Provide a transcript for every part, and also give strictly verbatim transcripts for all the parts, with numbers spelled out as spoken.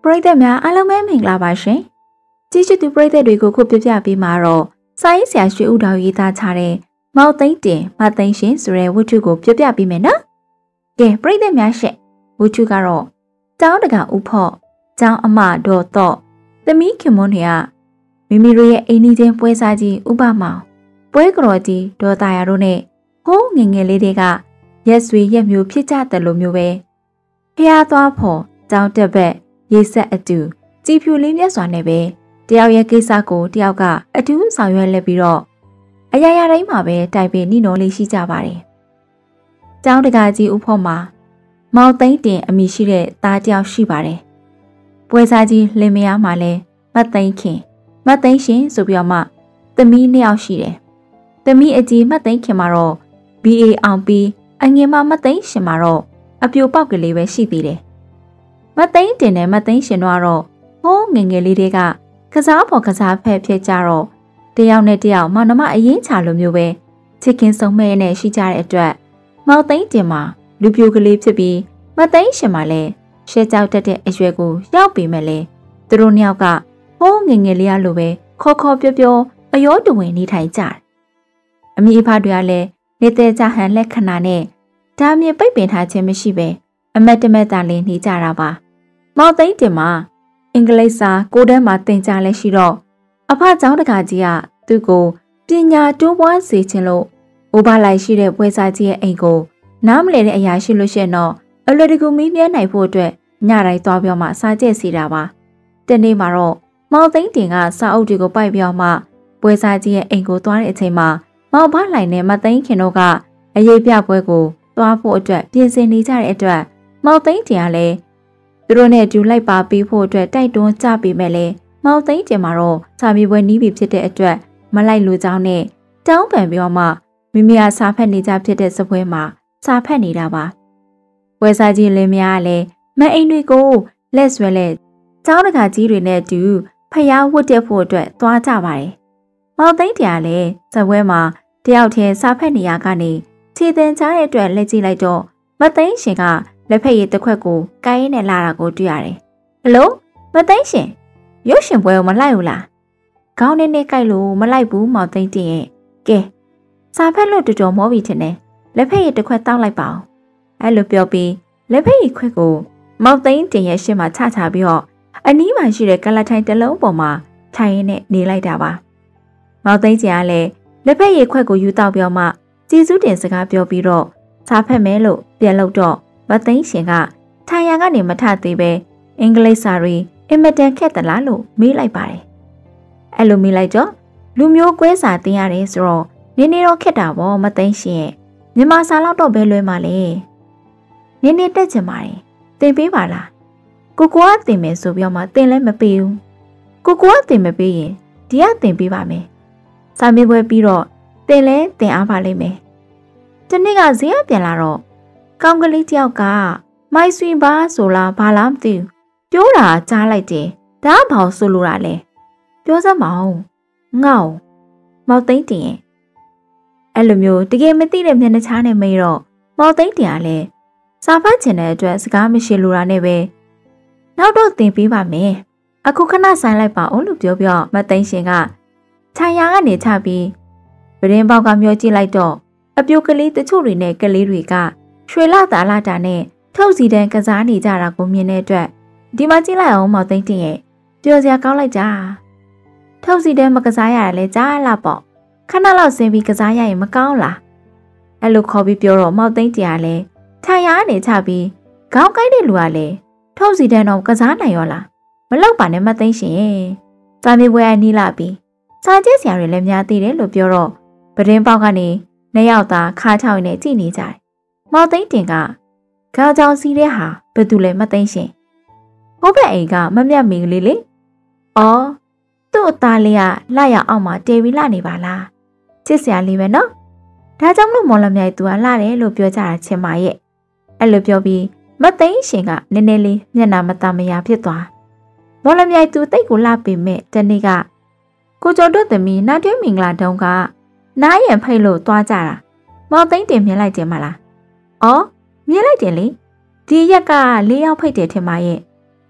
ပရိသတ်များအားလုံးပဲမင်္ဂလာပါရှင်။ကြီးကျယ်သူပရိသတ်တွေကိုခုပြပြပေးမှာတော့စာရေးဆရာရွှေဦးတော်ရေးသားထားတဲ့မောက်သိန်းတင်မသိန်းရှင်ဆိုတဲ့ဝတ္ထုကိုပြပြပေးမယ်နော်။ကဲပရိသတ်များရှင့်ဝတ္ထုကတော့ကျောင်းတကာဥဖို့ကျောင်းအမတော်တော့သမီးခင်မွန်းတွေကမိမိတို့ရဲ့အိမ်နီးချင်းပွဲစားကြီးဥပမောင်ပွဲကတော်ကြီးဒေါ်တာယာတို့နဲ့ဟိုးငငယ်လေးတွေကရက်ဆွေရက်မျိုးဖြစ်ကြတယ်လို့မျိုးပဲဖျားသွားဖို့ကျောင်းတက်ဘက်ရေးဆက်အတူကြည်ဖြူလေးမြတ်စွာနဲ့ပဲတယောက်ရဲ့ကိစ္စကိုတယောက်ကအတူဆောင်ရွက်လက်ပြီးတော့အရာရာတိုင်းမှာပဲတိုင်ပင်နှိနော်လေးရှိကြပါတယ်။ကျောင်းတကာကြီးဥဖို့မှာမောင်သိန်းတင်အမိရှိတဲ့သားတယောက်ရှိပါတယ်။ပွဲစားကြီးလင်မယားမှာလဲမသိန်းခင်မသိန်းရှင်ဆိုပြီးတော့မှသမီးနှစ်ယောက်ရှိတယ်။သမီးအကြီးမသိန်းခင်မှာတော့ ဘီ အေ အောင်ပြီးအငယ်မမသိန်းရှင်မှာတော့အပြိုပေါက်ကလေးပဲရှိသေးတယ်။မသိန်းတင်နဲ့မသိန်းရှင်တို့ကတော့ဟိုးငငယ်လေးတွေကကစားဖို့ကစားဖက်ဖြစ်ကြတော့တယောက်နဲ့တယောက်မောင်နှမအရင်ချလိုမျိုးပဲချစ်ခင်ဆုံးမဲ့နဲ့ရှိကြတဲ့အတွက်မောင်သိန်းတင်မှာလူပြိုကလေးဖြစ်ပြီးမသိန်းရှင်မှာလည်းရှဲကြောက်တတ်တဲ့အရွယ်ကိုရောက်ပေမဲ့လေသူတို့နှစ်ယောက်ကဟိုးငငယ်လေးရလိုပဲခေါ်ခေါ်ပြောပြောအယောတဝင်နေထိုင်ကြတယ်။အမိအဖတွေကလည်းနေတဲ့ကြဟန်လက်ခဏနဲ့ဒါမြင်ပိတ်ပင်ထားခြင်းမရှိပဲအမတ်တမတ်တန်လေးနေကြတာပါ။မောင်သိန်းတင်မှာအင်္ဂလိပ်စာကိုတန်းမှာသင်ကြားလဲရှိတော့အဖကျောင်းတကာကြီးကသူ့ကိုပညာတိုးပွားစေခြင်းလို့အိုဘာလိုက်ရှိတဲ့ပွဲစားကြီးရဲ့အိမ်ကိုနားမလည်တဲ့အရာရှိလို့ရှိရင်တော့အလွယ်တကူမီးမြဲနိုင်ဖို့အတွက်ညတိုင်းသွားပြောမှစားကျက်စီတာပါတနေ့မှာတော့မောင်သိန်းတင်ကစာအုပ်တွေကိုပိုက်ပြောမှပွဲစားကြီးရဲ့အိမ်ကိုသွားတဲ့အချိန်မှာမောင်ဘလိုက်နဲ့မသိန်းခင်တို့ကအရေးပြပွဲကိုသွားဖို့အတွက်ပြင်ဆင်နေကြတဲ့အတွက်မောင်သိန်းတင်ကလည်းသူတို့နဲ့တူလိုက်ပါပေးဖို့အတွက်တိုက်တွန်းကြပေးမဲ့လေမောင်သိန်းတင်မှာတော့စာမေးပွဲနီးပြီဖြစ်တဲ့အတွက်မလိုက်လို့ကြောင်းနဲ့တောင်းပန်ပြောမှမိမိကစာဖတ်နေကြဖြစ်တဲ့စပွဲမှာစာဖတ်နေတာပါဝယ်စားကြီးလင်းမယားလည်းမအိမ်တွေကိုလက်ဆွဲလက်ကျောင်းတကာကြီးတွေနဲ့တူဖျားဝတ်တက်ဖို့အတွက်သွားကြပါတယ်မောင်သိန်းတင်ကလည်းစပွဲမှာတယောက်တည်းစာဖတ်နေရကနေခြေတင်ချတဲ့အတွက်လက်ကြည့်လိုက်တော့မသိန်းရှင်ကလက်ဖက်ရည်တစ်ခွက်ကိုကိုင်းရင်းနဲ့လာတာကိုတွေ့ရတယ်။ဟယ်လိုမသိန်းရှင်ရုပ်ရှင်ပွဲကိုမလိုက်ဘူးလား။ခေါင်းနဲ့နဲ့ကြိုက်လို့မလိုက်ဘူးမောင်သိန်းတင်ရဲ့။ကဲစာဖက်လို့တော်တော်မောပြီထင်တယ်။လက်ဖက်ရည်တစ်ခွက်တောင်းလိုက်ပါအောင်။အဲ့လိုပြောပြီးလက်ဖက်ရည်ခွက်ကိုမောင်သိန်းတင်ရဲ့ရှေ့မှာချချပြီးတော့အနီးမှာရှိတဲ့ကလထိုင်တစ်လုံးပေါ်မှာထိုင်ရင်းနဲ့နေလိုက်တာပါ။မောင်သိန်းကျင်ကလည်းလက်ဖက်ရည်ခွက်ကိုယူတော့ပြောမှကျေးဇူးတင်စကားပြောပြီးတော့စာဖက်မဲလို့ပြန်လို့တော့မသိန်းရှင်ကထိုင်ရန်ကနေမထသေးပဲအင်္ဂလိပ်စာတွေအင်မတန်ခက်သလားလို့မေးလိုက်ပါတယ်။အဲ့လိုမေးလိုက်တော့လူမျိုးကွဲစာတင်ရတယ်ဆိုတော့နင်းနေတော့ခက်တာပေါ့မသိန်းရှင်ရဲ့မြန်မာစာလောက်တော့ဘဲလွဲမှလေ။နင်းနေတက်ချင်ပါတယ်။တင်ပေးပါလား။ကိုကိုကတင်မယ်ဆိုပြီးမှတင်လည်းမပေးဘူး။ကိုကိုကတင်မပေးရင်ဒီကတင်ပေးပါမယ်။စာမေးပွဲပြီးတော့တင်လဲတင်အားပါလိမ့်မယ်။ဒီနေ့ကဈေးအပြန်လာတော့ကောင်းကလေးတယောက်ကမိုက်ဆွေပါဆိုလားဘာလားမသိဘူးပြောတာကြားလိုက်တယ်ဒါကဘာဆိုလိုတာလဲပြောစမ်းမအောင်ငေါ့မောင်သိန်းတင်ရဲ့အဲ့လိုမျိုးတကယ်မသိတဲ့မျက်နှာချားနဲ့မေးတော့မောင်သိန်းတင်ကလည်းစာဖတ်ချင်တဲ့အတွက်စကားမရှိလိုတာနဲ့ပဲနောက်တော့တင်ပေးပါမယ်အခုခဏဆိုင်လိုက်ပါအောင်လို့ပြောပြမသိန်းရှင်ကခြံရကနေချပြီးပရင်ပေါက်ကမျောကြည့်လိုက်တော့အပြိုကလေးတချို့တွေနဲ့ကလေးတွေကရွှေလာတာလာတာနဲ့ထုတ်စီတန်းကစားနေကြတာကိုမြင်တဲ့အတွက်ဒီမှာကြည့်လိုက်အောင်မောင်သိန်းတင်ရဲ့ပြောစရာကောင်းလိုက်ကြထုတ်စီတန်းမကစားရတာလဲကြားလာပေါ့ခဏလောက်ဆင်းပြီးကစားရရင်မကောင်းလားအဲ့လိုခေါ်ပြီးပြောတော့မောင်သိန်းတင်ကလည်းခြံရကနေချပြီးခေါင်းကိုက်တဲ့လူကလည်းထုတ်စီတန်းတော့ကစားနိုင်ရောလားမလောက်ပါနဲ့မသိန်းရှင်ရဲ့စာမေးပွဲအနီးလာပြီးစာကျက်ဆရာတွေလည်းများသေးတယ်လို့ပြောတော့ပဒင်းပေါက်ကနေနှစ်ယောက်သားခါချောင်းနဲ့ကြည့်နေကြတယ်မောင်သိန်းတင်ကခေါင်းချောင်းစီးတဲ့ဟာဘယ်သူလဲမသိန်းရှင်ဟိုဘက်အိမ်ကမမြတ်မင်းကလေးလေအော်သူ့အသားလေးကလှရအောင်မှတေပြီးလှနေပါလားချစ်စရာလေးပဲနော်ဒါကြောင့်လို့မော်လမြိုင်သူကလှတယ်လို့ပြောကြတာချင်းမရဲ့အဲ့လိုပြောပြီးမသိန်းရှင်ကနည်းနည်းလေးမျက်နှာမတမယာဖြစ်သွားမော်လမြိုင်သူတိတ်ကိုလှပေမဲ့တနေ့ကကိုကျော်တို့သမီးနာတွင်းမင်္ဂလာတုံးကနားရံဖိတ်လို့သွားကြတာမောင်သိန်းတင်မြင်လိုက်တယ်မလားအော်မြင်လိုက်တယ်လေဒီရက်ကလေးယောက်ဖိတ်တယ်ထင်ပါရဲ့မ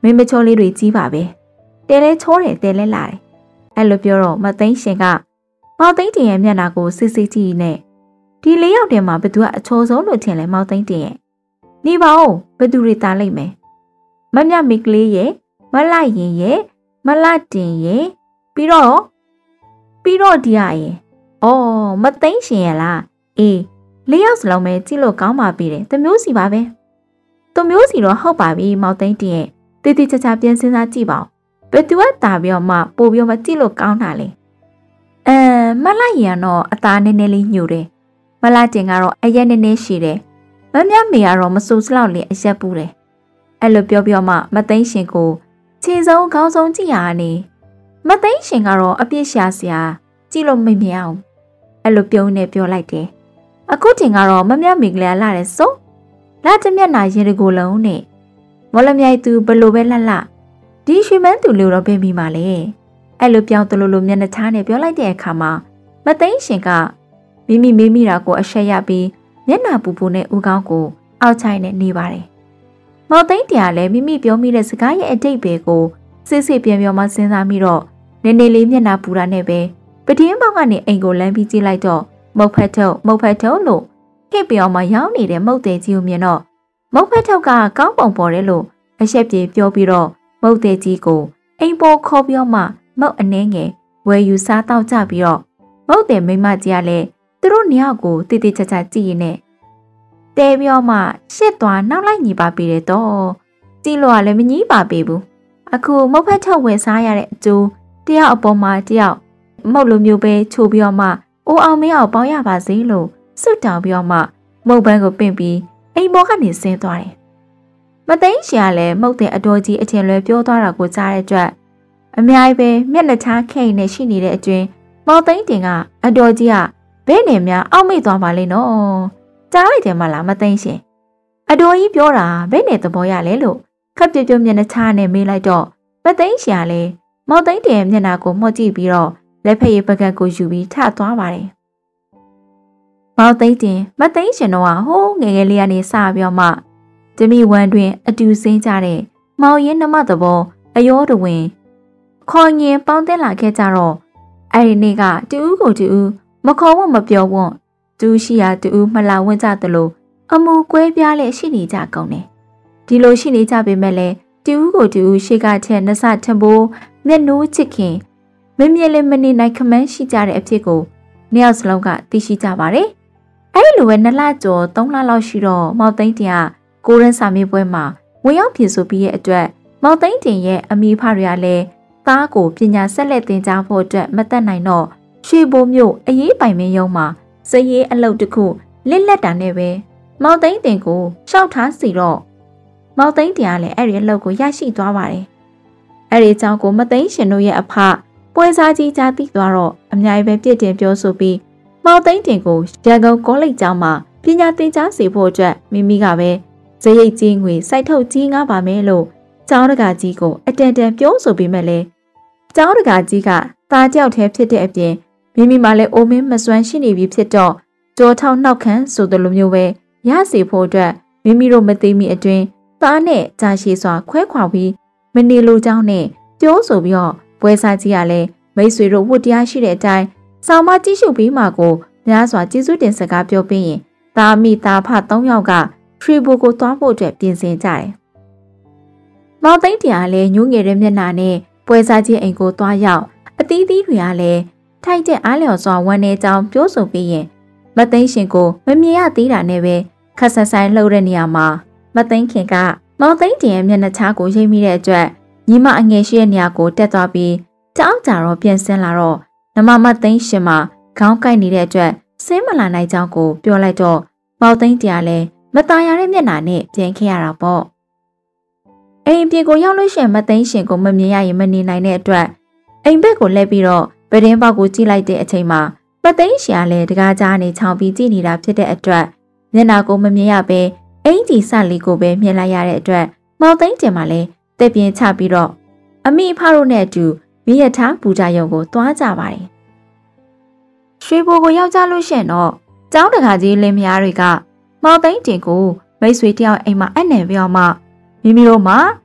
မိမချိုးလေးတွေကြီးပါပဲတဲလဲချိုးတယ်တဲလဲလာတယ်အဲ့လိုပြောတော့မသိန်းရှင်ကမောင်သိန်းတင်ရဲ့မျက်နှာကိုစစ်စစ်ကြည့်နေဒီလေးယောက်တည်းမှာဘသူကအချိုးဆုံးလို့ထင်လဲမောင်သိန်းတင်ရဲ့နေပါဦးဘသူတွေတားလိုက်မယ်မမြမိကလေးရဲ့မလိုက်ရင်ရဲ့မလတင်ရဲ့ပြီးတော့ပြီးတော့ဒီရရဲ့အော်မသိန်းရှင်ရဲ့လားအေးလေးယောက်စလုံးပဲကြည့်လို့ကောင်းပါပြီတဲ့တမျိုးစီပါပဲတမျိုးစီတော့ဟုတ်ပါပြီမောင်သိန်းတင်ရဲ့တေးသေးချာချာပြန်စဉ်းစားကြည့်ပါဦးဘယ်သူကတာပြီးတော့မှပို့ပြီးတော့မကြည့်လို့ကောင်းတာလေအဲမလိုက်ရင်တော့အသားနည်းနည်းလေးညှို့တယ်မလာတင်ကတော့အရက်နည်းနည်းရှိတယ်မမြမေကတော့မဆူစလောက်လေးအရက်ပူတယ်အဲ့လိုပြောပြောမှမသိန်းရှင်ကိုခြေစုံခေါင်းစုံကြည့်ရနေမသိန်းရှင်ကတော့အပြစ်ရှာစရာကြည့်လို့မမြင်အောင်အဲ့လိုပြုံးနေပြောလိုက်တယ်အခုတင်ကတော့မမြမေကလေးလာတယ်စိုးလာတမျက်နာရင်တကိုယ်လုံးနဲ့မော်လမြိုက်သူဘလို့ပဲလှလှဒီရွှေမန်းသူလို့တော့ပြင်ပြီးပါလေအဲ့လိုပြောင်းတလို့လို့မျက်နှာချားနဲ့ပြောလိုက်တဲ့အခါမှာမသိန်းရှင်ကမိမိမေးမိတာကိုအရှက်ရပြီးမျက်နှာပူပူနဲ့ဦးခေါင်းကိုအောက်ချိုင်းနဲ့နေပါတယ်မောင်သိန်းတရားလည်းမိမိပြောမိတဲ့စကားရဲ့အတိတ်ပဲကိုစစ်စစ်ပြန်ပြောမှစဉ်းစားမိတော့နေနေလေးမျက်နှာပူတာနဲ့ပဲပတင်းပေါက်ကနေအိမ်ကိုလမ်းပြီးကြည့်လိုက်တော့မုတ်ဖက်ထုတ်မုတ်ဖက်ထုတ်လို့ခိပြောင်းမှရောင်းနေတဲ့မုတ်တဲ့ကြီးကိုမြင်တော့မုတ်ဖက်ထုတ်ကကောင်းပုံပေါ်တယ်လို့အရှက်ပြေပြောပြီးတော့မုတ်တဲ့ကြီးကိုအိမ်ပေါ်ခေါ်ပြောမှမုတ်အနေငယ်ဝယ်ယူစားတော့ကြပြီးတော့မုတ်တဲ့မိမကြီးကလည်းသူတို့နှစ်ယောက်ကိုတိတိကျကျကြည့်ရင်နဲ့တဲပြောမှရှစ်သွားနောက်လိုက်ညီပါပြီတဲ့တော့ကြည့်လို့ကလည်းမညီပါပေဘူးအခုမုတ်ဖက်ထုတ်ဝယ်စားရတဲ့အကျိုးတယောက်အပေါ်မှာတယောက်မုတ်လိုမျိုးပဲချိုးပြီးတော့မှအိုအောင်မင်းအောင်ပေါင်းရပါစေလို့စွတ်တောင်းပြီးတော့မှမုတ်ပန်းကိုပင့်ပြီးအိမ်ပေါ်ကနေဆင်းသွားတယ်မသိန်းရှင်ကလည်းမုတ်တဲ့အတော်ကြီးအထင်လွဲပြောသွားတာကိုကြားတဲ့အတွက်အများကြီးပဲမျက်နှာချားခိတ်နေရှိနေတဲ့အကျွင်းမောင်သိန်းတင်ကအတော်ကြီးကဘဲနေများအောက်မိတ်သွားပါလေနော်ကြားလိုက်တယ်မလားမသိန်းရှင်အတော်ကြီးပြောတာဘဲနေသဘောရလဲလို့ခပ်ပြပြမျက်နှာချားနဲ့မေးလိုက်တော့မသိန်းရှင်ကလည်းမောင်သိန်းတင်ရဲ့မျက်နှာကိုမှော့ကြည့်ပြီးတော့လက်ဖက်ရည်ပကတ်ကိုယူပြီးထသွားပါတယ်မောင်သိန်းတင်မသိန်းရှင်တော့ဟိုးငယ်ငယ်လေးကနေစပြောမှတမိဝမ်းတွင်အတူစင်းကြတဲ့မောင်ရင်နှမသဘောအယောတဝင်ခေါ်ရင်ပေါင်းတက်လာခဲ့ကြတော့အဲ့ဒီနေ့ကတူဦးကိုတူဦးမခေါ်ဝတ်မပြောဝွန်းတူရှိရာတူဦးမလာဝင့်ကြသလိုအမူကွဲပြားလဲရှိနေကြကုန်တယ်ဒီလိုရှိနေကြပေမဲ့လည်းတူဦးကိုတူဦးရှေ့ကချက်နှစထံပိုးမျက်နှိုးချစ်ခင်မမြင်လည်းမနေနိုင်ခမန်းရှိကြတဲ့အဖြစ်ကိုနှစ်ယောက်စလုံးကသိရှိကြပါတယ်အဲ့ဒီလိုပဲနှစ်လကျော်သုံးလလောက်ရှိတော့မောင်သိန်းတင်ကကိုရင်းစာမေးပွဲမှာဝင်ရောက်ဖြေဆိုပြီးရဲ့အတွက်မောင်သိန်းတင်ရဲ့အမိဖတွေကလည်းသားကိုပညာဆက်လက်သင်ကြားဖို့အတွက်မတက်နိုင်တော့ရွှေဘိုးမြို့အရေးပိုင်မင်းရုံးမှာစရေးအလုပ်တစ်ခုလစ်လက်တာနဲ့ပဲမောင်သိန်းတင်ကိုရှောက်ထားစီတော့မောင်သိန်းတင်ကလည်းအဲ့ဒီအလုပ်ကိုရရှိသွားပါတယ်အဲ့ဒီအကြောင်းကိုမသိန်းရှင်တို့ရဲ့အဖပွဲစားကြီးကြားသိသွားတော့အများကြီးပဲပြစ်တင်ပြောဆိုပြီးမောင်သိန်းတင်ကိုရန်ကုန်ကောလိပ်ကျောင်းမှာပညာသင်ကြားစေဖို့အတွက်မိမိကပဲဇရိတ်ကြီးငွေစိုက်ထုတ်ကြီးငါပါမယ်လို့ကျောင်းတကာကြီးကိုအတန်တန်ပြောဆိုပြီးမဲ့လေကျောင်းတကာကြီးကသားကြောက်သေးဖြစ်တဲ့အပြင်မိမိမှလည်းအိုမင်းမစွမ်းရှိနေပြီဖြစ်တော့ကြောထောက်နှောက်ခမ်းဆိုတဲ့လိုမျိုးပဲရစေဖို့အတွက်မိမိတို့မသိမိအတွင်းသားနဲ့ကြာရှည်စွာခွဲခွာပြီးမနေလိုကြောင်းနဲ့ပြောဆိုပြီးတော့ပွဲစားကြီးကလည်းမိတ်ဆွေတို့ဝတ်တရားရှိတဲ့အတိုင်းဆောင်မကြည့်ရှုပြီးမှကိုများစွာကျေးဇူးတင်စကားပြောပြီးရင်သားမိသားဖသုံးယောက်ကထရီဘိုကိုသွားဖို့အတွက်ပြင်ဆင်ကြတယ်။မောင်သိန်းတရားလည်းညှိုးငယ်တဲ့မျက်နှာနဲ့ပွဲစားကြီးအိမ်ကိုသွားရောက်အသီးသီးတွေကလည်းထိုက်တဲ့အားလျော်စွာဝမ်းနေကြောင်းပြောဆိုပြီးရင်မသိန်းရှင်ကိုမမြင်ရသေးတာနဲ့ပဲခက်ဆန်ဆိုင်လှုပ်တဲ့နေရာမှာမသိန်းခင်ကမောင်သိန်းတင်ရဲ့မျက်နှာချားကိုရိပ်မိတဲ့အတွက်ညီမအငယ်ရှိတဲ့နေရာကိုတက်သွားပြီးတောင်းကြတော့ပြန်ဆင်းလာတော့နမမသိန်းရှင်မှာခေါင်းကိုက်နေတဲ့အတွက်ဆင်းမလာနိုင်ကြောင်းကိုပြောလိုက်တော့မောင်သိန်းတရားလည်းမตายရတဲ့မျက်နှာနဲ့ပြန်ခဲ့ရတာပေါ့အိမ်ပြေကိုရောက်လို့ရှိရင်မသိန်းရှင်ကိုမမြင်ရရင်မနေနိုင်တဲ့အတွက်အိမ်ဘက်ကိုလှည့်ပြီးတော့ပဒင်းပေါက်ကိုကြည့်လိုက်တဲ့အချိန်မှာမသိန်းရှင်ကလည်းတကားကြားနေချောင်းပြီးကြည့်နေတာဖြစ်တဲ့အတွက်မျက်နှာကိုမမြင်ရပဲအင်ကြီးစလီကိုပဲမြင်လိုက်ရတဲ့အတွက်မောင်သိန်းတင်မှလည်းတက်ပြင်းချပြီးတော့အမိဖတို့နဲ့အတူမိရထားပူဇာရုံကိုသွားကြပါတယ်ရွှေဘိုကိုရောက်ကြလို့ရှိရင်တော့ကျောင်းတကာကြီးလင်းမယားတွေကမောင်သိန်းတင်ကိုမိတ်ဆွေတယောက်အိမ်မှာအနှံပြောမှမိမိတို့မှာ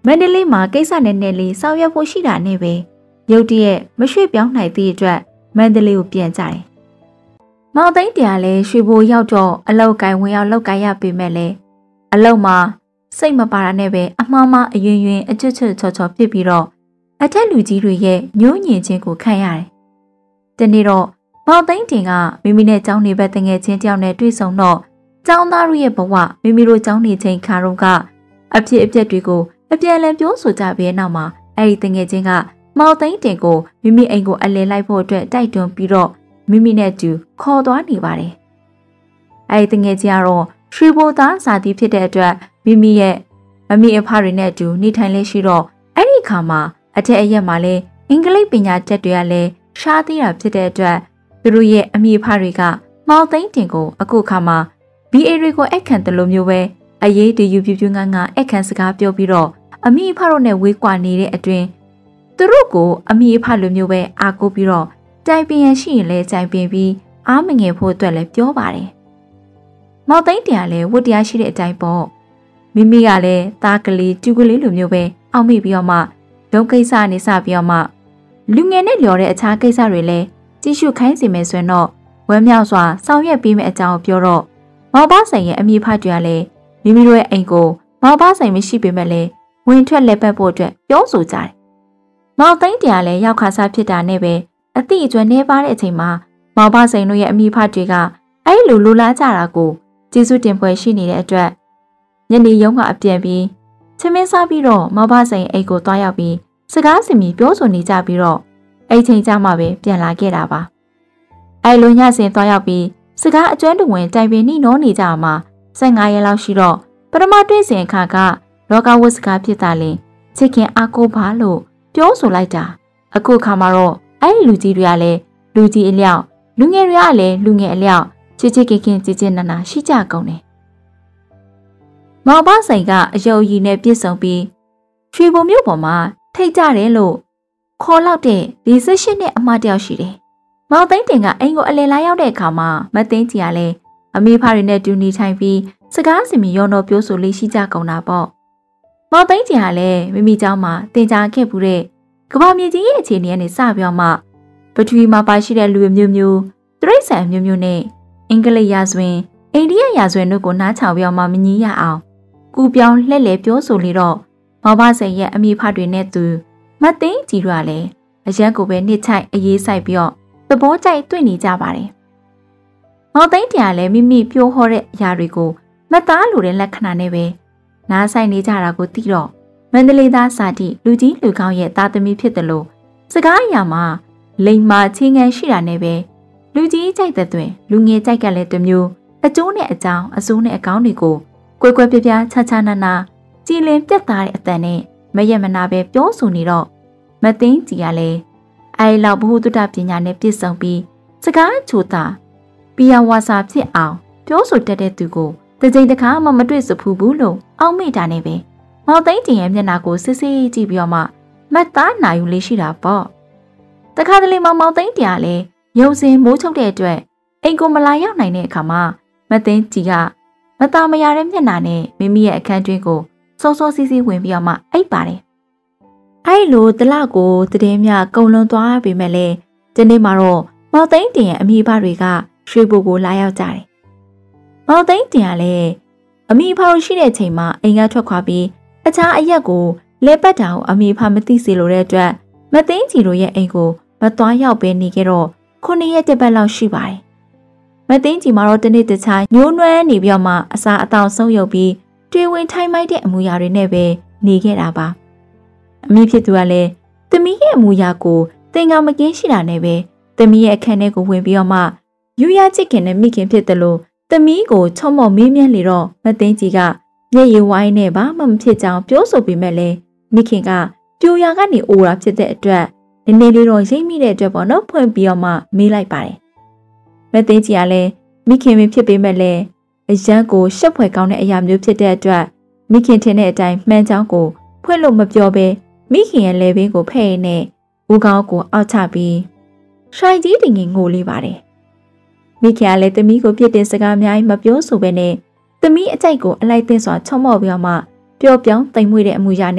မန္တလေးမှာကိစ္စနဲ့နဲ့လေးဆောင်ရွက်ဖို့ရှိတာနဲ့ပဲရုတ်တရက်မရွှေ့ပြောင်းနိုင်သည့်အတွက်မန္တလေးကိုပြန်ကြတယ်။မောင်သိန်းတရားလည်းရွှေဘိုရောက်တော့အလောက်ကိုင်ဝင်ရောက်လောက်ကိုင်ရပေမဲ့လည်းအလောက်မှာစိတ်မပါတာနဲ့ပဲအမှားမှားအယွင်ယွင်အချွတ်ချွတ်ချော်ချော်ဖြစ်ပြီးတော့အထက်လူကြီးတွေရဲ့ညှိုးညင်ခြင်းကိုခံရတယ်။ဒီနေ့တော့မောင်သိန်းတင်ကမိမိနဲ့ကျောင်းနေဘက်တငယ်ချင်းတယောက်နဲ့တွေ့ဆုံတော့ကျောင်းသားတို့ရဲ့ဘဝမိမိတို့ကျောင်းနေချိန်ခါတော့ကအဖြစ်အပျက်တွေကိုအပြန်အလှန်ပြောဆိုကြပြီးနောက်မှာအဲ့ဒီတငယ်ချင်းကမောင်သိန်းတင်ကိုမိမိအိမ်ကိုအလည်လိုက်ဖို့အတွက်တိုက်တွန်းပြီးတော့မိမိနဲ့တူခေါ်သွားနေပါတယ်။အဲ့ဒီတငယ်ချင်းကတော့ရွှေဘိုသားဇာတိဖြစ်တဲ့အတွက်မိမိရဲ့အမိအဖတွေနဲ့တူနေထိုင်လေးရှိတော့အဲ့ဒီခါမှာအထက်အရက်မှာလည်းအင်္ဂလိပ်ပညာတတ်တွေကလည်းရှားသေးတာဖြစ်တဲ့အတွက်သူတို့ရဲ့အမိအဖတွေကမောင်သိန်းတင်ကိုအခုခါမှာ ဘီ အေ တွေကိုအခန့်တယ်လို့မျိုးပဲအရေးတယူပြပြငန်းငါအခန့်စကားပြောပြီးတော့အမိအဖတို့နဲ့ဝေးကွာနေတဲ့အတွင်းသူတို့ကိုအမိအဖလိုမျိုးပဲအားကိုးပြီးတော့တိုင်ပင်ရရှိရင်လဲတိုင်ပင်ပြီးအားမငယ်ဖို့အတွက်လည်းပြောပါတယ်။မောင်သိန်းတရားလည်းဝတ်တရားရှိတဲ့အတိုင်းပေါ့မိမိကလည်းသားကလေးတူကလေးလိုမျိုးပဲအောက်မိပြီးတော့မှဒုံကိစ္စနေစပြီးတော့မှလူငယ်နဲ့လျော်တဲ့အခြားကိစ္စတွေလည်းကြည့်ရှုခိုင်းစီမယ်ဆိုရင်တော့ဝမ်းမြောက်စွာဆောင်ရွက်ပေးမယ့်အကြောင်းပြောတော့မောင်ပါဆိုင်ရဲ့အမိဖတွေကလည်းမိမိတို့ရဲ့အိမ်ကိုမောင်ပါဆိုင်မရှိပေမဲ့လည်းဝင်ထွက်လက်ပတ်ဖို့အတွက်ပြောဆိုကြတယ်။မောင်သိန်းတရားလည်းရောက်ခါစားဖြစ်တာနဲ့ပဲအသည့်အကျွမ်းနေပါတဲ့အချိန်မှာမောင်ပါဆိုင်တို့ရဲ့အမိဖတွေကအဲ့လိုလိုလားကြတာကိုကျေးဇူးတင်ပွဲရှိနေတဲ့အတွက်ညနေရုံးကအပြန်ပြီးချမင်းစားပြီးတော့မောင်ပါဆိုင်အိမ်ကိုသွားရောက်ပြီးစကားစင်ပြီးပြောဆိုနေကြပြီးတော့အဲ့ချိန်ကျမှပဲပြန်လာခဲ့တာပါ။အဲ့လိုညစဉ်သွားရောက်ပြီးစကားအကျွမ်းတဝင်တိုင်ပင်နှိနှောနေကြမှာဆယ်ငါးရက်လောက်ရှိတော့ပထမတွေ့စဉ်အခါကလောကဝတ်စကားဖြစ်တာလင်ချစ်ခင်အားကိုးပါလို့ပြောဆိုလိုက်တာအခုခါမှာတော့အဲ့ဒီလူကြီးတွေကလည်းလူကြီးအလျောက်လူငယ်တွေကလည်းလူငယ်အလျောက်ချစ်ချစ်ခင်ခင်ကြည်ကြည်နနာရှိကြကုန်တယ်။မောင်ပါဆိုင်ကအယုံအည်နဲ့ပြည့်စုံပြီးရွှေဘုံမြို့ပေါ်မှာထိတ်ကြတယ်လို့ခေါ်လောက်တဲ့ဒီ၁၈နှစ်အမတယောက်ရှိတယ်။မောင်သိန်းတင်ကအိမ်ကိုအလည်လာရောက်တဲ့အခါမှာမသိန်းကြီးကလည်းအမေဖားတွေနဲ့တူနေထိုင်ပြီးစကားစင်မီရောတော့ပြောဆိုလေးရှိကြကုန်တာပေါ့။မောင်သိန်းကြီးကလည်းမိမိเจ้าမှာတင်ကြားခဲ့မှုတဲ့ကမ္ဘာမြေကြီးရဲ့အခြေအနေကနေစပြောမှပထဝီမှာပါရှိတဲ့လူမျိုးမျိုးတရိษံမျိုးမျိုးနဲ့အင်္ဂလိပ်ရာဇဝင်အိန္ဒိယရာဇဝင်တို့ကိုနားချောင်ပြောမှမငြီးရအောင်ကူပြောင်းလှည့်လည်ပြောဆိုလေတော့မောင်ပါဆိုင်ရဲ့အမိဖတွေနဲ့သူမသိန်းကြီးတို့ကလည်းအရက်ကိုပဲနှစ်ချိုက်အေးဆိုင်ပြီးတော့သဘောကျတွေ့နေကြပါတယ်။မောင်သိန်းတရားလည်းမိမိပြောဟောတဲ့အရာတွေကိုမသားလိုတဲ့လက္ခဏာနဲ့ပဲနားဆိုင်နေကြတာကိုသိတော့မန္တလေးသားစာတိလူကြီးလူကောင်းရဲ့သားသမီးဖြစ်တယ်လို့စကားအရာမှာလိမ်မာချင်းငန်းရှိတာနဲ့ပဲလူကြီးကြိုက်တဲ့တွင်လူငယ်ကြိုက်ကလည်းတစ်မျိုးအကျိုးနဲ့အကြောင်းအစိုးနဲ့အကောင်းတွေကိုကွယ်ကွယ်ပြပြချာချာနာနာကြည်လင်ပြတ်သားတဲ့အတန်နဲ့မရက်မနာပဲပြောဆိုနေတော့မသိန်းကြီးကလည်းအဲလောက်ဘုဟုတုတပညာနဲ့ပြည့်စုံပြီးစကားချိုတာပီယဝါစာဖြစ်အောင်ပြောဆိုတတ်တဲ့သူကိုတစ်ချိန်တစ်ခါမှမတွေ့စဖူးဘူးလို့အောက်မေ့တာနဲ့ပဲမောင်သိန်းတင်ရဲ့မျက်နှာကိုစစ်စစ်ကြည့်ပြီးတော့မှမတ်သားနာယူလေးရှိတာပေါ့တခါတလေမောင်မောင်သိန်းတရားလည်းရုံစင်မိုးချုပ်တဲ့အတွက်အိမ်ကိုမလာရောက်နိုင်တဲ့အခါမှာမသိန်းကြီးကမသားမရတဲ့မျက်နှာနဲ့မိမိရဲ့အခန်းတွင်းကိုစောစောစီးစီးဝင်ပြီးတော့မှအိပ်ပါတယ်အဲ့လိုတလကိုတည်င်းမြကုံလွန်သွားပေမဲ့လည်းဒီနေ့မှာတော့မောင်သိန်းတင်ရဲ့အမိဘတွေကရွှေဘိုကိုလာရောက်ကြတယ်မောင်သိန်းတင်ကလည်းအမိဖတို့ရှိတဲ့ချိန်မှာအိမ်ကထွက်ခွာပြီးအခြားအရက်ကိုလဲပတ်တာကိုအမိဖမသိစေလိုတဲ့အတွက်မသိန်းကြီးတို့ရဲ့အိမ်ကိုမသွားရောက်ပဲနေခဲ့တော့ခုနှစ်ရက်တစ်ပတ်လောက်ရှိပါတယ်မသိန်းကြီးမှာတော့တနေ့တခြားညှိုးနွမ်းနေပြီးမှအစာအသောက်ဆုံးယုတ်ပြီးတွေ့ဝင်ထိုင်မိုက်တဲ့အမူအရာတွေနဲ့ပဲနေခဲ့တာပါအမိဖြစ်သူကလည်းသမီးရဲ့အမူအရာကိုတင်ကောင်မကင်းရှိတာနဲ့ပဲသမီးရဲ့အခန်းထဲကိုဝင်ပြီးတော့မှယူရချစ်ခင်နဲ့မိခင်ဖြစ်တယ်လို့သမီးကိုချုံမော်မေးမြန်းလေတော့မသိန်းကြီးကမျက်ရည်ဝိုင်းနဲ့ဘာမှမဖြစ်ကြောင်ပြောဆိုပေမဲ့လည်းမိခင်ကပြိုရာကနေအိုရာဖြစ်တဲ့အတွက်နည်းနည်းလေးတော့ရိပ်မိတဲ့အတွက်ပေါ့နော်ဖွင့်ပြီးတော့မှမေးလိုက်ပါတယ်မသိန်းကြီးကလည်းမိခင်မဖြစ်ပေမဲ့လည်းအရန်ကိုရှက်ဖွယ်ကောင်းတဲ့အရာမျိုးဖြစ်တဲ့အတွက်မိခင်ထင်တဲ့အတိုင်းမှန်ကြောင်းကိုဖွင့်လို့မပြောဘဲမိခင်ရဲ့လေဘင်းကိုဖဲ့ရင်းနဲ့ဦးကောင်းကိုအောက်ချပြီးရှိုင်ကြီးတင်ငင်ငိုလေးပါတယ်မိခင်ကလည်းသမီးကိုပြစ်တင်စကားအများကြီးမပြောဆိုဘဲနဲ့သမီးအကြိုက်ကိုအလိုက်သိစွာချုံမော့ပြီးတော့မှပျော့ပြောင်းတိမ်မွေ့တဲ့အမူအရာနဲ့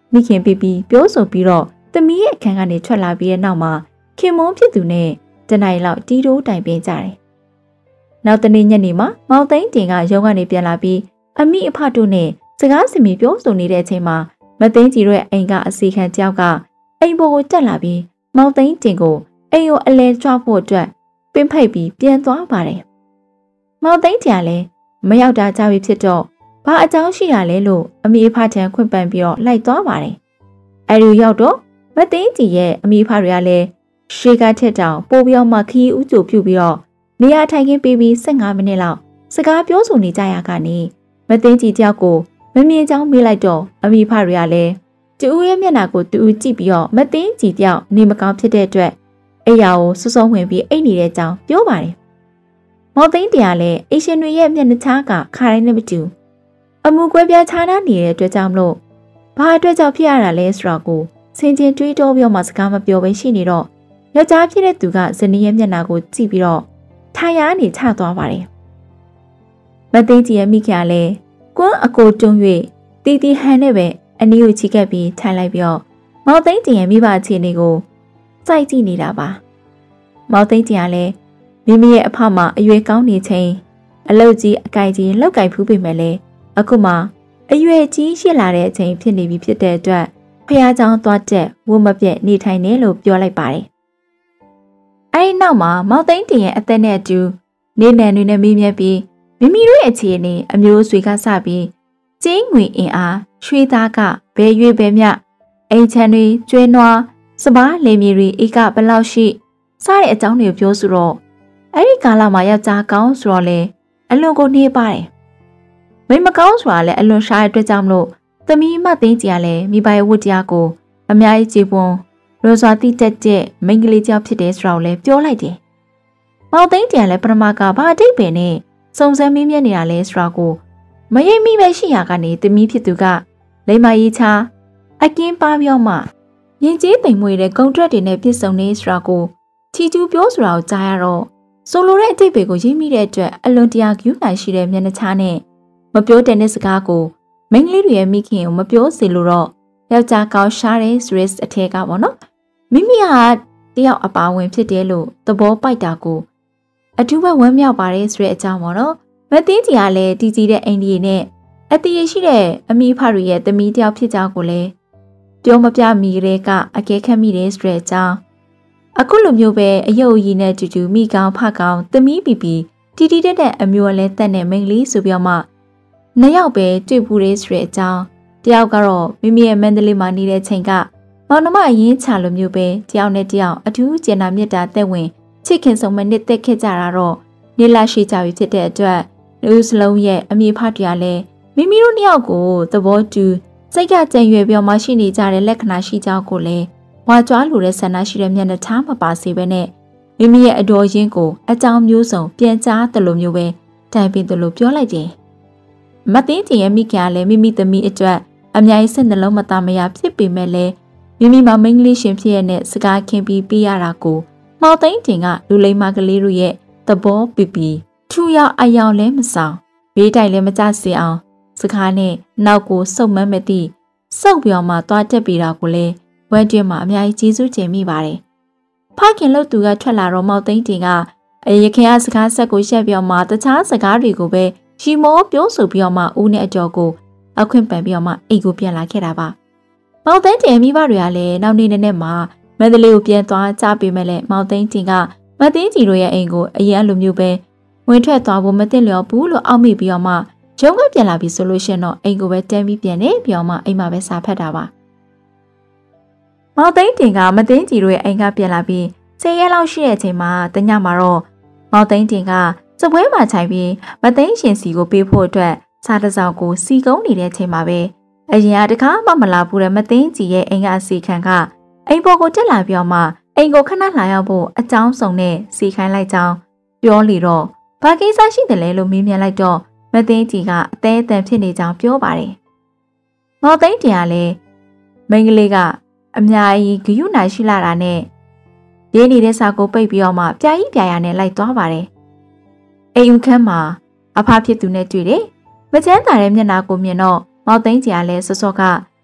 မိခင်ပြပြီးပြောဆိုပြီးတော့သမီးရဲ့အခန်းကနေထွက်လာပြီးတဲ့နောက်မှာခင်မုန်းဖြစ်သူနဲ့တနိုင်လောက်တီးတိုးတိုင်ပင်ကြတယ်။နောက်တနေ့ညနေမှာမောင်သိန်းတင်ကရုံးကနေပြန်လာပြီးအမိအဖတို့နဲ့စကားစင်မီပြောဆိုနေတဲ့အချိန်မှာမသိန်းကြီးရဲ့အိမ်ကအစီခံတယောက်ကအိမ်ပေါ်ကိုတက်လာပြီးမောင်သိန်းတင်ကိုအိမ်ကိုအလဲကျွဖို့အတွက်ပင်ဖိတ်ပြီးပြန်သွားပါတယ်။မောင်သိန်းကြီးကလည်းမရောက်တာကြောက်ပြီးဖြစ်တော့ဘာအကြောင်းရှိရလဲလို့အမိအဖထံခွင့်ပန်ပြီးတော့လိုက်သွားပါတယ်။အဲဒီရောက်တော့မသိန်းကြီးရဲ့အမိအဖတွေကလည်းရှေးကထက်တောင်ပိုးပြောင်းမှခီးဥကြိုပြုတ်ပြီးတော့နေရာထိုင်ခင်းပေးပြီး၁၅မိနစ်လောက်စကားပြောဆိုနေကြရကနေမသိန်းကြီးတယောက်ကိုမမြင်ချောင်းမေးလိုက်တော့အမိဖတွေကလည်းတူဦးရဲ့မျက်နှာကိုတူဦးကြည့်ပြီးတော့မသိန်းကြီးတယောက်နေမကောင်းဖြစ်တဲ့အတွက်အိယာကိုစွစွဝင်ပြီးအိတ်နေတဲ့အကြောင်းပြောပါတယ်။မောင်သိန်းတရားလည်းအိရှင်တွေရဲ့မျက်နှာချားကခါတိုင်းနဲ့မတူအမှုကွဲပြားခြားနားနေတဲ့အတွက်ကြောင့်မလို့ဘာအတွက်ကြောင့်ဖြစ်ရတာလဲဆိုတော့ကိုစင်ချင်းတွေးတောပြောမှစကားမပြောဘဲရှိနေတော့ယောက်ျားဖြစ်တဲ့သူကဇနီးရဲ့မျက်နှာကိုကြည့်ပြီးတော့ထိုင်ရနေချသွားပါတယ်။မသိန်းကြီးရဲ့မိခင်ကလည်းကွန်းအကိုတွန်း၍တီတီဟန်နဲ့ပဲအနီးကိုချီကပ်ပြီးထိုင်လိုက်ပြီးတော့မောင်သိန်းကြီးရဲ့မိဘအခြေအနေကိုစိုက်ကြည့်နေတာပါ။မောင်သိန်းကြီးကလည်းမိမိရဲ့အဖမအရွယ်ကောင်းနေချိန်အလုတ်ကြီးအကြိုက်ကြီးလောက်ကြိုက်ဖူးပေမဲ့လည်းအခုမှအရွယ်ကြီးရှိလာတဲ့အချိန်ဖြစ်နေပြီဖြစ်တဲ့အတွက်ဖះเจ้าသွားတက်ဝတ်မပြက်နေထိုင်နေလို့ပြောလိုက်ပါတယ်။အဲဒီနောက်မှာမောင်သိန်းတင်ရဲ့အသက်နဲ့အတူနေနံတွေနဲ့မေးမြန်းပြီးမိမိတို့ရဲ့အခြေအနေအမျိုးဆွေကစပြီးကျင်းငွေအင်အားရွှေသားကဘယ်ရွေဘယ်မြအိမ်ချမ်းတွေကျွဲနွားစပားလေမြေတွေအိကဘလောက်ရှိစတဲ့အကြောင်းတွေကိုပြောဆိုတော့အဲ့ဒီကာလမှာယောက်ျားကောင်းဆိုတော့လေအလွန်ကိုနှေးပါတယ်။မိမကောင်းဆိုတာလည်းအလွန်ရှားတဲ့အတွက်ကြောင့်မလို့သမီးမသိန်းကြီးကလည်းမိဘရဲ့ဝတ်တရားကိုအများကြီးကြည်ပွန်လွန်စွာတိတက်တဲ့မိန်းကလေးကြောင့်ဖြစ်တယ်ဆိုတော့လည်းပြောလိုက်တယ်။မောင်သိန်းကြီးကလည်းပထမကဘာအတိတ်ပင်နဲ့စုံစမ်းမင်းမြတ်နေတာလဲဆိုတော့ကိုမရိပ်မိပဲရှိရာကနေသမီးဖြစ်သူကလိမ္မာရေးချအကင်းပါပြောမှရင်ကျေးတိမ်မွေတဲ့ဂုံထွက်တွေနဲ့ပြည့်စုံနေဆိုတော့ကိုချီကျူးပြောဆိုတာကိုကြားရတော့ဆိုလိုတဲ့အတိတ်တွေကိုရိပ်မိတဲ့အတွက်အလွန်တရာကျူးနိုင်ရှိတဲ့မျက်နှာချားနဲ့မပြောတဲ့တဲ့စကားကိုမိန်းကလေးတွေရဲ့မိခင်ကိုမပြောစေလို့တော့ယောက်ျားကောင်းရှားတဲ့ဆိုတဲ့အထက်ကပေါ့နော်မိမိကတယောက်အပါဝင်ဖြစ်တယ်လို့သဘောပိုက်တာကိုအထူးပဲဝမ်းမြောက်ပါတယ်ဆိုတဲ့အကြောင်းပေါ့နော်မသိန်းကြီးကလည်းတည်ကြည်တဲ့အိန္ဒိယနဲ့အတည်ရရှိတဲ့အမိဖတွေရဲ့သမီးတယောက်ဖြစ်ကြောင်းကိုလည်းပြောမပြမိကလေးကအကဲခတ်မိတယ်ဆိုတဲ့အကြောင်းအခုလိုမျိုးပဲအယုတ်အကြီးနဲ့တူတူမိကောင်းဖကောင်းသမီးပီပီတီတီတက်တဲ့အမျိုးအလဲတက်တဲ့မိန်းကလေးဆိုပြီးမှနှစ်ယောက်ပဲတွေ့ဘူးလေဆိုတဲ့အကြောင်းတယောက်ကတော့မိမိရဲ့မန္တလေးမှာနေတဲ့ချိန်ကမောင်နှမအရင်ချလိုမျိုးပဲတယောက်နဲ့တယောက်အထူးကျင်နာမြတ်တာတက်ဝင်ချစ်ခင်ဆုံးမနစ်သက်ခဲ့ကြတာတော့နေလာရှိကြပြီဖြစ်တဲ့အတွက်လူစလုံးရဲ့အမိဖတရားလဲမိမိတို့နှစ်ယောက်ကိုသဘောတူစိတ်ကကြံရွယ်ပြောမှရှိနေကြတဲ့လက္ခဏာရှိကြောင်းကိုလည်းဝါကြွားလိုတဲ့ဆန္ဒရှိတဲ့မျက်နှာထားမပါစေဘဲနဲ့မိမိရဲ့အတော်ရင်းကိုအကြောင်းမျိုးစုံပြန်ကြားတယ်လို့မျိုးပဲတိုင်ပင်တယ်လို့ပြောလိုက်တယ်။မသိန်းကြီးရဲ့မိခင်ကလည်းမိမိသမီးအတွက်အများကြီးစိတ်နှလုံးမသားမရဖြစ်ပေမဲ့လည်းမိမိမှာမိန်းကလေးရှင်ဖြစ်ရတဲ့စကားခင်ပြီးပြရတာကိုမောင်သိန်းတင်ကလူလိမ္မာကလေးတို့ရဲ့သဘောပီပီထူရောက်အယောင်လဲမဆောင်ဘေးတိုင်လည်းမကြစေအောင်စကားနဲ့နောက်ကိုစုပ်မမ်းမသိစုပ်ပြောင်းမှသွားတက်ပြီးတာကိုလည်းဝဲတွင်မှာအများကြီးကျေးဇူးတင်မိပါတယ်။ဖခင်လို့သူကထွက်လာတော့မောင်သိန်းတင်ကအရခင်ကစကားဆက်ကိုရှက်ပြောမှတခြားစကားတွေကိုပဲရှီမောပြောဆိုပြီးမှဦးနဲ့အကျော်ကိုအခွင့်ပန်ပြီးမှအိမ်ကိုပြန်လာခဲ့တာပါ။မောင်သိန်းတင်မိဘတွေကလည်းနောက်နေ့နဲ့မှာမန္တလေးကိုပြန်သွားကြပေမဲ့လည်းမောင်သိန်းတင်ကမသိန်းကြီးတို့ရဲ့အိမ်ကိုအရင်လိုမျိုးပဲဝင်ထွက်သွားဖို့မသိလျော်ဘူးလို့အောက်မိပြီးတော့မှရုံးကပြန်လာပြီဆိုလို့ရှိရင်တော့အိမ်ကိုပဲတန်းပြီးပြန်နေပြောင်းမှအိမ်မှာပဲစာဖတ်တာပါမောင်သိန်းတင်ကမသိန်းကြီးတို့ရဲ့အိမ်ကပြန်လာပြီးဆယ်ရက်လောက်ရှိတဲ့အချိန်မှာတညမှာတော့မောင်သိန်းတင်ကစပွဲမှာခြိုင်ပြီးမသိန်းရှင်စီကိုပေးဖို့အတွက်စားတစောင်ကိုစီကုန်းနေတဲ့အချိန်မှာပဲအရင်ကတခါမှမလာဘူးတဲ့မသိန်းကြီးရဲ့အိမ်ကအစီခံကအိမ်ပေါ်ကိုတက်လာပြောမှအိမ်ကိုခဏလာရောက်ဖို့အကြောင်းစုံနဲ့စီခိုင်းလိုက်ကြောင်းပြောလီတော့ဘာကိစ္စရှိတယ်လဲလို့မေးမြန်းလိုက်တော့မသိန်းကြီးကအသေးအတန်ဖြစ်နေကြောင်းပြောပါတယ်။မောင်သိန်းတင်ကလည်းမိန်းကလေးကအများကြီးဂယုဏရှိလာတာနဲ့ရင်းနေတဲ့စာကိုပိတ်ပြီးတော့မှပြာကြီးပြာရနဲ့လိုက်သွားပါတယ်။အိမ်ခန်းမှာအဖဖြစ်သူနဲ့တွေ့တယ်။မချမ်းသာတဲ့မျက်နှာကိုမြင်တော့မောင်သိန်းကြီးကလည်းစောစောက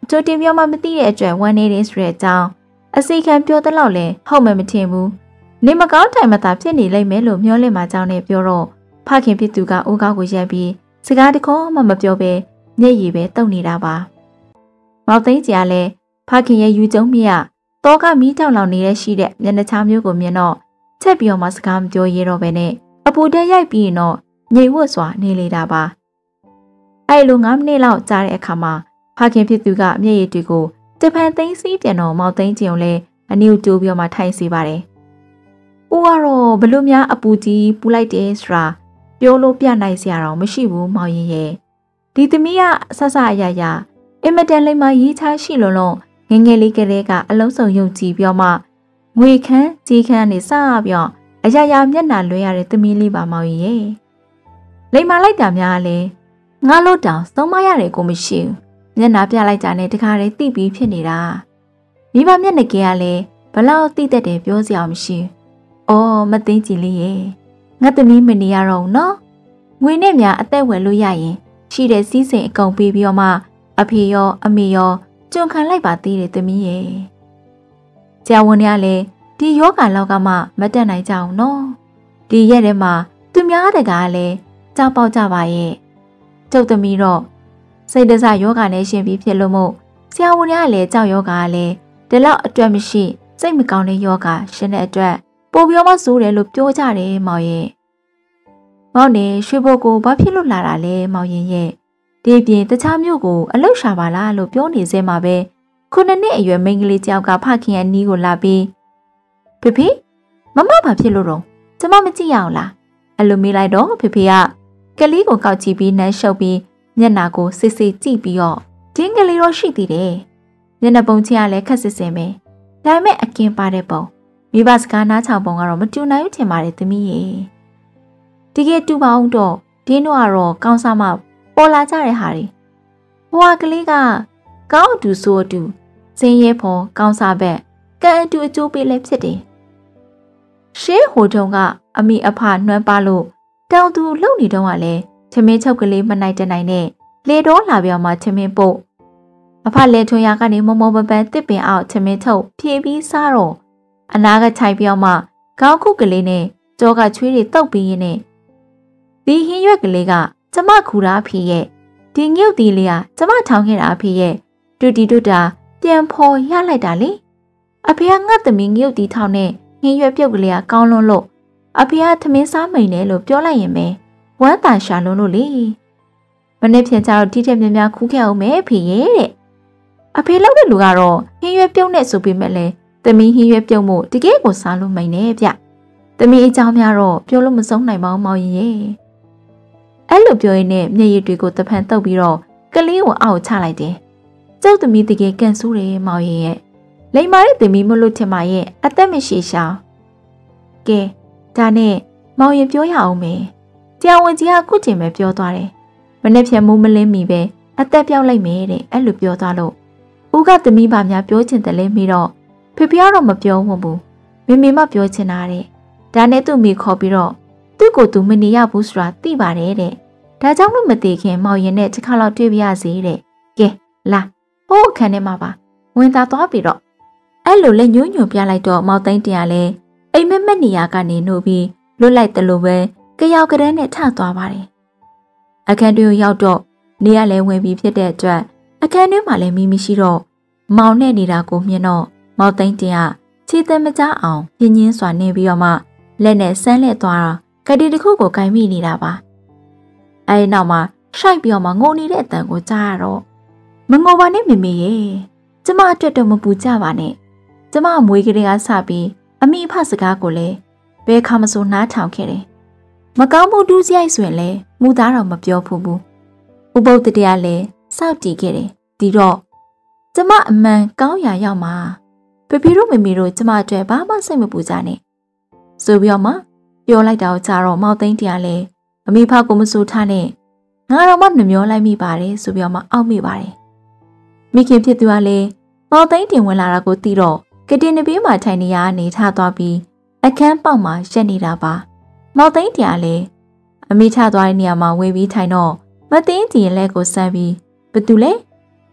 ကြိုတင်ပြောမှမသိတဲ့အတွက်ဝမ်းနေတယ်ဆိုတဲ့အကြောင်းအစီခံပြောတဲ့လောက်လဲဟုတ်မှမထင်ဘူးနေမကောင်းတိုင်မသာဖြစ်နေလိမ့်မယ်လို့မျှော်လင့်မှကြောင်းနဲ့ပြောတော့ဖခင်ဖြစ်သူကအိုးကောက်ကိုရက်ပြီးစကားတခေါမှမပြောဘဲမျက်ရည်ပဲတုပ်နေတာပါမောင်သိန်းကြီးကလည်းဖခင်ရဲ့ယူကျုံမြရတောကမီးတောင်လောင်နေတဲ့ရှိတဲ့မျက်နှာချမျိုးကိုမြင်တော့ချက်ပြီးတော့မှစကားမပြောရတော့ပဲနဲ့အပူတက်ရိုက်ပြီးရင်တော့ငြိမ်ဝတ်စွာနေလေတာပါအဲ့လိုငါးမိနစ်လောက်ကြာတဲ့အခါမှာဖခင်ဖြစ်သူကမျက်ရည်တွေကိုတပန်သိန်းစီးပြန်တော့မောင်သိန်းကျုံလဲအနည်းတူပြီးတော့မှထိုင်စီပါတယ်။ဦးကတော့ဘလို့များအပူကြီးပူလိုက်တယ်ဆိုတာပြောလို့ပြနိုင်စရာတော့မရှိဘူးမောင်ရင်ရဲ့ဒီသမီးကဆဆအရရအင်မတန်လိမ္မာရေးချရှိလုံးလုံးငငယ်လေးကလေးကအလုံးစုံယုံကြည်ပြောမှငွေခမ်းကြီးခမ်းနေစပြောအရရမျက်နှာလွှဲရတဲ့သမီးလေးပါမောင်ရင်ရဲ့လိမ္မာလိုက်တာများလဲငါလို့တောင်သုံးမရတယ်ကိုမရှိဘူးမျက်နှာပြလိုက်တာနဲ့တခါတည်းတိပြီးဖြစ်နေတာမိဘမျက်နှာကကလည်းဘလောက်တိတတ်တယ်ပြောစရာမရှိဘူးအော်မသိကြည်လေးရဲ့ငါသမီးမနေရတော့ဘူးနော်ငွေနဲ့များအသက်ဝယ်လို့ရရင်ရှိတဲ့စီးစိမ်အကုန်ပေးပြီးတော့မှအဖေရောအမေရောကြုံခံလိုက်ပါသေးတယ်သမီးရဲ့ဆရာဝန်တွေကလည်းဒီယောဂါလောက်ကမှမတက်နိုင်ကြအောင်နော်ဒီရက်ထဲမှာသူများတကားလည်းကြောက်ပေါက်ကြပါရဲ့ကျုပ်သမီးတော့စိတ်တစယောဂါနဲ့ရှင်ပြီးဖြစ်လို့မို့ဆရာဝန်တွေကလည်းကြောက်ယောဂါကလည်းဒီလောက်အတွက်မရှိစိတ်မကောင်းတဲ့ယောဂါရှင်တဲ့အတွက်ပိုပြီးတော့ဆိုးတယ်လို့ပြောကြတယ်မောင်ရဲ့မောင်နေရွှေဘိုကိုဘာဖြစ်လို့လာတာလဲမောင်ရင်ရဲ့ဒီပြင်တခြားမျိုးကိုအလုရှာပါလားလို့ပြောနေစဲမှာပဲခုနှစ်နှစ်အရွယ်မိန်းကလေးတယောက်ကဖခင်ရဲ့နီးကိုလာပြီးဖေဖေမမဘာဖြစ်လို့တော့ကျမမကြည့်ရအောင်လားအဲ့လိုမေးလိုက်တော့ဖေဖေကကလေးကိုကောက်ကြည့်ပြီးနှမ်းရှုပ်ပြီးမျက်နှာကိုစစ်စစ်ကြည့်ပြီးတော့တင်းကလေးတော့ရှိသေးတယ်မျက်နှာပုံချင်းကလည်းခက်စစ်စင်ပဲဒါပေမဲ့အကင်ပါတဲ့ပုံမိဘစကားနားချောင်ပုံကတော့မတူနိုင်ဘူးထင်ပါတယ်သမီးရေတကယ်တူပါအောင်တော့ဒီတော့ကတော့ကောင်းစားမှပေါ်လာကြတဲ့ဟာတွေဟိုကလေးကကောင်းအတူဆိုအတူစင်းရဲဖော်ကောင်းစားဘက်ကံအတူအကျိုးပေးလဲဖြစ်တယ်ရှေးဟိုတုန်းကအမိအဖနှွမ်းပါလို့တောင်သူလှုပ်နေတော့ကလည်းချမင်းချုပ်ကလေးမနိုင်တနိုင်နဲ့လေတော့လာပြောင်းမှချမင်းပုတ်အဖလဲထွန်ရကနေမမောပပန်းတစ်ပင်အောက်ချမင်းထုတ်ဖြေးပြီးစားတော့အနာကခြိုက်ပြောင်းမှခေါင်းခုကလေးနဲ့ကြောကချွေးတွေတုပ်ပြီးရင်းနဲ့ဒီဟင်းရွက်ကလေးကကျမခူတာအဖေရဲ့ဒီငုတ်ဒီလေးကကျမထောင်းခဲ့တာအဖေရဲ့တူတီတူတာပြန်ဖော်ရလိုက်တာလေအဖေကငတ်သမီးငုတ်ဒီထောင်းနဲ့ဟင်းရွက်ပြုတ်ကလေးကကောင်းလွန်းလို့အဖေကသမင်းစားမိန်တယ်လို့ပြောလိုက်ရင်ပဲဝမ်းသာရှာလွန်းလို့လေမနေ့ပြန်ကြတော့တိတက်များများခူးခဲ့အောင်မယ်အဖေရဲ့တဲ့အဖေလောက်တဲ့လူကတော့ဟင်းရွက်ပြုတ်နဲ့ဆိုပေမဲ့လဲသမီးဟင်းရွက်ပြုတ်မှုတကယ်ကိုစားလို့မိန်နေဗျသမီးအကြောင်းများတော့ပြောလို့မဆုံးနိုင်ပါဘူးမောင်ရင်ရဲ့အဲ့လိုပြောရင်းနဲ့မျက်ရည်တွေကိုတဖန်တုပ်ပြီးတော့ကလေးကိုအောက်ချလိုက်တယ်ကျုပ်သမီးတကယ်ကန်ဆူးတယ်မောင်ရင်ရဲ့လိမ္မာတဲ့သမီးမလို့ထင်ပါရဲ့အသက်မရှိရှောင်းကဲဒါနဲ့မောင်ရင်ပြောရအောင်မယ်တရားဝင်ကြီးကခုချိန်ပဲပြောသွားတယ်မနေ့ပြန်မိုးမလင်းမီပဲအသက်ပြောက်လိုက်မယ်တဲ့အဲ့လိုပြောသွားလို့ဦးကသမီးပါများပြောချင်တယ်လဲမိတော့ဖေဖေကတော့မပြောဘူးမေမေမပြောချင်တာတဲ့ဒါနဲ့သူ့မိခေါ်ပြီးတော့သူ့ကိုသူမနေရဘူးဆိုတာသိပါတယ်တဲ့ဒါကြောင့်လို့မသိခင်မောင်ရင်နဲ့တစ်ခါတော့တွေ့ပြရစီတဲ့ကဲလာဟိုးအခန်းထဲမှာပါဝင်သာသွားပြီးတော့အဲ့လိုလက်ညှိုးညွှန်ပြလိုက်တော့မောင်သိန်းတရားလဲအိမ်မက်မက်နေရကနေနှုတ်ပြီးလွတ်လိုက်တယ်လို့ပဲကြောက်ကလေးနဲ့ထသွားပါတယ်အခန်းတွင်းရောက်တော့နေရလဲဝင်ပြီးဖြစ်တဲ့အတွက်အခန်းတွင်းမှာလည်းမီးမရှိတော့မောင်နဲ့နေတာကိုမြင်တော့မောင်သိန်းတရားခြေသက်မကြအောင်ပြင်းရင်းစွာနေပြီးတော့မှလက်နဲ့ဆန်းလက်သွားတော့ကတိတစ်ခုကိုကင်မိနေတာပါအဲဒီနောက်မှာရှိုက်ပြီးတော့မှငိုနေတဲ့အတန်ကိုကြားရတော့မငိုပါနဲ့မေမေရဲ့ကျမအတွက်တော့မပူကြပါနဲ့ကျမမွေးကလေးကစပြီးအမိအဖစကားကိုလည်းဘယ်ခါမဆိုနားထောင်ခဲ့တယ်မကောင်းမှုဒူးစရိုက်ဆိုရင်လည်းမူသားတော့မပြောဘူးဘူးဥပုပ်တတရားလည်းစောက်တည်ခဲ့တယ်ဒီတော့ကျမအမှန်ကောင်းရာရောက်မှာဖေဖေတို့မေမေတို့ကျမအတွက်ဘာမှစိတ်မပူကြနဲ့ဆိုပြီးတော့မှပြောလိုက်တာကိုကြားတော့မောင်သိန်းတရားလည်းအမိဖကိုမဆိုထားနဲ့ငါတော့မှနှမျောလိုက်မိပါတယ်ဆိုပြီးတော့မှအောက်မိပါတယ်မိခင်ဖြစ်သူကလည်းမောင်သိန်းတင်ဝင်လာတာကိုသိတော့ကတင်နဘေးမှာထိုင်နေရနေထားသွားပြီးအခန်းပေါက်မှာရက်နေတာပါမောင်သိန်းတရားလည်းအမိထသွားတဲ့နေရာမှာဝေပြီးထိုင်တော့မသိန်းကြည်လက်ကိုစမ်းပြီးဘသူလဲ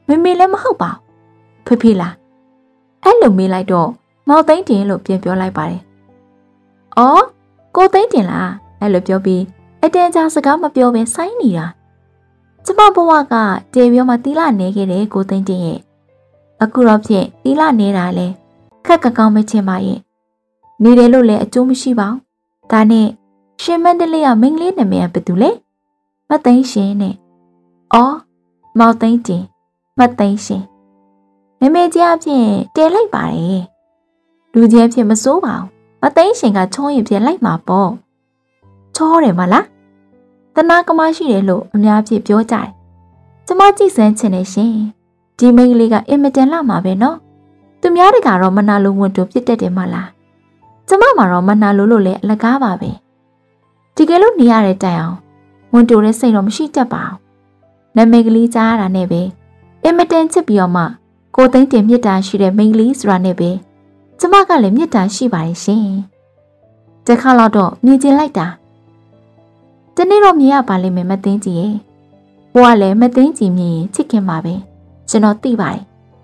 မေမေလည်းမဟုတ်ပါဘူးဖေဖေလားအဲ့လိုမေးလိုက်တော့မောင်သိန်းတင်လို့ပြန်ပြောလိုက်ပါတယ်အော်ကိုသိန်းတင်လားအဲ့လိုပြောပြီးအတန်ကြာစကားမပြောဘဲဆိုင်းနေတာကျမဘဝကတေပြောမှတီလာနေခဲ့တယ်ကိုသိန်းတင်ရဲ့အခုတော့ဖြင့်တီလာနေတာလဲခက်ကကောင်းမချင်းပါရဲ့နေတယ်လို့လည်းအကျိုးမရှိပါဘူးဒါနဲ့ရှင်မန္တလေးကမင်းကလေးနာမည်ကဘယ်သူလဲမသိန်းရှင်နဲ့အော်မောင်သိန်းတင်မသိန်းရှင်မမေကြီးအဖြစ်တဲလိုက်ပါတယ်လူကြီးအဖြစ်မစိုးပါဘူးမသိန်းရှင်ကချောရင်ပြလိုက်မှာပေါ့ချောတယ်မလားတနာကမရှိတယ်လို့အများကြီးပြောကြတယ်ကျမကြည့်စမ်းချင်နေရှင်ဒီမိန်းကလေးကအင်မတန်လှမှာပဲနော်သူများတကတော့မနာလိုဝန်တူဖြစ်တတ်တယ်မလားကျမမှာတော့မနာလိုလို့လည်းအလကားပါပဲဒီကလေးနေရတဲ့တိုင်အောင်ဝန်တူတဲ့စိတ်တော့မရှိတတ်ပါဘူးနာမည်ကလေးကြားရတာနဲ့ပဲအင်မတန်ချစ်ပြီးတော့မှကိုသိန်းတင်မြတ်တာရှိတဲ့မိန်းကလေးဆိုတာနဲ့ပဲကျမကလည်းမြတ်တာရှိပါတယ်ရှင်တခါတော့မြင်ကျင်လိုက်တာတနေ့တော့မြင်ရပါလိမ့်မယ်မသိန်းကြီးရဲ့ဘိုးကလည်းမသိန်းကြီးမြင်ရင်ချစ်ခင်ပါပဲကျွန်တော်သိပါတယ်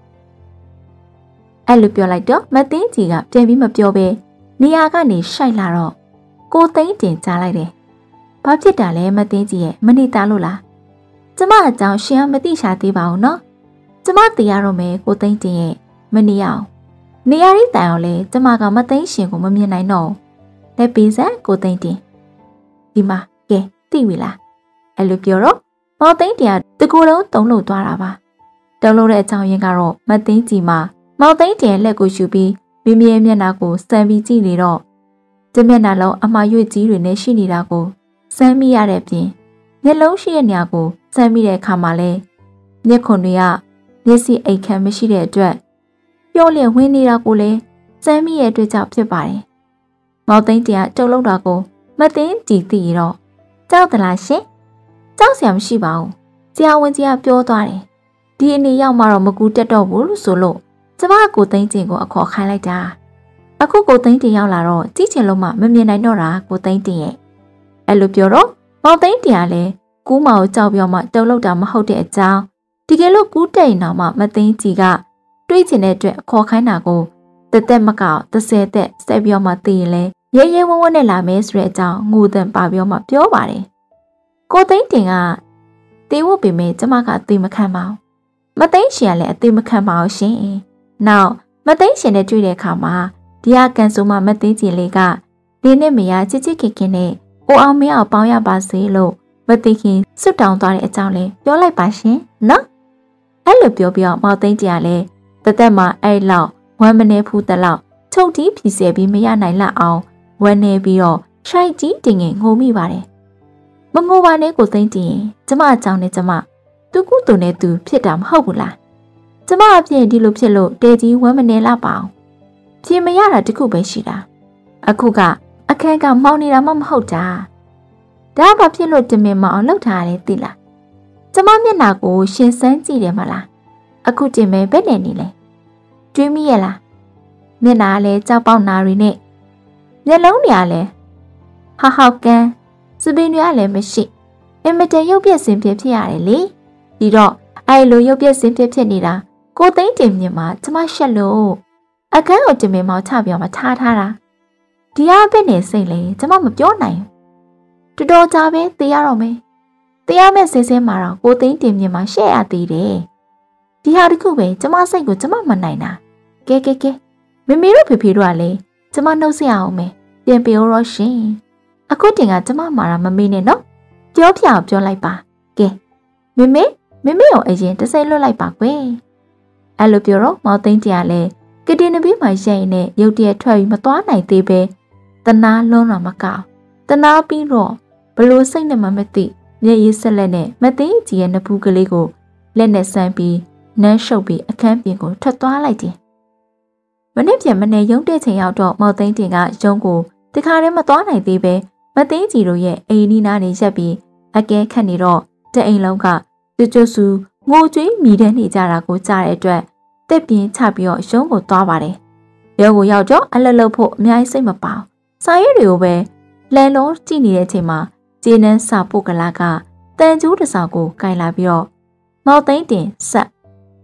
အဲ့လိုပြောလိုက်တော့မသိန်းကြီးကပြန်ပြီးမပြောဘဲနေရာကနေရှိုက်လာတော့ကိုသိန်းတင်ကြားလိုက်တယ်ဘာဖြစ်တာလဲမသိန်းကြီးရဲ့မနေသားလို့လားကျမအကြောင်းရှင်ကမသိရှာသေးပါဘူးနော်ကျမသိရတော့မယ်ကိုသိန်းတင်ရဲ့မနေအောင်နေရာလေးတိုင်အောင်လဲကျမကမသိန်းရှင်ကိုမမြင်နိုင်တော့လက်ပေးစမ်းကိုသိန်းတင်ဒီမှာကဲသိပြီလားအဲ့လိုပြောတော့မောင်သိန်းတင်ကတကူလုံးတုံးလို့သွားတာပါတုံးလို့တဲ့အကြောင်းရင်းကတော့မသိန်းကြီးမှာမောင်သိန်းတင်လက်ကိုရှူပြီးမိမိရဲ့မျက်နှာကိုစမ်းပြီးကြည့်နေတော့ဒီမျက်နှာလုံးအမှားရွေ့ကြီးတွေနဲ့ရှိနေတာကိုစမ်းမိရတဲ့ပြင်မျက်လုံးရှိတဲ့နေရာကိုစမ်းမိတဲ့အခါမှာလဲမျက်ခွန်တွေကမျက်စိအိတ်ခမ်းမရှိတဲ့အတွက်ပျော့လျက်ဝင်နေတာကိုလည်းစမ်းမိရဲ့အတွက်ကြောင့်ဖြစ်ပါတယ်။မောင်သိန်းတင်ကတုံလုံးတာကိုမသိန်းကြည့်သိတော့ကြောက်သလားရှင်။ကြောက်စရာမရှိပါဘူး။ဆရာဝန်ကြီးကပြောသွားတယ်။ဒီအနေရောက်မှတော့မကူတက်တော့ဘူးလို့ဆိုလို့ကျမကိုသိန်းတင်ကိုအခေါ်ခိုင်းလိုက်တာ။အခုကိုသိန်းတင်ရောက်လာတော့ကြည့်ချင်လို့မှမမြင်နိုင်တော့တာကိုသိန်းတင်ရဲ့။အဲ့လိုပြောတော့မောင်သိန်းတင်ကလည်းကူးမောင်ကြောက်ပြောမှတုံလုံးတာမဟုတ်တဲ့အကြောင်းဒီကဲလို့ကူးတဲ့နောက်မှမသိန်းကြီးကတွေးချင်တဲ့အတွက်အခေါ်ခိုင်းတာကိုတသက်မကောက်တစ်ဆယ်သက်ဆက်ပြောမှသိရင်လဲရဲရဲဝံ့ဝံ့နဲ့လာမယ်ဆိုတဲ့အကြောင်းငိုတန်ပါပြောမှပြောပါတယ်ကိုသိန်းတင်ကတေဝတ်ပေမဲ့ကျမကအသေးမခံပါဘူးမသိန်းရှင်ကလည်းအသေးမခံပါဘူးရှင်နောက်မသိန်းရှင်နဲ့တွေ့တဲ့အခါမှာဒီဟာကန်ဆိုမှမသိန်းကြီးလေးကဒီနဲ့မရချစ်ချစ်ခင်ခင်နဲ့ကိုအောင်မင်းအောင်ပေါင်းရပါစေလို့မသိခင်စွတ်တောင်းသွားတဲ့အကြောင်းလေးပြောလိုက်ပါရှင်နော်အဲ့လိုပြောပြီးတော့မောင်သိန်းကြီးကလည်းတသက်မှာအဲ့လောက်ဝမ်းမနေဖူးတလောက်ချုပ်တီးဖြီဆဲပြီးမရနိုင်လောက်အောင်ဝမ်းနေပြီးတော့ရှိုက်ကြီးတင်ငင်ငိုမိပါတယ်မငိုပါနဲ့ကိုသိန်းတင်ကျမအကြောင်းနဲ့ကျမသူကုသူနဲ့သူဖြစ်တာမဟုတ်ဘူးလားကျမအဖြစ်ဒီလိုဖြစ်လို့တေကြီးဝမ်းမနေလောက်ပါအောင်ဖြေမရတာတခုပဲရှိတာအခုကအခန်းကမောင်းနေတာမှမဟုတ်တာဒါဘာဖြစ်လို့တင်မင်မအောင်လှုပ်ထားရတယ်သိလားကျမမျက်နှာကိုရှင်စမ်းကြည့်တယ်မလားအခုတင်မဲဘယ်နဲ့နေလဲတွေးမိရဲ့လားမျက်နှာကလည်းကြောက်ပေါက်နာရီနဲ့မျက်လုံးတွေကလည်းဟာဟောက်ကန်စပင်းတွေကလည်းမရှိအင်မတန်ရုပ်ပြက်စင်ပြဖြစ်ရတယ်လေဒီတော့အဲ့လိုရုပ်ပြက်စင်ပြဖြစ်နေတာကိုသိန်းတင်မြင်မှာကျမရှက်လို့အခန်းကိုတင်မဲမောင်ချပြောမှထားထားတာဒီဟာဘယ်နဲ့စိတ်လဲကျမမပြောနိုင်တော်တော်ကြာပဲသိရတော့မယ်တရားမဲ့စင်းစင်းမှာတော့ကိုသိန်းတင်မြင်မှာရှက်ရသေးတယ်ဒီဟာတခုပဲကျမစိတ်ကိုကျမမနိုင်တာကဲကဲကဲမမေတို့ဖေဖေတို့ကလည်းကျမနှုတ်ဆက်အောင်မယ်ပြန်ပြောတော့ရှင်အခုတင်ကကျမမှာတာမမေးနဲ့နော်ပြောပြအောင်ပြောလိုက်ပါကဲမမေမမေကိုအရင်တစ်စိတ်လွတ်လိုက်ပါကွယ်အဲ့လိုပြောတော့မောင်သိန်းတင်ကလည်းကတိနဘေးမှာရိုက်နေရုတ်တရက်ထွက်ပြီးမသွားနိုင်သေးပဲတနာလုံးတော့မကောက်တနာပြီးတော့ဘလို့စိတ်နဲ့မှမသိမျက်ရည်ဆက်လက်နဲ့မသိကြီးရဲ့နဖူးကလေးကိုလက်နဲ့ဆမ်းပြီးနမ်းရှုပ်ပြီးအခန်းပြင်ကိုထွက်သွားလိုက်တယ်မနေ့ပြန်မနေ့ရုံးတဲ့ချိန်ရောက်တော့မော်သိန်းတင်ကရုံးကိုတခါတည်းမသွားနိုင်သေးပဲမသိကြီးတို့ရဲ့အိမ်နီးနားနေရက်ပြီးအကဲခတ်နေတော့တအိမ်လုံးကကျွတ်ကျွတ်ဆူငိုကြွေးမိတဲ့နေကြတာကိုကြားတဲ့အတွက်တက်ပြင်းချပြီးတော့ရုံးကိုသွားပါတယ်ရုံးကိုရောက်တော့အလလဖို့အများကြီးစိတ်မပေါစာရွက်တွေကိုပဲလန်လုံးကြည့်နေတဲ့အချိန်မှာကျေနန်းစာပုတ်ကလာကတန်ကျူးတစ်စောင်ကိုကင်လာပြီးတော့မော်သိန်းတင်ဆက်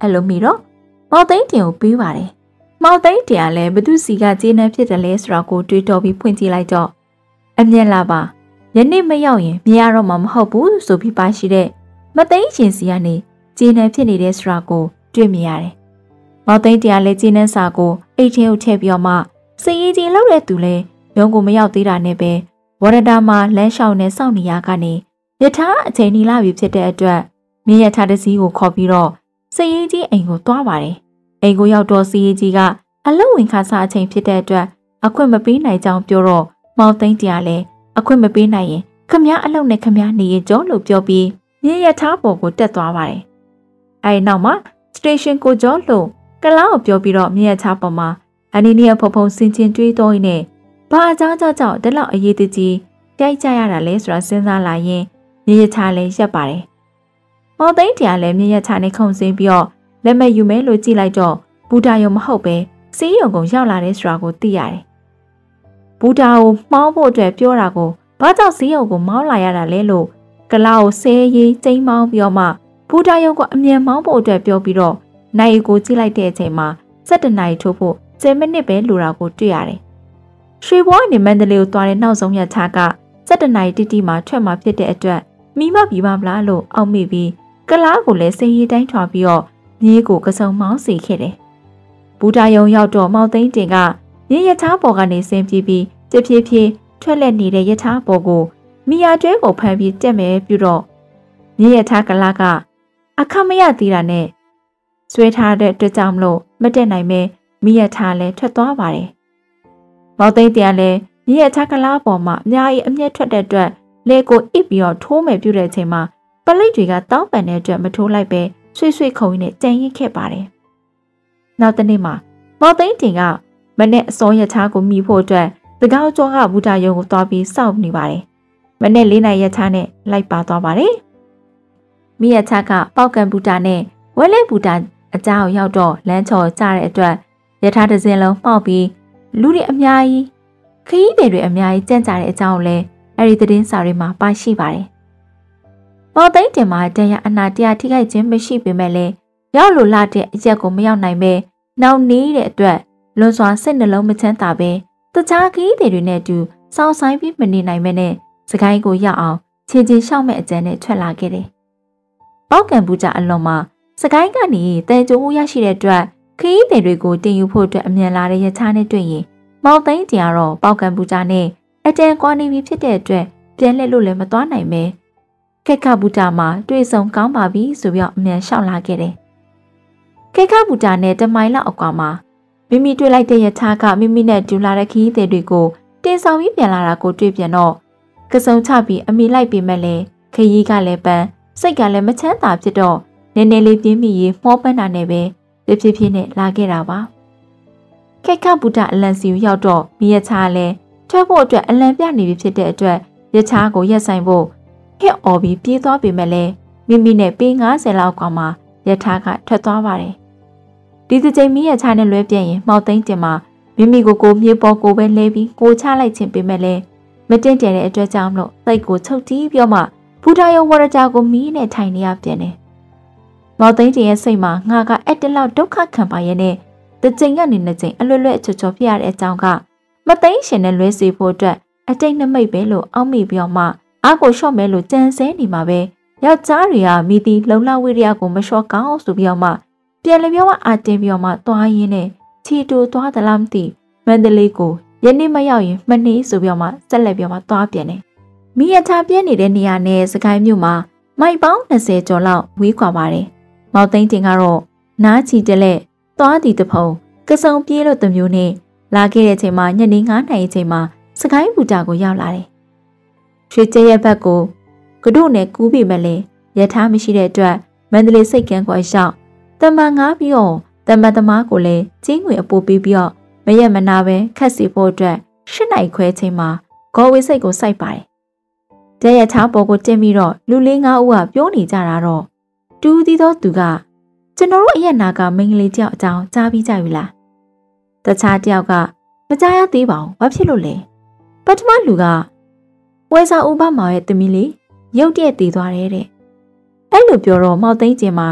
အဲ့လိုမိတော့မောင်သိန်းတင်ကိုပြီးပါတယ်မောင်သိန်းတင်ကလည်းဘသူစီကကျေးနှံဖြစ်တယ်လဲဆိုတော့ကိုတွေးတော်ပြီးဖွင့်ကြည့်လိုက်တော့အမျက်လာပါယနေ့မရောက်ရင်မြင်ရတော့မှမဟုတ်ဘူးဆိုပြီးပါရှိတဲ့မသိန်းရှင်စီကနေကျေးနှံဖြစ်နေတဲ့ဆိုတော့ကိုတွေ့မြင်ရတယ်မောင်သိန်းတင်ကလည်းကျေးနှံစာကိုအိတ်ထဲကိုထည့်ပြီးတော့မှစည်ရည်ကြီးလောက်တဲ့သူလဲရုံးကိုမရောက်သေးတာနဲ့ပဲဝရဒါမှာလမ်းလျှောက်နဲ့စောင့်နေရကနေယထာအချိန်နီလာပြီဖြစ်တဲ့အတွက်မြင်းယထာတစည်းကိုခေါ်ပြီးတော့စည်ရည်ကြီးအိမ်ကိုသွားပါတယ်အိမ်ကိုရောက်တော့စည်ရည်ကြီးကအလုံဝင်ခါစားအချိန်ဖြစ်တဲ့အတွက်အခွင့်မပေးနိုင်ကြောင်းပြောတော့မောင်သိန်းတရားလည်းအခွင့်မပေးနိုင်ရင်ခမည်းအလုံနဲ့ခမည်းနေရကြောလို့ပြောပြီးမြင်းယထာပေါ်ကိုတက်သွားပါတယ်အဲဒီနောက်မှာစတေရှင်ကိုကျော်လို့ကလားကိုပြောပြီးတော့မြင်းယထာပေါ်မှာအနီနီယဖုံဖုံစင်ချင်းတွေးတော့နေဘာအကြောင်းကြောင့်ဒီလောက်အရေးတကြီးတိုက်ကြရတာလဲဆိုတာစဉ်းစားလာရင်မြင်းယထာလည်းရက်ပါတယ်မောင်သိန်းတရားလည်းမြင်းယထာနဲ့ခုန်ဆင်းပြီးတော့လက်မဲ့ယူမယ်လို့ကြည့်လိုက်တော့ဘူတာယုံမဟုတ်ပဲစီးရုံကုန်ရောက်လာတဲ့ဆိုတာကိုသိရတယ်ဘူတာကိုမှောင်းဖို့အတွက်ပြောတာကိုဘာကြောင့်စီးရုံကိုမောင်းလာရတာလဲလို့ကလာကိုဆဲရေးကျိန်းမောင်းပြီးတော့မှဘူတာယုံကအမြဲမောင်းဖို့အတွက်ပြောပြီးတော့နိုင်ကိုကြည့်လိုက်တဲ့အချိန်မှာစက်တနာရီထိုးဖို့ဆယ်မိနစ်ပဲလိုတာကိုတွေ့ရတယ်ရွှေဘွားနေမန္တလေးကိုသွားတဲ့နောက်ဆုံးရထားကစက်တနာရီတိတိမှာထွက်มาဖြစ်တဲ့အတွက်မိမပြီးပါမလားလို့အောက်မိပြီးကလားကိုလည်းစေးရီတိုင်းထွာပြီးတော့မြေးကိုကစုံမောင်းစီခဲ့တယ်။ဘူတာယုံရောက်တော့မောင်သိန်းတင်ကမြေးရထားပေါ်ကနေဆင်းပြေးပြီးတဖြည်းဖြည်းထွက်လက်နေတဲ့ရထားပေါ်ကိုမိယာကျွဲကိုဖမ်းပြီးတက်မယ်ပြတော့မြေးရထားကလားကအခမရသေးတာနဲ့ဆွဲထားတဲ့အတွက်ကြောင့်မလို့မတက်နိုင်ပဲမိရထားလည်းထွက်သွားပါတယ်။မောင်သိန်းတင်ကလည်းမြေးရထားကလားပေါ်မှာအများကြီးအမျက်ထွက်တဲ့အတွက်လေကိုအစ်ပြီးတော့ထိုးမယ်ပြတဲ့အချိန်မှာပလိတ်တွေကတောင်းပန်တဲ့အတွက်မထိုးလိုက်ပဲဆွေးဆွေးခုံရင်းနဲ့ကြံရင်ခဲ့ပါတယ်။နောက်တနေ့မှာမောင်သိန်းတင်ကမနဲ့အစောရထားကိုမိဖို့အတွက်တကောက်ကျော်ကဘူတာယုံကိုသွားပြီးစောင့်နေပါတယ်။မနဲ့လေးနိုင်ရထားနဲ့လိုက်ပါသွားပါတယ်။မိရထားကပေါက်ကံဘူတာနဲ့ဝဲလဲဘူတာအကြောင်းရောက်တော့လမ်းချော်ကြတဲ့အတွက်ရထားတစ်စင်းလုံးပေါက်ပြီးလူတွေအများကြီးခရီးတွေအများကြီးကြံ့ကြတဲ့အကြောင်းလည်းအဲ့ဒီသတင်းစာတွေမှာပါရှိပါတယ်။မော်သိန်းတင်မှာတရားအနာတရားထိခိုက်ခြင်းမရှိပေမဲ့လည်းရောက်လို့လာတဲ့အရက်ကိုမရောက်နိုင်ပဲနောက်နေတဲ့အတွက်လွန်စွာစိတ်နှလုံးမချမ်းသာပဲတခြားခရီးတွေနဲ့အတူစောင့်ဆိုင်ပြီးမနေနိုင်မဲနဲ့စကိုင်းကိုရောက်အောင်ခြေချင်းရှောက်မဲ့အကြံနဲ့ထွက်လာခဲ့တယ်။ပေါက်ကံဘူးကြအလွန်မှာစကိုင်းကနေတန်ကြိုးရရှိတဲ့အတွက်ခရီးတွေကိုတင်ယူဖို့အတွက်အမြန်လာတဲ့ရထားနဲ့တွေ့ရင်မောင်သိန်းတင်ကတော့ပေါက်ကံဘူးကြနဲ့အတန်ကွာနေပြီဖြစ်တဲ့အတွက်ပြန်လှည့်လို့လည်းမသွားနိုင်ပဲခက်ခဘူတာမှာတွေ့ဆုံကောင်းပါပြီဆိုပြီးအမြန်လျှောက်လာခဲ့တယ်ခက်ခဘူတာနဲ့တမိုင်လောက်အကွာမှာမိမိတွေ့လိုက်တဲ့ရထားကမိမိနဲ့တူလာတဲ့ခရီးသည်တွေကိုတင်ဆောင်ပြီးပြန်လာတာကိုတွေ့ပြန်တော့ကစုံချပြီးအမိလိုက်ပေမဲ့လည်းခရီးကလည်းပန်းစိတ်ကလည်းမချမ်းသာဖြစ်တော့နည်းနည်းလေးပြင်းမိရေးမောပန်းတာနဲ့ပဲတဖြည်းဖြည်းနဲ့လာခဲ့တာပါခက်ခဘူတာအလန်စီကိုရောက်တော့မိရချားလည်းထွက်ဖို့အတွက်အလံပြနေပြီဖြစ်တဲ့အတွက်ရချားကိုရက်ဆိုင်ဖို့ဟစ်အော်ပြီးပြေးသွားပေမဲ့လည်းမိမိနဲ့ပေငါးဆယ်လောက်ကမှရထားကထွက်သွားပါတယ်ဒီတစ်ချိန်မိရချားနဲ့လွဲပြင်းရင်မောက်သိန်းတင်မှာမိမိကိုကိုမြေပေါ်ကိုပဲလဲပြီးကိုချလိုက်ခြင်းပေမဲ့လည်းမတင်တယ်တဲ့အတွက်ကြောင့်မလို့စိတ်ကိုချုပ်တီးပြောမှဘူတာယုံဝရတာကိုမီးနဲ့ထိုင်နေရပြန်တယ်မောက်သိန်းတင်ရဲ့စိတ်မှာငါကအဲ့တလောက်ဒုက္ခခံပါရဲ့နဲ့တစ်ချိန်ကနေနှစ်ချိန်အလွတ်လွတ်ချောချောဖြစ်ရတဲ့အကြောင်းကမသိန်းရှင်နဲ့လွဲစေဖို့အတွက်အတိတ်နှမိတ်ပဲလို့အောက်မိပြောမှအားကိုလျှော့မဲလို့ကြံစဲနေမှာပဲယောက်ျားတွေကမိသီလုံလဝိရိယကိုမလျှော့ကောင်းဆိုပြီးတော့မှပြန်လည်းပြောမှအာတင်ပြီးတော့မှသွားရင်းနဲ့ချီတူသွားသလားမသိမန္တလေးကိုယနေ့မရောက်ရင်မနေဆိုပြီးတော့မှဆက်လက်ပြီးတော့မှသွားပြန်တယ်မိရထားပြင်းနေတဲ့နေရာနဲ့စကိုင်းမြို့မှာမိုက်ပေါင်းနှစ်ဆယ်ကျော်လောက်ဝေးကွာပါတယ်မောင်သိန်းတင်ကတော့နားချီတလက်သွားတီတဖုံကစုံပြေးလို့တမျိုးနဲ့လာခဲ့တဲ့အချိန်မှာညနေငါးနာရီအချိန်မှာစကိုင်းဘူတာကိုရောက်လာတယ်ရွှေကျဲရဲ့ဘက်ကိုကဒုနဲ့ကူးပြီးမလဲရထားမရှိတဲ့အတွက်မန္တလေးစိတ်ကန်းကိုအရောက်တမန်ငါးပြီးတော့တမန်သမားကိုလည်းချင်းငွေအပိုးပေးပြီးတော့မရက်မနာပဲခက်စီဖို့အတွက်ရှစ်နိုင်ခွဲချိန်မှာဂေါ်ဝေးစိတ်ကိုစိုက်ပါတယ်ကျဲရထားပေါ်ကိုတင်ပြီးတော့လူလေးငါးဦးကပြောနေကြတာတော့တူးသီးသောသူကကျွန်တော်တို့အရက်နာကမိန်းကလေးတယောက်အကြောင်းကြားပြီးကြပြီလားတခြားတယောက်ကမကြားရသေးပါဘူးဘာဖြစ်လို့လဲပထမလူကပွဲစားဥပမာရဲ့တမီးလေးရုတ်တရက်တည်သွားတယ်တဲ့အဲ့လိုပြောတော့မောက်သိန်းကျင်မှာ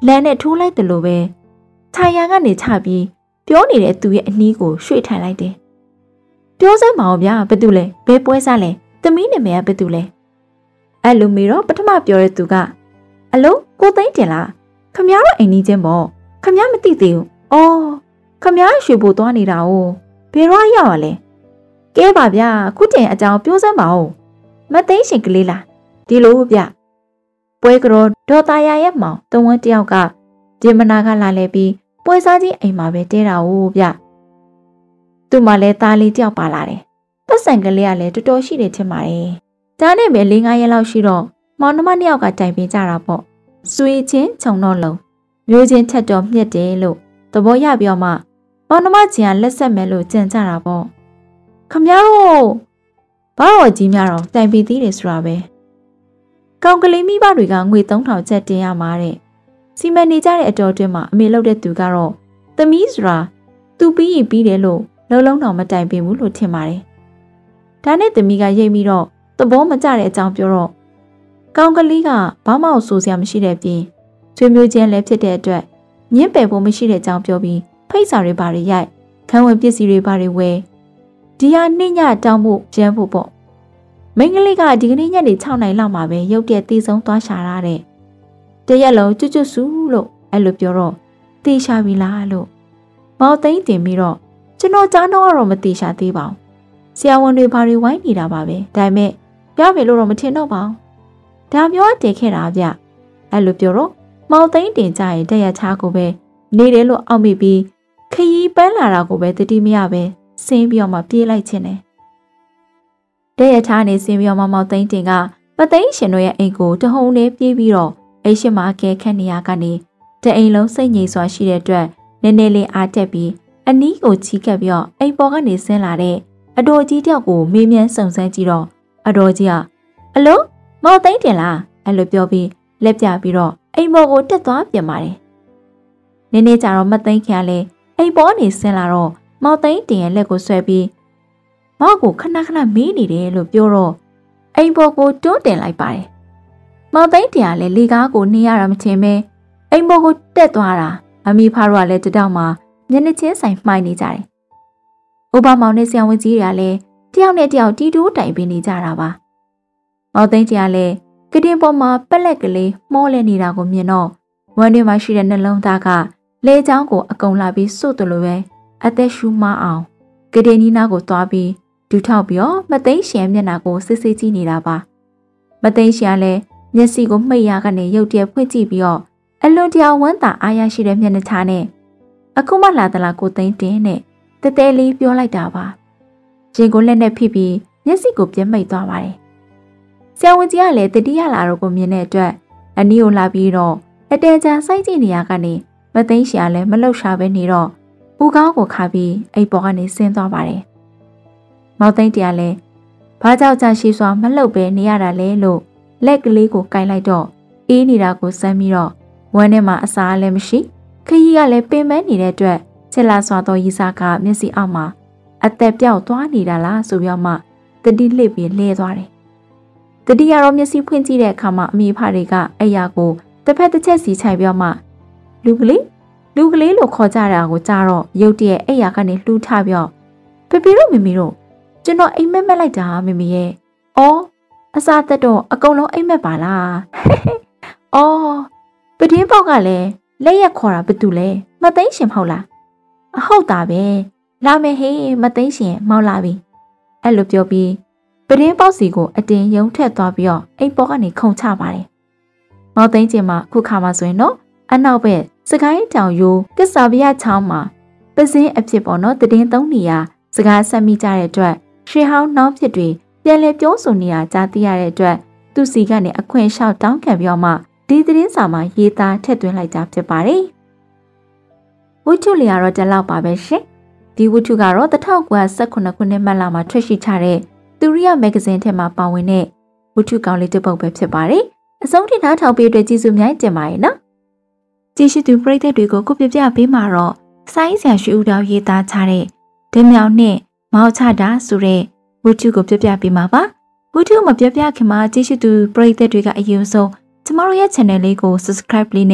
လမ်းနဲ့ထိုးလိုက်တယ်လို့ပဲခြာရန်ကနေချပြီးပြောနေတဲ့သူရဲ့အနီးကိုရွှေ့ထိုင်လိုက်တယ်။ပြောစမ်းပါဦးဗျာဘယ်သူလဲဘယ်ပွဲစားလဲသမီးနာမည်ကဘယ်သူလဲအဲ့လိုမီတော့ပထမပြောတဲ့သူကအလုံးကိုသိန်းတင်လားခမ ्या တို့အိမ်ကြီးချင်းပေါ့ခမ ्या မသိသေးဘူး။အော်ခမ ्या ရွှေဖို့သွားနေတာ哦ဘယ်တော့ရောက်ရလဲကဲပါဗျာခုတင်အကြောင်းပြောစမ်းပါဦးမသိရှင်ကလေးလားဒီလိုဗျပွဲကြောဒေါ်သားရရဲ့မောင်တဝန်းတယောက်ကဒီမနာကလာလဲပြီးပွဲစားကြီးအိမ်မှာပဲတဲတာ哦ဗျသူ့မှာလဲသားလေးတယောက်ပါလာတယ်ပတ်စံကလေးကလည်းတော်တော်ရှိတယ်ထင်ပါတယ်ဒါနဲ့ပဲ၄-၅ရက်လောက်ရှိတော့မောင်နှမနှစ်ယောက်ကတိုင်ပင်ကြတာပေါ့ဆွေချင်းခြုံတော့လုံးမျိုးချင်းထက်တော်မြက်တယ်လို့သဘောရပြောမှမောင်နှမချင်းကလက်ဆက်မယ်လို့ကြံကြတာပေါ့ခမ ्या တို့ဘာတော်ကြီးများတော့တိုင်ပင်သေးတယ်ဆိုတာပဲကောင်ကလေးမိဘတွေကငွေသုံးထောင်ချက်တင်ရမှာတဲ့စီမံနေကြတဲ့အတော်အတွင်းမှာအမေလုပ်တဲ့သူကတော့သမီးဆိုတာသူပြီးရင်ပြီးတယ်လို့လုံးလုံးတော့မတိုင်ပင်ဘူးလို့ထင်ပါတယ်ဒါနဲ့သမီးကရိတ်ပြီးတော့သဘောမကျတဲ့အကြောင်းပြောတော့ကောင်ကလေးကဘာမှဆိုစရာမရှိတဲ့ပြင်ဆွေမျိုးချင်းလည်းဖြစ်တဲ့အတွက်ညှင်းပယ်ဖို့မရှိတဲ့အကြောင်းပြောပြီးဖိတ်စာတွေဘာတွေရိုက်ခန်းဝင်ပစ္စည်းတွေဘာတွေဝယ်ဒီဟာနှိမ့်ညတောင်းဖို့ကျန်းဖို့ပေါ့မိန်းကလေးကဒီကနေ့ညနေ၆နာရီလောက်မှာပဲရုတ်တရက်တေးဆုံးသွားရှာရတဲ့တရက်လုံးကျွတ်ကျွတ်ဆူလို့အဲ့လိုပြောတော့တေးရှာပြီလားလို့မောင်သိန်းတင်ပြီးတော့ကျွန်တော်ကြားတော့တော့မတေးရှာသေးပါဘူးဆရာဝန်တွေဘာတွေဝိုင်းနေတာပါပဲဒါပေမဲ့ပြပြီလို့တော့မထင်တော့ပါဘူးဒါပြောတည်ခဲ့တာဗျအဲ့လိုပြောတော့မောင်သိန်းတင်ကြရင်တက်ရချားကိုပဲနေတယ်လို့အောက်မိပြီးခရီးပန်းလာတာကိုပဲတတိမရပဲဆင်းပြီးတော့မှပြေးလိုက်ခြင်းတယ်တဲ့ရထားနေဆင်းပြီးတော့မှမောင်သိန်းတင်ကပသိန်းရှင်တို့ရဲ့အိမ်ကိုတဟုန်နဲ့ပြေးပြီးတော့အိမ်ရှိမှာကဲခတ်နေရကနေတအိမ်လုံးစိတ်ငြိမ်စွာရှိတဲ့အတွက်နည်းနည်းလေးအားတက်ပြီးအနီးကိုချီးကပ်ပြီးတော့အိမ်ပေါ်ကနေဆင်းလာတဲ့အတော်ကြီးတယောက်ကိုမေးမြန်းစုံစမ်းကြည့်တော့အတော်ကြီးကအလုံးမောင်သိန်းတင်လားအဲ့လိုပြောပြီးလက်ပြပြီးတော့အိမ်ပေါ်ကိုတက်သွားပြန်ပါတယ်နည်းနည်းကြာတော့မသိန်းခင်ကလည်းအိမ်ပေါ်ကနေဆင်းလာတော့မောင်သိန်းတင်ရဲ့လက်ကိုဆွဲပြီးမောင်ကိုခဏခဏမေးနေတယ်လို့ပြောတော့အိမ်ပေါ်ကိုတွန်းတင်လိုက်ပါတယ်မောင်သိန်းတင်ကလည်းလေကားကိုနှင်းရတာမထင်ပဲအိမ်ပေါ်ကိုတက်သွားတာအမိဖားတို့ကလည်းတတောက်မှာမျက်နှာချင်းဆိုင်မှိုင်းနေကြတယ်။ဥပမောင်နဲ့ဆရာဝန်ကြီးတွေကလည်းတယောက်နဲ့တယောက်တီတိုးတိုင်ပင်နေကြတာပါ။မောင်သိန်းတင်ကလည်းကတင်ပေါ်မှာပက်လက်ကလေးမောလဲနေတာကိုမြင်တော့ဝမ်းထဲမှာရှိတဲ့နှလုံးသားကလဲချောင်းကိုအကုံလာပြီးစွတ်တယ်လို့ပဲအသက်ရှူမအောင်ကတင်နီနာကိုသွားပြီးဒူထောက်ပြီးတော့မသိန်းရှင်မျက်နှာကိုစစ်စစ်ကြည့်နေတာပါ။မသိန်းရှင်ကလည်းမျက်စိကိုမှိတ်ရကနေရုတ်တရက်ဖွင့်ကြည့်ပြီးတော့အလွန်တရာဝမ်းသာအားရရှိတဲ့မျက်နှာချာနဲ့အခုမှလာသလားကိုသိန်းတင်နဲ့တဲတဲလေးပြောလိုက်တာပါရင်ကိုလက်နဲ့ဖိပြီးမျက်စိကိုပြဲမိတ်သွားပါတယ်ဆရာဝန်ကြီးကလည်းတတိယလာတော့ကိုမြင်တဲ့အတွက်အနီးကိုလာပြီးတော့အတဲချာစိုက်ကြည့်နေရကနေမသိန်းရှာလည်းမလှုပ်ရှားပဲနေတော့ဦးကောင်းကိုခါပြီးအိပ်ပေါ်ကနေဆင်းသွားပါတယ်မောင်သိန်းတရားလည်းဘာကြောင့်ကြာရှိစွာမလှုပ်ပဲနေရတာလဲလို့လက်ကလေးကိုကင်လိုက်တော့အေးနေတာကိုစမ်းပြီးတော့ဝမ်းထဲမှာအစာလည်းမရှိခရီးကလည်းပင်ပန်းနေတဲ့အတွက်ချက်လာစွာသောရီစာကမျက်စိအောက်မှာအသက်ပြောက်သွားနေတာလားဆိုပြီးမှတတိလှစ်ပြီးလဲသွားတယ်တတိရတော့မျက်စိဖွင့်ကြည့်တဲ့အခါမှာအမိဖတွေကအဲ့ရကိုတစ်ဖက်တစ်ချက်စီခြိုက်ပြောမှလူကလေးလူကလေးလို့ခေါ်ကြတာကိုကြားတော့ရုတ်တရက်အဲ့ရကနေလှူထပြောဖေဖေတို့မမီတို့ကျွန်တော်အိမ်မက်မက်လိုက်တာမမီရဲ့အော်အစားသက်တော့အကုန်လုံးအိမ်မက်ပါလားအော်ပတင်းပေါက်ကလည်းလက်ရက်ခေါ်တာဘာတူလဲမသိန်းရှင်မဟုတ်လားအဟုတ်တာပဲလာမယ်ဟေးမသိန်းရှင်မောက်လာပြီအဲ့လိုပြောပြီးပတင်းပေါက်စီကိုအတင်းယုံထက်သွားပြီးတော့အိမ်ပေါ်ကနေခုန်ချပါတယ်မောက်သိန်းကျင်မှာခုခါမှာဆိုရင်တော့အနောက်ဘက်စကိုင်းတောင်ရိုးကစ္ဆာပရချောင်းမှာပစင်းအဖြစ်ပေါ်တော့တည်င်းသုံးနေရစကားဆက်မိကြတဲ့အတွက်ရှေးဟောင်းနှောင်းဖြစ်တွေပြန်လဲပြောဆိုနေတာကြားသိရတဲ့အတွက်သူ့စီကနေအခွင့်လျှောက်တောင်းခံပြီးမှဒီသတင်းစာမှာရေးသားထည့်သွင်းလိုက်တာဖြစ်ပါတယ်။ဝတ္ထုလေးကတော့ဒီလောက်ပါပဲရှင်။ဒီဝတ္ထုကတော့တစ်ထောင်ကိုဆယ်ခုနှစ်ခုနှစ်မှတ်လာမှာထွက်ရှိထားတဲ့သူရိယမဂ္ဂဇင်းထဲမှာပါဝင်တဲ့ဝတ္ထုကောင်းလေးတစ်ပုဒ်ပဲဖြစ်ပါတယ်။အဆုံးထိနားထောင်ပေးတဲ့ကျေးဇူးများတင်ပါတယ်နော်။ကြည့်ရှုသူပရိသတ်တွေကိုခုပြပြပေးမှာတော့စိုင်းဆရာရွှေဦးတော်ရေးသားထားတဲ့ဒင်းမြောင်နဲ့မောက်ချတာဆိုတဲ့ဝတ္ထုကိုပြပြပေးမှာပါ။ဝတ္ထုမပြပြခင်မှာကြည့်ရှုသူပရိသတ်တွေကအရင်ဆုံးကျမတို့ရဲ့ channel လေးကို subscribe လေးနဲ့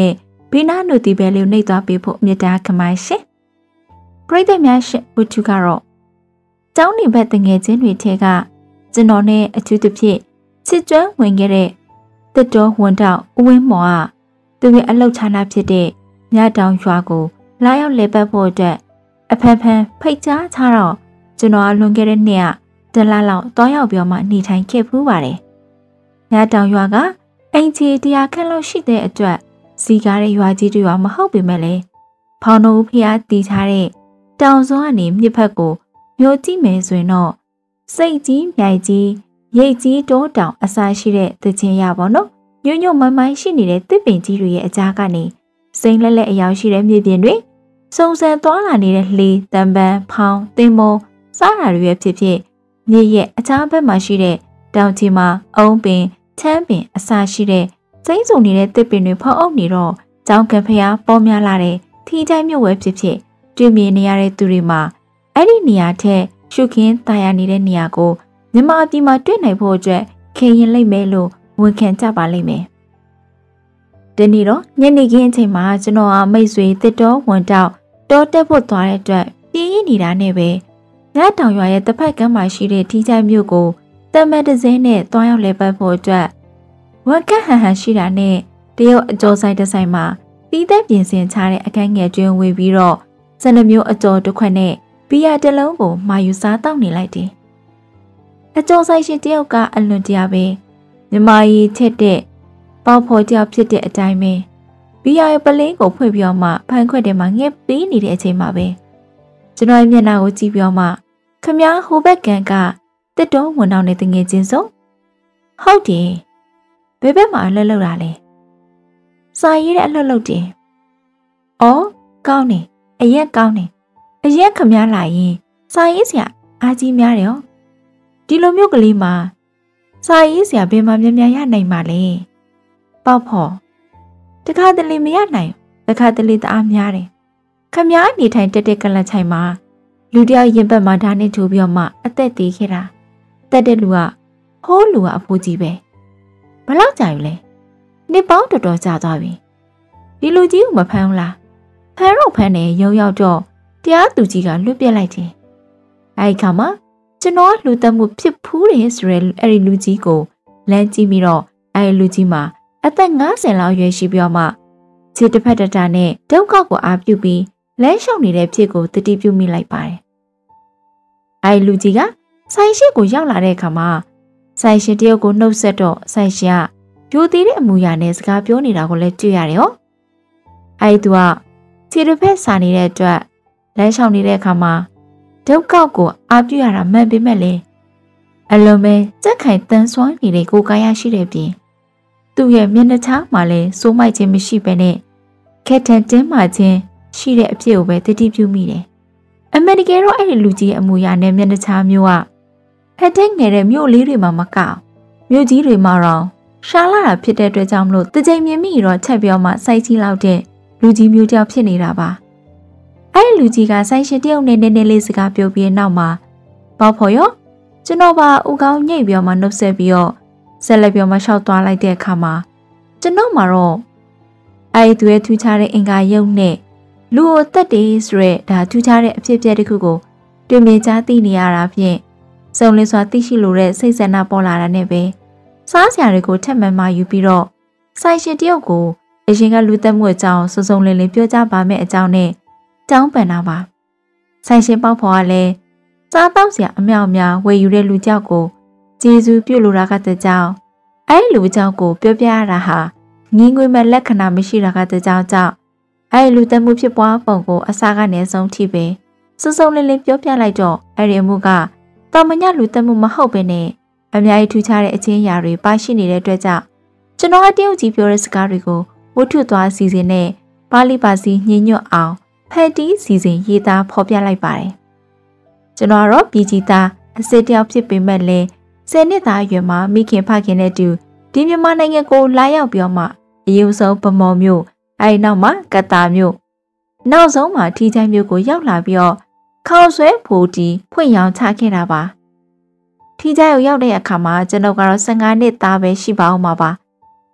ဘေးနားနုတီပဲလေးနှိပ်သွားပေးဖို့မြစ်တာခမိုင်းရှင်ပရိသတ်များရှင်ဝတ္ထုကတော့ကျောင်းနေဘက်တငယ်ချင်းတွေထဲကကျွန်တော်နဲ့အထူးသဖြင့်ချစ်ကျွမ်းဝင်ခဲ့တဲ့တစ်တော်ဝန်တောက်ဦးဝင်းမော်ကသူရဲ့အလောက်ချနာဖြစ်တဲ့မြတောင်ရွာကိုလာရောက်လေပတ်ဖို့အတွက်အဖန်ဖန်ဖိတ်ကြားချတော့ကျွန်တော်အလွန်ခဲ့တဲ့နှစ်ကတလားလောက်တောရောက်ပြောမှနေထိုင်ခဲ့ဖူးပါတယ်မြတောင်ရွာကအင်ချီတရားခန့်လောက်ရှိတဲ့အတွက်စီကားတဲ့ရွာကြီးတွေရွာမဟုတ်ပေမဲ့လေဖောင်တော်ဦးဖျားတည်ထားတဲ့တောင်စွန်းကနေမြစ်ဖက်ကိုမျိုးကြည့်မယ်ဆိုရင်တော့စိတ်ကြီးမြိုက်ကြီးရိတ်ကြီးတိုးတောင်အစာရှိတဲ့သချင်းရပါတော့ညွညွမိုင်းမိုင်းရှိနေတဲ့တစ်ပင်ကြီးတွေရဲ့အကြားကနေစိမ့်လက်လက်အယောင်ရှိတဲ့မြေပြင်တွေစုံစံသွားလာနေတဲ့လှေတံပန်းဖောင်းတင်မောစားတာတွေရဲ့ဖြစ်ဖြစ်မြေရဲ့အကြားဘက်မှာရှိတဲ့တောင်ကြီးမှာအုံပင်ချမ်းပင်အစာရှိတဲ့စိမ့်စုံနေတဲ့တစ်ပင်တွေဖောက်အုပ်နေတော့ကျောင်းကဖျားပေါ်များလာတဲ့ထီတိုင်းမြို့ဝဲဖြစ်ဖြစ်တွေ့မြင်နေရတဲ့သူတွေမှာအဲ့ဒီနေရာထက်ရှုခင်းတာယာနေတဲ့နေရာကိုမြမအပြည်မှာတွေ့နိုင်ဖို့အတွက်ခင်ရင်လိုက်မယ်လို့ဝန်ခံကြပါလိမ့်မယ်။ဒီနေ့တော့ညနေခင်းအချိန်မှာကျွန်တော်ကမိတ်ဆွေတစ်တော်ဝန်တောက်တောတက်ဖို့သွားတဲ့အတွက်ပြင်းရင်းနေတာနဲ့ပဲညတောင်ရွာရဲ့တစ်ဖက်ကမ်းမှာရှိတဲ့ထီချိုင်မြို့ကိုတမန်တစင်းနဲ့သွားရောက်လဲပတ်ဖို့အတွက်ဝန်ကဟန်ဟန်ရှိတာနဲ့တရုတ်အကျော်ဆိုင်တစ်ဆိုင်မှာပြီးသက်ပြင်ဆင်ချတဲ့အခန်းငယ်ကျွင်းဝေပြီးတော့စနမျိုးအကျော်တစ်ခွက်နဲ့ဘီယာတစ်လုံးကိုမာယူစားတောက်နေလိုက်တယ်။အကျော်ဆိုင်ရှင်တယောက်ကအလွန်တရာပဲမြမကြီးချက်တဲ့ပေါဖော်ကြောက်ဖြစ်တဲ့အတိုင်းပဲဘီယာရဲ့ပလင်းကိုဖွင့်ပြီးမှဖန်ခွက်ထဲမှာငှက်ပေးနေတဲ့အချိန်မှာပဲကျွန်တော်ရဲ့မျက်နှာကိုကြည့်ပြီးမှခမည်းဟိုဘက်ကန်ကတစ်တော်ဝန်တော်နဲ့တငယ်ချင်းစုံဟုတ်တယ်ဘယ်ဘက်မှာအလှလှတာလဲစာရေးတဲ့အလှလှတယ်အော်ကောင်းတယ်အရက်ကောင်းတယ်အရက်ခမည်းလာရင်စာရေးစရာအားကြီးများတယ်ဟောဒီလိုမျိုးကလေးမှာစာရေးစရာဘယ်မှာများများရနိုင်မှာလဲပေါက်ဖို့တခါတလေမရနိုင်တခါတလေတအားများတယ်ခမည်းနေထိုင်တက်တဲ့ကလတ်ချိုင်မှာလူတယောက်ရင်ဘက်မှာဓာတ်နဲ့ထိုးပြီးတော့မှအသက်သေးခဲ့တာတက်တဲ့လူကဟိုးလူကအဖိုးကြီးပဲဘလောက်ကြာယူလဲနှစ်ပေါင်းတော်တော်ကြာသွားပြီဒီလူကြီးကိုမဖမ်းဘူးလားဖမ်းတော့ဖမ်းတယ်ရုံရောက်တော့တရားသူကြီးကလွတ်ပြစ်လိုက်တယ်အဲဒီခါမှာကျွန်တော်လူသက်မှုဖြစ်ဖူးတယ်ဆိုရဲအဲ့ဒီလူကြီးကိုလမ်းကြည့်ပြီးတော့အဲ့ဒီလူကြီးမှာအသက်၅၀လောက်ရွယ်ရှိပြီးတော့မှခြေတစ်ဖက်တစ်တာနဲ့ဒုက္ခကိုအားပြုပြီးလမ်းလျှောက်နေတဲ့ဖြစ်ကိုတတိပြုမိလိုက်ပါတယ်အဲ့ဒီလူကြီးကဆိုင်ရှိကိုရောက်လာတဲ့အခါမှာဆိုင်ရှင်တယောက်ကိုနှုတ်ဆက်တော့ဆိုင်ရှင်ကပြိုသေးတဲ့အမူအရာနဲ့စကားပြောနေတာကိုလည်းတွေ့ရတယ်ဟောအဲ့ဒီသူကခြေတစ်ဖက်စာနေတဲ့အတွက်လမ်းလျှောက်နေတဲ့အခါမှာဒုက္ခကိုအားပြုရတာမှန်ပေမဲ့လေအလုံးပဲစက်ခိုင်တန်းစွမ်းနေတဲ့ကိုယ်ကာယရှိတဲ့ပြင်သူ့ရဲ့မျက်နှာချားမှာလည်းစိုးမိုက်ခြင်းမရှိဘဲနဲ့ခက်ထန်တင်းမာခြင်းရှိတဲ့အဖြစ်ကိုပဲတတိပြုမိတယ်အမေရိကန်တော့အဲ့ဒီလူကြီးရဲ့အမူအရာနဲ့မျက်နှာချားမျိုးကဖက်တဲ့ငယ်တဲ့မြို့လေးတွေမှာမကောက်မြို့ကြီးတွေမှာတော့ရှားလာတာဖြစ်တဲ့အတွက်ကြောင့်မလို့တကြိမ်မြင်မိတော့ချက်ပြောမှစိုက်ကြီးလောက်တဲ့လူကြီးမျိုးတယောက်ဖြစ်နေတာပါအဲ့ဒီလူကြီးကဆိုင်ရှင်တယောက်နဲ့နည်းနည်းလေးစကားပြောပြီးနောက်မှာပေါ့ဖော်ရောကျွန်တော်ပါဥကောင်းညိတ်ပြောမှနှုတ်ဆက်ပြီးတော့ဆက်လက်ပြောမှရှောက်သွားလိုက်တဲ့အခါမှာကျွန်တော်မှာတော့အဲ့ဒီသူရဲ့ထူးခြားတဲ့အင်္ဂါရုပ်နဲ့လူကိုတက်တယ်ဆိုရဲဒါထူးခြားတဲ့အဖြစ်အပျက်တစ်ခုကိုတွေ့မြင်ကြားသိနေရတာဖြင့်စုံလင်စွာသိရှိလိုတဲ့စိတ်ဆန္ဒပေါ်လာတာနဲ့ပဲစားစရာတွေကိုထက်မှန်မှယူပြီးတော့ဆိုင်ရှင်တယောက်ကိုအရင်ကလူသက်မှုအကြောင်းစုံစုံလင်လင်ပြောကြပါမယ့်အကြောင်းနဲ့တောင်းပန်တာပါဆိုင်ရှင်ပေါက်ဖော်ကလည်းစားတောက်စရာအမြောက်အများဝယ်ယူတဲ့လူကြောက်ကိုကျေးဇူးပြုလိုတာကတကြောင်အဲ့လူကြောက်ကိုပြောပြရတာဟာငင်းငွေမဲ့လက္ခဏာမရှိတာကတကြောင်ကြောင့်အဲ့လူသက်မှုဖြစ်ပွားပုံကိုအစားကနေဆုံးထိပဲစုံစုံလင်လင်ပြောပြလိုက်တော့အဲ့ဒီအမှုကတော်မညလူသက်မှုမဟုတ်ပဲနဲ့အများကြီးထူးခြားတဲ့အချင်းအရာတွေပါရှိနေတဲ့အတွက်ကြောင့်ကျွန်တော်အတရုတ်ကြီးပြောတဲ့စကားတွေကိုဝတ္ထုသွားစီစဉ်နဲ့ပါဠိပါစီညှဉ်းညွတ်အောင်ဖက်တီးစီစဉ်ရေးသားဖော်ပြလိုက်ပါတယ်ကျွန်တော်တော့ပြည်ကြီးသားအစစ်တယောက်ဖြစ်ပေမဲ့လည်းဆယ်နှစ်သားအရွယ်မှာမိခင်ဖခင်နဲ့တူဒီမြန်မာနိုင်ငံကိုလာရောက်ပြောမှအယူဆုံးဗမော်မြို့အဲဒီနောက်မှာကတာမြို့နောက်ဆုံးမှာထီချိုင်းမြို့ကိုရောက်လာပြီးတော့ခေါဆွဲဖိုတီဖွင့်ရောင်းချခဲ့တာပါထီချိုင်းကိုရောက်တဲ့အခါမှာကျွန်တော်ကတော့ဆယ်၅နှစ်သားပဲရှိပါအောင်ပါပါတ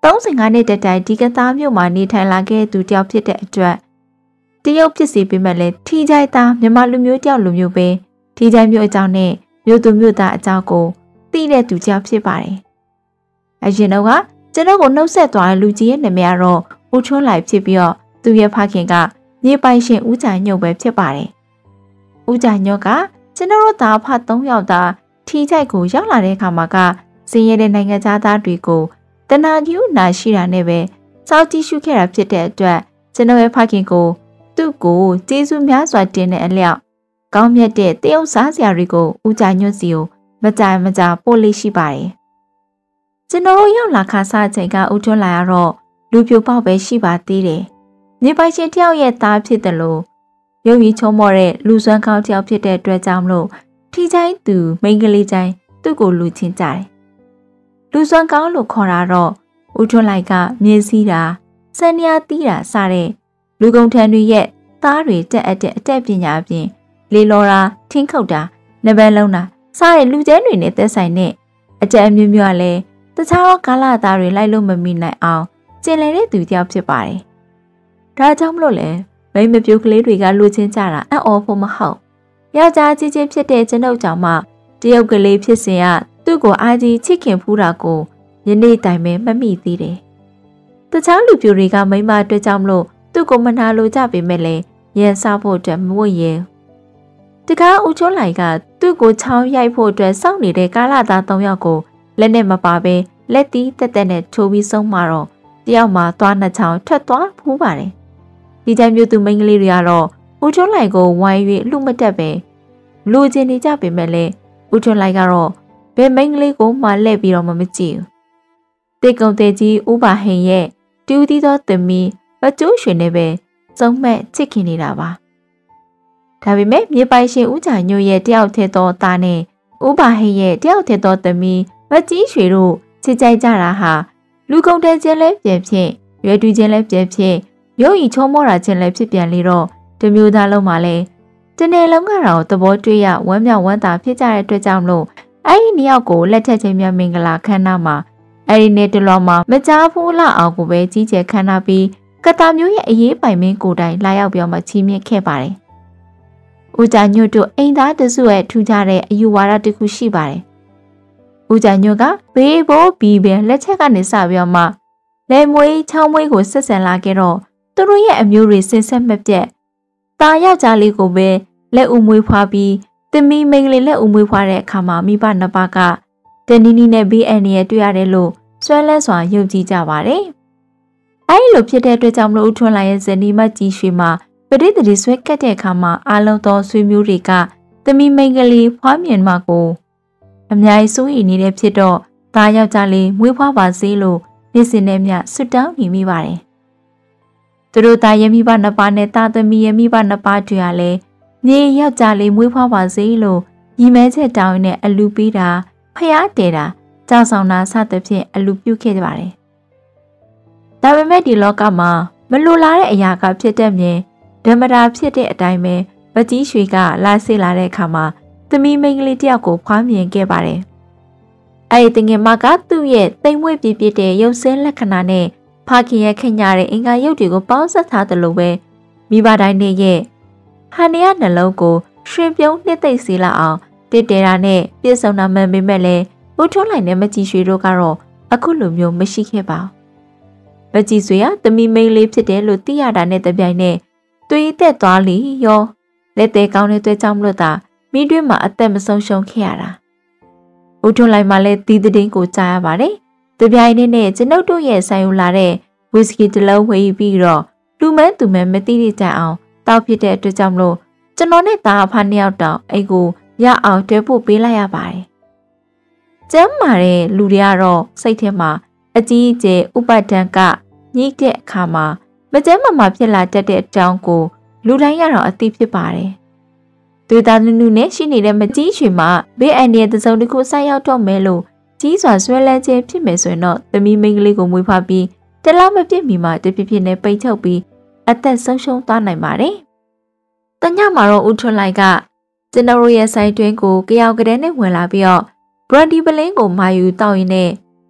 သုံးဆယ်ငါးနှစ်တက်တိုင်ဒီကသားမြို့မှာနေထိုင်လာခဲ့သူတယောက်ဖြစ်တဲ့အတွက်တရုတ်ဖြစ်စီပေမဲ့လည်းထီချိုက်သားမြန်မာလူမျိုးတယောက်လူမျိုးပဲထီချိုက်မျိုးအကြောင်းနဲ့မြို့သူမြို့သားအကြောင်းကိုသိတဲ့သူတယောက်ဖြစ်ပါတယ်။အရင်တော့ကကျွန်တော်ကိုနှုတ်ဆက်သွားတဲ့လူကြီးရဲ့နာမည်ကတော့ဦးထွန်းလိုက်ဖြစ်ပြီးတော့သူရဲ့ဖခင်ကမြေပိုင်ရှင်ဦးကြိုင်ညုတ်ပဲဖြစ်ပါတယ်။ဦးကြိုင်ညုတ်ကကျွန်တော်တို့သားဖသုံးယောက်သားထီချိုက်ကိုရောက်လာတဲ့အခါမှာကစင်ရတဲ့နိုင်ငံသားတွေကိုတနာကျူနာရှိတာနဲ့ပဲစောက်ကြည့်ရှုခဲ့တာဖြစ်တဲ့အတွက်ကျွန်တော်ရဲ့ဖခင်ကိုသူ့ကိုကျေးဇူးများစွာတင်တဲ့အလျောက်ကောင်းမြတ်တဲ့တရုတ်စားစရာတွေကိုဦးကြိုင်ညွတ်စီကိုမကြိုင်မကြာပို့လေးရှိပါတယ်။ကျွန်တော်တို့ရောက်လာခါစားချိန်ကဦးထွန်းလာရတော့လူပြိုပေါက်ပဲရှိပါသေးတယ်။မြေပိုင်ရှင်တယောက်ရဲ့သားဖြစ်တယ်လို့ရုပ်ရည်ချုံမော့တဲ့လူစွမ်းကောင်းတယောက်ဖြစ်တဲ့အတွက်ကြောင့်မလို့ထီချိုင်းသူမိန်းကလေးချိုင်းသူ့ကိုလူချင်းကြတယ်။လူစွမ်းကောင်းလို့ခေါ်တာတော့ဦးထွန်းလိုက်ကမြင်းစည်းတာစံညာတီးတာစတဲ့လူကုန်ထံတွေရဲ့သားတွေတက်အပ်တဲ့အတတ်ပညာအပြင်လေလော်တာထင်းခုတ်တာနဘန်းလုံးတာစတဲ့လူကျန်းတွေနဲ့သက်ဆိုင်တဲ့အကြံအမျိုးမျိုးကလည်းတခြားသောကာလသားတွေလိုက်လို့မမိနိုင်အောင်ကျင်လည်တဲ့သူတယောက်ဖြစ်ပါတယ်။ဒါကြောင့်မလို့လဲမိမပြိုကလေးတွေကလူချင်းကြတာအံ့ဩဖို့မဟုတ်ယောက်ျားကြီးချင်းဖြစ်တဲ့ကျွန်ုပ်ကြောင့်မှတရုတ်ကလေးဖြစ်စဉ်ကသူ့ကိုအားကြီးချစ်ခင်ဖူးတာကိုယနေ့တိုင်ပဲမမိသေးတယ်။တခြားလူပြိုတွေကမိမအတွက်ကြောင့်မလို့သူ့ကိုမနာလိုကြပေမဲ့လည်းရန်စားဖို့အတွက်မဝတ်ရဲ။တကားဦးချိုးလိုက်ကသူ့ကိုချောင်းရိုက်ဖို့အတွက်စောင့်နေတဲ့ကာလာသား၃ယောက်ကိုလက်နဲ့မပါဘဲလက်သီးတက်တက်နဲ့ထိုးပြီးဆုံးမှာတော့တယောက်မှာသွားနှစ်ချောင်းထွက်သွားဖူးပါတယ်။ဒီတိုင်းမျိုးသူမိန်းကလေးတွေကတော့ဦးချိုးလိုက်ကိုဝိုင်း၍လူမတက်ပဲလူချင်းနေကြပေမဲ့လည်းဦးချိုးလိုက်ကတော့ဘယ်မိန်းကလေးကိုမှလှည့်ပြီးတော့မမကြည့်ဘူး။တေကုံတဲကြီးဥပါဟင်ရဲ့တူးသီးသောသမီးပကျိုးရွှေနဲ့ပဲစုံမဲ့ချစ်ခင်နေတာပါ။ဒါပေမဲ့မြေပိုင်ရှင်ဦးကြိုင်ညို့ရဲ့တယောက်ထဲသောသားနဲ့ဥပါဟင်ရဲ့တယောက်ထဲသောသမီးမကြီးရွှေတို့ချစ်ကြိုက်ကြတာဟာလူကုန်တဲချင်းလဲပြန်ဖြစ်ရွယ်တူချင်းလဲပြန်ဖြစ်ရုပ်ရည်ချုံမောတာချင်းလဲဖြစ်ပြန်လေတော့တမျိုးသားလုံးမှာလဲတနေ့လုံးကတော့သဘောတွေ့ရဝမ်းမြောက်ဝမ်းသာဖြစ်ကြတဲ့အတွက်ကြောင့်မလို့အဲ့ဒီနှစ်ယောက်ကိုလက်ထက်ချင်းများမင်္ဂလာခမ်းနားမှာအဲ့ဒီနေ့တလောမှာမကြားဘူးလောက်အောင်ကိုပဲကြီးကျယ်ခမ်းနားပြီးကတာမျိုးရဲ့အရေးပိုင်မင်းကိုတိုင်လာရောက်ပြောမှချီးမြှင့်ခဲ့ပါတယ်။ဦးကြညွတ်တို့အိမ်သားတစုရဲ့ထူးခြားတဲ့အယူဝါဒတစ်ခုရှိပါတယ်။ဦးကြညွတ်ကဘေးဘိုးဘီပင်လက်ချက်ကနေစပြီးမှလဲမွေးချောင်းမွေးကိုဆက်ဆံလာခဲ့တော့သူတို့ရဲ့အမျိုးတွေစင်ဆက်မပြတ်ตาယောက်ျားလေးကိုပဲလက်ဦးမွေးဖွားပြီးသမီးမိန်းကလေးလက်ဦးမွေးဖွားတဲ့အခါမှာမိဘနှစ်ပါးကတနီနီနဲ့ဘေးအန်ရဲ့တွေ့ရတယ်လို့ဆွဲလန်းစွာယုံကြည်ကြပါတယ်။အဲဒီလိုဖြစ်တဲ့အတွက်ကြောင့်မလို့ဦးထွန်းလာရဲ့ဇနီးမကြီးရွှေမှာပရိသတ်တွေဆွဲကတ်တဲ့အခါမှာအားလုံးသောဆွေမျိုးတွေကသမီးမိန်းကလေးဖွားမြင်မှကိုအများကြီးစိုးရိမ်နေတဲ့ဖြစ်တော့ตาယောက်ျားလေးမွေးဖွားပါစေလို့နေ့စဉ်နဲ့မျှဆွတောင်းနေမိပါတယ်။သူတို့သားရဲ့မိဘနှစ်ပါးနဲ့သားသမီးရဲ့မိဘနှစ်ပါးတွေကလည်းမြေယောက်ျားလေးမွေးဖွားပါစေလို့ညီမဲချက်တောင်းနဲ့အလူပေးတာဖျားတဲတာကြောက်ဆောင်တာစသဖြင့်အလူပြုခဲ့ကြပါတယ်။ဒါပေမဲ့ဒီလောကမှာမလိုလားတဲ့အရာကဖြစ်တတ်မြင်ဓမ္မတာဖြစ်တဲ့အတိုင်းပဲပကြီးရွှေကလာဆေးလာတဲ့အခါမှာသမီးမိန်းကလေးတယောက်ကိုဖွားမြင်ခဲ့ပါတယ်။အဲဒီတငယ်မကသူ့ရဲ့တိမ်မွေ့ပြပြတဲ့ရုပ်ဆင်းလက္ခဏာနဲ့ဖခင်ရဲ့ခင်ညာတဲ့အင်္ဂါရုပ်တွေကိုပေါင်းစပ်ထားသလိုပဲမိဘတိုင်းနဲ့ရဲ့ဟာနေရနှလုံးကိုရှင်ပြုံးနှစ်သိမ့်စေလာအောင်တည်တဲတာနဲ့ပြည့်စုံတာမှန်ပေမဲ့လည်းဦးထွန်းလိုက်နဲ့မကြည်ရွှေတို့ကတော့အခုလိုမျိုးမရှိခဲ့ပါဘူး။မကြည်ရွှေကသမီးမိန်းလေးဖြစ်တယ်လို့သိရတာနဲ့တပြိုင်နက်သွေးသက်သွားလီရောလက်သေးကောင်းတဲ့တွေ့ကြောင့်မလို့သာမိတွင်းမှာအသက်မဆုံးရှုံးခဲ့ရတာ။ဦးထွန်းလိုက်မှလည်းဒီသတင်းကိုကြားရပါတယ်။တပြိုင်နက်နဲ့ကျွန်ုပ်တို့ရဲ့ဆိုင်ယူလာတဲ့ဝီစကီတစ်လုံးဝယ်ပြီးတော့လူမန်းသူမန်းမသိရကြအောင်တောက်ဖြစ်တဲ့အတွက်ကြောင့်မလို့ကျွန်တော်နဲ့သားအဖနှစ်ယောက်တောင်အိတ်ကိုရအောင်တွဲဖို့ပေးလိုက်ရပါတယ်။ကျမ်းမာတဲ့လူတွေကတော့စိတ်ထဲမှာအကြီးအကျယ်ဥပဒံကညှိတဲ့အခါမှာမကျမ်းမာမှာဖြစ်လာတတ်တဲ့အကြောင်းကိုလူတိုင်းကတော့အသိဖြစ်ပါတယ်။သူသားနုနုနဲ့ရှိနေတဲ့မကြီးရွှေမှာဘေးအန္တရာယ်တစ်စုံတစ်ခုဆက်ရောက်တော့မယ်လို့ကြီးစွာဆွဲလန်းခြင်းဖြစ်မယ်ဆိုရင်တော့သမီးမိန်းကလေးကိုမွေးဖွားပြီးတလားမပြစ်မီမှာတပြစ်ပြစ်နဲ့ပိတ်ချုပ်ပြီးအသက်ဆုံးရှုံးသွားနိုင်ပါတယ်။တညမှာတော့ဦးထွန်းလိုက်ကကျွန်တော်ရဲ့ဆိုင်တွင်းကိုကြောက်ကတဲ့နဲ့ဝင်လာပြီးတော့ဘရန်ဒီပလင်းကိုမာယူတောက်ရင်းနဲ့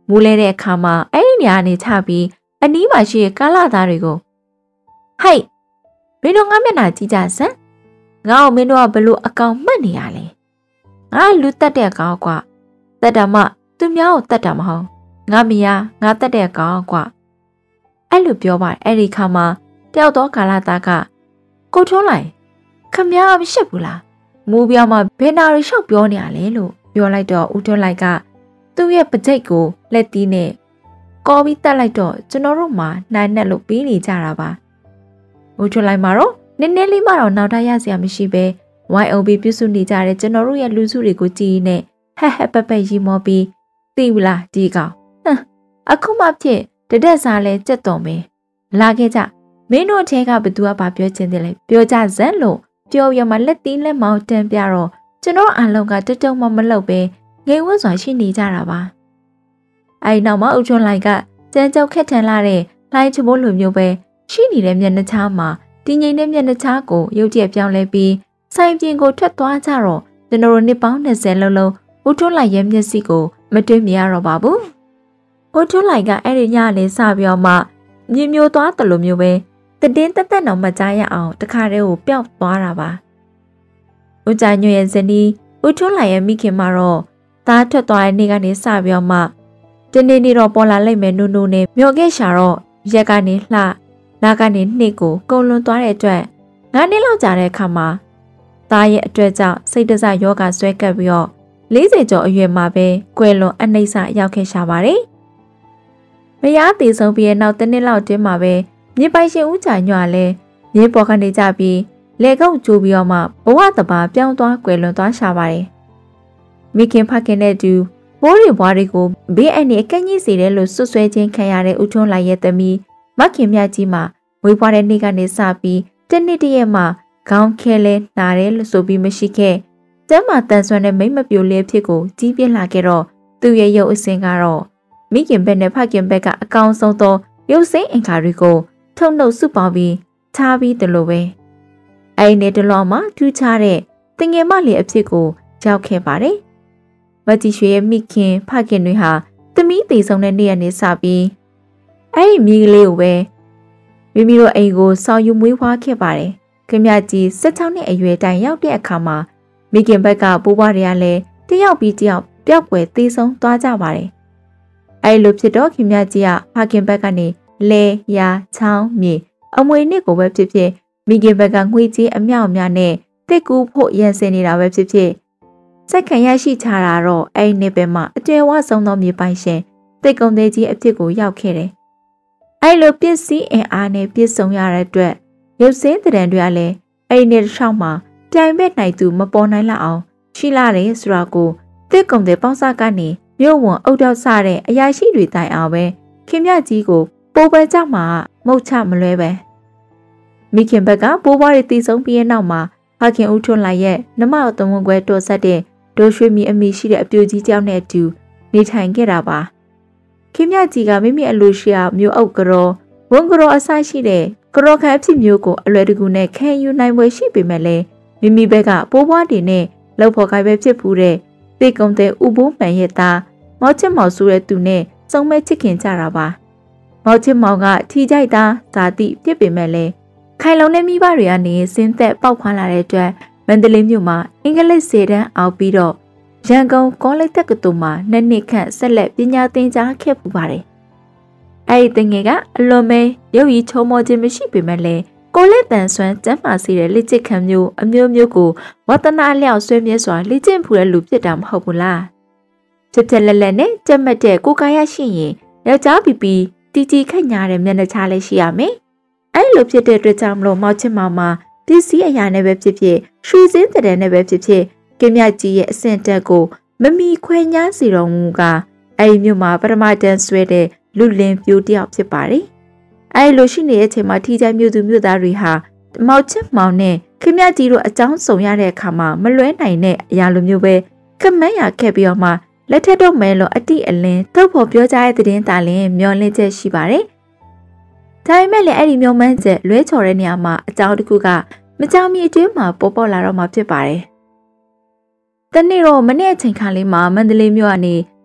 မူးလဲတဲ့အခါမှာအဲ့ဒီနေရာနေချပြီးအနီးမှာရှိတဲ့ကားလာသားတွေကိုဟိုက်မင်းတို့ငါမျက်နှာကြည့်ကြစမ်းငါ့ကိုမင်းတို့ကဘလို့အကောင်မှတ်နေရလဲငါလူတက်တဲ့ကောင်ကွာတက်တာမှသူများကိုတက်တာမဟုတ်ငါမယားငါတက်တဲ့ကောင်ကွာအဲ့လိုပြောပါအဲ့ဒီခါမှာတယောက်တော့ကာလာသားကကိုထုံးလိုက်ခမည်းမရှက်ဘူးလားမူးပြောင်းမှဘယ်နာရီလျှောက်ပြောနေရလဲလို့ပြောလိုက်တော့ဦးထွန်းလိုက်ကသူ့ရဲ့ပကြိတ်ကိုလက်သီးနဲ့ကော်ပြီးတက်လိုက်တော့ကျွန်တော်တို့မှနိုင်နဲ့လို့ပြီးနေကြတာပါဦးထွန်းလိုက်မှာတော့နည်းနည်းလေးမှတော့နောက်ထပ်ရစရာမရှိပဲ ဝိုင် အို ဘီ ပြုစုနေကြတဲ့ကျွန်တော်တို့ရဲ့လူစုတွေကိုကြည်နေဟက်ဟက်ပက်ပက်ရီမောပြီးသိဘူးလားဒီကောင်ဟမ်အခုမှဖြစ်တတက်စားလဲကြက်တော်မင်းလာခဲ့ကြမင်းတို့အထက်ကဘသူကဘာပြောချင်တယ်လဲပြောကြစမ်းလို့ပြောရမှလက်သီးလက်မောင်းတန်ပြတော့ကျွန်တော်အလုံးကတတုံမှမလုပ်ပဲငိမ်ဝတ်စွာရှိနေကြတာပါအဲဒီနောက်မှာအုတ်ချွန်လိုက်ကကြမ်းကြောက်ခက်ထန်လာတဲ့လိုင်းချမိုးလိုမျိုးပဲရှိနေတဲ့မျက်နှာချားမှာတင်းငိမ့်တဲ့မျက်နှာချားကိုရုပ်ကြက်ပြောင်းလဲပြီးဆိုင်ပြင်ကိုထွက်သွားကြတော့ကျွန်တော်တို့နှစ်ပေါင်း၂၀လုံးလုံးအုတ်ထွန်းလိုက်ရဲ့မျက်စိကိုမတွေ့မြင်ရတော့ပါဘူးအုတ်ထွန်းလိုက်ကအဲ့ဒီညလေးစပြီးတော့မှမြင်မျိုးသွားတယ်လို့မျိုးပဲတည်င်းတက်တက်တော့မကြားရအောင်တခါတည်းကိုပျောက်သွားတာပါဦးကြညွရဲ့ဇနီးဦးထွန်းလိုက်ရဲ့မိခင်မတော့သားထွက်သွားတဲ့နေ့ကနေစပြီးတော့မှဒီနေ့နေ့တော့ပေါ်လာလိုက်မယ်နူနူနဲ့မျောခဲ့ရှာတော့ရက်ကနေလှနာကနေနှိတ်ကိုကုံလွန်သွားတဲ့အတွက်ငါးနှစ်လောက်ကြာတဲ့အခါမှာသားရဲ့အတွက်ကြောင့်စိတ်တစယောဂဆွဲကပ်ပြီးတော့လေးစိတ်ကျော်အရွယ်မှာပဲကွယ်လွန်အနှိမ့်ဆရောက်ခဲ့ရှာပါတယ်မယားတည်ဆုံးပြီးတဲ့နောက်တစ်နှစ်လောက်တည်းမှာပဲမြေပိုင်ရှင်ဦးကြညွလဲမြေပေါ်ကနေကြပြီးလေကုတ်ကျိုးပြီးတော့မှဘဝတဘာပြောင်းသွားကွယ်လွန်သွားရှာပါတယ်မိခင်ဖခင်နဲ့တူဘိုးရီဘွားတွေကိုဘေးအန္တရာယ်ကန့်ညှိစေတယ်လို့ဆွဆွဲခြင်းခံရတဲ့ဦးထွန်းလိုက်ရဲ့သမီးမခင်မြကြီးမှာဝေးပွားတဲ့နေ့ကနေစပြီးတနေ့တည်းရဲ့မှာခေါင်းခဲလဲနာတယ်လို့ဆိုပြီးမရှိခဲ့ကျမ်းမာတန်ဆွမ်းတဲ့မိမပြိုလေးဖြစ်ကိုကြီးပြင်းလာခဲ့တော့သူ့ရဲ့ရုပ်အစင်းကတော့မိခင်ဘက်နဲ့ဖခင်ဘက်ကအကောင်ဆုံးသောရုပ်စိမ်းအင်္ဂါတွေကိုထုံနှုတ်စုပေါင်းပြီးချားပြီးတယ်လို့ပဲအဲ့ဒီတလောမှာထူးခြားတဲ့တငယ်မလေးအဖြစ်ကိုရောက်ခဲ့ပါတယ်မကြီးရွှေရဲ့မိခင်ဖခင်တွေဟာသမီးသေးဆုံးတဲ့နေ့ရက်နေ့စပြီးအဲ့ဒီမိကလေးကိုပဲမိမိတို့အိမ်ကိုဆောင်ယူမွေးဖွားခဲ့ပါတယ်ခင်ဗျကြီး၁၆နှစ်အရွယ်တိုင်ရောက်တဲ့အခါမှာမိခင်ဘက်ကပိုးပွားတွေကလည်းတယောက်ပြီးတယောက်ပျောက်ကွယ်သေးဆုံးသွားကြပါတယ်အဲ့လိုဖြစ်တော့ခင်ဗျကြီးကဖခင်ဘက်ကနေလဲရာချောင်းမြေအမွေနှစ်ကိုပဲဖြစ်ဖြစ်မိခင်ဘက်ကငွေကြီးအမြောက်အများနဲ့တစ်ကူဖို့ရန်စင်နေတာပဲဖြစ်ဖြစ်စက်ခံရရှိချတာတော့အဲ့ဒီနှစ်ပဲမှာအကျယ်ဝဆုံးသောမြေပိုင်ရှင်တိတ်ကုံသေးကြီးအဖြစ်ကိုရောက်ခဲ့တယ်အဲ့လိုပစ္စည်းအင်အားနဲ့ပြည့်စုံရတဲ့အတွက်ရုပ်စင်းတံတွေကလည်းအဲ့ဒီနှစ်တစ်ချောင်းမှာပြိုင်မဲ့နိုင်သူမပေါ်နိုင်လောက်အောင်ရှိလာတယ်ဆိုတာကိုတိတ်ကုံသေးပေါင်းစားကနေမြို့ဝန်အုတ်တောက်ဆတဲ့အရာရှိတွေတိုင်အောင်ပဲခင်မြကြီးကိုပိုးပွဲကြမှာမုတ်ချမလွဲပဲမိခင်ဘက်ကပိုးပွားတွေတည်ဆုံးပြီးတဲ့နောက်မှာဖခင်ဦးထွန်းလိုက်ရဲ့နမတော်တဝန်ခွဲတော်ဆက်တဲ့ဒိုရွှေမီအမိရှိတဲ့အပြိုကြီးကြောင့်နဲ့အတူနေထိုင်ခဲ့တာပါခင်မြကြီးကမိမိအလိုရှိရာမျိုးအုပ်ကရောဝန်ကရောအဆိုင်ရှိတဲ့ကရောခံအဖြစ်မျိုးကိုအလွယ်တကူနဲ့ခံယူနိုင်ွယ်ရှိပေမဲ့လည်းမိမိဘက်ကပိုးပွားတွေနဲ့လောက်ဖို့ခိုင်ပဲဖြစ်ဖူးတဲ့တေကုံတဲ့ဥပိုးမှန်ရဲ့သားမောက်ချစ်မောင်ဆိုတဲ့သူနဲ့စုံမဲ့ချစ်ခင်ကြတာပါမောက်ချစ်မောင်ကထီကြိုက်သားဇာတိဖြစ်ပေမဲ့လည်းခိုင်လုံတဲ့မိဘတွေကနေစင်းသက်ပေါက်ခွာလာတဲ့အတွက်မန္တလေးမြို့မှာအင်္ဂလိပ်စေတန်းအောင်ပြီးတော့ရန်ကုန်ကောလိပ်တက္ကသိုလ်မှာနှစ်နှစ်ခန့်ဆက်လက်ပညာသင်ကြားခဲ့ပူပါတယ်။အဲဒီတငယ်ကအလွန်ပဲရုပ်ရည်ချုံမောခြင်းမရှိပေမဲ့လည်းကိုလက်တန်ဆွမ်းကျမ်းမာစီတဲ့လက်ချစ်ခံမျိုးအမျိုးမျိုးကိုဝတ္တနာလျောက်ဆွေးမြဲစွာလေ့ကျင့်ဖူးတဲ့လူဖြစ်တာမဟုတ်ဘူးလား။ချက်ချက်လက်လက်နဲ့ကြက်မှတ်တဲ့ကိုယ်ကာယရှိရင်ယောက်ျားပီပီတီတီခက်ညာတဲ့မျက်နှာချလည်းရှိရမယ်။အဲ့လိုဖြစ်တဲ့အတွက်ကြောင့်မလို့မောက်ချစ်မောင်မှာပစ္စည်းအရာနဲ့ပဲဖြစ်ဖြစ်ရွှေစင်းတဲ့နဲ့ပဲဖြစ်ဖြစ်ကင်းမြကြီးရဲ့အဆင့်တက်ကိုမမီခွဲညားစီတော်မူကအဲ့ဒီမြို့မှာပထမတန်းဆွဲတဲ့လူလင်ပြိုတယောက်ဖြစ်ပါတယ်။အဲ့လိုရှိနေတဲ့အချိန်မှာထီချိုင်မြို့သူမြို့သားတွေဟာမောက်ချစ်မောင်နဲ့ကင်းမြကြီးတို့အကြောင်းဆောင်ရတဲ့အခါမှာမလွဲနိုင်တဲ့အရာလိုမျိုးပဲခမန်းရခဲ့ပြီးတော့မှလက်ထက်တော့မဲလို့အတိအလင်းထုတ်ဖို့ပြောကြတဲ့သတင်းတာလင်းမျောလင့်ချက်ရှိပါတယ်။ဒါပေမဲ့လည်းအဲ့ဒီမျောမှန်းချက်လွဲချော်တဲ့နေရာမှာအကြောင်းတစ်ခုကမကြောင်မီအတွင်းမှာပေါ်ပေါ်လာတော့မှဖြစ်ပါတယ်။တနေ့တော့မနေ့အချိန်ခါလေးမှာမန္တလေးမြို့ကနေ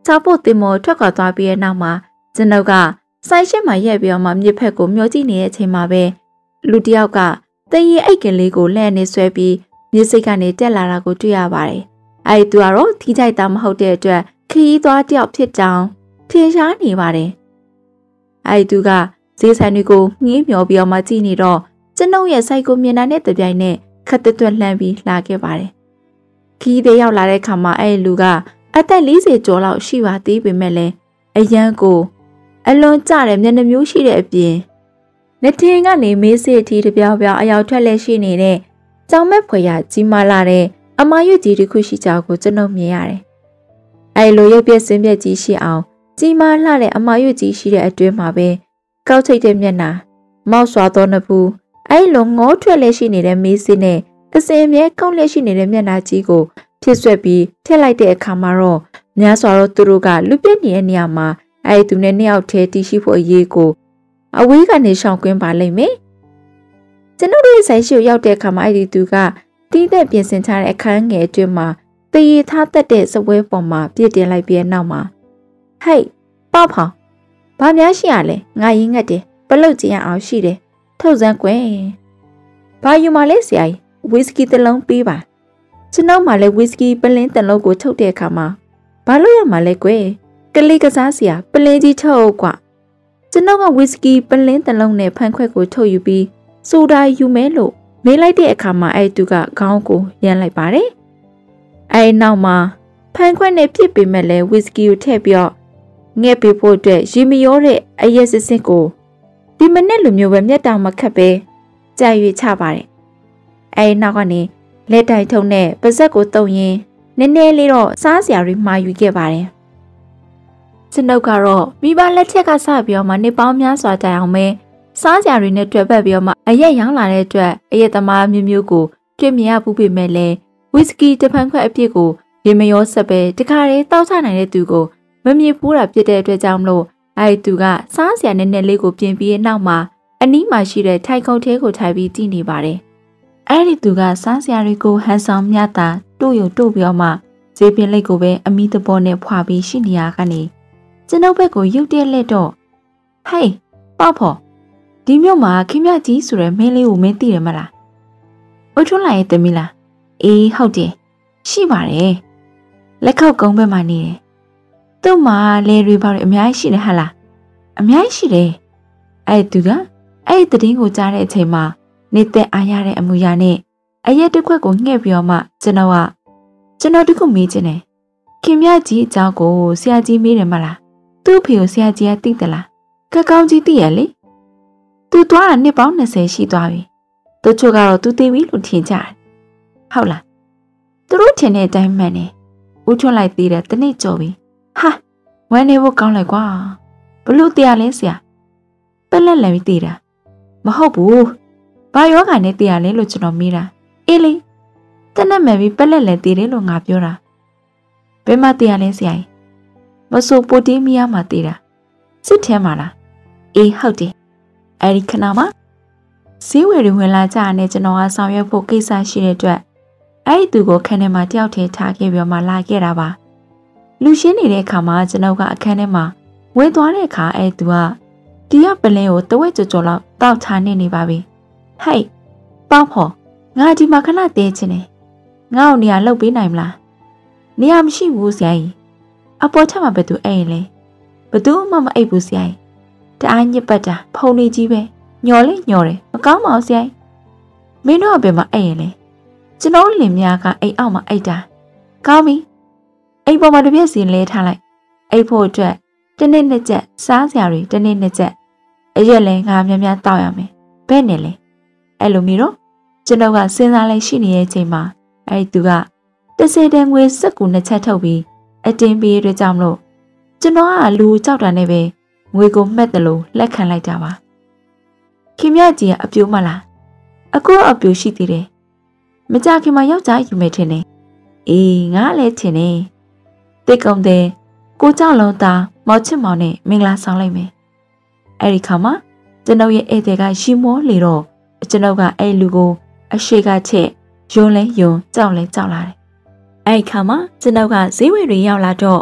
စာဖို့တင်မောထွက်ခွာသွားပြီးတဲ့နောက်မှာကျွန်ုပ်ကဆိုင်ရှက်မှာရက်ပြီးတော့မှမြစ်ဖက်ကိုမျောကြည့်နေတဲ့အချိန်မှာပဲလူတစ်ယောက်ကတရင်အိတ်ကလေးကိုလက်နဲ့ဆွဲပြီးမြစ်စိတ်ကနေတက်လာတာကိုတွေ့ရပါတယ်။အဲဒီသူကတော့ထီးကြိုက်တာမဟုတ်တဲ့အတွက်ခရီးသွားတစ်ယောက်ဖြစ်ကြောင်းထင်ရှားနေပါတယ်။အဲဒီသူကဈေးဆိုင်တွေကိုငှင်းမျောပြီးတော့မှကြည့်နေတော့ကျွန်ုပ်ရဲ့စိုက်ကိုမြင်တာနဲ့တပြိုင်နက်ခက်တွတ်လှမ်းပြီးလာခဲ့ပါတယ်။ခီးသေးရောက်လာတဲ့ခါမှာအဲဒီလူကအသက်၄၀ကျော်လောက်ရှိပါသေးပေမဲ့လည်းအရန်ကိုအလွန်ကျတဲ့မျက်နှာမျိုးရှိတဲ့အပြင်လက်ထင်ကနေမေးစစ်အထိတပြောင်ပြောင်အယောက်ထွက်လက်ရှိနေတဲ့ကြောင်မက်ဖွယ်ရကြီးမားလာတဲ့အမာရွတ်ကြီးတစ်ခုရှိကြောင်းကိုကျွန်ုပ်မြင်ရတယ်။အဲဒီလိုရုပ်ပြစင်းပြက်ကြီးရှိအောင်ကြီးမားလာတဲ့အမာရွတ်ကြီးရှိတဲ့အတွင်းမှာပဲကောက်ချိတ်တဲ့မျက်နှာမောက်စွာသောနှစ်ဖူးအဲဒီလိုငေါထွက်လက်ရှိနေတဲ့မေးစစ်နဲ့အစင်မြဲကောက်လက်ရှိနေတဲ့မျက်နှာကြီးကိုဖြစ်ဆွဲပြီးထည့်လိုက်တဲ့အခါမှာတော့များစွာသောသူတို့ကလူပြည့်နေတဲ့နေရာမှာအဲဒီသူနဲ့နှစ်ယောက်ထဲတည်ရှိဖို့အရေးကိုအဝေးကနေရှောင်ကွင်းပါလိမ့်မယ်။ကျွန်တော်တို့ဆိုင်ရှိကိုရောက်တဲ့အခါမှာအဲဒီသူကတီးတဲ့ပြင်ဆင်ထားတဲ့အခန်းငယ်အတွင်းမှာတရေထားတတ်တဲ့စပွဲပေါ်မှာပြည့်တင်လိုက်ပြီးနောက်မှာဟိတ်ပေါက်ဖောင်ဘာများရှိရလဲငါရင်ငတ်တယ်ပလုတ်ကြည့်ရအောင်ရှိတယ်ထုတ်စမ်းကွယ်ဘာယူမလဲဆရာကြီးဝီစကီတစ်လုံးပေးပါကျွန်တော်မှလည်းဝီစကီပလင်းတစ်လုံးကိုထုတ်တဲ့အခါမှာဘာလို့ရမှာလဲကွယ်ကလေးကစားစရာပလင်းကြီးထုတ်ကွာကျွန်တော်ကဝီစကီပလင်းတစ်လုံးနဲ့ဖန်ခွက်ကိုထုတ်ယူပြီးဆိုဒါယူမဲလို့မေးလိုက်တဲ့အခါမှာအဲ့သူကခေါင်းကိုရမ်းလိုက်ပါတယ်အဲ့နောက်မှာဖန်ခွက်နဲ့ပြစ်ပေမဲ့လည်းဝီစကီကိုထည့်ပြီးတော့ငှက်ပေးဖို့အတွက်ရေမရောတဲ့အရက်စစ်စစ်ကိုဒီမနဲ့လိုမျိုးပဲမျက်တောင်မခတ်ပဲကြာရွေချပါတယ်အဲ့နောက်ကနေလက်တိုင်ထုံနဲ့ပါဇက်ကိုတုံရင်နည်းနည်းလေးတော့စားစရာတွေမှာယူခဲ့ပါတယ်ကျွန်ုပ်ကတော့မိဘလက်ထက်ကစပြီးတော့မှနေပေါင်းများစွာတိုင်အောင်ပဲစားစရာတွေနဲ့တွေ့ပတ်ပြီးတော့မှအရက်ရောင်းလာတဲ့အတွက်အရက်သမားမျိုးမျိုးကိုတွေ့မြင်ရပူပေမဲ့လည်းဝီစကီတဖန်ခွက်အပြစ်ကိုရေမရောဆက်ပဲတခါတည်းတောက်ချနိုင်တဲ့သူကိုမမြင်ဘူးတာဖြစ်တဲ့အတွက်ကြောင့်မလို့အဲဒီသူကစားစရာနည်းနည်းလေးကိုပြင်ပြီးနောက်မှာအနီးမှာရှိတဲ့ထိုင်ခုံထဲကိုထိုင်ပြီးကြည့်နေပါတယ်အဲ့ဒီသူကစားစရာတွေကိုဟန်ဆောင်မြတာတို့ရုံတို့ပြောမှဈေးပင်လိတ်ကိုပဲအမီးတဘောနဲ့ဖွာပြီးရှိနေရကနေကျွန်ုပ်ဘက်ကိုရုတ်တရက်လက်တော့ဟေးပေါ့ဖို့ဒီမြို့မှာခင်ဗျကြီးဆိုတဲ့မင်းလေးကိုမင်းသိတယ်မလားအုတ်ထွန်းလိုက်ရဲ့တမီးလားအေးဟုတ်တယ်ရှိပါတယ်လက်ခောက်ကုန်းဘက်မှာနေတယ်သူ့မှာလေတွေဘာတွေအများကြီးရှိတယ်ဟာလားအများကြီးရှိတယ်အဲ့သူကအဲ့ဒီတည်င်းကိုကြားတဲ့အချိန်မှာနေတဲ့အားရတဲ့အမူအရာနဲ့အရက်တစ်ခွက်ကိုငှဲ့ပြီးတော့မှကျွန်တော်ကကျွန်တော်တခုမေးချင်တယ်ခင်ဗျကြီးအကြောင်းကိုဆရာကြီးမေးတယ်မလားသူ့ဖေကိုဆရာကြီးကသိတယ်လားကကောင်းကြီးသိရလေသူသွားတာနှစ်ပေါင်း၂၀ရှိသွားပြီသူချို့ကတော့သူသိပြီလို့ထင်ကြတယ်ဟုတ်လားသူတို့ထင်တဲ့အတိုင်းမှန်တယ်ဦးထွန်းလိုက်သေးတယ်တနေ့ကြော်ပြီဟာဝမ်းနေဖို့ကောင်းလိုက်ကွာဘလို့တရားလဲဆရာပက်လက်လည်ပြီးသေးတာမဟုတ်ဘူးဘာယောဂာနဲ့တရားလဲလို့ကျွန်တော်မေးတာအေးလေတနက်မယ်ပြီးပက်လက်လည်သေးတယ်လို့ငါပြောတာဘယ်မှာတရားလဲဆရာကြီးမဆိုပိုတီးမီယာမှာသေးတာစစ်ထဲမှာလားအေးဟုတ်တယ်အဲ့ဒီခဏမှာဈေးဝယ်တွေဝင်လာကြတဲ့ကျွန်တော်ကဆောင်ရွက်ဖို့ကိစ္စရှိတဲ့အတွက်အဲ့ဒီသူကိုခန်းထဲမှာတယောက်တည်းထားခဲ့ပြီးမှလာခဲ့တာပါလူရှင်းနေတဲ့အခါမှာကျွန်တော်ကအခန်းထဲမှာဝဲသွားတဲ့အခါအဲ့သူကဒီရပလင်းကိုတဝက်ကြော်ကြော်လောက်တောက်ချနေနေပါပြီဟိတ်ပေါက်ဖို့ငါဒီမှာခဏတဲချင်တယ်ငါ့ကိုနေရာလှုပ်ပေးနိုင်မလားနေရာမရှိဘူးဆရာကြီးအပေါ်ထက်မှာဘယ်သူအိမ်လဲဘယ်သူမှမအိပ်ဘူးဆရာကြီးတအားညစ်ပတ်တာဖုန်နေကြီးပဲညော်လေးညော်တယ်မကောင်းပါဘူးဆရာကြီးမင်းတို့ကဘယ်မှာအိပ်ရင်လဲကျွန်တော်လင်များကအိမ်အောက်မှာအိပ်တာကောင်းပြီအိမ်ပေါ်မှာတစ်ပြက်စီလဲထားလိုက်အိပ်ဖို့အတွက်တနေ့နှစ်ချက်စားစရာတွေတနေ့နှစ်ချက်အရက်လဲငါများများတောက်ရမယ်ဘယ်နဲ့လဲအဲ့လိုမျိုးတော့ကျွန်တော်ကစဉ်းစားလိုက်ရှိနေတဲ့အချိန်မှာအဲ့သူကတစ်စဲတန်းငွေစက်ကူနှစ်ချက်ထုတ်ပြီးအတင်းပေးရကြောင်းလို့ကျွန်တော်ကလူကြောက်တာနဲ့ပဲငွေကိုမှတ်တယ်လို့လက်ခံလိုက်ကြပါခင်ဗျကြီးကအပြိုးမလားအခုအပြိုးရှိသေးတယ်မကြခင်မှာယောက်ျားယူမယ်ထင်တယ်အေးငါလည်းထင်တယ်တိတ်ကုန်တယ်ကိုကြောက်လုံးသားမောက်ချစ်မောင်နဲ့မင်္ဂလာဆောင်လိုက်မယ်အဲ့ဒီခါမှာကျွန်တော်ရဲ့ဧည့်သည်ကရှီမောလေတော့ကျွန်တော်ကအဲ့လူကိုအရှိကချက်ယွန်းလဲယွန်းကြောက်လဲကြောက်လာတယ်အဲ့ဒီခါမှာကျွန်တော်ကဈေးဝယ်တွေရောက်လာတော့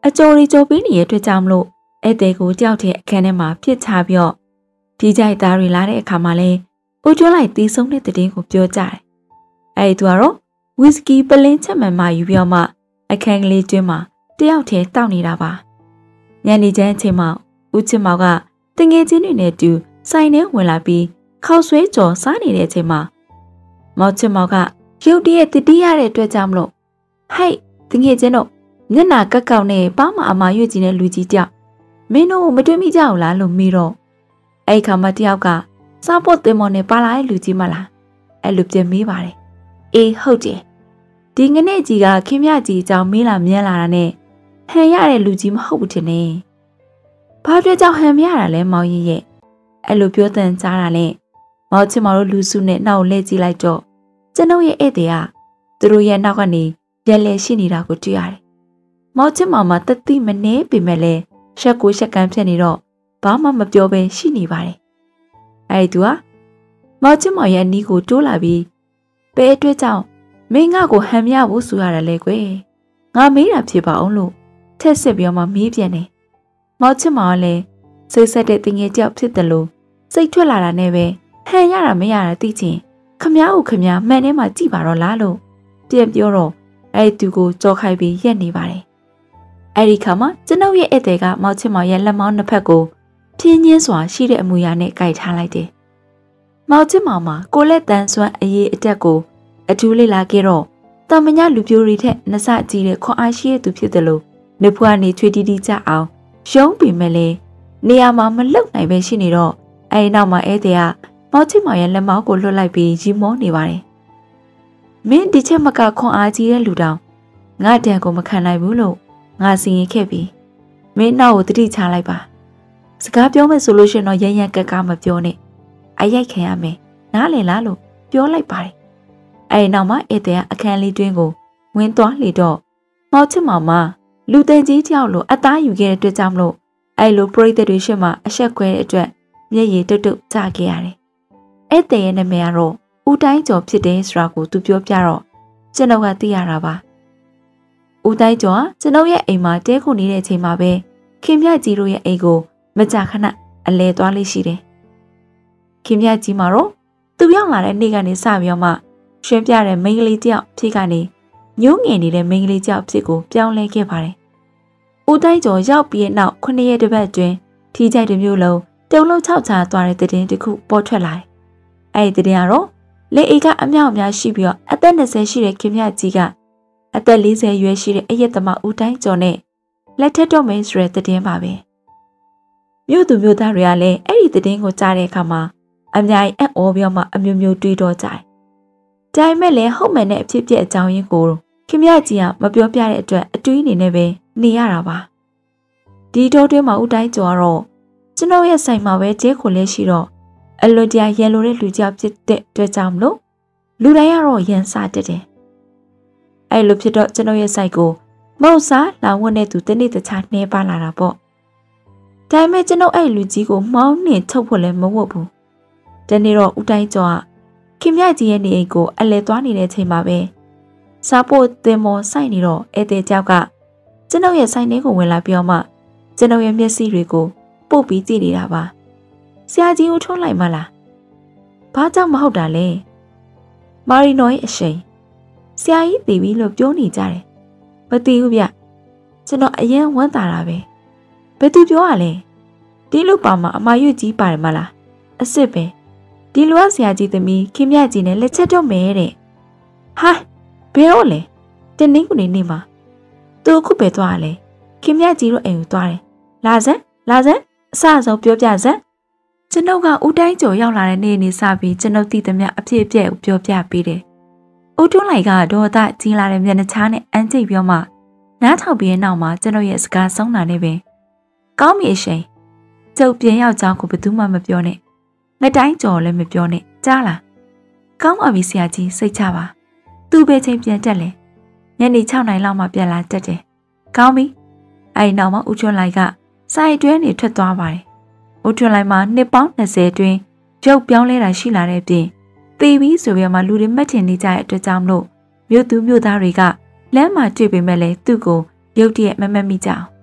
အကျော်ရီကျော်ပေးနေတဲ့အတွက်ကြောင့်မလို့ဧည့်သည်ကိုတယောက်တည်းအခန်းထဲမှာပြစ်ချပြီးတော့ဒီကြိုက်သားတွေလာတဲ့အခါမှာလဲဦးကျွန်းလိုက်တီးဆုံးတဲ့တည်င်းကိုပြောကြတယ်။အဲဒီသူကတော့ဝီစကီပလင်းချက်မှန်မှယူပြီးတော့မှအခန်းကလေးကျွန်းမှာတယောက်တည်းတောက်နေတာပါ။ညနေချမ်းအချိန်မှာဦးချစ်မောင်ကတငယ်ချင်းတွေနဲ့တူဆိုင်ထဲဝင်လာပြီးခောက်ဆွဲကြော်စားနေတဲ့အချိန်မှာမောင်ချစ်မောင်ကရုတ်တရက်တတိရတဲ့အတွက်ကြောင့်မလို့ဟိုက်တငယ်ချင်းတို့မျက်နာကက်ကောက်နဲ့ပါမအမာရွေ့ကြည့်တဲ့လူကြီးတယောက်မင်းတို့မတွေ့မိကြဘူးလားလို့မေးတော့အဲ့ခါမှတယောက်ကစားဖို့တင်မော်နဲ့ပါလာတဲ့လူကြီးမလားအဲ့လိုပြန်မေးပါတယ်အေးဟုတ်တယ်ဒီငနဲ့ကြီးကခင်မြကြီးအကြောင်းမေးလာမြန်းလာတာနဲ့ဟန်ရတဲ့လူကြီးမဟုတ်ဘူးတင်နေဘာအတွက်ကြောင့်ဟန်မရတာလဲမောင်ရင်ရဲ့အဲ့လိုပြောတဲ့ကြားတာနဲ့မောင်ချစ်မောင်တို့လူစုနဲ့နှောက်လဲကြည့်လိုက်တော့ကျွန်ုပ်ရဲ့ဧည့်သည်ကသူတို့ရဲ့နောက်ကနေရက်လဲရှိနေတာကိုတွေ့ရတယ်မောင်ချစ်မောင်မှာတတိမနေပေမဲ့လဲရှက်ကိုရှက်ကန်းဖြစ်နေတော့ဘာမှမပြောဘဲရှိနေပါတယ်အဲ့ဒီသူကမောင်ချစ်မောင်ရဲ့နီးကိုတိုးလာပြီးဘယ်အတွက်ကြောင့်မင်းငါ့ကိုဟန်မရဘူးဆိုရတယ်လေကွယ်ငါမေးတာဖြစ်ပါအောင်လို့ထက်စစ်ပြီးမှမေးပြန်တယ်မောင်ချစ်မောင်ကလည်းစိတ်ဆက်တဲ့တင်ငယ်ကြောက်ဖြစ်တယ်လို့စိတ်ထွက်လာတာနဲ့ပဲဟန်ရတာမရတာသိချင်းခမားကိုခမားမှန်ထဲမှာကြည့်ပါတော့လားလို့ပြန်ပြောတော့အဲ့ဒီသူကိုကြော်ခိုက်ပြီးရက်နေပါတယ်အဲ့ဒီခါမှာကျွန်ုပ်ရဲ့ဧည့်သည်ကမောင်ချစ်မောင်ရဲ့လက်မောင်းနှစ်ဖက်ကိုပြင်းညင်းစွာရှိတဲ့အမူအရာနဲ့ကြိုက်ထားလိုက်တယ်မောင်ချစ်မောင်မှာကိုလက်တန်းစွမ်းအရေးအတက်ကိုအထူးလေ့လာခဲ့တော့တာမညလူပြိုတွေထက်နှစကြည့်တဲ့ခွန်အားရှိတဲ့သူဖြစ်တယ်လို့နေဖွားနေချွေတီတီကြအောင်ရှုံးပေမဲ့လည်းနေရာမှာမလုံနိုင်ပဲရှိနေတော့အဲဒီနောက်မှာဧည့်သည်ကမောင်ချစ်မောင်ရဲ့လက်မောင်းကိုလွှတ်လိုက်ပြီးရီမောနေပါတယ်မင်းဒီချက်မကခွန်အားကြီးတဲ့လူတောင်ငါတန်ကိုမခံနိုင်ဘူးလို့ငါစီရင်ခဲ့ပြီမင်းနောက်ကိုတတိချလိုက်ပါစကားပြောမယ်ဆိုလို့ရှိရင်တော့ရရကက်ကမပြောနဲ့အရိုက်ခံရမယ်နားလည်လားလို့ပြောလိုက်ပါတယ်အဲဒီနောက်မှာဧည့်သည်ကအခန်းလေးတွင်းကိုဝင်သွားလေတော့မောင်ချစ်မောင်မှာလူသေးကြီးတယောက်လိုအသားယူခဲ့တဲ့အတွက်ကြောင့်မလို့အဲလိုပရိသတ်တွေရှေ့မှာအဆက်ခွဲတဲ့အတွက်မျက်ရည်တုတ်တုတ်ကျခဲ့ရတယ်ဧည့်သည်ရဲ့နာမည်ကတော့ဦးတိုင်းကျော်ဖြစ်တယ်ဆိုတာကိုသူပြောပြတော့ကျွန်တော်ကသိရတာပါဦးတိုင်းကျော်ကကျွန်တော်ရဲ့အိမ်မှာတဲခုနေတဲ့အချိန်မှာပဲခင်မြကြီးတို့ရဲ့အိမ်ကိုမကြာခဏအလဲသွားလေးရှိတယ်ခင်မြကြီးမှာတော့သူရောက်လာတဲ့နေ့ကနေစပြီးတော့မှရှင်းပြတဲ့မိန်းကလေးတယောက်ဖြစ်ကနေညှိုးငယ်နေတဲ့မိန်းကလေးတယောက်ဖြစ်ကိုပြောင်းလဲခဲ့ပါတယ်ဦးတိုင်းကျော်ရောက်ပြီးတဲ့နောက်ခုနှစ်ရက်တပတ်အတွင်းထီးကြိုက်တစ်မျိုးလုံးတုံလုံးခြောက်ချသွားတဲ့တဲ့င်းတစ်ခုပေါ်ထွက်လာတယ်အဲ့ဒီတဲ့င်းကတော့လက်အိတ်ကအမြောက်အများရှိပြီးတော့အသက်၂၀ရှိတဲ့ခင်မြကြီးကအသက်၄၀ရွယ်ရှိတဲ့အရက်သမားဦးတိုင်းကျော်နဲ့လက်ထက်တော့မင်းဆိုတဲ့တဲ့င်းပါပဲမြို့သူမြို့သားတွေကလည်းအဲ့ဒီတဲ့င်းကိုကြားတဲ့အခါမှာအများကြီးအံ့ဩပြီးတော့မှအမျိုးမျိုးတွေးတော့ကြတယ်။ဒါပေမဲ့လည်းဟုတ်မှန်တဲ့အဖြစ်အပျက်အကြောင်းရင်းကိုခင်မြကြီးကမပြောပြတဲ့အတွက်အတွေးအနေနဲ့ပဲနေရတာပါ။ဒီတော့တွင်းမှာဦးတိုင်းကျော်ကတော့ကျွန်တော်ရဲ့ဆိုင်မှာပဲကျဲခွန်လေးရှိတော့အလွန်တရာရန်လိုတဲ့လူကြောက်ဖြစ်တဲ့အတွက်ကြောင့်မလို့လူတိုင်းကတော့ရန်စားတက်တယ်။အဲ့လိုဖြစ်တော့ကျွန်တော်ရဲ့ဆိုင်ကိုမဟုတ်စားလာဝတ်တဲ့သူတနေ့တခြားနှဲပါလာတာပေါ့။ဒါပေမဲ့ကျွန်တော်အဲ့လူကြီးကိုမောင်းနှင်ထုတ်ဖို့လည်းမဝတ်ဘူး။ဒီနေ့တော့ဦးတိုင်းကျော်ကခင်မြကြီးရဲ့နေအိမ်ကိုအလဲသွားနေတဲ့ချိန်မှာပဲစားဖို့တင်မောဆိုင်နေတော့ဧည့်သည်ကြောက်ကကျွန်တော်ရဲ့ဆိုင်ထဲကိုဝင်လာပြီးတော့မှကျွန်တော်ရဲ့မျက်စိတွေကိုပုတ်ပြီးကြည့်နေတာပါဆရာကြီးကိုထွန်းလိုက်မလားဘာကြောင့်မဟုတ်တာလဲမာရီနိုရဲ့အရှိန်ဆရာကြီးတည်ပြီးလို့ပြောနေကြတယ်မသိဘူးဗျကျွန်တော်အရင်ဝမ်းသာတာပဲဘယ်သူပြောရလဲဒီလူပါမှာအမရွတ်ကြီးပါတယ်မလားအစ်စ်ပဲဒီလူကဆရာကြီးသမီးခင်မြကြီးနဲ့လက်ချက်တော့မဲတဲ့ဟာဘယ်တော့လဲတင်းနင်းကိုနေနေမှာသူခုပဲသွားလဲခင်မြကြီးတို့အိမ်ကိုသွားတယ်လာစမ်းလာစမ်းအစအဆုံးပြောပြစမ်းကျွန်ုပ်ကဦးတိုင်းကျော်ရောက်လာတဲ့နေ့နေ့စပြီးကျွန်ုပ်တည်သမျှအဖြစ်အပျက်ကိုပြောပြပေးတယ်ဦးတွန်းလိုက်ကတော့ဒေါသကြီးလာတဲ့မျက်နှာချားနဲ့အန်ကျိတ်ပြောမှနားထောင်ပြီးတဲ့နောက်မှာကျွန်ုပ်ရဲ့စကားဆုံးတာနဲ့ပဲကောင်းပြီအရှင်ကျုပ်ပြန်ရောက်ကြောင်းကိုဘယ်သူမှမပြောနဲ့ငတိုင်းကျော်လည်းမပြောနဲ့ကြားလားကောင်းပါပြီဆရာကြီးစိတ်ချပါသူ့ပဲချင်းပြန်တက်လေညနေ၆နာရီလောက်မှပြန်လာတက်တယ်ကောင်းပြီအဲဒီနောက်မှာဦးထွန်းလိုက်ကစိုက်တွဲနေထွက်သွားပါတယ်ဦးထွန်းလိုက်မှာနှစ်ပေါင်း၂၀တွင်ရုပ်ပြောင်းလဲတာရှိလာတဲ့အပြင်သေပြီးဆိုပြီးမှလူတွေမှတ်ထင်နေကြတဲ့အတွက်ကြောင့်မလို့မြို့သူမြို့သားတွေကလမ်းမှာတွေ့ပေမဲ့လည်းသူ့ကိုရုပ်တရက်မမတ်မိကြအောင်